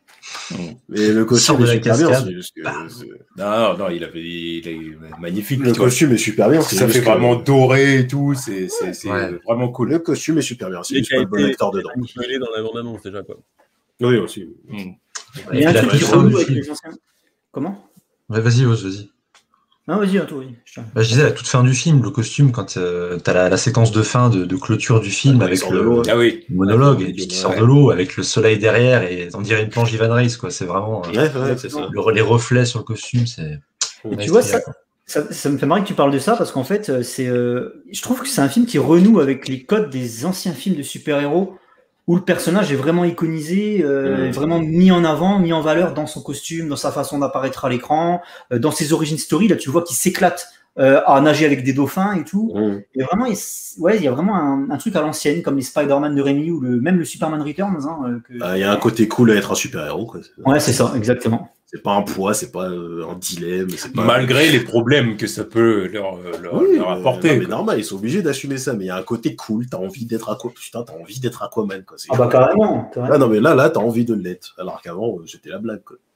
Mais le costume est super bien. C'est juste que, bah. Non, non, il avait, il est magnifique. Le costume est super bien. Ça fait vraiment que... doré et tout. C'est, c'est, c'est ouais. vraiment cool. Le costume est super bien. C'est juste pas le bon acteur dedans. Il est dans la bande-annonce déjà, quoi. Oui, aussi. Mm. Il y a un truc qui relou avec les anciens. Comment ? Ouais, vas-y, Ose, vas-y. Non, vas-y, à toi, oui. Bah, je disais, à toute fin du film, le costume, quand euh, t'as la, la séquence de fin de, de clôture du film, ah, avec le, ah, oui. le monologue, et puis qui sort de l'eau, avec le soleil derrière, et on dirait une planche Ivan Reis, quoi. C'est vraiment. Ouais, ouais, c'est ça. Le, les reflets sur le costume, c'est. Et tu vois, ça, ça, ça me fait marrer que tu parles de ça, parce qu'en fait, c'est, euh, je trouve que c'est un film qui renoue avec les codes des anciens films de super-héros, où le personnage est vraiment iconisé, euh, mmh. vraiment mis en avant, mis en valeur dans son costume, dans sa façon d'apparaître à l'écran, euh, dans ses origin story. Là, tu vois qu'il s'éclate euh, à nager avec des dauphins et tout. Mmh. Et vraiment, il, ouais, il y a vraiment un, un truc à l'ancienne, comme les Spider-Man de Raimi ou le, même le Superman Returns. Hein, euh, que... ah, il y a un côté cool à être un super-héros. Quoi. Ouais, c'est ça, exactement. C'est pas un poids, c'est pas euh, un dilemme. C'est pas malgré un... les problèmes que ça peut leur, leur, oui, leur apporter. Non, mais normal, ils sont obligés d'assumer ça. Mais il y a un côté cool. T'as envie d'être Aquaman. Putain, t'as envie d'être Aquaman. Quoi. Ah bah carrément. Ah non, mais là, là, t'as envie de l'être. Alors qu'avant, c'était la blague. Quoi.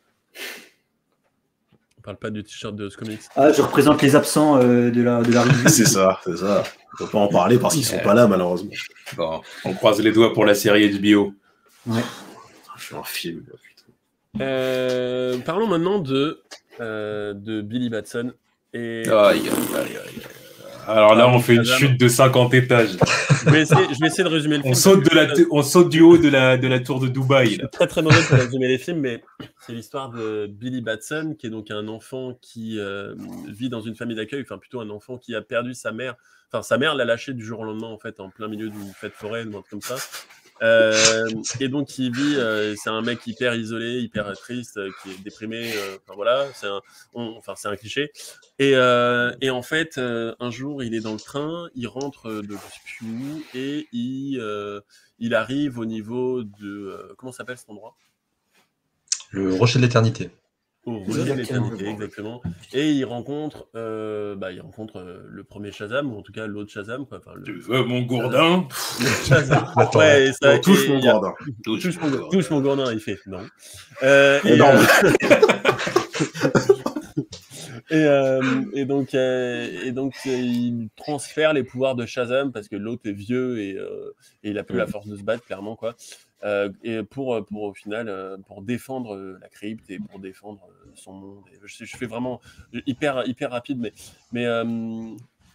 On parle pas du t-shirt de Comics. Ah, je représente les absents euh, de la de la revue. C'est ça, c'est ça. On peut pas en parler parce qu'ils sont euh... pas là, malheureusement. Bon, on croise les doigts pour la série H B O. Ouais. Je suis un film. Euh, parlons maintenant de, euh, de Billy Batson. Et... Aïe, aïe, aïe, aïe. Alors là, on fait une chute de cinquante étages. Je vais essayer, je vais essayer de résumer le film. On saute, de la, on saute du haut de la, de la tour de Dubaï. Je suis très très mauvais pour résumer les films, mais c'est l'histoire de Billy Batson, qui est donc un enfant qui euh, vit dans une famille d'accueil, enfin plutôt un enfant qui a perdu sa mère. Enfin, sa mère l'a lâché du jour au lendemain, en fait, en plein milieu d'une fête foraine ou un truc comme ça. Euh, et donc il vit, euh, c'est un mec hyper isolé, hyper triste, euh, qui est déprimé. Euh, enfin voilà, c'est un, on, enfin c'est un cliché. Et, euh, et en fait, euh, un jour, il est dans le train, il rentre de je sais plus où, et il, euh, il arrive au niveau de euh, comment s'appelle cet endroit ? Le Rocher de l'Éternité. Au Rocher de l'Éternité, exactement. Et il rencontre, euh, bah, il rencontre euh, le premier Shazam, ou en tout cas l'autre Shazam. Quoi. Enfin, le... Tu veux mon gourdin ? Shazam. Ouais, et ça, on touche, et mon a... gourdin. touche, touche, mon... touche mon gourdin, il fait non. Euh, et, non. Euh... et, euh, et donc, euh, et donc euh, il transfère les pouvoirs de Shazam parce que l'autre est vieux et, euh, et il a plus mmh. la force de se battre, clairement, quoi. Euh, et pour, pour au final euh, pour défendre euh, la crypte et pour défendre euh, son monde. Et je, je fais vraiment hyper hyper rapide, mais mais euh,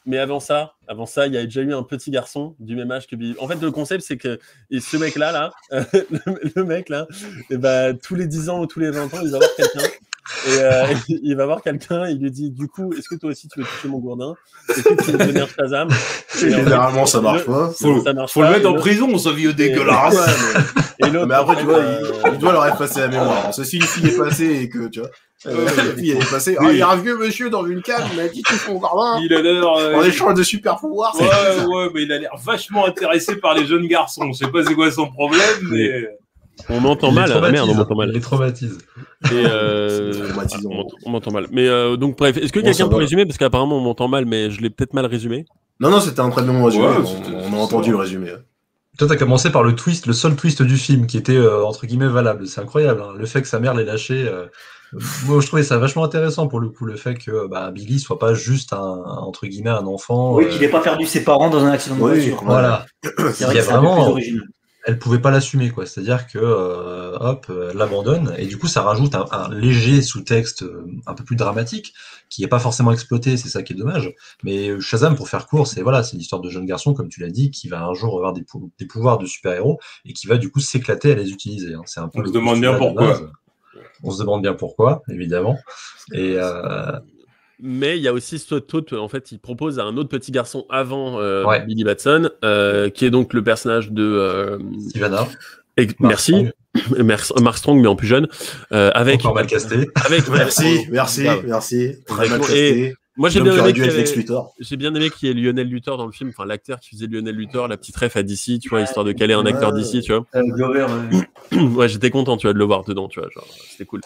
mais avant ça, avant ça, il y a déjà eu un petit garçon du même âge que Billy. En fait, le concept, c'est que et ce mec-là, là, euh, le, le mec là, et bah, tous les dix ans ou tous les vingt ans, il va voir quelqu'un. Et euh, il va voir quelqu'un, il lui dit du coup, est-ce que toi aussi tu veux toucher mon gourdin? Est-ce que tu veux devenir Shazam? Généralement, ça marche pas. Faut, ça marche faut pas, le mettre en le... prison, ce vieux dégueulasse. Ouais, mais... mais après, tu vois, il, il doit leur effacer la mémoire. Parce que si une fille est passée et que, tu vois, euh, la fille elle est passée, ah, il y a un vieux monsieur dans une cave, il m'a dit touche mon gourdin. Il a l'air. Euh... En échange de super pouvoirs. Ouais, ouais, mais il a l'air vachement intéressé par les jeunes garçons. Je sais pas c'est quoi son problème, mais. On m'entend mal, ah, merde, on m'entend mal. Il les traumatise. Et euh... on m'entend mal. Mais euh, donc, bref, est-ce que bon, quelqu'un peut va. résumer? Parce qu'apparemment, on m'entend mal, mais je l'ai peut-être mal résumé. Non, non, c'était un très bon résumé. Ouais, on, on a entendu le résumé. Toi, t'as commencé par le twist, le seul twist du film qui était euh, entre guillemets valable. C'est incroyable, hein. Le fait que sa mère l'ait lâché. Euh... Moi, je trouvais ça vachement intéressant pour le coup, le fait que bah, Billy soit pas juste un entre guillemets un enfant. Oui, euh... qu'il n'ait pas perdu ses parents dans un accident de oui, voiture. Voilà. C'est vrai que c'est vraiment plus original. Elle pouvait pas l'assumer, quoi. C'est-à-dire que euh, hop, elle l'abandonne et du coup ça rajoute un, un léger sous-texte euh, un peu plus dramatique qui est pas forcément exploité. C'est ça qui est dommage. Mais Shazam, pour faire court, c'est voilà, c'est l'histoire de jeune garçon, comme tu l'as dit, qui va un jour avoir des, pou- des pouvoirs de super-héros et qui va du coup s'éclater à les utiliser. Hein. C'est un peu. On se demande bien pourquoi. On se demande bien pourquoi, évidemment. Et euh... Mais il y a aussi ce autre, en fait, il propose à un autre petit garçon avant euh, ouais. Billy Batson, euh, qui est donc le personnage de euh, Sylvana. Et, merci, Mark Strong, mais en plus jeune, euh, avec encore mal casté. Avec merci, merci, grave. merci. Très mal casté. Moi j'ai bien aimé qu'il y avait... j'ai bien aimé qu'il y ait Lionel Luthor dans le film, enfin l'acteur qui faisait Lionel Luthor, la petite ref à D C, tu vois, histoire de caler un ouais, acteur D C, tu vois. Euh, Glover, ouais. Ouais, j'étais content, tu vois, de le voir dedans, tu vois, genre, c'était cool.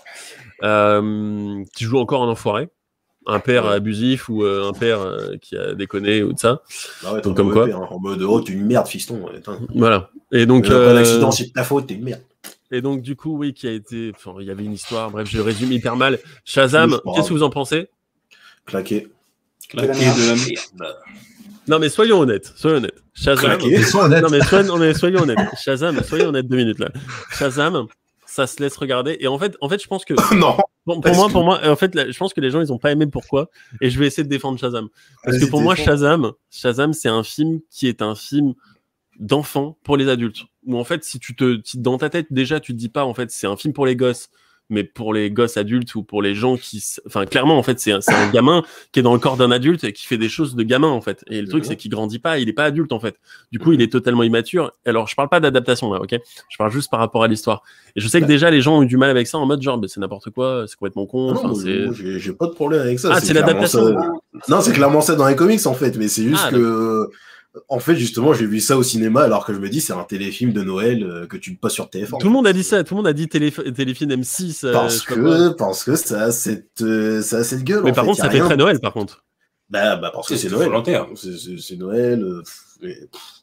Euh, qui joue encore un enfoiré. Un père ouais. abusif ou euh, un père euh, qui a déconné ou de ça. Bah ouais, donc comme quoi. Père, hein. En mode oh t'es une merde fiston. Attends. Voilà. Et donc. Euh, euh... l'accident c'est de ta faute, t'es une merde. Et donc du coup oui qui a été, enfin il y avait une histoire. Bref je résume hyper mal. Shazam, qu'est-ce que vous en pensez? Claqué. Claqué de la merde. Non mais soyons honnêtes, soyons honnêtes. Shazam. Honnête. Non mais soyons, mais soyons honnêtes. Shazam, soyons honnêtes deux minutes là. Shazam. Ça se laisse regarder et en fait en fait je pense que non pour, pour moi que... pour moi en fait là, je pense que les gens ils ont pas aimé pourquoi et je vais essayer de défendre Shazam parce que pour moi Shazam Shazam c'est un film qui est un film d'enfant pour les adultes où en fait si tu te si dans ta tête déjà tu te dis pas en fait c'est un film pour les gosses mais pour les gosses adultes ou pour les gens qui enfin clairement en fait c'est un, c'est un gamin qui est dans le corps d'un adulte et qui fait des choses de gamin en fait et le truc c'est qu'il grandit pas il est pas adulte en fait du coup il est totalement immature. Alors je parle pas d'adaptation là, ok, je parle juste par rapport à l'histoire et je sais que déjà les gens ont eu du mal avec ça en mode genre bah, c'est n'importe quoi, c'est complètement con. Non, c'est... moi, j'ai, j'ai pas de problème avec ça. Ah c'est, c'est l'adaptation ça... Non c'est clairement ça dans les comics en fait mais c'est juste ah, que en fait, justement, j'ai vu ça au cinéma alors que je me dis c'est un téléfilm de Noël euh, que tu passes sur T F un. Tout le monde a dit ça, tout le monde a dit télé... téléfilm M six. Euh, parce, que, parce que ça a cette, euh, ça a cette gueule. Mais en par fait, contre, ça fait très Noël par contre. Bah, bah parce que c'est, c'est Noël. C'est, c'est, c'est Noël. Euh, et...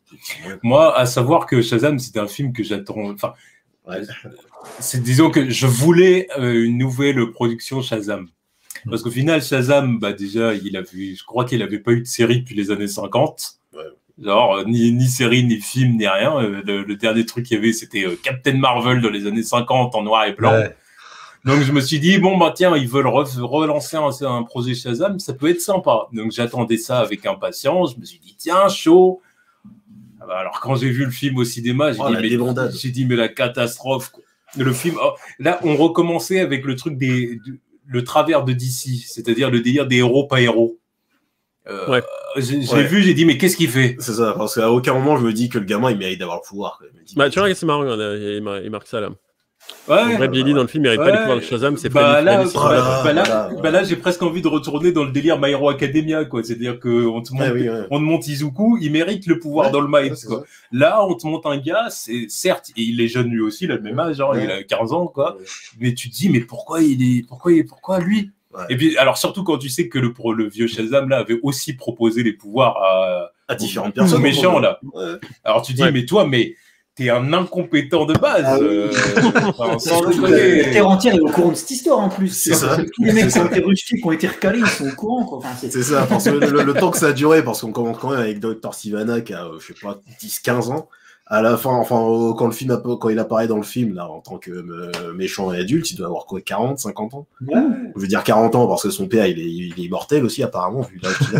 Moi, à savoir que Shazam, c'était un film que j'attends. Enfin, ouais. c'est, disons que je voulais euh, une nouvelle production Shazam. Parce qu'au final, Shazam, bah déjà, il a vu, je crois qu'il n'avait pas eu de série depuis les années cinquante. Ouais. Genre, ni, ni série, ni film, ni rien. Le, le dernier truc qu'il y avait, c'était euh, Captain Marvel dans les années cinquante en noir et blanc. Ouais. Donc, je me suis dit, bon, bah tiens, ils veulent re- relancer un, un projet Shazam, ça peut être sympa. Donc, j'attendais ça avec impatience. Je me suis dit, tiens, chaud. Alors, quand j'ai vu le film au cinéma, j'ai, oh, dit, mais, j'ai dit, mais la catastrophe, quoi. Le film, oh, là, on recommençait avec le truc des, de, le travers de D C, c'est-à-dire le délire des héros pas héros. Euh, ouais. J'ai, j'ai ouais. vu, j'ai dit, mais qu'est-ce qu'il fait? C'est ça, parce qu'à aucun moment je me dis que le gamin il mérite d'avoir le pouvoir. Dis, bah, tu vois, c'est marrant, il, mar- il marque ça là. Ouais, en vrai, Billy dans le film il mérite ouais. pas les pouvoirs de Shazam, c'est bah, là, bah, bah, bah, là, bah là, j'ai presque envie de retourner dans le délire My Hero Academia, quoi. C'est-à-dire qu'on te monte, ouais, oui, ouais. on te monte Izuku, il mérite le pouvoir ouais, dans le Might, quoi. Ça. Là, on te monte un gars, c'est certes, il est jeune lui aussi, il a le même âge, genre, ouais. il a quinze ans, quoi. Ouais. Mais tu te dis, mais pourquoi il est, pourquoi il est, pourquoi lui? Ouais. Et puis, alors surtout quand tu sais que le, pour le vieux Shazam là avait aussi proposé les pouvoirs à, à différentes personnes méchants là. Ouais. Alors tu dis, ouais. mais toi, mais t'es un incompétent de base. Ah, euh, enfin, sans le la Terre entière est au courant de cette histoire en plus. C'est ça. Tous les mecs qui ont été rejetés, qui ont été recalés, ils sont au courant. Quoi. Enfin, c'est... c'est ça, parce que le, le temps que ça a duré, parce qu'on commence quand même avec docteur Sivana qui a, euh, je sais pas, dix quinze ans. À la fin, enfin, euh, quand le film, quand il apparaît dans le film, là, en tant que euh, méchant et adulte, il doit avoir quoi, quarante, cinquante ans? Ouais. Je veux dire quarante ans, parce que son père, il est, il est immortel aussi, apparemment, vu l'âge qu'il a.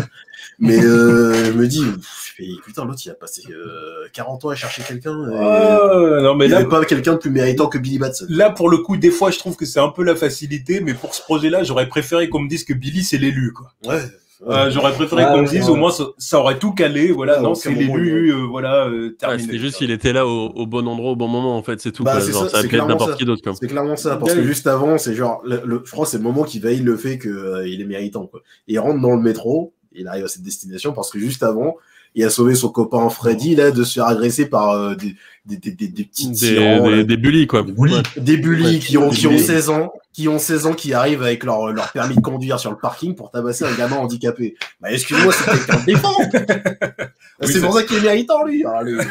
Mais euh, je me dis, putain, l'autre, il a passé euh, quarante ans à chercher quelqu'un. Euh, non, mais il là, n'y avait pas quelqu'un de plus méritant que Billy Batson. Là, pour le coup, des fois, je trouve que c'est un peu la facilité, mais pour ce projet-là, j'aurais préféré qu'on me dise que Billy, c'est l'élu, quoi. Ouais. Ouais. Euh, j'aurais préféré ah, qu'on ouais, me dise, ouais. au moins, ça, ça aurait tout calé, voilà, ouais, non, c'est l'élu, euh, voilà, euh, terminé. Ouais, c'était juste qu'il était là au, au bon endroit, au bon moment, en fait, c'est tout, bah, quoi. C'est Genre, ça, ça c'est appelait n'importe ça. qui d'autre, quoi. C'est clairement ça, parce que juste avant, c'est genre, le, le, je crois que c'est le moment qui veille le fait qu'il euh, est méritant, quoi. Et il rentre dans le métro, il arrive à cette destination, parce que juste avant, il a sauvé son copain Freddy, là, de se faire agresser par euh, des, des, des, des, des petits tyrans. Des, là. des, des bullies, quoi. Des bullies. Des bullies Ouais, qui ont, des qui ont bullies. seize ans, qui ont seize ans, qui arrivent avec leur, leur permis de conduire sur le parking pour tabasser un gamin handicapé. Bah, excuse-moi, c'est quelqu'un de défend. Oui, c'est pour ça qu'il est méritant, lui. Alors, le...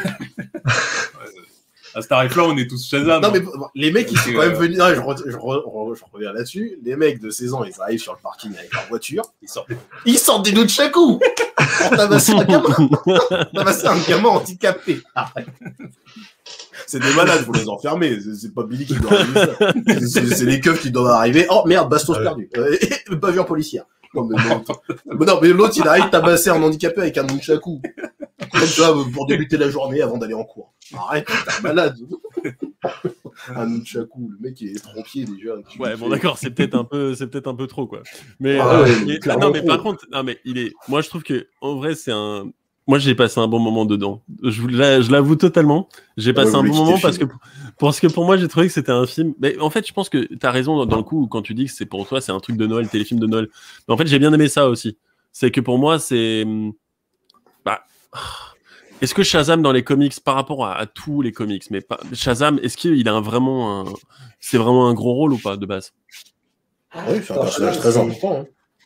À ce tarif-là, on est tous Shazam. Non, mais les mecs, ils sont quand même euh... venus. Non, je, re... je, re... je reviens là-dessus. Les mecs de seize ans, ils arrivent sur le parking avec leur voiture. Ils sortent, ils sortent des nunchakus pour tabasser un gamin. tabasser un gamin handicapé. Arrête. C'est des malades, faut les enfermer. C'est pas Billy qui doit arriver ça. C'est, c'est les keufs qui doivent arriver. Oh merde, bastos ouais. perdu. Euh, bavure policière. Non mais, non, mais non, mais l'autre, il arrive tabasser un handicapé avec un nunchaku. Comme ça, pour débuter la journée avant d'aller en cours. Arrête, t'es un malade. Un nunchaku, le mec il est trompier déjà. Ouais, bon d'accord, c'est peut-être un peu, c'est peut-être un peu trop quoi. Mais, ah, euh, ouais, il, non, mais par contre, non mais il est. Moi, je trouve que en vrai, c'est un. Moi, j'ai passé un bon moment dedans. Je, je l'avoue totalement. J'ai passé ah ouais, un bon moment parce que, parce que pour moi, j'ai trouvé que c'était un film. Mais en fait, je pense que tu as raison dans, dans le coup quand tu dis que c'est pour toi, c'est un truc de Noël, téléfilm de Noël. Mais en fait, j'ai bien aimé ça aussi. C'est que pour moi, c'est. Bah. Est-ce que Shazam dans les comics, par rapport à, à tous les comics, mais pas, Shazam, est-ce qu'il a un, vraiment un. C'est vraiment un gros rôle ou pas de base? Oui, c'est un personnage très important. Hein.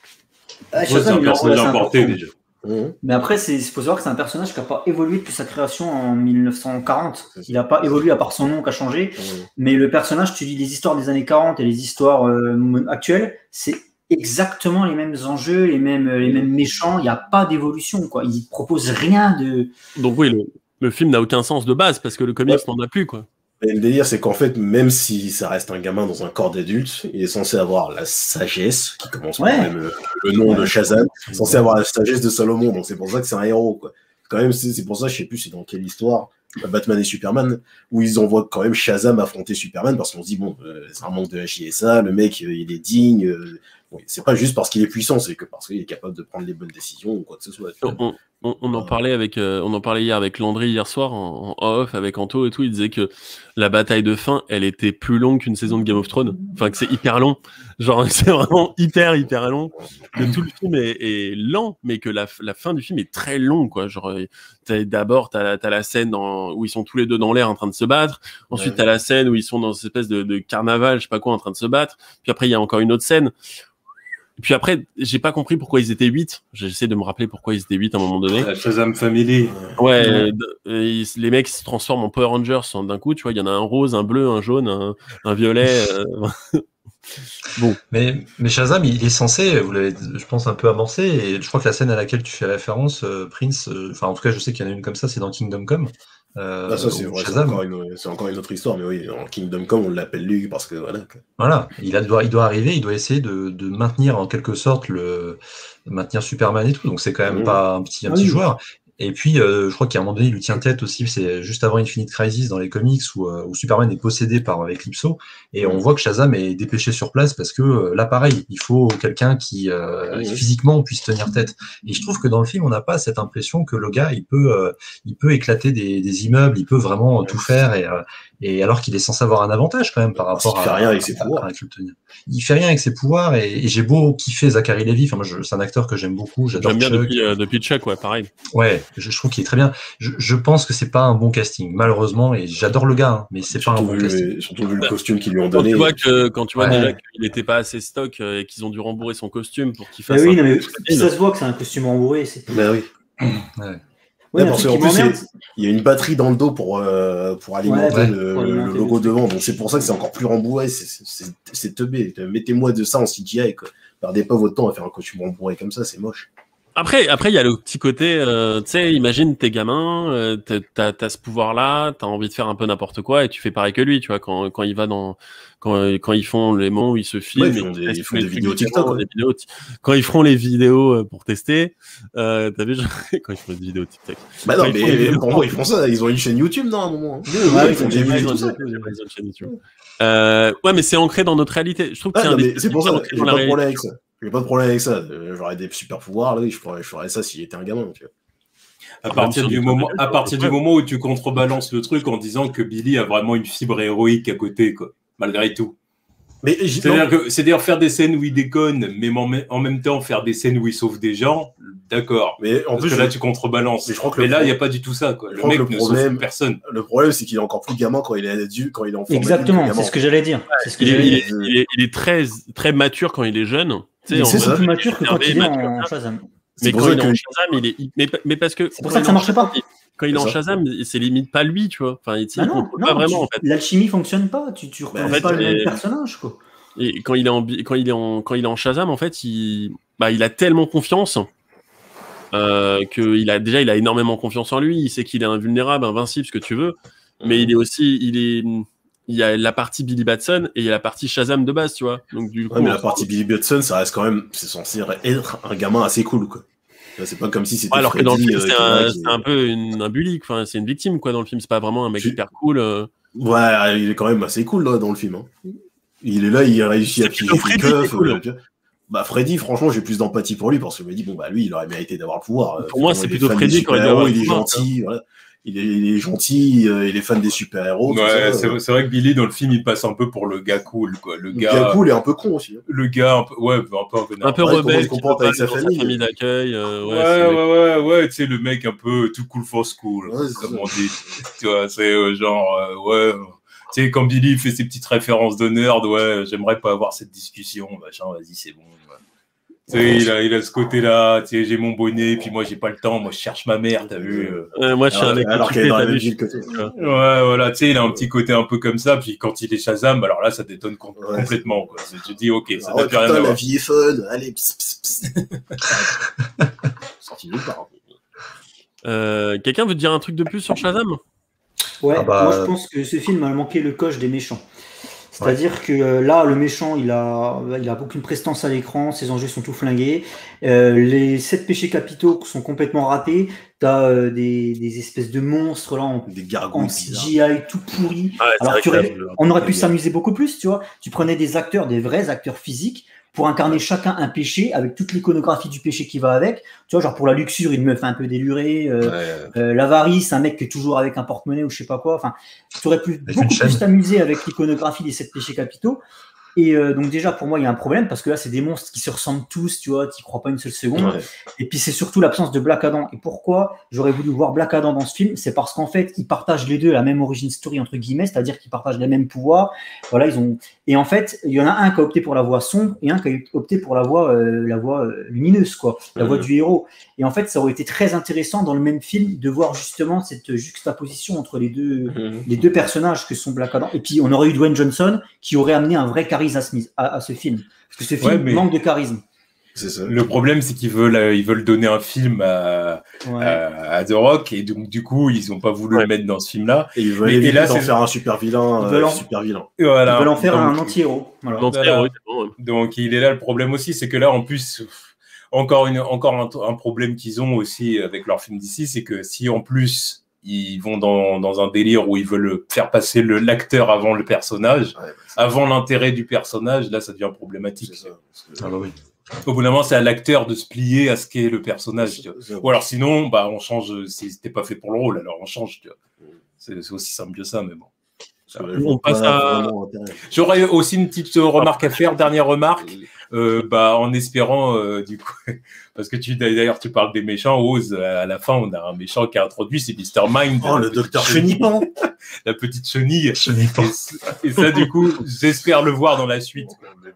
Ah, Shazam, c'est un personnage important déjà. Mmh. Mais après, il faut savoir que c'est un personnage qui n'a pas évolué depuis sa création en mille neuf cent quarante. Il n'a pas évolué à part son nom qui a changé. Mmh. Mais le personnage, tu lis les histoires des années quarante et les histoires euh, actuelles, c'est exactement les mêmes enjeux, les mêmes, les mêmes méchants. Il n'y a pas d'évolution, quoi. Il ne propose rien de. Donc, oui, le, le film n'a aucun sens de base parce que le comics ouais. n'en a plus, quoi. Et le délire, c'est qu'en fait, même si ça reste un gamin dans un corps d'adulte, il est censé avoir la sagesse, qui commence par ouais. même le nom ouais. de Shazam, censé avoir la sagesse de Salomon, donc c'est pour ça que c'est un héros, quoi. Quand même, c'est, c'est pour ça, je sais plus c'est dans quelle histoire, Batman et Superman, où ils envoient quand même Shazam affronter Superman, parce qu'on se dit, bon, euh, c'est un manque de H I S A, le mec, euh, il est digne, euh, bon, c'est pas juste parce qu'il est puissant, c'est que parce qu'il est capable de prendre les bonnes décisions, ou quoi que ce soit. On, on, on, en parlait avec, euh, on en parlait hier avec Landry, hier soir, en, en off, avec Anto et tout, il disait que la bataille de fin, elle était plus longue qu'une saison de Game of Thrones, enfin que c'est hyper long, genre c'est vraiment hyper, hyper long, que tout le film est, est lent, mais que la, la fin du film est très long, quoi, genre t'as, d'abord t'as, t'as la scène dans, où ils sont tous les deux dans l'air en train de se battre, ensuite ouais. t'as la scène où ils sont dans cette espèce de, de carnaval, je sais pas quoi, en train de se battre, puis après il y a encore une autre scène. Et puis après, j'ai pas compris pourquoi ils étaient huit. J'essaie de me rappeler pourquoi ils étaient huit à un moment donné. La Shazam Family. Ouais, ouais. Ils, les mecs se transforment en Power Rangers d'un coup, tu vois, il y en a un rose, un bleu, un jaune, un, un violet. Euh... bon. Mais, mais Shazam, il est censé, vous l'avez, je pense, un peu amorcé, et je crois que la scène à laquelle tu fais référence, euh, Prince, enfin, euh, en tout cas, je sais qu'il y en a une comme ça, c'est dans Kingdom Come. Euh, ah, ça, c'est, vrai, c'est, encore une, c'est encore une autre histoire, mais oui, en Kingdom Come, on l'appelle lui parce que voilà. Voilà, il, a, doit, il doit arriver, il doit essayer de, de maintenir en quelque sorte le maintenir Superman et tout, donc c'est quand même mmh. pas un petit, un petit oui. joueur. Et puis, euh, je crois qu'à un moment donné, il lui tient tête aussi, c'est juste avant Infinite Crisis dans les comics où, euh, où Superman est possédé par Eclipso, et mmh. on voit que Shazam est dépêché sur place parce que euh, là, pareil, il faut quelqu'un qui, euh, mmh. qui physiquement puisse tenir tête. Et je trouve que dans le film, on n'a pas cette impression que le gars, il peut, euh, il peut éclater des, des immeubles, il peut vraiment mmh. tout faire, et, euh, et alors qu'il est censé avoir un avantage quand même par rapport il à. Fait rien avec ses pouvoirs. Il fait rien avec ses pouvoirs, et, et j'ai beau kiffer Zachary Levi, enfin moi, je, c'est un acteur que j'aime beaucoup, j'adore J'aime bien Chuck. depuis, euh, depuis Chuck, ouais, pareil. Ouais. Je, je trouve qu'il est très bien. Je, je pense que c'est pas un bon casting, malheureusement, et j'adore le gars, hein, mais c'est surtout pas un bon vu, casting. Surtout vu le costume qu'ils lui ont donné. Quand tu vois, que, quand tu vois ouais. déjà qu'il n'était pas assez stock euh, et qu'ils ont dû rembourrer son costume pour qu'il fasse. Mais oui, un... non, mais ça se voit que c'est un costume rembourré. C'est... Ben oui. ouais. Ouais, parce qu'en plus, il y a une batterie dans le dos pour, euh, pour alimenter ouais, le, ouais, le logo le devant. Donc, c'est pour ça que c'est encore plus rembourré. C'est, c'est, c'est teubé. Mettez-moi de ça en C G I, quoi. Perdez pas votre temps à faire un costume rembourré comme ça, c'est moche. Après, après, il y a le petit côté, euh, tu sais, imagine t'es gamin, euh, t'as, t'as ce pouvoir-là, t'as envie de faire un peu n'importe quoi et tu fais pareil que lui, tu vois, quand, quand il va dans, quand, quand ils font les moments où ils se filment, ouais, ils font des, ils font des vidéos TikTok, des vidéos, quand ils feront les vidéos pour tester, euh, t'as vu, quand ils font des vidéos TikTok. Bah non, mais vidéos... pour moi, ils font ça, ils ont une chaîne YouTube, non, à un moment. Ouais, ouais, ouais, ils font des vidéos tout ça. Ils ont une chaîne YouTube. Euh, ouais, mais c'est ancré dans notre réalité. Je trouve que ah, c'est non, un des c'est pour ça, j'ai pas de problème avec ça. J'ai pas de problème avec ça. J'aurais des super pouvoirs, là, je ferais, je ferais ça si j'étais un gamin, tu vois. À partir, du moment, à partir du moment où tu contrebalances le truc en disant que Billy a vraiment une fibre héroïque à côté, quoi, malgré tout. Mais c'est-à-dire que c'est-à-dire faire des scènes où il déconne, mais en même temps faire des scènes où il sauve des gens, d'accord. Mais en Parce plus, que là je... tu contrebalances. Mais, je crois que mais là il pro... n'y a pas du tout ça, quoi. Le je mec le ne problème... sauve personne. Le problème, c'est qu'il est encore plus gamin quand il est adulte, quand il est enfant. Exactement, c'est ce que j'allais dire. C'est ce que il, j'allais est, dire. Il, est, il est très très mature quand il est jeune. C'est surtout plus mature que quand il est en Shazam. Mais quand il est en Shazam, il est. Mais, mais parce que. C'est pour ça que ça marchait pas. Quand il est en Shazam, c'est limite pas lui, tu vois. Enfin, il bah non, non, pas vraiment, tu, en fait. L'alchimie fonctionne pas, tu, tu reconnais bah, en fait, pas le même personnage, quoi. Et quand il est en, quand il est en, quand il est en Shazam, en fait, il, bah, il a tellement confiance euh, qu'il a déjà, il a énormément confiance en lui. Il sait qu'il est invulnérable, invincible, ce que tu veux. Mais il est aussi, il est, il y a la partie Billy Batson et il y a la partie Shazam de base, tu vois. Donc du coup, ouais, mais la partie Billy Batson, ça reste quand même, c'est censé être un gamin assez cool, quoi. C'est pas comme si c'était. Ouais, alors Freddy, que dans le film, euh, c'est un, qui... un peu une, un bully, enfin, c'est une victime, quoi, dans le film. C'est pas vraiment un mec Je... hyper cool. Euh... Ouais, il est quand même assez cool, là, dans le film. Hein. Il est là, il réussit à piger les keufs. Cool, euh, hein. Bah, Freddy, franchement, j'ai plus d'empathie pour lui parce que je me dis, bon, bah, lui, il aurait mérité d'avoir le pouvoir. Pour moi, c'est plutôt Freddy quand il est Il est gentil, voilà. Il est, il est gentil, euh, il est fan des super-héros. Ouais, c'est euh... vrai que Billy, dans le film, il passe un peu pour le gars cool, quoi. Le, le gars, gars cool et un peu con aussi. Hein. Le gars, un peu, ouais, un peu, un peu, un peu rebelle, qui se comporte avec sa famille, sa famille d'accueil. Euh, ouais, ouais, ouais, ouais, ouais, tu sais, le mec un peu too cool for school, ouais, comme on dit. Tu vois, c'est euh, genre, euh, ouais. Tu sais, quand Billy fait ses petites références de nerd, ouais, j'aimerais pas avoir cette discussion, machin, vas-y, c'est bon. Ouais. Tu sais, il a, il a ce côté-là, tu sais, j'ai mon bonnet, puis moi, j'ai pas le temps, moi, je cherche ma mère, t'as vu. Euh, moi, je suis un mec alors qu'elle est dans la même ville que toi. Ouais, voilà, tu sais, il a un petit côté un peu comme ça, puis quand il est Shazam, alors là, ça détonne com ouais, complètement, quoi. Je dis, ok, ça n'a plus rien à voir. La vie est fun, allez, pss, pss, pss. Sorti nulle part. Euh, Quelqu'un veut dire un truc de plus sur Shazam? Ouais, ah bah... moi, je pense que ce film a manqué le coche des méchants. C'est-à-dire ouais. que euh, là, le méchant, il a, il a aucune prestance à l'écran, ses enjeux sont tout flingués. Euh, les sept péchés capitaux sont complètement ratés. T'as euh, des, des espèces de monstres là en, des gargouilles en C G I tout pourri. Ah ouais, Alors tu aurais, que, on aurait pu s'amuser beaucoup plus, tu vois. Tu prenais des acteurs, des vrais acteurs physiques, pour incarner chacun un péché avec toute l'iconographie du péché qui va avec. Tu vois, genre pour la luxure, une meuf un peu délurée. Euh, ouais. euh, L'avarice, un mec qui est toujours avec un porte-monnaie ou je sais pas quoi. Enfin, tu aurais pu avec beaucoup plus t'amuser avec l'iconographie des sept péchés capitaux. Et euh, donc déjà, pour moi, il y a un problème parce que là, c'est des monstres qui se ressemblent tous, tu vois, tu n'y crois pas une seule seconde. Ouais. Et puis, c'est surtout l'absence de Black Adam. Et pourquoi j'aurais voulu voir Black Adam dans ce film? C'est parce qu'en fait, ils partagent les deux la même origin story, entre guillemets, c'est-à-dire qu'ils partagent les mêmes pouvoirs. Voilà, ils ont... Et en fait, il y en a un qui a opté pour la voie sombre et un qui a opté pour la voie, euh, la voie euh, lumineuse, quoi, la mmh. voie du héros. Et en fait, ça aurait été très intéressant dans le même film de voir justement cette juxtaposition entre les deux, mmh. les deux personnages que sont Black Adam. Et puis, on aurait eu Dwayne Johnson qui aurait amené un vrai charisme à ce, à, à ce film. Parce que ce film ouais, mais... manque de charisme. Ça. Le problème, c'est qu'ils veulent, euh, ils veulent donner un film à, ouais. à, à The Rock et donc du coup, ils n'ont pas voulu ouais. le mettre dans ce film-là. Et ils veulent mais, et là, en faire un super vilain. Ils veulent en, euh, super vilain. Voilà. Ils veulent en faire donc, un anti-héros. Voilà. Voilà. Donc il est là le problème aussi, c'est que là, en plus, encore une, encore un, un problème qu'ils ont aussi avec leur film d'ici, c'est que si en plus ils vont dans, dans un délire où ils veulent faire passer l'acteur avant le personnage, ouais, avant l'intérêt du personnage, là, ça devient problématique. Ça, que... ah bah oui. Au bout d'un moment, c'est à l'acteur de se plier à ce qu'est le personnage. Tu vois. Ou alors sinon, bah, on change, si c'était pas fait pour le rôle, alors on change. C'est aussi simple que ça, mais bon. On passe à... J'aurais aussi une petite remarque à faire, dernière remarque, euh, bah, en espérant, euh, du coup, parce que tu d'ailleurs tu parles des méchants, Ose, à la fin on a un méchant qui est introduit, c'est mister Mind. Oh, le docteur Chenipan. La petite chenille. Et, et ça, du coup, j'espère le voir dans la suite.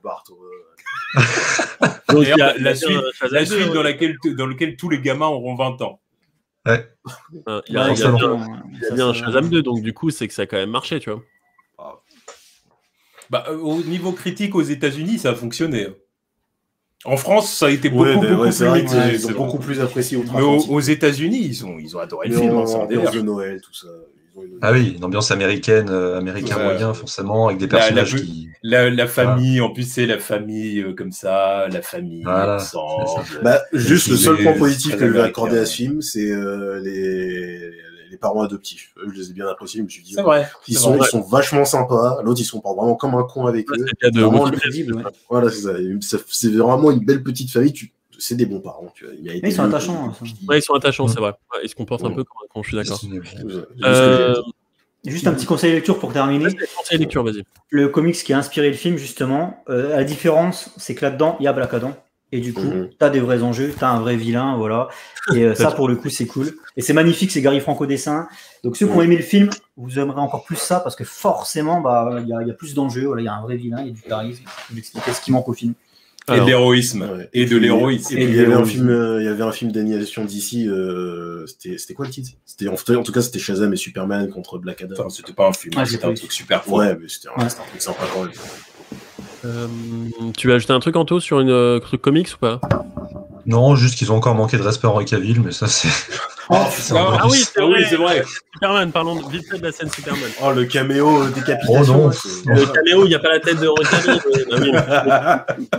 Donc, il y a la suite, la suite dans laquelle, dans laquelle tous les gamins auront vingt ans. Ouais. Euh, il y a, ouais, il y a bien, il y a bien un Shazam deux, donc du coup, c'est que ça a quand même marché, tu vois. Bah, au niveau critique aux États-Unis, ça a fonctionné. En France, ça a été beaucoup, ouais, beaucoup ouais, plus vrai mitigé. Ils ont beaucoup plus apprécié. Mais aux, aux États-Unis, ils ont, ils ont adoré mais le film. on, Hein, c'est un ambiance délire. de Noël, tout ça. Une... Ah oui, une ambiance américaine, euh, américain Ouais. moyen, forcément, avec des personnages la, la, qui. La, la famille, voilà. En plus, c'est la famille euh, comme ça, la famille voilà, ensemble. Bah, juste le seul les, point positif que je vais accorder ouais. à ce film, c'est euh, les, les parents adoptifs. Eux, je les ai bien appréciés. Je me suis dit, c'est vrai. Ils, c'est sont, vrai. ils sont vachement sympas. L'autre, ils sont pas vraiment comme un con avec ouais, eux. C'est de vraiment, crédible, ouais. Voilà, c'est ça. C'est vraiment une belle petite famille. Tu... C'est des bons parents. Tu vois. Ils, ils sont attachants. Ouais, ils sont attachants, mmh. c'est vrai. Ouais, ils se comportent mmh. un peu comme un con, je suis d'accord. Euh... Juste un petit conseil de lecture pour terminer. Conseil de lecture, vas-y. Le comics qui a inspiré le film, justement, euh, la différence, c'est que là-dedans, il y a Black Adam. Et du coup, mm-hmm. t'as des vrais enjeux, t'as un vrai vilain, voilà. Et euh, ça, pour le coup, c'est cool. Et c'est magnifique, c'est Gary Franco dessin. Donc ceux qui ont aimé le film, vous aimerez encore plus ça, parce que forcément, bah, il y a, y a plus d'enjeux. Voilà, il y a un vrai vilain, il y a du charisme. Je vais expliquer ce qui manque au film. Et Alors, de l'héroïsme. Ouais. Et de l'héroïsme. Et, et, et il y avait un film, euh, il y avait un film d'animation d'ici. Euh, c'était, c'était quoi le titre? C'était en, en tout cas, c'était Shazam et Superman contre Black Adam. Enfin, c'était pas un film, ah, c'était un truc super fort. Ouais, mais c'était un, ouais. c'était un truc sympa quand même. Euh, tu veux ajouter un truc, Anto, sur une euh, truc comics ou pas? Non, juste qu'ils ont encore manqué de respect à Henry Cavill, mais ça c'est. Oh, ah, ah oui, c'est vrai. Oui, c'est vrai. Superman, parlons vite fait de la scène Superman. Oh, le caméo décapitation. Oh non. Le caméo, il n'y a pas la tête de Henry Cavill. Ah, oui.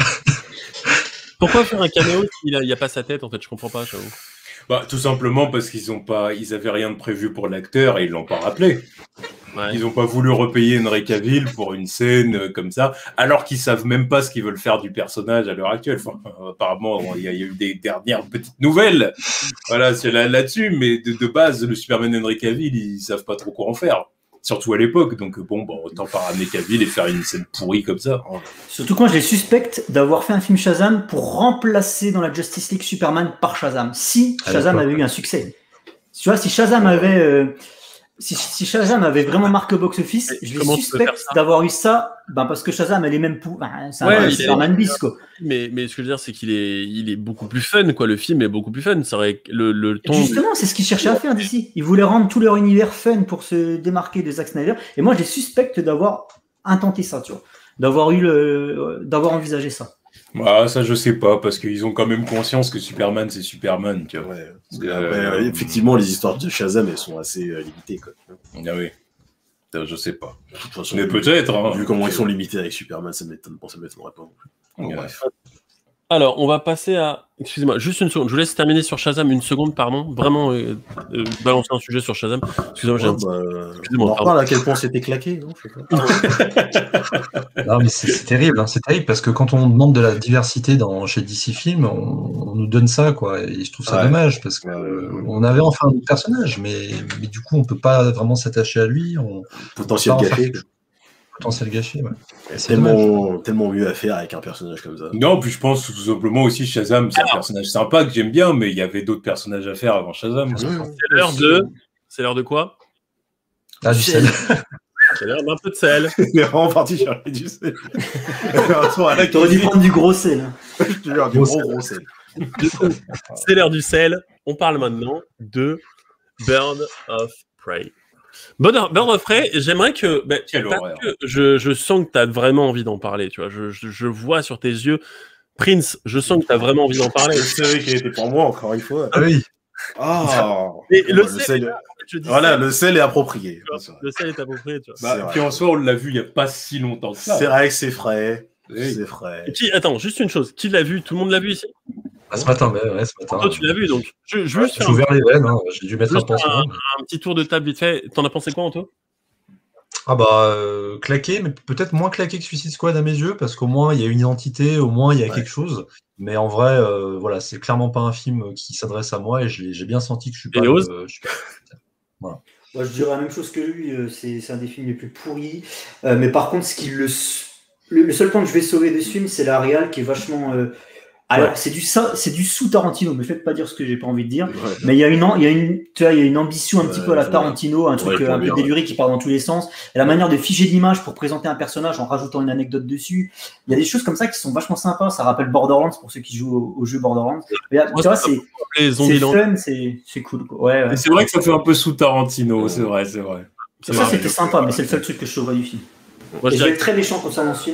Pourquoi faire un caméo s'il n'y a, a pas sa tête, en fait? Je comprends pas, j'avoue. Bah, tout simplement parce qu'ils ont pas, ils avaient rien de prévu pour l'acteur et ils l'ont pas rappelé. Ouais. Ils n'ont pas voulu repayer Henry Cavill pour une scène comme ça, alors qu'ils savent même pas ce qu'ils veulent faire du personnage à l'heure actuelle. Enfin, apparemment, il y, y a eu des dernières petites nouvelles, voilà, c'est là, là-dessus, mais de, de base, le Superman Henry Cavill, ils savent pas trop quoi en faire. Surtout à l'époque, donc bon, bon autant pas ramener Cavill et faire une scène pourrie comme ça. Surtout quand je les suspecte d'avoir fait un film Shazam pour remplacer dans la Justice League Superman par Shazam. Si Shazam avait eu un succès. Tu vois, si Shazam avait... Euh, Si, si Shazam avait vraiment marqué au box-office, je les suspecte d'avoir eu ça, ben parce que Shazam a les mêmes pou... ben, c'est un ouais, Superman bis, quoi. Mais, mais ce que je veux dire, c'est qu'il est, il est beaucoup plus fun, quoi. Le film est beaucoup plus fun. C'est vrai que le, le ton. Justement, c'est ce qu'ils cherchaient à faire d'ici. Ils voulaient rendre tout leur univers fun pour se démarquer de Zack Snyder. Et moi, je les suspecte d'avoir intenté ça, tu vois. D'avoir eu le, d'avoir envisagé ça. Bah, ça, je sais pas, parce qu'ils ont quand même conscience que Superman, c'est Superman, tu vois. Ouais, parce que, après, euh, effectivement, les histoires de Shazam, elles sont assez euh, limitées, quoi. Ah oui. Je sais pas. De toute façon, mais peut-être. Hein. Vu comment ils sont limités avec Superman, ça m'étonne, ça m'étonnerait pas non plus. Bon, ouais. Bref. Alors, on va passer à... Excusez-moi, juste une seconde. Je vous laisse terminer sur Shazam une seconde, pardon. Vraiment, euh, euh, balancer un sujet sur Shazam. Excusez-moi, j'ai ouais, un petit... bah, Excusez-moi, on en reparle à quel point c'était claqué, non, je sais pas. Non, mais c'est, c'est terrible, hein, c'est terrible, parce que quand on demande de la diversité dans, chez D C Films, on, on nous donne ça, quoi. Et je trouve ça ouais. dommage, parce qu'on euh, avait enfin un personnage, mais, mais du coup, on peut pas vraiment s'attacher à lui. On, Potentiel gâché. Potentiel gâché, ouais. C'est tellement, tellement mieux à faire avec un personnage comme ça. Non, puis je pense tout simplement aussi Shazam, c'est un personnage sympa que j'aime bien, mais il y avait d'autres personnages à faire avant Shazam. C'est l'heure de... C'est l'heure de quoi? Ah, du sel. C'est l'heure d'un peu de sel. Il est vraiment parti chercher du sel. T'aurais dû prendre du gros sel. Je te jure, du gros gros sel. C'est l'heure du sel. On parle maintenant de Bird of Prey. Bird of Prey, j'aimerais que, bah, que je, je sens que tu as vraiment envie d'en parler, tu vois. Je, je, je vois sur tes yeux, Prince, je sens que tu as vraiment envie d'en parler. C'est vrai qu'il était pour moi, encore une fois. Ah oui. Ah. Et le, le sel, sel, je dis voilà, sel. Le sel est approprié. Le sel est approprié, tu vois. Bah, puis en soi, on l'a vu il n'y a pas si longtemps que ça. C'est vrai que c'est frais. Oui. C'est frais. Qui, attends, juste une chose. Qui l'a vu? Tout le monde l'a vu ici? Ah, ce matin, mais ouais, ce matin. Toi, tu l'as vu, donc. Je, je ouais, j'ai ouvert un... les veines, hein. J'ai dû mettre un pansement. Un, un petit tour de table vite fait. T'en as pensé quoi, Anto? Ah bah, euh, claqué, mais peut-être moins claqué que Suicide Squad à mes yeux, parce qu'au moins, il y a une identité, au moins, il y a ouais. quelque chose. Mais en vrai, euh, voilà, c'est clairement pas un film qui s'adresse à moi, et j'ai, j'ai bien senti que je suis pas... Euh, je suis pas... Voilà. Moi, je dirais la même chose que lui, euh, c'est, c'est un des films les plus pourris. Euh, mais par contre, ce qui le... Le, le seul point que je vais sauver de ce film, c'est la réal qui est vachement... Euh... Alors, ouais. c'est du ça, c'est du sous Tarantino, mais faites pas dire ce que j'ai pas envie de dire. Ouais. Mais il y a une, il y a une, tu vois, il y a une ambition un ouais, petit peu à la Tarantino, un truc ouais, un peu déluré qui part dans tous les sens. Et la manière de figer l'image pour présenter un personnage en rajoutant une anecdote dessus. Il y a des choses comme ça qui sont vachement sympas. Ça rappelle Borderlands pour ceux qui jouent au, au jeu Borderlands. Mais, tu vois, c'est, c'est fun, c'est, c'est cool, quoi. Ouais, ouais. C'est vrai que ça fait un peu sous Tarantino, c'est vrai, c'est vrai. C'est ça, vrai. C'était sympa, mais c'est le seul truc que je sauverais du film. Moi, je, je vais être très méchant concernant ce film.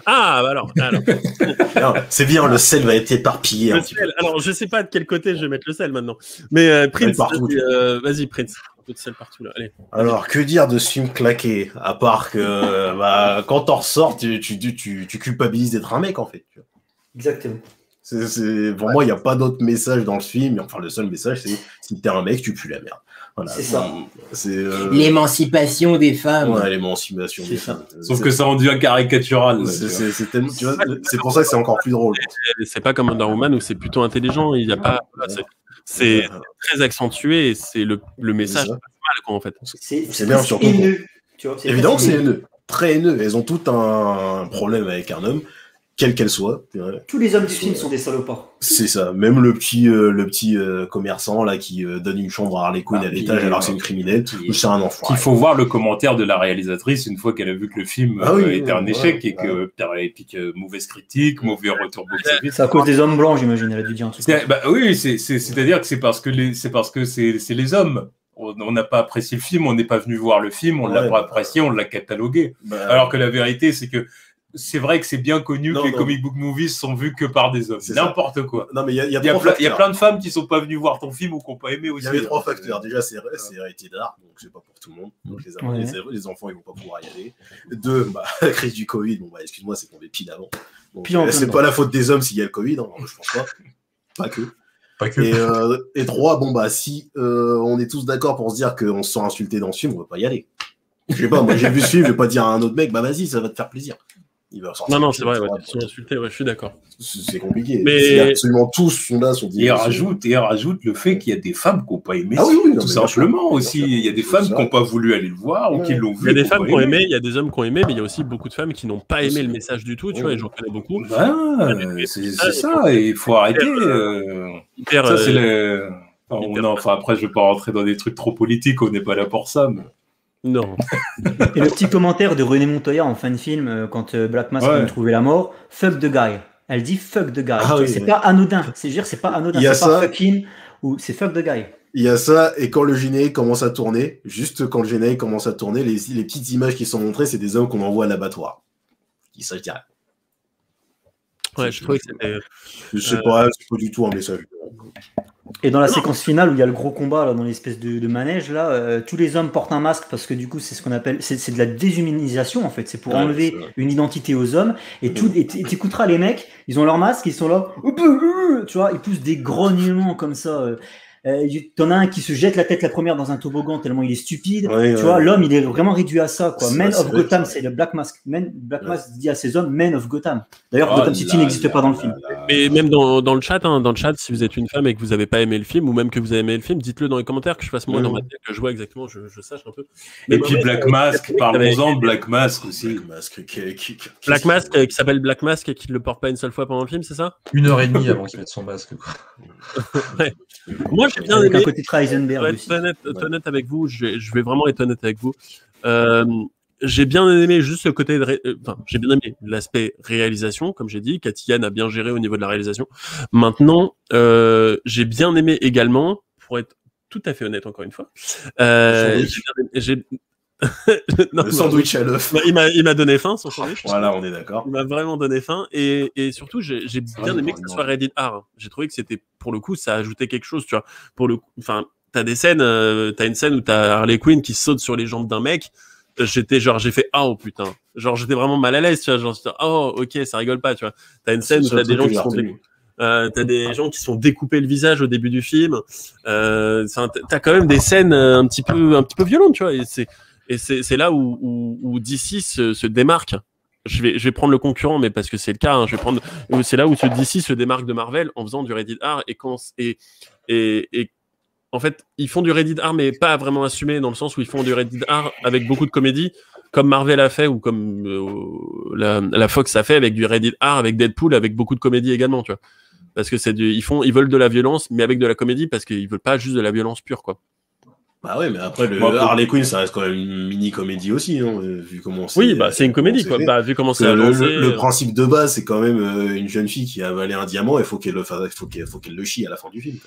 Ah, bah alors. alors. C'est bien, le sel va être éparpillé. Le sel, alors, je sais pas de quel côté je vais mettre le sel maintenant. Mais euh, Prince, partout, vas-y, euh, vas-y, Prince. Un peu de sel partout là. Allez. Alors, que dire de ce film claqué? À part que bah, quand t'en ressors, tu, tu, tu, tu culpabilises d'être un mec, en fait. Exactement. C'est, c'est... Pour ouais. moi, il n'y a pas d'autre message dans le film. Enfin, le seul message, c'est si t'es un mec, tu pues la merde. Voilà. C'est ça. C'est, euh... L'émancipation des femmes. Ouais, l'émancipation des femmes. Sauf c'est... que ça en devient caricatural. C'est, c'est, c'est, tellement... tu vois, c'est pour ça que c'est encore plus drôle. C'est pas comme Wonder Woman où c'est plutôt intelligent. Il y a pas... C'est, c'est très accentué et c'est le, le message mal, quoi, en fait. C'est, c'est bien, surtout. Haineux. Tu vois, c'est évidemment que c'est haineux. Très haineux. Elles ont tout un problème avec un homme. Quelle qu'elle soit. Tous les hommes du film sont des salopards. C'est ça. Même le petit, euh, le petit euh, commerçant là qui euh, donne une chambre à Harley Quinn ah, à l'étage alors que c'est une criminelle. Ou c'est un enfant. Il faut voir le commentaire de la réalisatrice une fois qu'elle a vu que le film ah, oui, euh, était un échec ouais, et que, ouais. et puis que mauvaise critique, mauvais retour box-office. C'est à cause des hommes blancs, j'imagine. Elle a dû dire un truc. C'est, bah, oui, c'est, c'est, c'est-à-dire que c'est parce que les, c'est parce que c'est, c'est les hommes. On n'a pas apprécié le film, on n'est pas venu voir le film, on ne ouais, l'a pas bah, apprécié, on l'a catalogué. Bah, alors que la vérité, c'est que c'est vrai que c'est bien connu non, que les non. comic book movies sont vus que par des hommes. C'est n'importe ça. Quoi. Non, mais il y a, y, a y, a plein, y a plein de femmes qui sont pas venues voir ton film ou qui n'ont pas aimé aussi. Il y avait trois facteurs. Déjà, c'est vrai, c'est hérité d'art, donc c'est pas pour tout le monde. Donc les, ouais. les, les enfants, ils vont pas pouvoir y aller. Deux, bah, la crise du Covid, bon, bah, excuse-moi, c'est tombé pile avant. Donc, pile euh, c'est pas la faute des hommes s'il y a le Covid, hein, je pense pas. Pas que. Pas que. Et, euh, et trois, bon, bah, si euh, on est tous d'accord pour se dire qu'on se sent insulté dans ce film, on va pas y aller. Je sais pas, moi j'ai vu ce film, je vais pas dire à un autre mec, bah vas-y, ça va te faire plaisir. Il va non, non, c'est vrai, ouais, ils sont insultés, ouais, je suis d'accord. C'est compliqué. Mais absolument tous sont là, sont et rajoute, et rajoute le fait qu'il y a des femmes qui n'ont pas aimé, ah, oui, oui, tout simplement aussi. Il y a des femmes qui n'ont pas voulu aller le voir ouais. ou qui l'ont vu. Il y a des femmes qui ont aimé, il y a des hommes qui ont aimé, mais il y a aussi beaucoup de femmes qui n'ont pas aimé le message du tout, tu vois, et j'en connais beaucoup. Bah, c'est, c'est ça, et il faut arrêter. Euh, hyper, ça, c'est euh, les... enfin, non, enfin, après, je ne vais pas rentrer dans des trucs trop politiques, on n'est pas là pour ça, mais... Non. Et le petit commentaire de René Montoya en fin de film, euh, quand euh, Black Mask ouais. a trouvé la mort, fuck the guy. Elle dit fuck the guy. Ah, oui, c'est oui. pas anodin. C'est dire, c'est pas anodin. C'est ça. pas fucking ou c'est fuck the guy. Il y a ça, et quand le générique commence à tourner, juste quand le générique commence à tourner, les, les petites images qui sont montrées, c'est des hommes qu'on envoie à l'abattoir. Qui ça, je dirais. Ouais, je trouvais que c'était. Je sais euh... pas, c'est pas du tout un message. Et dans la non. séquence finale où il y a le gros combat là, dans l'espèce de, de manège, là, euh, tous les hommes portent un masque parce que du coup c'est ce qu'on appelle, c'est, c'est de la déshumanisation en fait, c'est pour ouais, enlever c'est une identité aux hommes. Et mmh. tout, et t'écouteras les mecs, ils ont leur masque, ils sont là, tu vois, ils poussent des grognements comme ça. Euh, Euh, t'en as un qui se jette la tête la première dans un toboggan tellement il est stupide. Ouais, tu ouais, vois, ouais. L'homme il est vraiment réduit à ça, quoi. Men of Gotham, c'est le Black Mask. Men, Black Mask dit à ses hommes Men of Gotham. D'ailleurs, oh, Gotham City n'existe pas dans le film. Là, là. Mais même dans, dans le chat, hein, dans le chat, si vous êtes une femme et que vous n'avez pas aimé le film, ou même que vous avez aimé le film, dites-le dans les commentaires que je fasse moi mmh. dans ma tête, que je vois exactement, je, je sache un peu. Mais et puis ouais, Black Mask, parlons-en de Black Mask aussi. Black Mask qui, qui, qui, Black Mask euh, qui s'appelle Black Mask et qui ne le porte pas une seule fois pendant le film, c'est ça? Une heure et demie avant qu'il mette son masque. Quoi. Ouais. Moi, j'ai bien avec aimé. Un côté Heisenberg être honnête, ouais. honnête avec vous, je vais, je vais vraiment être honnête avec vous. Euh, j'ai bien aimé juste le côté de ré... enfin, j'ai bien aimé l'aspect réalisation, comme j'ai dit. Cathy Yan a bien géré au niveau de la réalisation. Maintenant, euh, j'ai bien aimé également, pour être tout à fait honnête encore une fois, euh, j'ai bien aimé, j'ai... non, le sandwich à l'œuf. Il m'a, il m'a donné faim, son sandwich. Voilà, on est d'accord. Il m'a vraiment donné faim. Et, et surtout, j'ai, j'ai bien aimé que ce soit rated R. J'ai trouvé que c'était, pour le coup, ça ajoutait quelque chose, tu vois. Pour le coup, enfin, t'as des scènes, euh, t'as une scène où t'as Harley Quinn qui saute sur les jambes d'un mec. J'étais genre, j'ai fait, ah, oh putain. Genre, j'étais vraiment mal à l'aise, tu vois. Genre, oh, ok, ça rigole pas, tu vois. T'as une scène où t'as des gens qui sont dé... euh, t'as des gens qui se font découper le visage au début du film. Euh, t'as quand même des scènes un petit peu, un petit peu violentes, tu vois. Et c'est, Et c'est, c'est là où, où, où D C se, se démarque. Je vais, je vais prendre le concurrent, mais parce que c'est le cas. Hein, je vais prendre. C'est là où ce D C se démarque de Marvel en faisant du rated R et quand et et, et en fait ils font du rated R, mais pas vraiment assumé dans le sens où ils font du rated R avec beaucoup de comédie, comme Marvel a fait ou comme euh, la, la Fox a fait avec du rated R avec Deadpool, avec beaucoup de comédie également, tu vois. Parce que c'est du, ils font, ils veulent de la violence, mais avec de la comédie parce qu'ils veulent pas juste de la violence pure, quoi. Bah ouais, mais après, le Moi, Harley Quinn, ça reste quand même une mini-comédie aussi, hein, vu comment c'est... Oui, bah c'est une comédie, quoi. Bah, vu comment c'est annoncé... Le, le principe de base, c'est quand même euh, une jeune fille qui a avalé un diamant, et il faut qu'elle le, faut qu'elle, faut qu'elle le chie à la fin du film.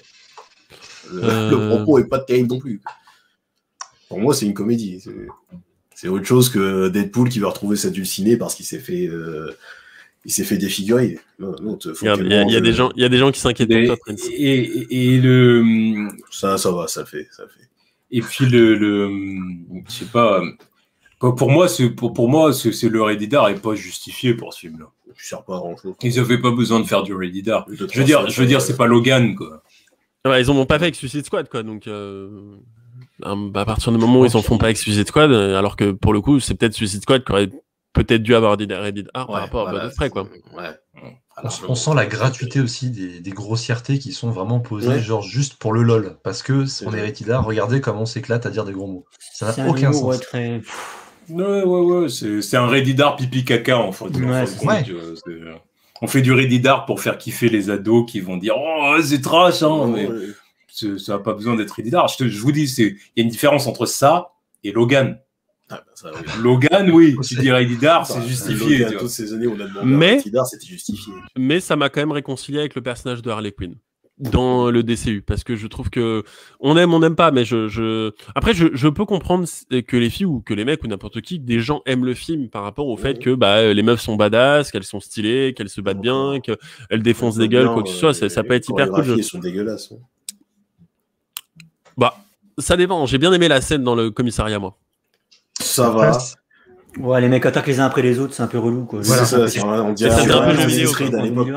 Le, euh... le propos est pas terrible non plus. Pour moi, c'est une comédie. C'est, c'est autre chose que Deadpool qui va retrouver sa dulcinée parce qu'il s'est fait... Euh, il s'est fait défigurer. Non, non, faut Regarde, il y, a, il y a des gens, il y a des gens qui s'inquiètent et, pour toi, Prince. Et, et, et le ça, ça va, ça le fait, ça le fait. Et puis le, le je sais pas. Pour moi, c'est pour, pour moi, c'est, c'est le Redditor est pas justifié pour ce film-là. Je sers pas à grand chose. Ils avaient pas besoin de faire du Redditor. Je veux dire, je veux dire, c'est pas Logan, quoi. Ouais, ils en ont pas fait avec Suicide Squad, quoi. Donc, euh, à partir du moment où ils en font pas avec Suicide Squad, alors que pour le coup, c'est peut-être Suicide Squad qui aurait peut-être dû avoir des Redditor par ouais, rapport voilà, à Godfrey, quoi. Ouais. On, on sent la gratuité aussi des, des grossièretés qui sont vraiment posées, ouais. genre juste pour le lol. Parce que on est Redditor, regardez comment on s'éclate à dire des gros mots. Ça n'a aucun sens. Ouais, très... Ouais, ouais, ouais, c'est, c'est un Redditor pipi caca en fait. Ouais, en c'est fait ouais. c'est, on fait du Redditor pour faire kiffer les ados qui vont dire oh c'est trash, hein, mais ouais. c'est, ça n'a pas besoin d'être Redditor. Je, te, je vous dis, c'est il y a une différence entre ça et Logan. Ah, bah, ça, oui. Logan, oui, tu dis Redditor, c'est justifié. Logan, toutes ces années, on a demandé mais, à Redditor, c'était justifié. Mais ça m'a quand même réconcilié avec le personnage de Harley Quinn dans le D C U, parce que je trouve que on aime, on n'aime pas, mais je, je... après je, je peux comprendre que les filles ou que les mecs ou n'importe qui, des gens aiment le film par rapport au fait que bah les meufs sont badass, qu'elles sont stylées, qu'elles se battent bien, qu'elles défoncent des gueules, quoi que ce soit, ça, ça peut être hyper cool. Les sont dégueulasses. Hein. Bah ça dépend. J'ai bien aimé la scène dans le commissariat, moi. Ça va. Ouais, les mecs attaquent les uns après les autres, c'est un peu relou, quoi. Voilà, c'est ça, c'est on dirait un peu jeu vidéo à l'époque.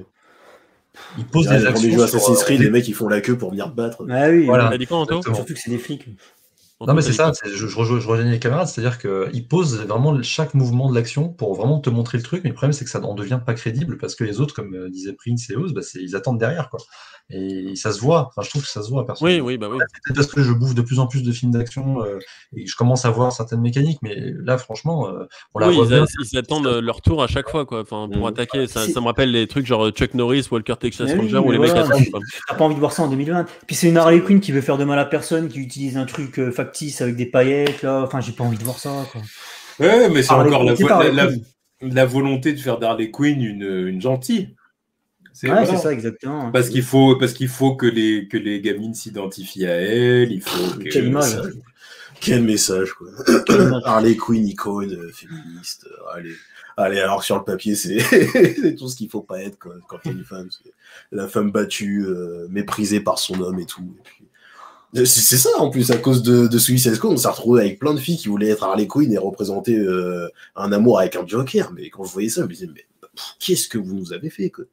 Ils posent des actions. Les jeux Assassin's Creed, les mecs ils font la queue pour venir battre. Ah oui, voilà. T'as dit quoi, Anto ? Surtout que c'est des flics. Non mais c'est ça, c'est, je, je, rejoins, je rejoins les camarades, c'est-à-dire qu'ils posent vraiment chaque mouvement de l'action pour vraiment te montrer le truc, mais le problème c'est que ça n'en devient pas crédible parce que les autres, comme euh, disait Prince et Oz, bah, c'est, ils attendent derrière, quoi. Et ça se voit, enfin je trouve que ça se voit personnellement. Oui, oui, bah oui. C'est peut-être parce que je bouffe de plus en plus de films d'action euh, et je commence à voir certaines mécaniques, mais là franchement, euh, on la oui, voit ils, bien. a, ils attendent leur tour à chaque fois, quoi. Enfin, pour mmh. attaquer, ça, c'est... ça me rappelle les trucs genre Chuck Norris, Walker Texas Ranger, oui, où les voilà. mecs attendent. Quoi. T'as pas envie de voir ça en deux mille vingt. Puis c'est une Harley Quinn qui veut faire de mal à personne, qui utilise un truc euh, factice avec des paillettes, là. Enfin, j'ai pas envie de voir ça, quoi. Ouais, mais c'est Harley encore Quinn, la, c'est la, la, la volonté de faire d'Harley Quinn une, une gentille. C'est, ouais, c'est ça, exactement. Parce qu'il faut, parce qu'il faut que les, que les gamines s'identifient à elle. Il faut que... Quel message. Quel message, quoi. Harley Quinn, icône, euh, féministe. Euh, allez. Allez, alors sur le papier, c'est, c'est tout ce qu'il faut pas être, quoi, quand t'es une femme. C'est la femme battue, euh, méprisée par son homme et tout. Et puis... c'est, c'est ça, en plus, à cause de, de Suicide Squad, on s'est retrouvé avec plein de filles qui voulaient être Harley Quinn et représenter euh, un amour avec un Joker. Mais quand je voyais ça, je me disais, mais pff, qu'est-ce que vous nous avez fait, quoi.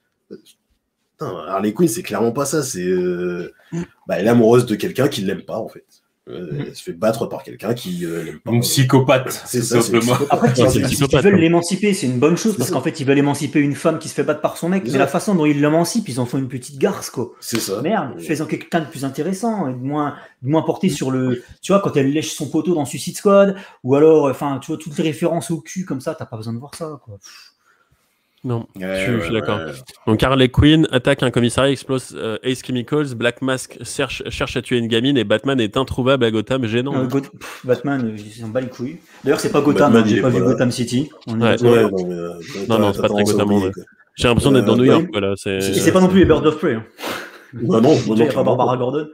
Putain, Harley Quinn, c'est clairement pas ça. C'est, euh, bah, elle est amoureuse de quelqu'un qui l'aime pas, en fait. Euh, elle se fait battre par quelqu'un qui euh, l'aime pas. Une psychopathe, c'est ça, simplement. Après, ils, c'est ils, ils veulent l'émanciper, c'est une bonne chose, c'est parce ça. Qu'en fait, ils veulent émanciper une femme qui se fait battre par son mec, c'est mais ça. La façon dont ils l'émancipent, ils en font une petite garce, quoi. C'est ça. Merde, ouais. Fais-en quelqu'un de plus intéressant, de moins, de moins porté sur le. Tu vois, quand elle lèche son poteau dans Suicide Squad, ou alors, enfin, tu vois, toutes les références au cul comme ça, t'as pas besoin de voir ça, quoi. Non, ouais, je, ouais, je suis d'accord. Ouais. Donc Harley Quinn attaque un commissariat, explose euh, Ace Chemicals, Black Mask cherche, cherche à tuer une gamine et Batman est introuvable à Gotham, gênant. Euh, Go- pff, Batman, euh, il s'en bat les couilles. D'ailleurs, c'est pas Gotham, hein, j'ai pas vu là. Gotham City. On ouais, ouais, ouais, non, mais, euh, non, non, c'est pas très Gotham. Ouais. J'ai l'impression d'être dans New York. Voilà, c'est... Et c'est, c'est pas non plus les Birds of Prey. Hein. Bah non, il n'y a pas Barbara Gordon.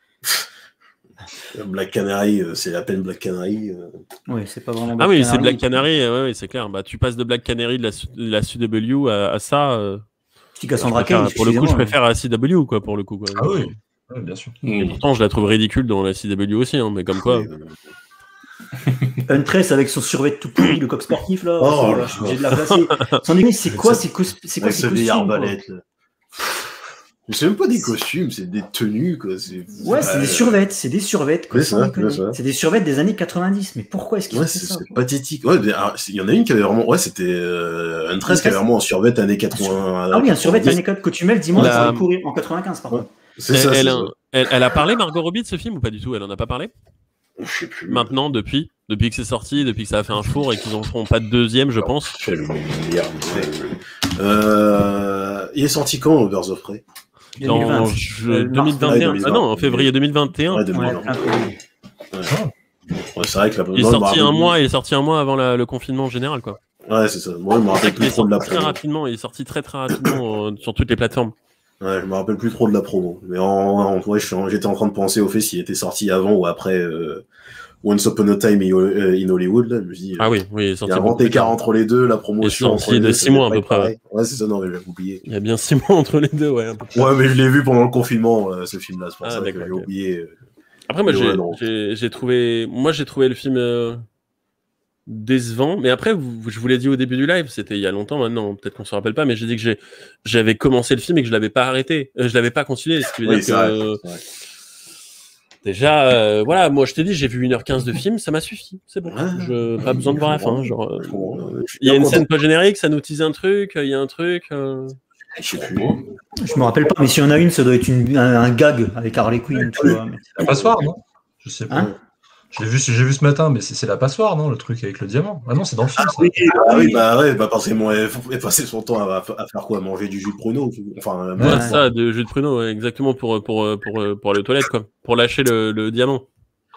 Black Canary, c'est à peine Black Canary. Euh... Oui, c'est pas vraiment. Black ah oui, Canary. C'est Black Canary, ouais, ouais, c'est clair. Bah, tu passes de Black Canary de la, de la C W à, à ça. Euh... Petit Cassandra Cain. Pour le coup, je préfère la C W, quoi, pour le coup. Quoi. Ah oui, ouais, bien sûr. Et mmh. pourtant, je la trouve ridicule dans la C W aussi, hein, mais comme quoi. Huntress avec son survêt tout pourri, le coq sportif là. Oh, je suis obligé de la placer. Son ennemi, c'est quoi, c'est quoi, c'est quoi ces costumes arbalètes là. Mais c'est même pas des costumes, c'est des tenues, quoi. C'est... Ouais, c'est des survêtes, c'est des survêtes. C'est, ça, c'est, ça. C'est des survêtes des années quatre-vingt-dix. Mais pourquoi est-ce qu'ils ouais, ont fait c'est, ça? C'est pathétique. Ouais, il y en a une qui avait vraiment, ouais, c'était euh, Huntress qui avait vraiment un survêt années quatre-vingts. Ah oui, un survêt années quatre-vingt que tu mets le dimanche pour aller courir en quatre-vingt-quinze, par contre. C'est ça, elle, c'est elle, elle, elle a parlé, Margot Robbie, de ce film ou pas du tout? Elle en a pas parlé? Je sais plus. Maintenant, depuis, depuis que c'est sorti, depuis que ça a fait un four et qu'ils en feront pas de deuxième, je pense. Euh, il est sorti quand, Birds of Prey? Dans je, deux mille vingt et un. Ouais, ah non, en février deux mille vingt et un. Ouais, deux mille vingt. Ouais. Ouais, c'est vrai que la il est sorti un mois, il est sorti un mois avant la, le confinement général, quoi. Ouais, c'est ça. Moi, je me rappelle plus trop de la promo. Très rapidement, il est sorti très très rapidement euh, sur toutes les plateformes. Ouais, je me rappelle plus trop de la promo. Mais en, en ouais, j'étais en train de penser au fait s'il était sorti avant ou après, euh, Once Upon a Time in Hollywood, là, je me dis, ah oui, oui, il y a un grand écart entre les deux, la promotion. Il est sorti de six mois à peu près. Ouais, ouais c'est ça, non, mais j'avais oublié. Il y a bien six mois entre les deux, ouais. Ouais, mais je l'ai vu pendant le confinement, euh, ce film-là, c'est pour ah, ça que j'ai okay. oublié. Euh... Après, moi, j'ai, j'ai, j'ai trouvé, moi, j'ai trouvé le film euh, décevant. Mais après, vous, je vous l'ai dit au début du live, c'était il y a longtemps maintenant, peut-être qu'on se rappelle pas, mais j'ai dit que j'ai, j'avais commencé le film et que je l'avais pas arrêté, euh, je l'avais pas continué. Ce qui veut oui, dire que. Vrai, déjà, euh, voilà, moi je t'ai dit, j'ai vu une heure quinze de film, ça m'a suffi, c'est bon. Je, pas besoin de voir la fin. Genre, euh, il y a une scène pas générique, ça nous tease un truc, il y a un truc. Euh... Je sais plus. Je me rappelle pas, mais s'il y en a une, ça doit être une, un, un gag avec Harley Quinn. Tu vois, mais... La passoire, non? Je sais pas. Hein j'ai vu, j'ai vu ce matin, mais c'est, c'est la passoire, non? Le truc avec le diamant. Ah non, c'est dans le film. Ah ça. oui, ah, oui, bah ouais, bah parce qu'elle passait son temps à, à faire quoi? À manger du jus de pruneau. Enfin, ouais, c'est ça, de jus de pruneau, ouais, exactement pour, pour, pour, pour, pour aller aux toilettes, quoi. Pour lâcher le, le diamant.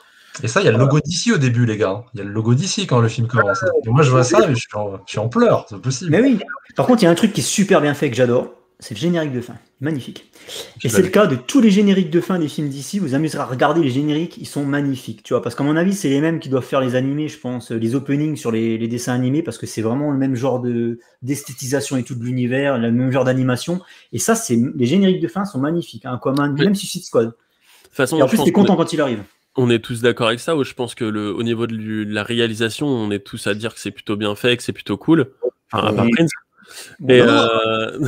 Et ça, il y a le logo d'ici au début, les gars. Il y a le logo d'ici quand le film commence. Et moi, je vois ça, mais je suis en, je suis en pleurs, c'est possible. Mais oui. Par contre, il y a un truc qui est super bien fait que j'adore. C'est le générique de fin. Magnifique. Et c'est le cas de tous les génériques de fin des films d'ici. Vous amuserez à regarder les génériques, ils sont magnifiques. Tu vois, parce qu'à mon avis, c'est les mêmes qui doivent faire les animés, je pense, les openings sur les, les dessins animés, parce que c'est vraiment le même genre de, d'esthétisation et tout de l'univers, le même genre d'animation. Et ça, c'est, les génériques de fin sont magnifiques, hein, comme un, même Suicide Squad. De toute façon, et en plus, t'es content quand il arrive. On est tous d'accord avec ça, ou je pense que le, au niveau de, de la réalisation, on est tous à dire que c'est plutôt bien fait, que c'est plutôt cool. Enfin, à part Prince. Et euh...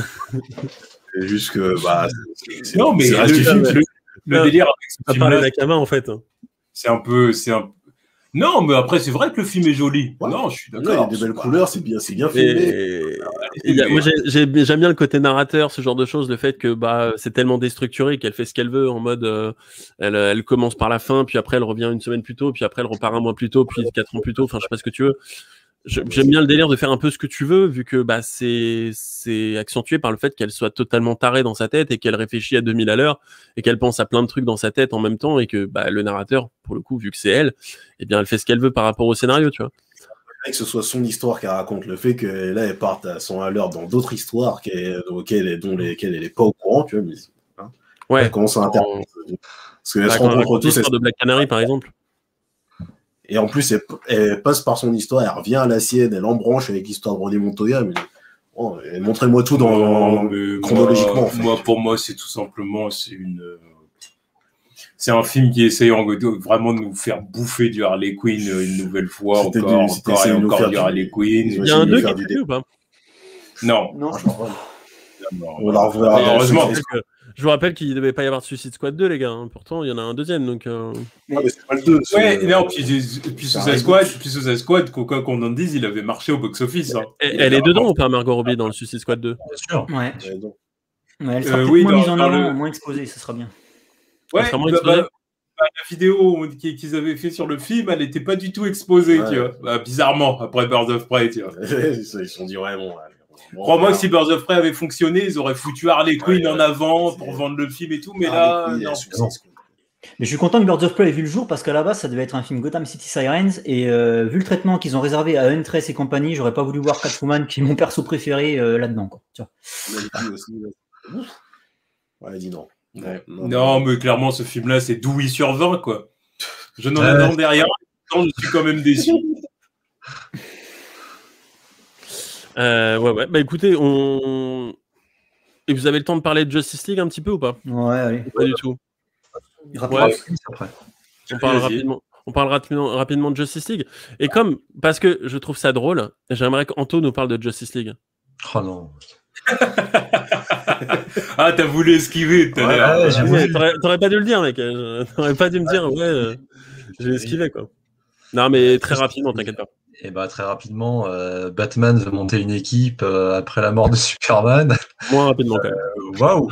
c'est juste que, bah, c'est, c'est, non, mais c'est le, film, le, le délire avec ce film là, Nakama, en fait. C'est un peu, c'est un. Non, mais après, c'est vrai que le film est joli. Ouais. Non, je suis d'accord. Il y a des belles pas... couleurs, c'est bien, c'est bien filmé. Et... Et y a, moi, j'ai, j'ai, j'aime bien le côté narrateur, ce genre de choses, le fait que bah c'est tellement déstructuré qu'elle fait ce qu'elle veut en mode, euh, elle, elle commence par la fin, puis après elle revient une semaine plus tôt, puis après elle repart un mois plus tôt, puis quatre ans plus tôt. Enfin, je sais pas ce que tu veux. Je, j'aime bien le délire de faire un peu ce que tu veux, vu que bah c'est c'est accentué par le fait qu'elle soit totalement tarée dans sa tête et qu'elle réfléchit à deux mille à l'heure et qu'elle pense à plein de trucs dans sa tête en même temps et que bah le narrateur, pour le coup, vu que c'est elle, eh bien elle fait ce qu'elle veut par rapport au scénario, tu vois. Que ce soit son histoire qu'elle raconte, le fait que là elle parte à son à l'heure dans d'autres histoires auxquelles dont lesquelles elle est pas au courant, tu vois, mais hein, ouais. Elle commence à interpréter. Parce qu'elle bah, se rencontre tous. L'histoire de Black Canary, par exemple. Et en plus, elle, elle passe par son histoire, elle revient à la sienne, elle embranche avec l'histoire de René Montoya. Mais oh, montrez-moi tout dans, non, chronologiquement. Moi, en fait. moi, pour moi, c'est tout simplement, c'est une, c'est un film qui essaye vraiment de nous faire bouffer du Harley Quinn une nouvelle fois, c'était encore, du, encore et encore du, du Harley Quinn. Il y a un deux qui est ou pas? Non. Non. non. On la reverra. Heureusement. Je vous rappelle qu'il ne devait pas y avoir de Suicide Squad deux, les gars. Hein. Pourtant, il y en a un deuxième. Donc, euh... mais... Ah, mais c'est pas le deux. Ouais, non, puis, puis Suicide Squad, puis Suicide Squad, quoi qu'on en dise, il avait marché au box-office. Hein. Elle, elle est dedans ou pas, Margot Robbie, dans le Suicide Squad deux? Bien sûr. Ouais. ouais elle sera euh, peut-être oui, moins dans, mise en avant, le... moins exposée, ça sera bien. Ouais, bah, bah, bah, la vidéo qu'ils avaient fait sur le film, elle n'était pas du tout exposée, ouais. Tu vois. Bah, bizarrement, après Birds of Prey, tu vois. Ils se sont dit, ouais, bon... Bon, crois-moi voilà. Que si Birds of Prey avait fonctionné, ils auraient foutu Harley Quinn ouais, en avant pour vendre le film et tout, mais là, Quinn, non. non. Mais je suis content que Birds of Prey ait vu le jour parce qu'à la base, ça devait être un film Gotham City Sirens et euh, vu le traitement qu'ils ont réservé à Huntress et compagnie, j'aurais pas voulu voir Catwoman, qui est mon perso préféré euh, là-dedans. Quoi. Tu vois. Aussi, ouais. ouais, dis non. Ouais. Non, non, mais clairement, ce film-là, c'est douze sur vingt, quoi. Je n'en attendais rien, je suis quand même déçu. Euh, ouais, ouais. Bah écoutez, on. Et vous avez le temps de parler de Justice League un petit peu ou pas? Ouais, allez. Pas du tout. Ouais. On parle rapidement. On parle rapidement, rapidement de Justice League. Et comme, parce que je trouve ça drôle, j'aimerais qu'Anto nous parle de Justice League. Oh non. Ah, t'as voulu esquiver tout à l'heure. Ouais, ouais, voulu... t'aurais, t'aurais pas dû le dire, mec. T'aurais pas dû me dire, ouais, euh, j'ai esquivé, quoi. Non, mais très rapidement, t'inquiète pas. Et bah très rapidement, euh, Batman veut monter une équipe euh, après la mort de Superman. Moins rapidement quand même. Waouh.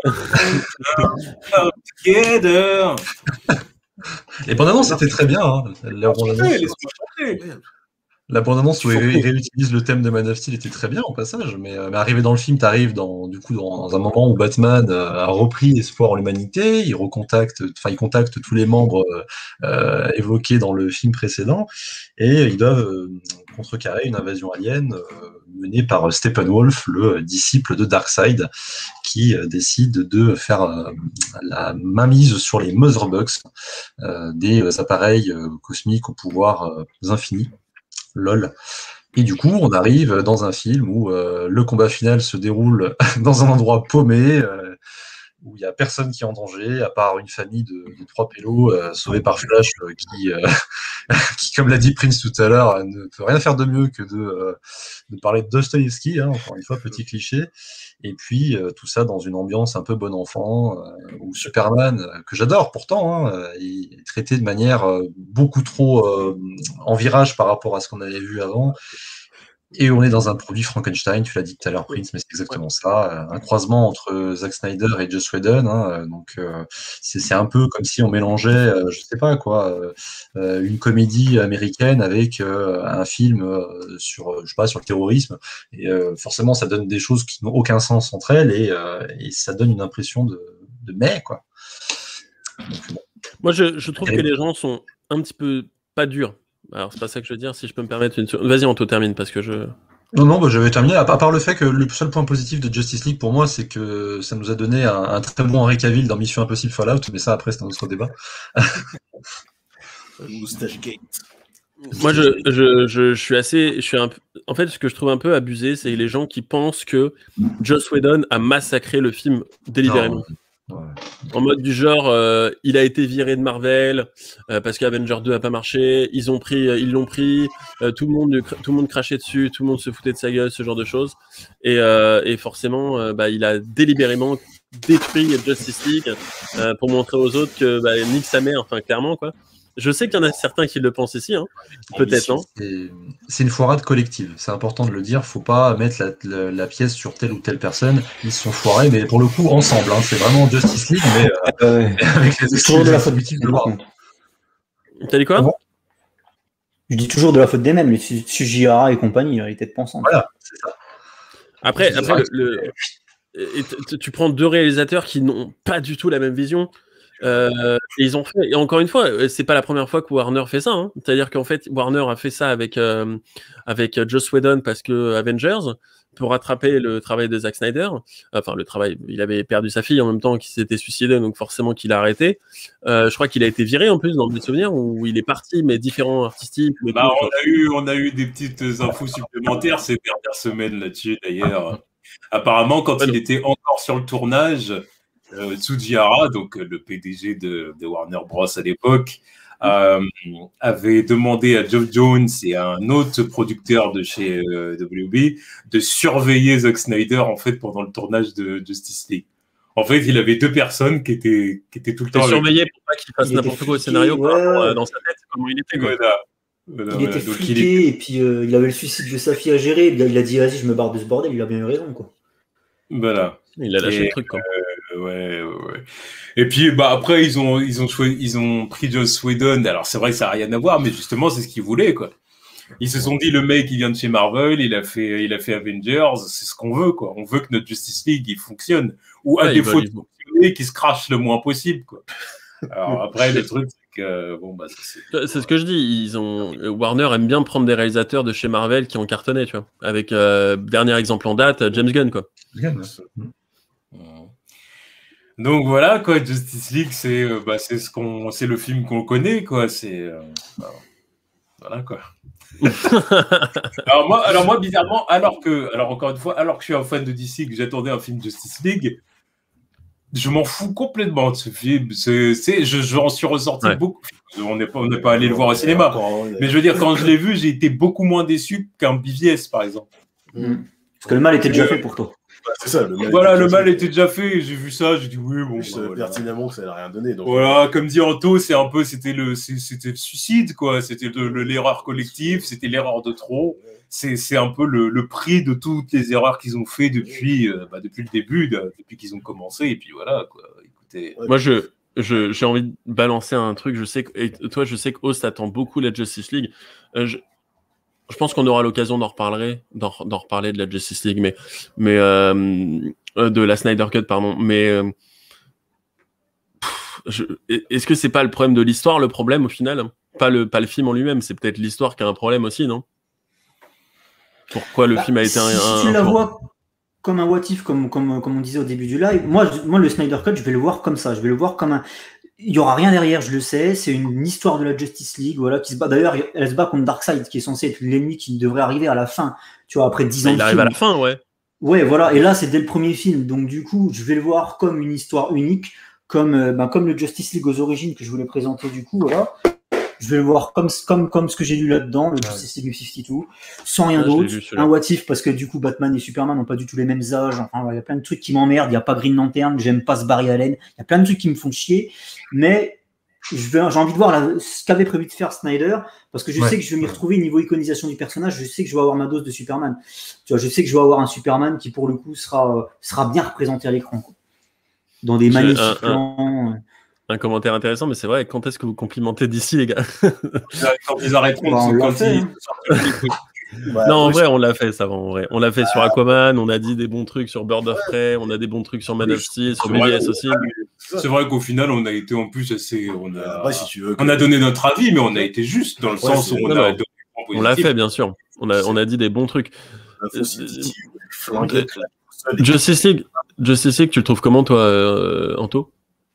Together. Les bandes annonces c'était très bien. Hein. La bande annonce, la bande annonce où il réutilise le thème de Man of Steel était très bien en passage, mais, euh, mais arrivé dans le film, t'arrives dans du coup dans, dans un moment où Batman euh, a repris espoir en l'humanité, il recontacte, enfin il contacte tous les membres euh, évoqués dans le film précédent et ils doivent euh, contrecarrer une invasion alien euh, menée par Steppenwolf, le disciple de Darkseid, qui euh, décide de faire euh, la mainmise sur les Motherbox, euh, des appareils euh, cosmiques au pouvoir euh, infini. Lol. Et du coup, on arrive dans un film où euh, le combat final se déroule dans un endroit paumé, euh, où il n'y a personne qui est en danger, à part une famille de, de trois pélos euh, sauvés par Flash, euh, qui, euh, qui, comme l'a dit Prince tout à l'heure, ne peut rien faire de mieux que de, euh, de parler de Dostoïevski, hein, encore une fois, petit cliché. Et puis, euh, tout ça dans une ambiance un peu bon enfant, euh, où Superman, euh, que j'adore pourtant, hein, euh, est traité de manière euh, beaucoup trop euh, en virage par rapport à ce qu'on avait vu avant. Et on est dans un produit Frankenstein, tu l'as dit tout à l'heure, Prince, mais c'est exactement ça. Un croisement entre Zack Snyder et Joss Whedon. Hein, donc, euh, c'est un peu comme si on mélangeait, euh, je sais pas quoi, euh, une comédie américaine avec euh, un film euh, sur, je sais pas, sur le terrorisme. Et euh, forcément, ça donne des choses qui n'ont aucun sens entre elles et, euh, et ça donne une impression de, de mais, quoi. Donc, bon. Moi, je, je trouve et que les gens sont un petit peu pas durs. Alors, c'est pas ça que je veux dire, si je peux me permettre une... Vas-y, Anto, termine, parce que je... Non, non, bah, j'avais terminé, à part le fait que le seul point positif de Justice League, pour moi, c'est que ça nous a donné un, un très bon Henry Cavill dans Mission Impossible Fallout, mais ça, après, c'est un autre débat. Moustache Gate. Moi, je, je, je, je suis assez... Je suis un... En fait, ce que je trouve un peu abusé, c'est les gens qui pensent que Joss Whedon a massacré le film délibérément. Non. Ouais. En mode du genre, euh, il a été viré de Marvel euh, parce qu'Avenger deux a pas marché. Ils ont pris, euh, ils l'ont pris. Euh, tout le monde, tout le monde crachait dessus, tout le monde se foutait de sa gueule, ce genre de choses. Et, euh, et forcément, euh, bah, il a délibérément détruit Justice League euh, pour montrer aux autres que bah, nique sa mère. Enfin, clairement quoi. Je sais qu'il y en a certains qui le pensent ici, hein. Peut-être, non? C'est une foirade collective, c'est important de le dire. Faut pas mettre la, la, la pièce sur telle ou telle personne. Ils se sont foirés, mais pour le coup, ensemble. Hein. C'est vraiment Justice League, mais euh, ouais. avec les toujours de la faute de voir. T'as dit quoi? Ouais. Je dis toujours de la faute des mêmes, les Tsujihara et compagnie, ils étaient pensants. Voilà, c'est ça. Après, après le, le... tu prends deux réalisateurs qui n'ont pas du tout la même vision. Euh, et ils ont fait, et encore une fois, c'est pas la première fois que Warner fait ça. Hein. C'est-à-dire qu'en fait, Warner a fait ça avec euh, avec Joss Whedon parce que Avengers pour rattraper le travail de Zack Snyder. Enfin, le travail, il avait perdu sa fille en même temps qu'il s'était suicidé, donc forcément qu'il a arrêté. Euh, je crois qu'il a été viré en plus dans mes souvenirs où il est parti, mais différent artistique. Mais bah, tout, on a eu, on a eu des petites infos supplémentaires ces dernières semaines là-dessus d'ailleurs. Apparemment, quand ouais, il donc... était encore sur le tournage. Euh, Tsujihara, donc euh, le P D G de, de Warner Bros à l'époque, euh, avait demandé à Geoff Jones et à un autre producteur de chez euh, W B de surveiller Zack Snyder en fait pendant le tournage de Justice League. En fait, il avait deux personnes qui étaient qui étaient tout le temps surveillées pour pas qu'il fasse n'importe quoi au scénario ouais. par rapport, euh, dans sa tête comment il était. Voilà. Voilà, il voilà. était fliqué il était... et puis euh, il avait le suicide de sa fille à gérer. Il a, il a dit vas-y, je me barre de ce bordel. Il a bien eu raison quoi. Voilà. Il a lâché et, le truc quoi. Euh, ouais, ouais. Et puis bah après ils ont ils ont choisi, ils ont pris Joss Whedon. Alors c'est vrai que ça n'a rien à voir, mais justement c'est ce qu'ils voulaient quoi. Ils se sont dit le mec il vient de chez Marvel, il a fait il a fait Avengers, c'est ce qu'on veut quoi. On veut que notre Justice League il fonctionne ou à ouais, défaut de fonctionner, qu'il se crache le moins possible quoi. Alors après le truc c'est que bon bah c'est c'est ce que je dis. Ils ont Warner aime bien prendre des réalisateurs de chez Marvel qui ont cartonné, tu vois. Avec euh, dernier exemple en date, James Gunn quoi. Donc voilà quoi, Justice League c'est euh, bah, c'est ce qu'on c'est le film qu'on connaît quoi, c'est euh, bah, voilà quoi. alors moi alors moi bizarrement alors que alors encore une fois alors que je suis un fan de D C que j'attendais un film Justice League, je m'en fous complètement de ce film, c'est c'est je j'en suis ressorti ouais. beaucoup. On n'est pas on n'est pas allé le voir au cinéma, mais je veux dire quand je l'ai vu, j'ai été beaucoup moins déçu qu'un B V S par exemple. Mmh. Parce que le mal était déjà fait pour toi. C'est ça, le mal voilà, le mal était déjà fait. J'ai vu ça, j'ai dit oui, bon. Je sais voilà. pertinemment que ça n'a rien donné. Donc voilà, euh... comme dit Anto, c'est un peu, c'était le, c'était le suicide, quoi. C'était l'erreur collective, c'était l'erreur de trop. C'est, c'est un peu le, le prix de toutes les erreurs qu'ils ont fait depuis, euh, bah, depuis le début, de, depuis qu'ils ont commencé. Et puis voilà, quoi. Écoutez. Moi, je, je, j'ai envie de balancer un truc. Je sais que, et toi, je sais que Ost attend beaucoup la Justice League. Euh, je... Je pense qu'on aura l'occasion d'en reparler, d'en, d'en reparler de la Justice League, mais, mais euh, de la Snyder Cut, pardon. Mais euh, pff, je, est-ce que c'est pas le problème de l'histoire, le problème au final, pas le, pas le film en lui-même, c'est peut-être l'histoire qui a un problème aussi, non? Pourquoi le bah, film a été si un, un, tu un la un... vois comme un what if, comme, comme, comme on disait au début du live. Moi, je- moi, le Snyder Cut, je vais le voir comme ça. Je vais le voir comme un. Il y aura rien derrière, je le sais. C'est une histoire de la Justice League, voilà, qui se bat. D'ailleurs, elle se bat contre Darkseid, qui est censé être l'ennemi qui devrait arriver à la fin. Tu vois, après dix ans Il de arrive film. à la fin, ouais. Ouais, voilà. Et là, c'est dès le premier film. Donc, du coup, je vais le voir comme une histoire unique, comme, euh, ben, comme le Justice League aux origines que je voulais présenter, du coup, voilà. Je vais le voir comme, comme, comme ce que j'ai lu là-dedans, le Justice League cinquante-deux, sans rien Ouais, je l'ai d'autre. lu, celui-là. Un what if, parce que du coup, Batman et Superman n'ont pas du tout les mêmes âges. Enfin, il y a plein de trucs qui m'emmerdent. Il n'y a pas Green Lantern, j'aime pas ce Barry Allen. Il y a plein de trucs qui me font chier. Mais je vais- j'ai envie de voir la- ce qu'avait prévu de faire Snyder, parce que je Ouais. sais que je vais m'y retrouver niveau iconisation du personnage. Je sais que je vais avoir ma dose de Superman. Tu vois, je sais que je vais avoir un Superman qui, pour le coup, sera, euh, sera bien représenté à l'écran, quoi. Dans des J'ai magnifiques un- un- plans. Un commentaire intéressant, mais c'est vrai, quand est-ce que vous complimentez d'ici, les gars? Quand ils arrêteront, Bah, on l'a quand fait, ils hein. sortent le truc. Bah, Non, en oui, vrai, on l'a fait, ça va, en vrai. On l'a fait sur Aquaman, on a dit des bons trucs sur Bird of Prey, on a des bons trucs sur Man of Steel, sur C'est B vrai D S qu'on- aussi. C'est vrai qu'au final, on a été en plus assez. On a, Après, si tu veux que- on a donné notre avis, mais on a été juste dans le Ouais, sens où c'est- on non, a non. donné des points On l'a positifs. fait, bien sûr. On a, on a dit des bons trucs. L'info, c'est Euh, Titi, flingué, euh, seul. Justice League, Justice League, tu le trouves comment, toi, euh, Anto?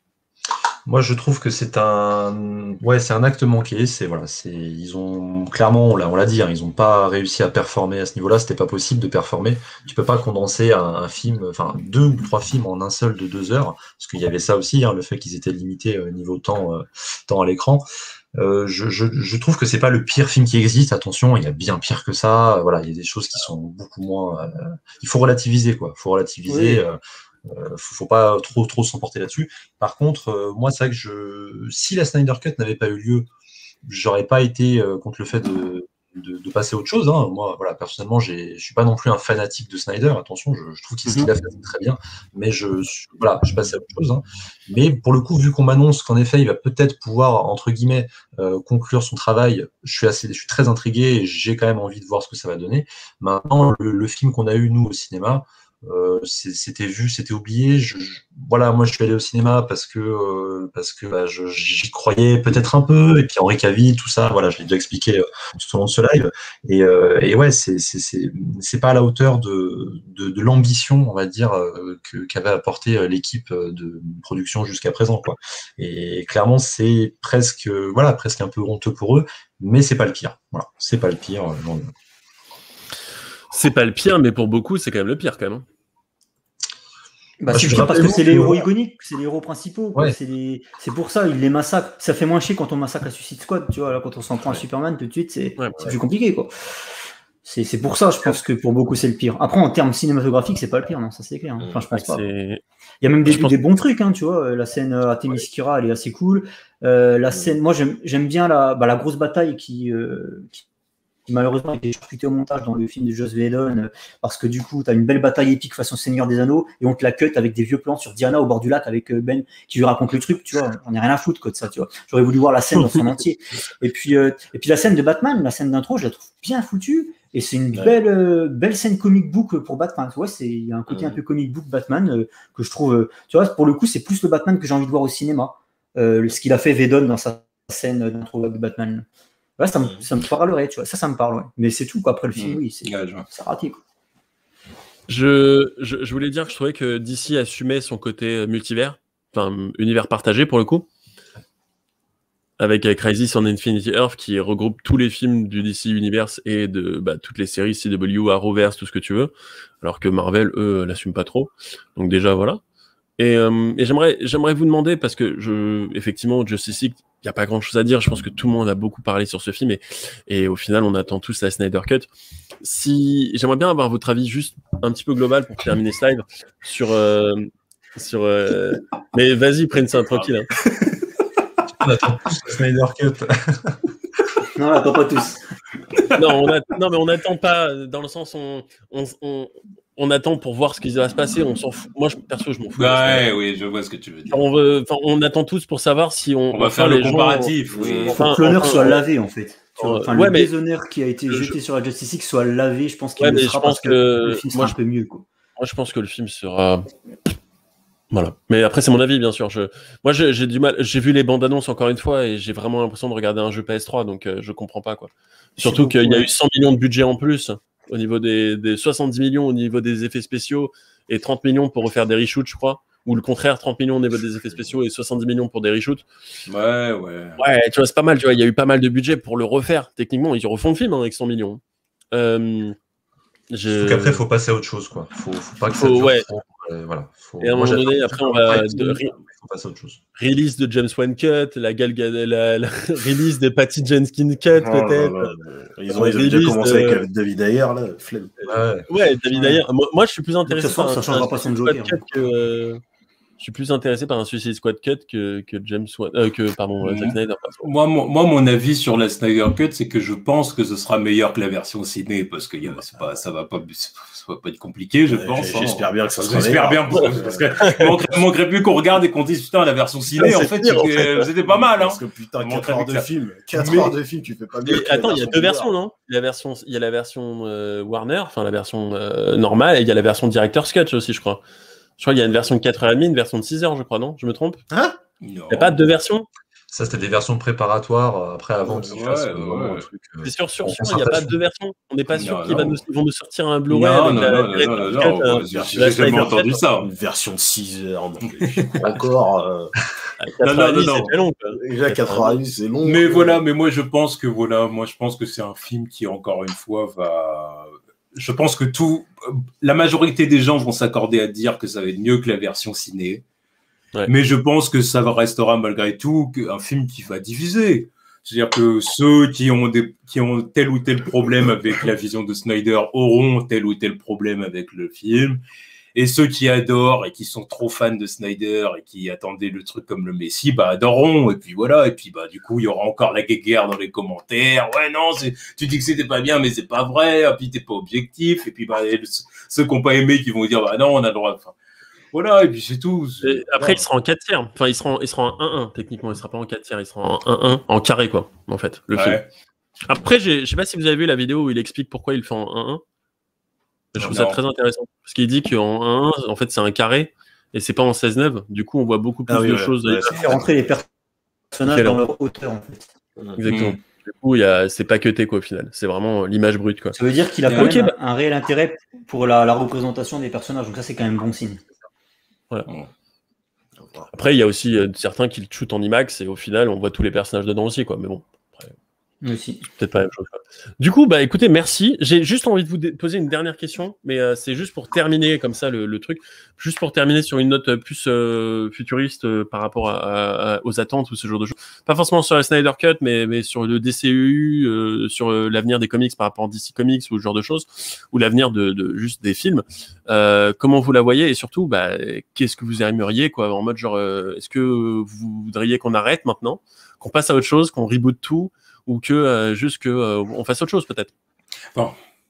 Moi, je trouve que c'est un, ouais, c'est un acte manqué. C'est voilà, c'est, ils ont clairement, on l'a, on l'a dit, hein, ils ont pas réussi à performer à ce niveau-là. C'était pas possible de performer. Tu peux pas condenser un, un film, enfin deux ou trois films en un seul de deux heures, parce qu'il y avait ça aussi, hein, le fait qu'ils étaient limités au niveau temps, euh, temps à l'écran. Euh, je, je, je trouve que c'est pas le pire film qui existe. Attention, il y a bien pire que ça. Voilà, il y a des choses qui sont beaucoup moins. Euh, il faut relativiser, quoi. Il faut relativiser. Oui. Euh, euh, faut, faut pas trop trop s'emporter là-dessus. Par contre, euh, moi, c'est vrai que je, si la Snyder Cut n'avait pas eu lieu, j'aurais pas été euh, contre le fait de, de, de passer à autre chose. Hein. Moi, voilà, personnellement, j'ai, je suis pas non plus un fanatique de Snyder. Attention, je, je trouve qu'il ce qu'il a fait c'est très bien, mais je, je- voilà, je passe à autre chose. Hein. Mais pour le coup, vu qu'on m'annonce qu'en effet, il va peut-être pouvoir entre guillemets euh, conclure son travail, je suis assez, je suis très intrigué et j'ai quand même envie de voir ce que ça va donner. Maintenant, le, le film qu'on a eu nous au cinéma. Euh, c'est- c'était vu, c'était oublié. Je, je- voilà, moi je suis allé au cinéma parce que euh, parce que bah, je- j'y croyais peut-être un peu. Et puis Henri Cavill, tout ça, voilà, je l'ai déjà expliqué euh, tout au long de ce live. Et, euh, et ouais, c'est c'est c'est c'est pas à la hauteur de de, de l'ambition, on va dire, euh, que qu'avait apporté euh, l'équipe euh, de production jusqu'à présent, quoi. Et clairement, c'est presque euh, voilà, presque un peu honteux pour eux, mais c'est pas le pire. Voilà, c'est pas le pire. euh, non. C'est pas le pire, mais pour beaucoup, c'est quand même le pire, quand même. Bah, Bah, c'est je le pire parce que rappelle c'est les que- héros iconiques, c'est les héros principaux. quoi. Ouais. C'est les- c'est pour ça, ils les massacrent. Ça fait moins chier quand on massacre la Suicide Squad, tu vois. Là, quand on s'en prend à Superman, tout de suite, c'est Ouais, c'est ouais. plus compliqué, quoi. C'est c'est pour ça, je pense que pour beaucoup, c'est le pire. Après, en termes cinématographiques, c'est pas le pire, non, ça c'est clair. hein. Enfin, je pense pas. C'est- Il y a même des, Je pense- des bons trucs, hein, tu vois. La scène euh, à Themyscira, elle est assez cool. Euh, la scène, moi, j'aime j'aime bien la, bah, la grosse bataille qui, euh, qui, qui malheureusement a été charcutée au montage dans le film de Joss Whedon, euh, parce que du coup, tu as une belle bataille épique façon Seigneur des Anneaux, et on te la cut avec des vieux plans sur Diana au bord du lac avec euh, Ben qui lui raconte le truc, tu vois. On a rien à foutre quoi, de ça, tu vois. J'aurais voulu voir la scène dans son entier. Et puis, euh, et puis la scène de Batman, la scène d'intro, je la trouve bien foutue. Et c'est une Ouais. belle, euh, belle scène comic book pour Batman. Tu vois, c'est, il y a un côté Mhm. un peu comic book Batman euh, que je trouve. euh, tu vois, pour le coup, c'est plus le Batman que j'ai envie de voir au cinéma. Euh, ce qu'il a fait Whedon dans sa scène d'intro de Batman. Là, ça me, ça me parlerait, tu vois. Ça, ça me parle, ouais. Mais c'est tout, quoi. Après le film, Mhm. oui, c'est, Ouais, je vois. c'est raté, quoi. Je, je, je voulais dire que je trouvais que D C assumait son côté euh, multivers, enfin univers partagé pour le coup, avec euh, Crisis on Infinity Earth qui regroupe tous les films du D C Universe et de bah, toutes les séries C W, Arrowverse, tout ce que tu veux, alors que Marvel, eux, l'assument pas trop. Donc déjà, voilà. Et, euh, et j'aimerais, j'aimerais vous demander, parce que je, effectivement, Justice League, il n'y a pas grand chose à dire. Je pense que tout le monde a beaucoup parlé sur ce film et, et au final, on attend tous la Snyder Cut. Si, j'aimerais bien avoir votre avis juste un petit peu global pour terminer ce live sur, euh, sur, euh... mais vas-y, Prince, hein, tranquille. Hein. On attend tous la Snyder Cut. Non, là, pas tous. Non, on a... non, mais on n'attend pas dans le sens on, on, on, on attend pour voir ce qui va se passer. On s'en fout. Moi, je, perso, je m'en fous. Ouais, oui, je vois ce que tu veux dire. On, veut, enfin, on attend tous pour savoir si on, On va enfin, faire le les gens- comparatif. oui. Il faut Enfin, que l'honneur enfin, soit on- lavé, en fait. Tu vois. Euh, Enfin, ouais, le mais- déshonneur qui a été Je- jeté sur la Justice League soit lavé, je pense qu'il Ouais, le mais sera je pense parce que, que- le film sera moi, un je- peu mieux, quoi. Moi, je pense que le film sera. Voilà. Mais après, c'est mon avis, bien sûr. Je... Moi, j'ai j'ai du mal. J'ai vu les bandes annonces encore une fois et j'ai vraiment l'impression de regarder un jeu P S trois, donc euh, je comprends pas quoi. Surtout beaucoup, qu'il y a ouais. eu cent millions de budget en plus au niveau des, des soixante-dix millions au niveau des effets spéciaux et trente millions pour refaire des reshoots, je crois. Ou le contraire, trente millions au niveau des effets spéciaux et soixante-dix millions pour des reshoots. Ouais, ouais. Ouais, tu vois, c'est pas mal, tu vois. Il y a eu pas mal de budget pour le refaire. Techniquement, ils refont le film hein, avec cent millions. Euh, je... Donc après, il faut passer à autre chose, quoi. Faut, faut pas que faut, ça dure ouais. trop. Euh, voilà. Faut... Et à un moment donné, après, on va... De... faut passer à autre chose. Release de James Wan Cut, la, Gal... la... la release de Patty Jenkins Cut, oh, peut-être. Là, là, là. Ils ont, ils ont déjà commencé de... avec David Ayer, là. Flemme. Ouais, ouais David Ayer. Moi, moi, je suis plus intéressé par un, ça changera pas son Joker. Que... Je suis plus intéressé par un Suicide Squad Cut que, que James Wan... euh, que pardon mmh. Zack Snyder. Moi, moi, moi, mon avis sur la Snyder Cut, c'est que je pense que ce sera meilleur que la version ciné parce que c'est pas, ça va pas, ça va pas être compliqué, je ouais, pense. J'espère hein. bien que ça sera. J'espère bien pour, parce que manquerait, manquerait plus qu'on regarde et qu'on dise putain la version ciné. Non, en fait, pire, en fait. c'était pas mal. Hein. Parce que putain, quatre heures de film, quatre heures de film, tu fais pas bien. Attends, il y a deux versions, non? Il y a la version, il y a la version euh, Warner, enfin la version euh, normale, et il y a la version Director's Cut aussi, je crois. Je crois qu'il y a une version de quatre heures trente, une version de six heures, je crois, non? Je me trompe? Hein? Il n'y a pas deux versions? Ça, c'était des versions préparatoires, après, avant qu'ils ouais, fassent ouais, ouais. un truc. C'est sûr, sûr, sûr, il n'y a pas deux versions. On n'est pas sûr qu'ils va nous, vont nous sortir un Blu-ray non, avec non, la non, non, non, non, non, non, j'ai jamais entendu cut, ça. Une version de six heures, non, encore. Euh... non, non, non, non. C'est très long, quoi. Déjà, quatre-vingt-dix, c'est long. Mais quoi. Voilà, mais moi, je pense que, voilà, moi, je pense que c'est un film qui, encore une fois, va... Je pense que tout, la majorité des gens vont s'accorder à dire que ça va être mieux que la version ciné. Ouais. Mais je pense que ça restera malgré tout un film qui va diviser. C'est-à-dire que ceux qui ont, des, qui ont tel ou tel problème avec la vision de Snyder auront tel ou tel problème avec le film. Et ceux qui adorent et qui sont trop fans de Snyder et qui attendaient le truc comme le Messie, bah, adoreront. Et puis voilà. Et puis, bah, du coup, il y aura encore la guéguerre dans les commentaires. Ouais, non, c'est, tu dis que c'était pas bien, mais c'est pas vrai. Et puis, t'es pas objectif. Et puis, bah, ceux qui n'ont pas aimé qui vont dire, bah, non, on a le droit. Enfin, voilà. Et puis, c'est tout. C'est... Et après, voilà. Il sera en quatre tiers. Enfin, il sera en, il sera en un un, techniquement. Il sera pas en quatre tiers. Il sera en un un, en carré, quoi, en fait, le ouais. film. Après, je sais pas si vous avez vu la vidéo où il explique pourquoi il le fait en un un. Je trouve non. ça très intéressant parce qu'il dit qu'en un un, en fait, c'est un carré et c'est pas en seize neuf. Du coup, on voit beaucoup plus ah oui, de ouais, choses. Ouais, ça fait rentrer les personnages dans leur hauteur, en fait. Exactement. Mmh. Du coup, il y a... c'est pas cuté, quoi, au final. C'est vraiment l'image brute, quoi. Ça veut dire qu'il a quand okay, même bah... un réel intérêt pour la, la représentation des personnages. Donc ça, c'est quand même bon signe. Voilà. Mmh. Après, il y a aussi euh, certains qui le shootent en IMAX et au final, on voit tous les personnages dedans aussi, quoi. Mais bon. Après... Aussi. Peut-être pas la même chose. Du coup, bah écoutez, merci. J'ai juste envie de vous poser une dernière question, mais euh, c'est juste pour terminer comme ça le, le truc, juste pour terminer sur une note plus euh, futuriste euh, par rapport à, à, aux attentes ou ce genre de choses. Pas forcément sur la Snyder Cut, mais, mais sur le D C E U, euh, sur euh, l'avenir des comics par rapport à D C Comics ou ce genre de choses, ou l'avenir de, de juste des films. Euh, comment vous la voyez et surtout, bah, qu'est-ce que vous aimeriez, quoi, en mode genre, euh, est-ce que vous voudriez qu'on arrête maintenant, qu'on passe à autre chose, qu'on reboot tout? Ou que euh, juste que euh, on fasse autre chose peut-être. Bon.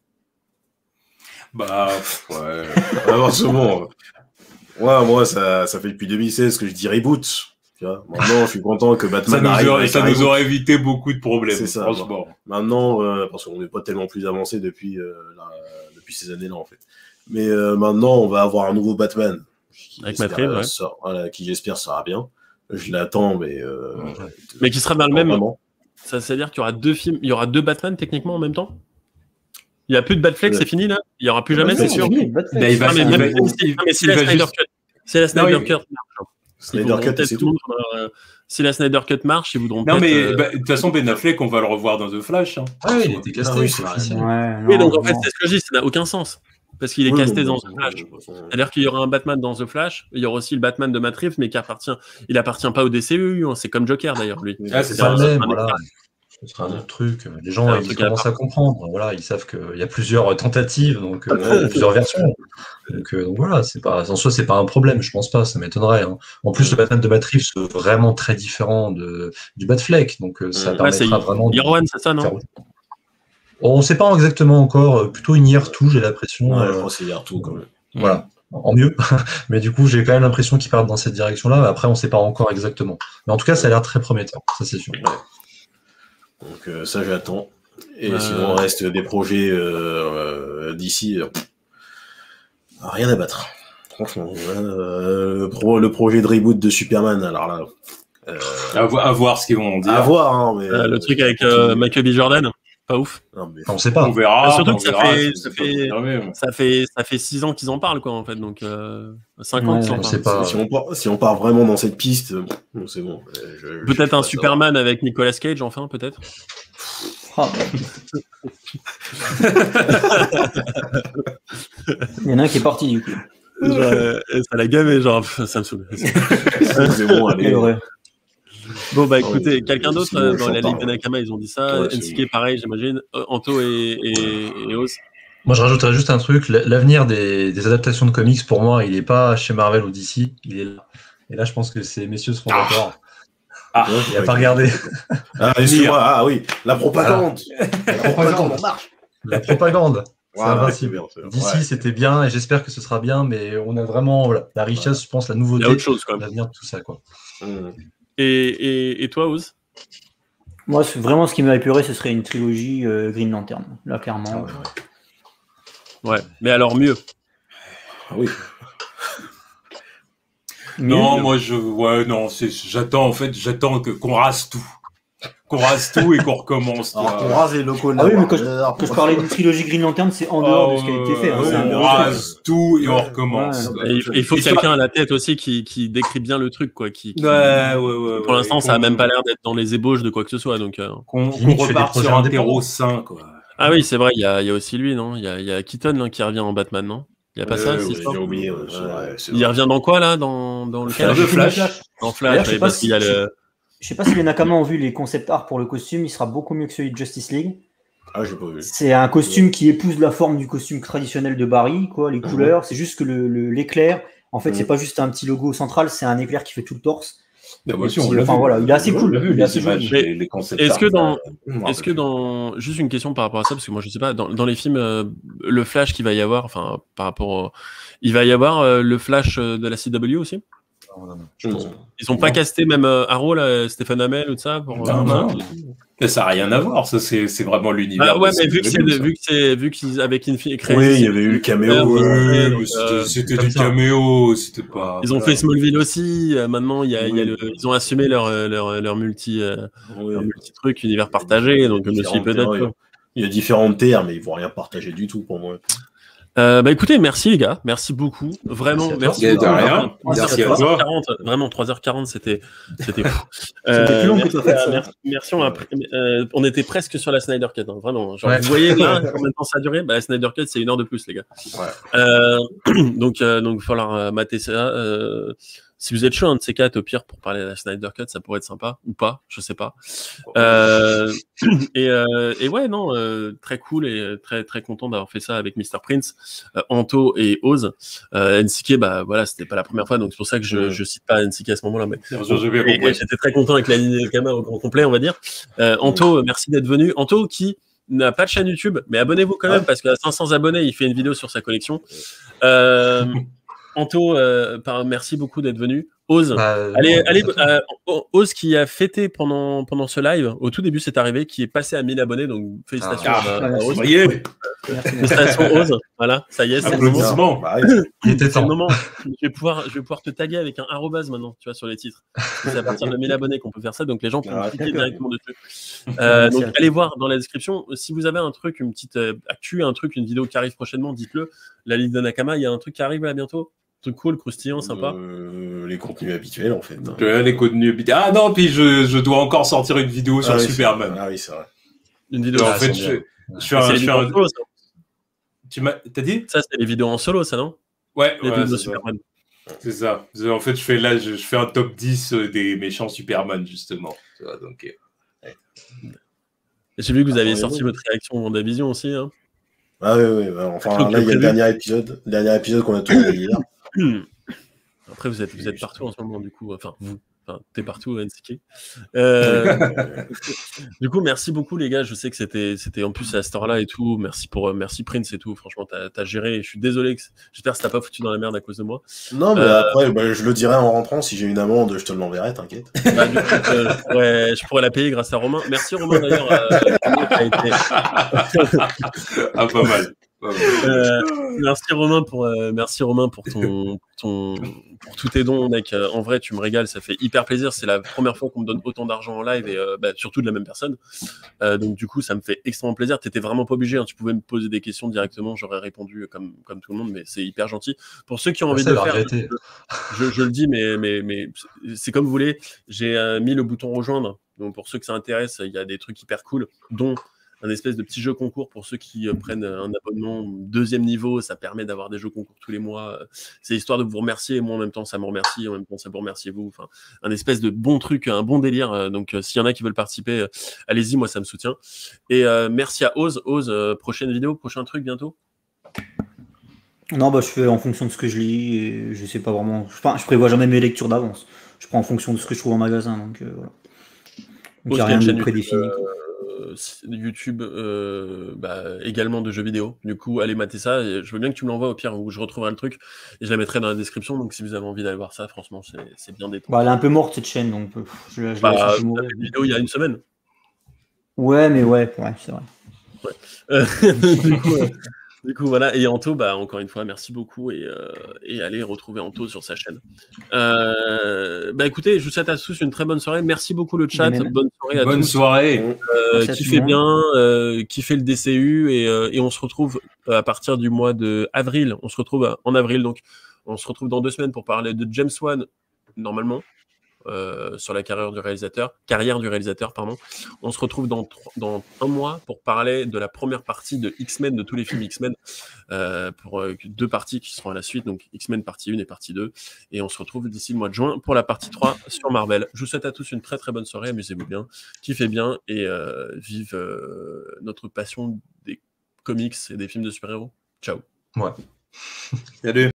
Bah ouais. Alors c'est bon. Ouais, moi ça, ça fait depuis deux mille seize que je dis reboot. Tu vois. Maintenant, je suis content que Batman ça nous arrive. Aurait, ça nous aurait évité beaucoup de problèmes. C'est ça. Franchement. Bon. Maintenant, euh, parce qu'on n'est pas tellement plus avancé depuis euh, la, depuis ces années-là en fait. Mais euh, maintenant, on va avoir un nouveau Batman. Avec Matt Reeves, ouais. sort, voilà, qui j'espère sera bien. Je l'attends, mais euh, ouais. mais qui sera dans le même. Vraiment. Ça veut dire qu'il y aura deux films, il y aura deux Batman techniquement en même temps. Il n'y a plus de Batfleck, ouais. C'est fini là. Il n'y aura plus jamais, c'est sûr. C'est la Snyder Cut. C'est la Snyder Cut. Snyder Cut, c'est tout. Si la Snyder Cut marche, ils voudront. Non, mais de toute façon, Ben Affleck, on va le revoir dans The Flash. Ah oui, il était casté. Oui, donc en fait, c'est ce que je dis, ça n'a aucun sens. Parce qu'il est oui, casté bon, dans The Flash. C'est-à-dire qu'il y aura un Batman dans The Flash, il y aura aussi le Batman de Matt Reeves, mais qui appartient, il appartient pas au D C E U, hein. C'est comme Joker d'ailleurs, lui. Ah, c'est, c'est ça, même, voilà. Ce sera un autre truc. Les gens, ils truc commencent à, à comprendre. Voilà, ils savent qu'il y a plusieurs tentatives, donc euh, plusieurs versions. Donc, euh, donc voilà, c'est pas, en soi, c'est pas un problème, je pense pas, ça m'étonnerait. Hein. En plus, le Batman de Matt Reeves est vraiment très différent de, du Batfleck, donc euh, ça ouais, permettra c'est vraiment. Irwan, c'est ça, non? On ne sait pas exactement encore, plutôt une I R tout, j'ai l'impression. Ouais, euh, je crois que c'est I R tout quand même. Voilà, en mieux. Mais du coup, j'ai quand même l'impression qu'ils partent dans cette direction-là. Après, on ne sait pas encore exactement. Mais en tout cas, ça a l'air très prometteur, ça c'est sûr. Ouais. Donc euh, ça, j'attends. Et euh... sinon, il reste des projets euh, euh, d'ici. Euh, rien à battre. Franchement. Euh, le, pro, le projet de reboot de Superman, alors là. Euh, à, vo- à voir ce qu'ils vont en dire. À voir, hein, mais, euh, le truc avec euh, Michael B. Jordan. Pas ouf. Non, mais... On sait pas. On verra. Ah, surtout on que ça verra, fait, c'est- ça, c'est fait, confirmé. ça, fait, ça fait six ans qu'ils en parlent, quoi, en fait. Donc, euh, cinq ans Ouais, qu'ils en on parlent. sait pas. Si on, part, si on part vraiment dans cette piste, bon, c'est bon. Je- je- je Peut-être peux un pas Superman avec Nicolas Cage, enfin, peut-être. Ah, il y en a un qui est parti du coup. Genre, euh, ça l'a gavé, genre, ça me saoule. savoir. C'est bon, allez. Quelle horreur. Bon, bah Oh, écoutez, oui, quelqu'un d'autre sinon, euh, je dans t'en la Ligue parle. de Nakama, ils ont dit ça. Ouais, c'est N C K, pareil, j'imagine. Euh, Anto et, et, et Oz. Moi, je rajouterais juste un truc. L- L'avenir des, des adaptations de comics, pour moi, il n'est pas chez Marvel ou D C. Il est là. Et là, je pense que ces messieurs seront Ah. d'accord. Ah, Ouais, Il n'y a pas regardé. Ah, excuse-moi, ah oui, la propagande. La propagande. propagande, on marche. La propagande. C'est Voilà, invincible. c'est bien, D C, ouais. c'était bien et j'espère que ce sera bien, mais on a vraiment voilà, la richesse, je pense, la Il y nouveauté, a autre chose, quand même. l'avenir de tout ça. Quoi. Mmh. Et, et, et toi, Oz? Moi, c'est- vraiment, ce qui m'aurait épuré, ce serait une trilogie euh, Green Lantern. Là, Ah, clairement. ouais, ouais. Ouais, mais alors mieux. Ah oui. non, Mieux. moi je, ouais, non, c'est, j'attends en fait, j'attends que qu'on rase tout, qu'on rase tout et qu'on recommence. Alors, toi. on rase les locaux de Ah la oui, mais quand je, Warner. quand je parlais d'une trilogie Green Lantern, c'est en dehors Ah, de ce qui a été fait. hein, ouais, c'est un on bureau. rase tout et on Ouais. recommence. Ouais, quoi. Et il, il faut Et quelqu'un ça- à la tête aussi qui, qui décrit bien le truc, quoi. Qui, qui- Ouais, ouais, ouais. Pour ouais, l'instant, et ça a qu'on- même pas l'air d'être dans les ébauches de quoi que ce soit. Donc, euh. Qu'on, qu'on Limite, tu fais des reparte projets sur un indépendants. terreau sain, quoi. Ah oui, c'est vrai, il y a, il y a aussi lui, non? Il y a, il y a Keaton là, qui revient en Batman, non? Il y a pas ça, Ouais, cette ouais, histoire j'ai oublié, ouais, c'est vrai, c'est Il vrai. revient dans quoi, là? Dans, dans le Flash. cadre Flash. Dans D'ailleurs, Flash, je sais oui, pas parce si- qu'il y a le... Je sais pas si les Nakama ont vu les concept art pour le costume, il sera beaucoup mieux que celui de Justice League. Ah, j'ai pas vu. C'est un costume qui épouse la forme du costume traditionnel de Barry, quoi, les couleurs. C'est juste que le, le- l'éclair, en fait, Mhm. c'est pas juste un petit logo central, c'est un éclair qui fait tout le torse. Bah, Et puis, enfin, voilà, il est assez cool. On l'a vu, Il est les assez images, joli. les, les concepts Est-ce que art, dans- euh, Je me Est-ce rappelle que dans... Juste une question par rapport à ça, parce que moi, je sais pas, dans, dans les films, euh, le Flash qu'il va y avoir, enfin, par rapport au... Il va y avoir euh, le Flash euh, de la C W aussi? Non, non, non. plus. Mmh. Ils ont pas Non. casté même euh, Arrow, là, Stéphane Hamel ou de ça pour, Non, euh, non. Mais ça n'a rien à voir, ça c'est, c'est vraiment l'univers. Ah ouais, de mais vu que c'est, C W, ça. vu que c'est, vu qu'ils avec Infinity Crisis, Oui, il y avait eu le caméo. Ouais, Ouais, donc, mais c'était, euh, c'était comme du ça. caméo, c'était pas. ils ont voilà. fait Smallville aussi. euh, maintenant, il y a, il y a Oui. le, ils ont assumé leur, euh, leur, leur multi, euh, Oui. leur multi truc, univers partagé. Donc je me suis dit Différentes peut-être. terres, quoi. Il y a différentes terres, mais ils vont rien partager du tout pour moi. Euh, bah écoutez, merci les gars, merci beaucoup, vraiment, Merci à toi. merci. De rien. beaucoup. Merci à trois heures toi. quarante, vraiment trois heures quarante, c'était, c'était fou. C'était plus long que merci, t'as fait, ça. merci, merci, on, a, euh, on était presque sur la Snyder Cut, hein, vraiment. Genre, Ouais. vous voyez là combien de temps ça a duré? Bah la Snyder Cut, c'est une heure de plus, les gars. Ouais. Euh, donc, euh, donc, il va falloir euh, mater ça. Euh, si vous êtes chaud, un de ces quatre, au pire, pour parler de la Snyder Cut, ça pourrait être sympa, ou pas, je sais pas. Euh, et, euh, et ouais, non, euh, très cool et très, très content d'avoir fait ça avec mister Prince, euh, Anto et Oz. Euh, N C K, bah voilà, c'était pas la première fois, donc c'est pour ça que je, Ouais. je cite pas N C K à ce moment-là. Mais Bien sûr, j'ai bien et- et compris. j'étais très content avec la ligne de Kama au grand complet, on va dire. Euh, Anto, euh, merci d'être venu. Anto qui n'a pas de chaîne YouTube, mais abonnez-vous quand même Ouais. parce qu'à cinq cents abonnés, il fait une vidéo sur sa collection. Euh, Anto, euh, par- merci beaucoup d'être venu. Oz, Bah, allez, non, allez, ça fait- euh, Oz qui a fêté pendant, pendant ce live, au tout début c'est arrivé, qui est passé à mille abonnés, donc félicitations Ah, à, à merci. Oz. Ça y est, Merci. Félicitations Oz, voilà, ça y est, c'est le moment. applaudissements. Bah, oui. Il était C'est le temps. moment. Je vais pouvoir, je vais pouvoir te taguer avec un arrobase maintenant, tu vois, sur les titres. C'est à partir de mille abonnés qu'on peut faire ça, donc les gens peuvent Ah, cliquer d'accord. directement dessus. Euh, Merci donc à toi. allez voir dans la description. Si vous avez un truc, une petite euh, actu, un truc, une vidéo qui arrive prochainement, dites-le. La Ligue de Nakama, il y a un truc qui arrive là bientôt. Un truc cool, croustillant, sympa. Euh, les contenus habituels, en fait. hein. Je les contenus. Ah non, puis je, je dois encore sortir une vidéo sur Ah oui, Superman. c'est- Ah oui, c'est vrai. Une vidéo. en Ah, fait, c'est je, bien. je fais C'est un, les je fais vidéos en un- solo, ça. tu m'as, t'as dit? Ça, c'est les vidéos en solo, ça, non? Ouais, Les ouais, vidéos de c'est ça. Superman. C'est ça. En fait, je fais là, je, je fais un top dix des méchants Superman, justement. Tu vois, donc, euh, Et j'ai vu que vous Ah, aviez ouais, sorti ouais. votre réaction au WandaVision aussi. Hein. Ah oui, oui. bah, enfin, Donc, là, il y a prévu. le dernier épisode. Le dernier épisode qu'on a tourné hier. Après, vous êtes, vous êtes partout en ce moment, du coup. Enfin, vous. Enfin, t'es partout, N C K. Euh, du coup, merci beaucoup, les gars. Je sais que c'était, c'était en plus à cette heure-là et tout. Merci pour, euh, merci Prince et tout. Franchement, t'as, t'as géré. Je suis désolé. Que j'espère que ça t'a pas foutu dans la merde à cause de moi. Non, mais Euh, après, bah, je le dirai en rentrant. Si j'ai une amende, je te l'enverrai, t'inquiète. Bah, du coup, euh, je, pourrais, je pourrais la payer grâce à Romain. Merci Romain d'ailleurs. Euh, qui a été... ah, pas mal. euh, merci Romain pour euh, merci Romain pour ton, pour ton pour tous tes dons, mec. Euh, en vrai, tu me régales, ça fait hyper plaisir. C'est la première fois qu'on me donne autant d'argent en live et euh, bah, surtout de la même personne. Euh, donc du coup, ça me fait extrêmement plaisir. T'étais vraiment pas obligé, hein. Tu pouvais me poser des questions directement, j'aurais répondu comme comme tout le monde, mais c'est hyper gentil. Pour ceux qui ont envie Ça de le va faire, regretter. je, je, je le dis, mais mais mais c'est comme vous voulez. J'ai euh, mis le bouton rejoindre. Donc pour ceux que ça intéresse, il y a des trucs hyper cool, dont un espèce de petit jeu concours pour ceux qui euh, prennent un abonnement deuxième niveau. Ça permet d'avoir des jeux concours tous les mois. C'est histoire de vous remercier. Et moi, en même temps, ça me remercie. En même temps, ça vous remercie vous. Enfin, un espèce de bon truc, un bon délire. Donc, euh, s'il y en a qui veulent participer, euh, allez-y. Moi, ça me soutient. Et euh, merci à Oz. Oz, euh, prochaine vidéo, prochain truc bientôt. Non, bah, je fais en fonction de ce que je lis. Et je sais pas vraiment. Enfin, je prévois jamais mes lectures d'avance. Je prends en fonction de ce que je trouve en magasin. Donc, euh, voilà. Donc, il n'y a rien de prédéfini. Euh, YouTube euh, bah, également de jeux vidéo. Du coup, allez mater ça. Et je veux bien que tu me l'envoies au pire où je retrouverai le truc et je la mettrai dans la description. Donc, si vous avez envie d'aller voir ça, franchement, c'est bien détendu. Bah, elle est un peu morte cette chaîne, donc je, je bah, la laisse un peu une vidéo il y a une semaine. Ouais, mais ouais, ouais c'est vrai. Ouais. Euh, du coup, euh, Du coup, voilà. Et Anto, bah, encore une fois, merci beaucoup. Et, euh, et allez retrouver Anto sur sa chaîne. Euh, bah, écoutez, je vous souhaite à tous une très bonne soirée. Merci beaucoup le chat. Bonne soirée à bonne tous. soirée. Euh, kiffez bien, euh, kiffez le D C U. Et, euh, et on se retrouve à partir du mois de avril. On se retrouve en avril. Donc, on se retrouve dans deux semaines pour parler de James Wan, normalement. Euh, sur la carrière du réalisateur, carrière du réalisateur, pardon. On se retrouve dans, dans un mois pour parler de la première partie de X-Men, de tous les films X-Men, euh, pour euh, deux parties qui seront à la suite, donc X-Men partie un et partie deux. Et on se retrouve d'ici le mois de juin pour la partie trois sur Marvel. Je vous souhaite à tous une très très bonne soirée, amusez-vous bien, kiffez bien et euh, vive euh, notre passion des comics et des films de super-héros. Ciao. Ouais. Salut.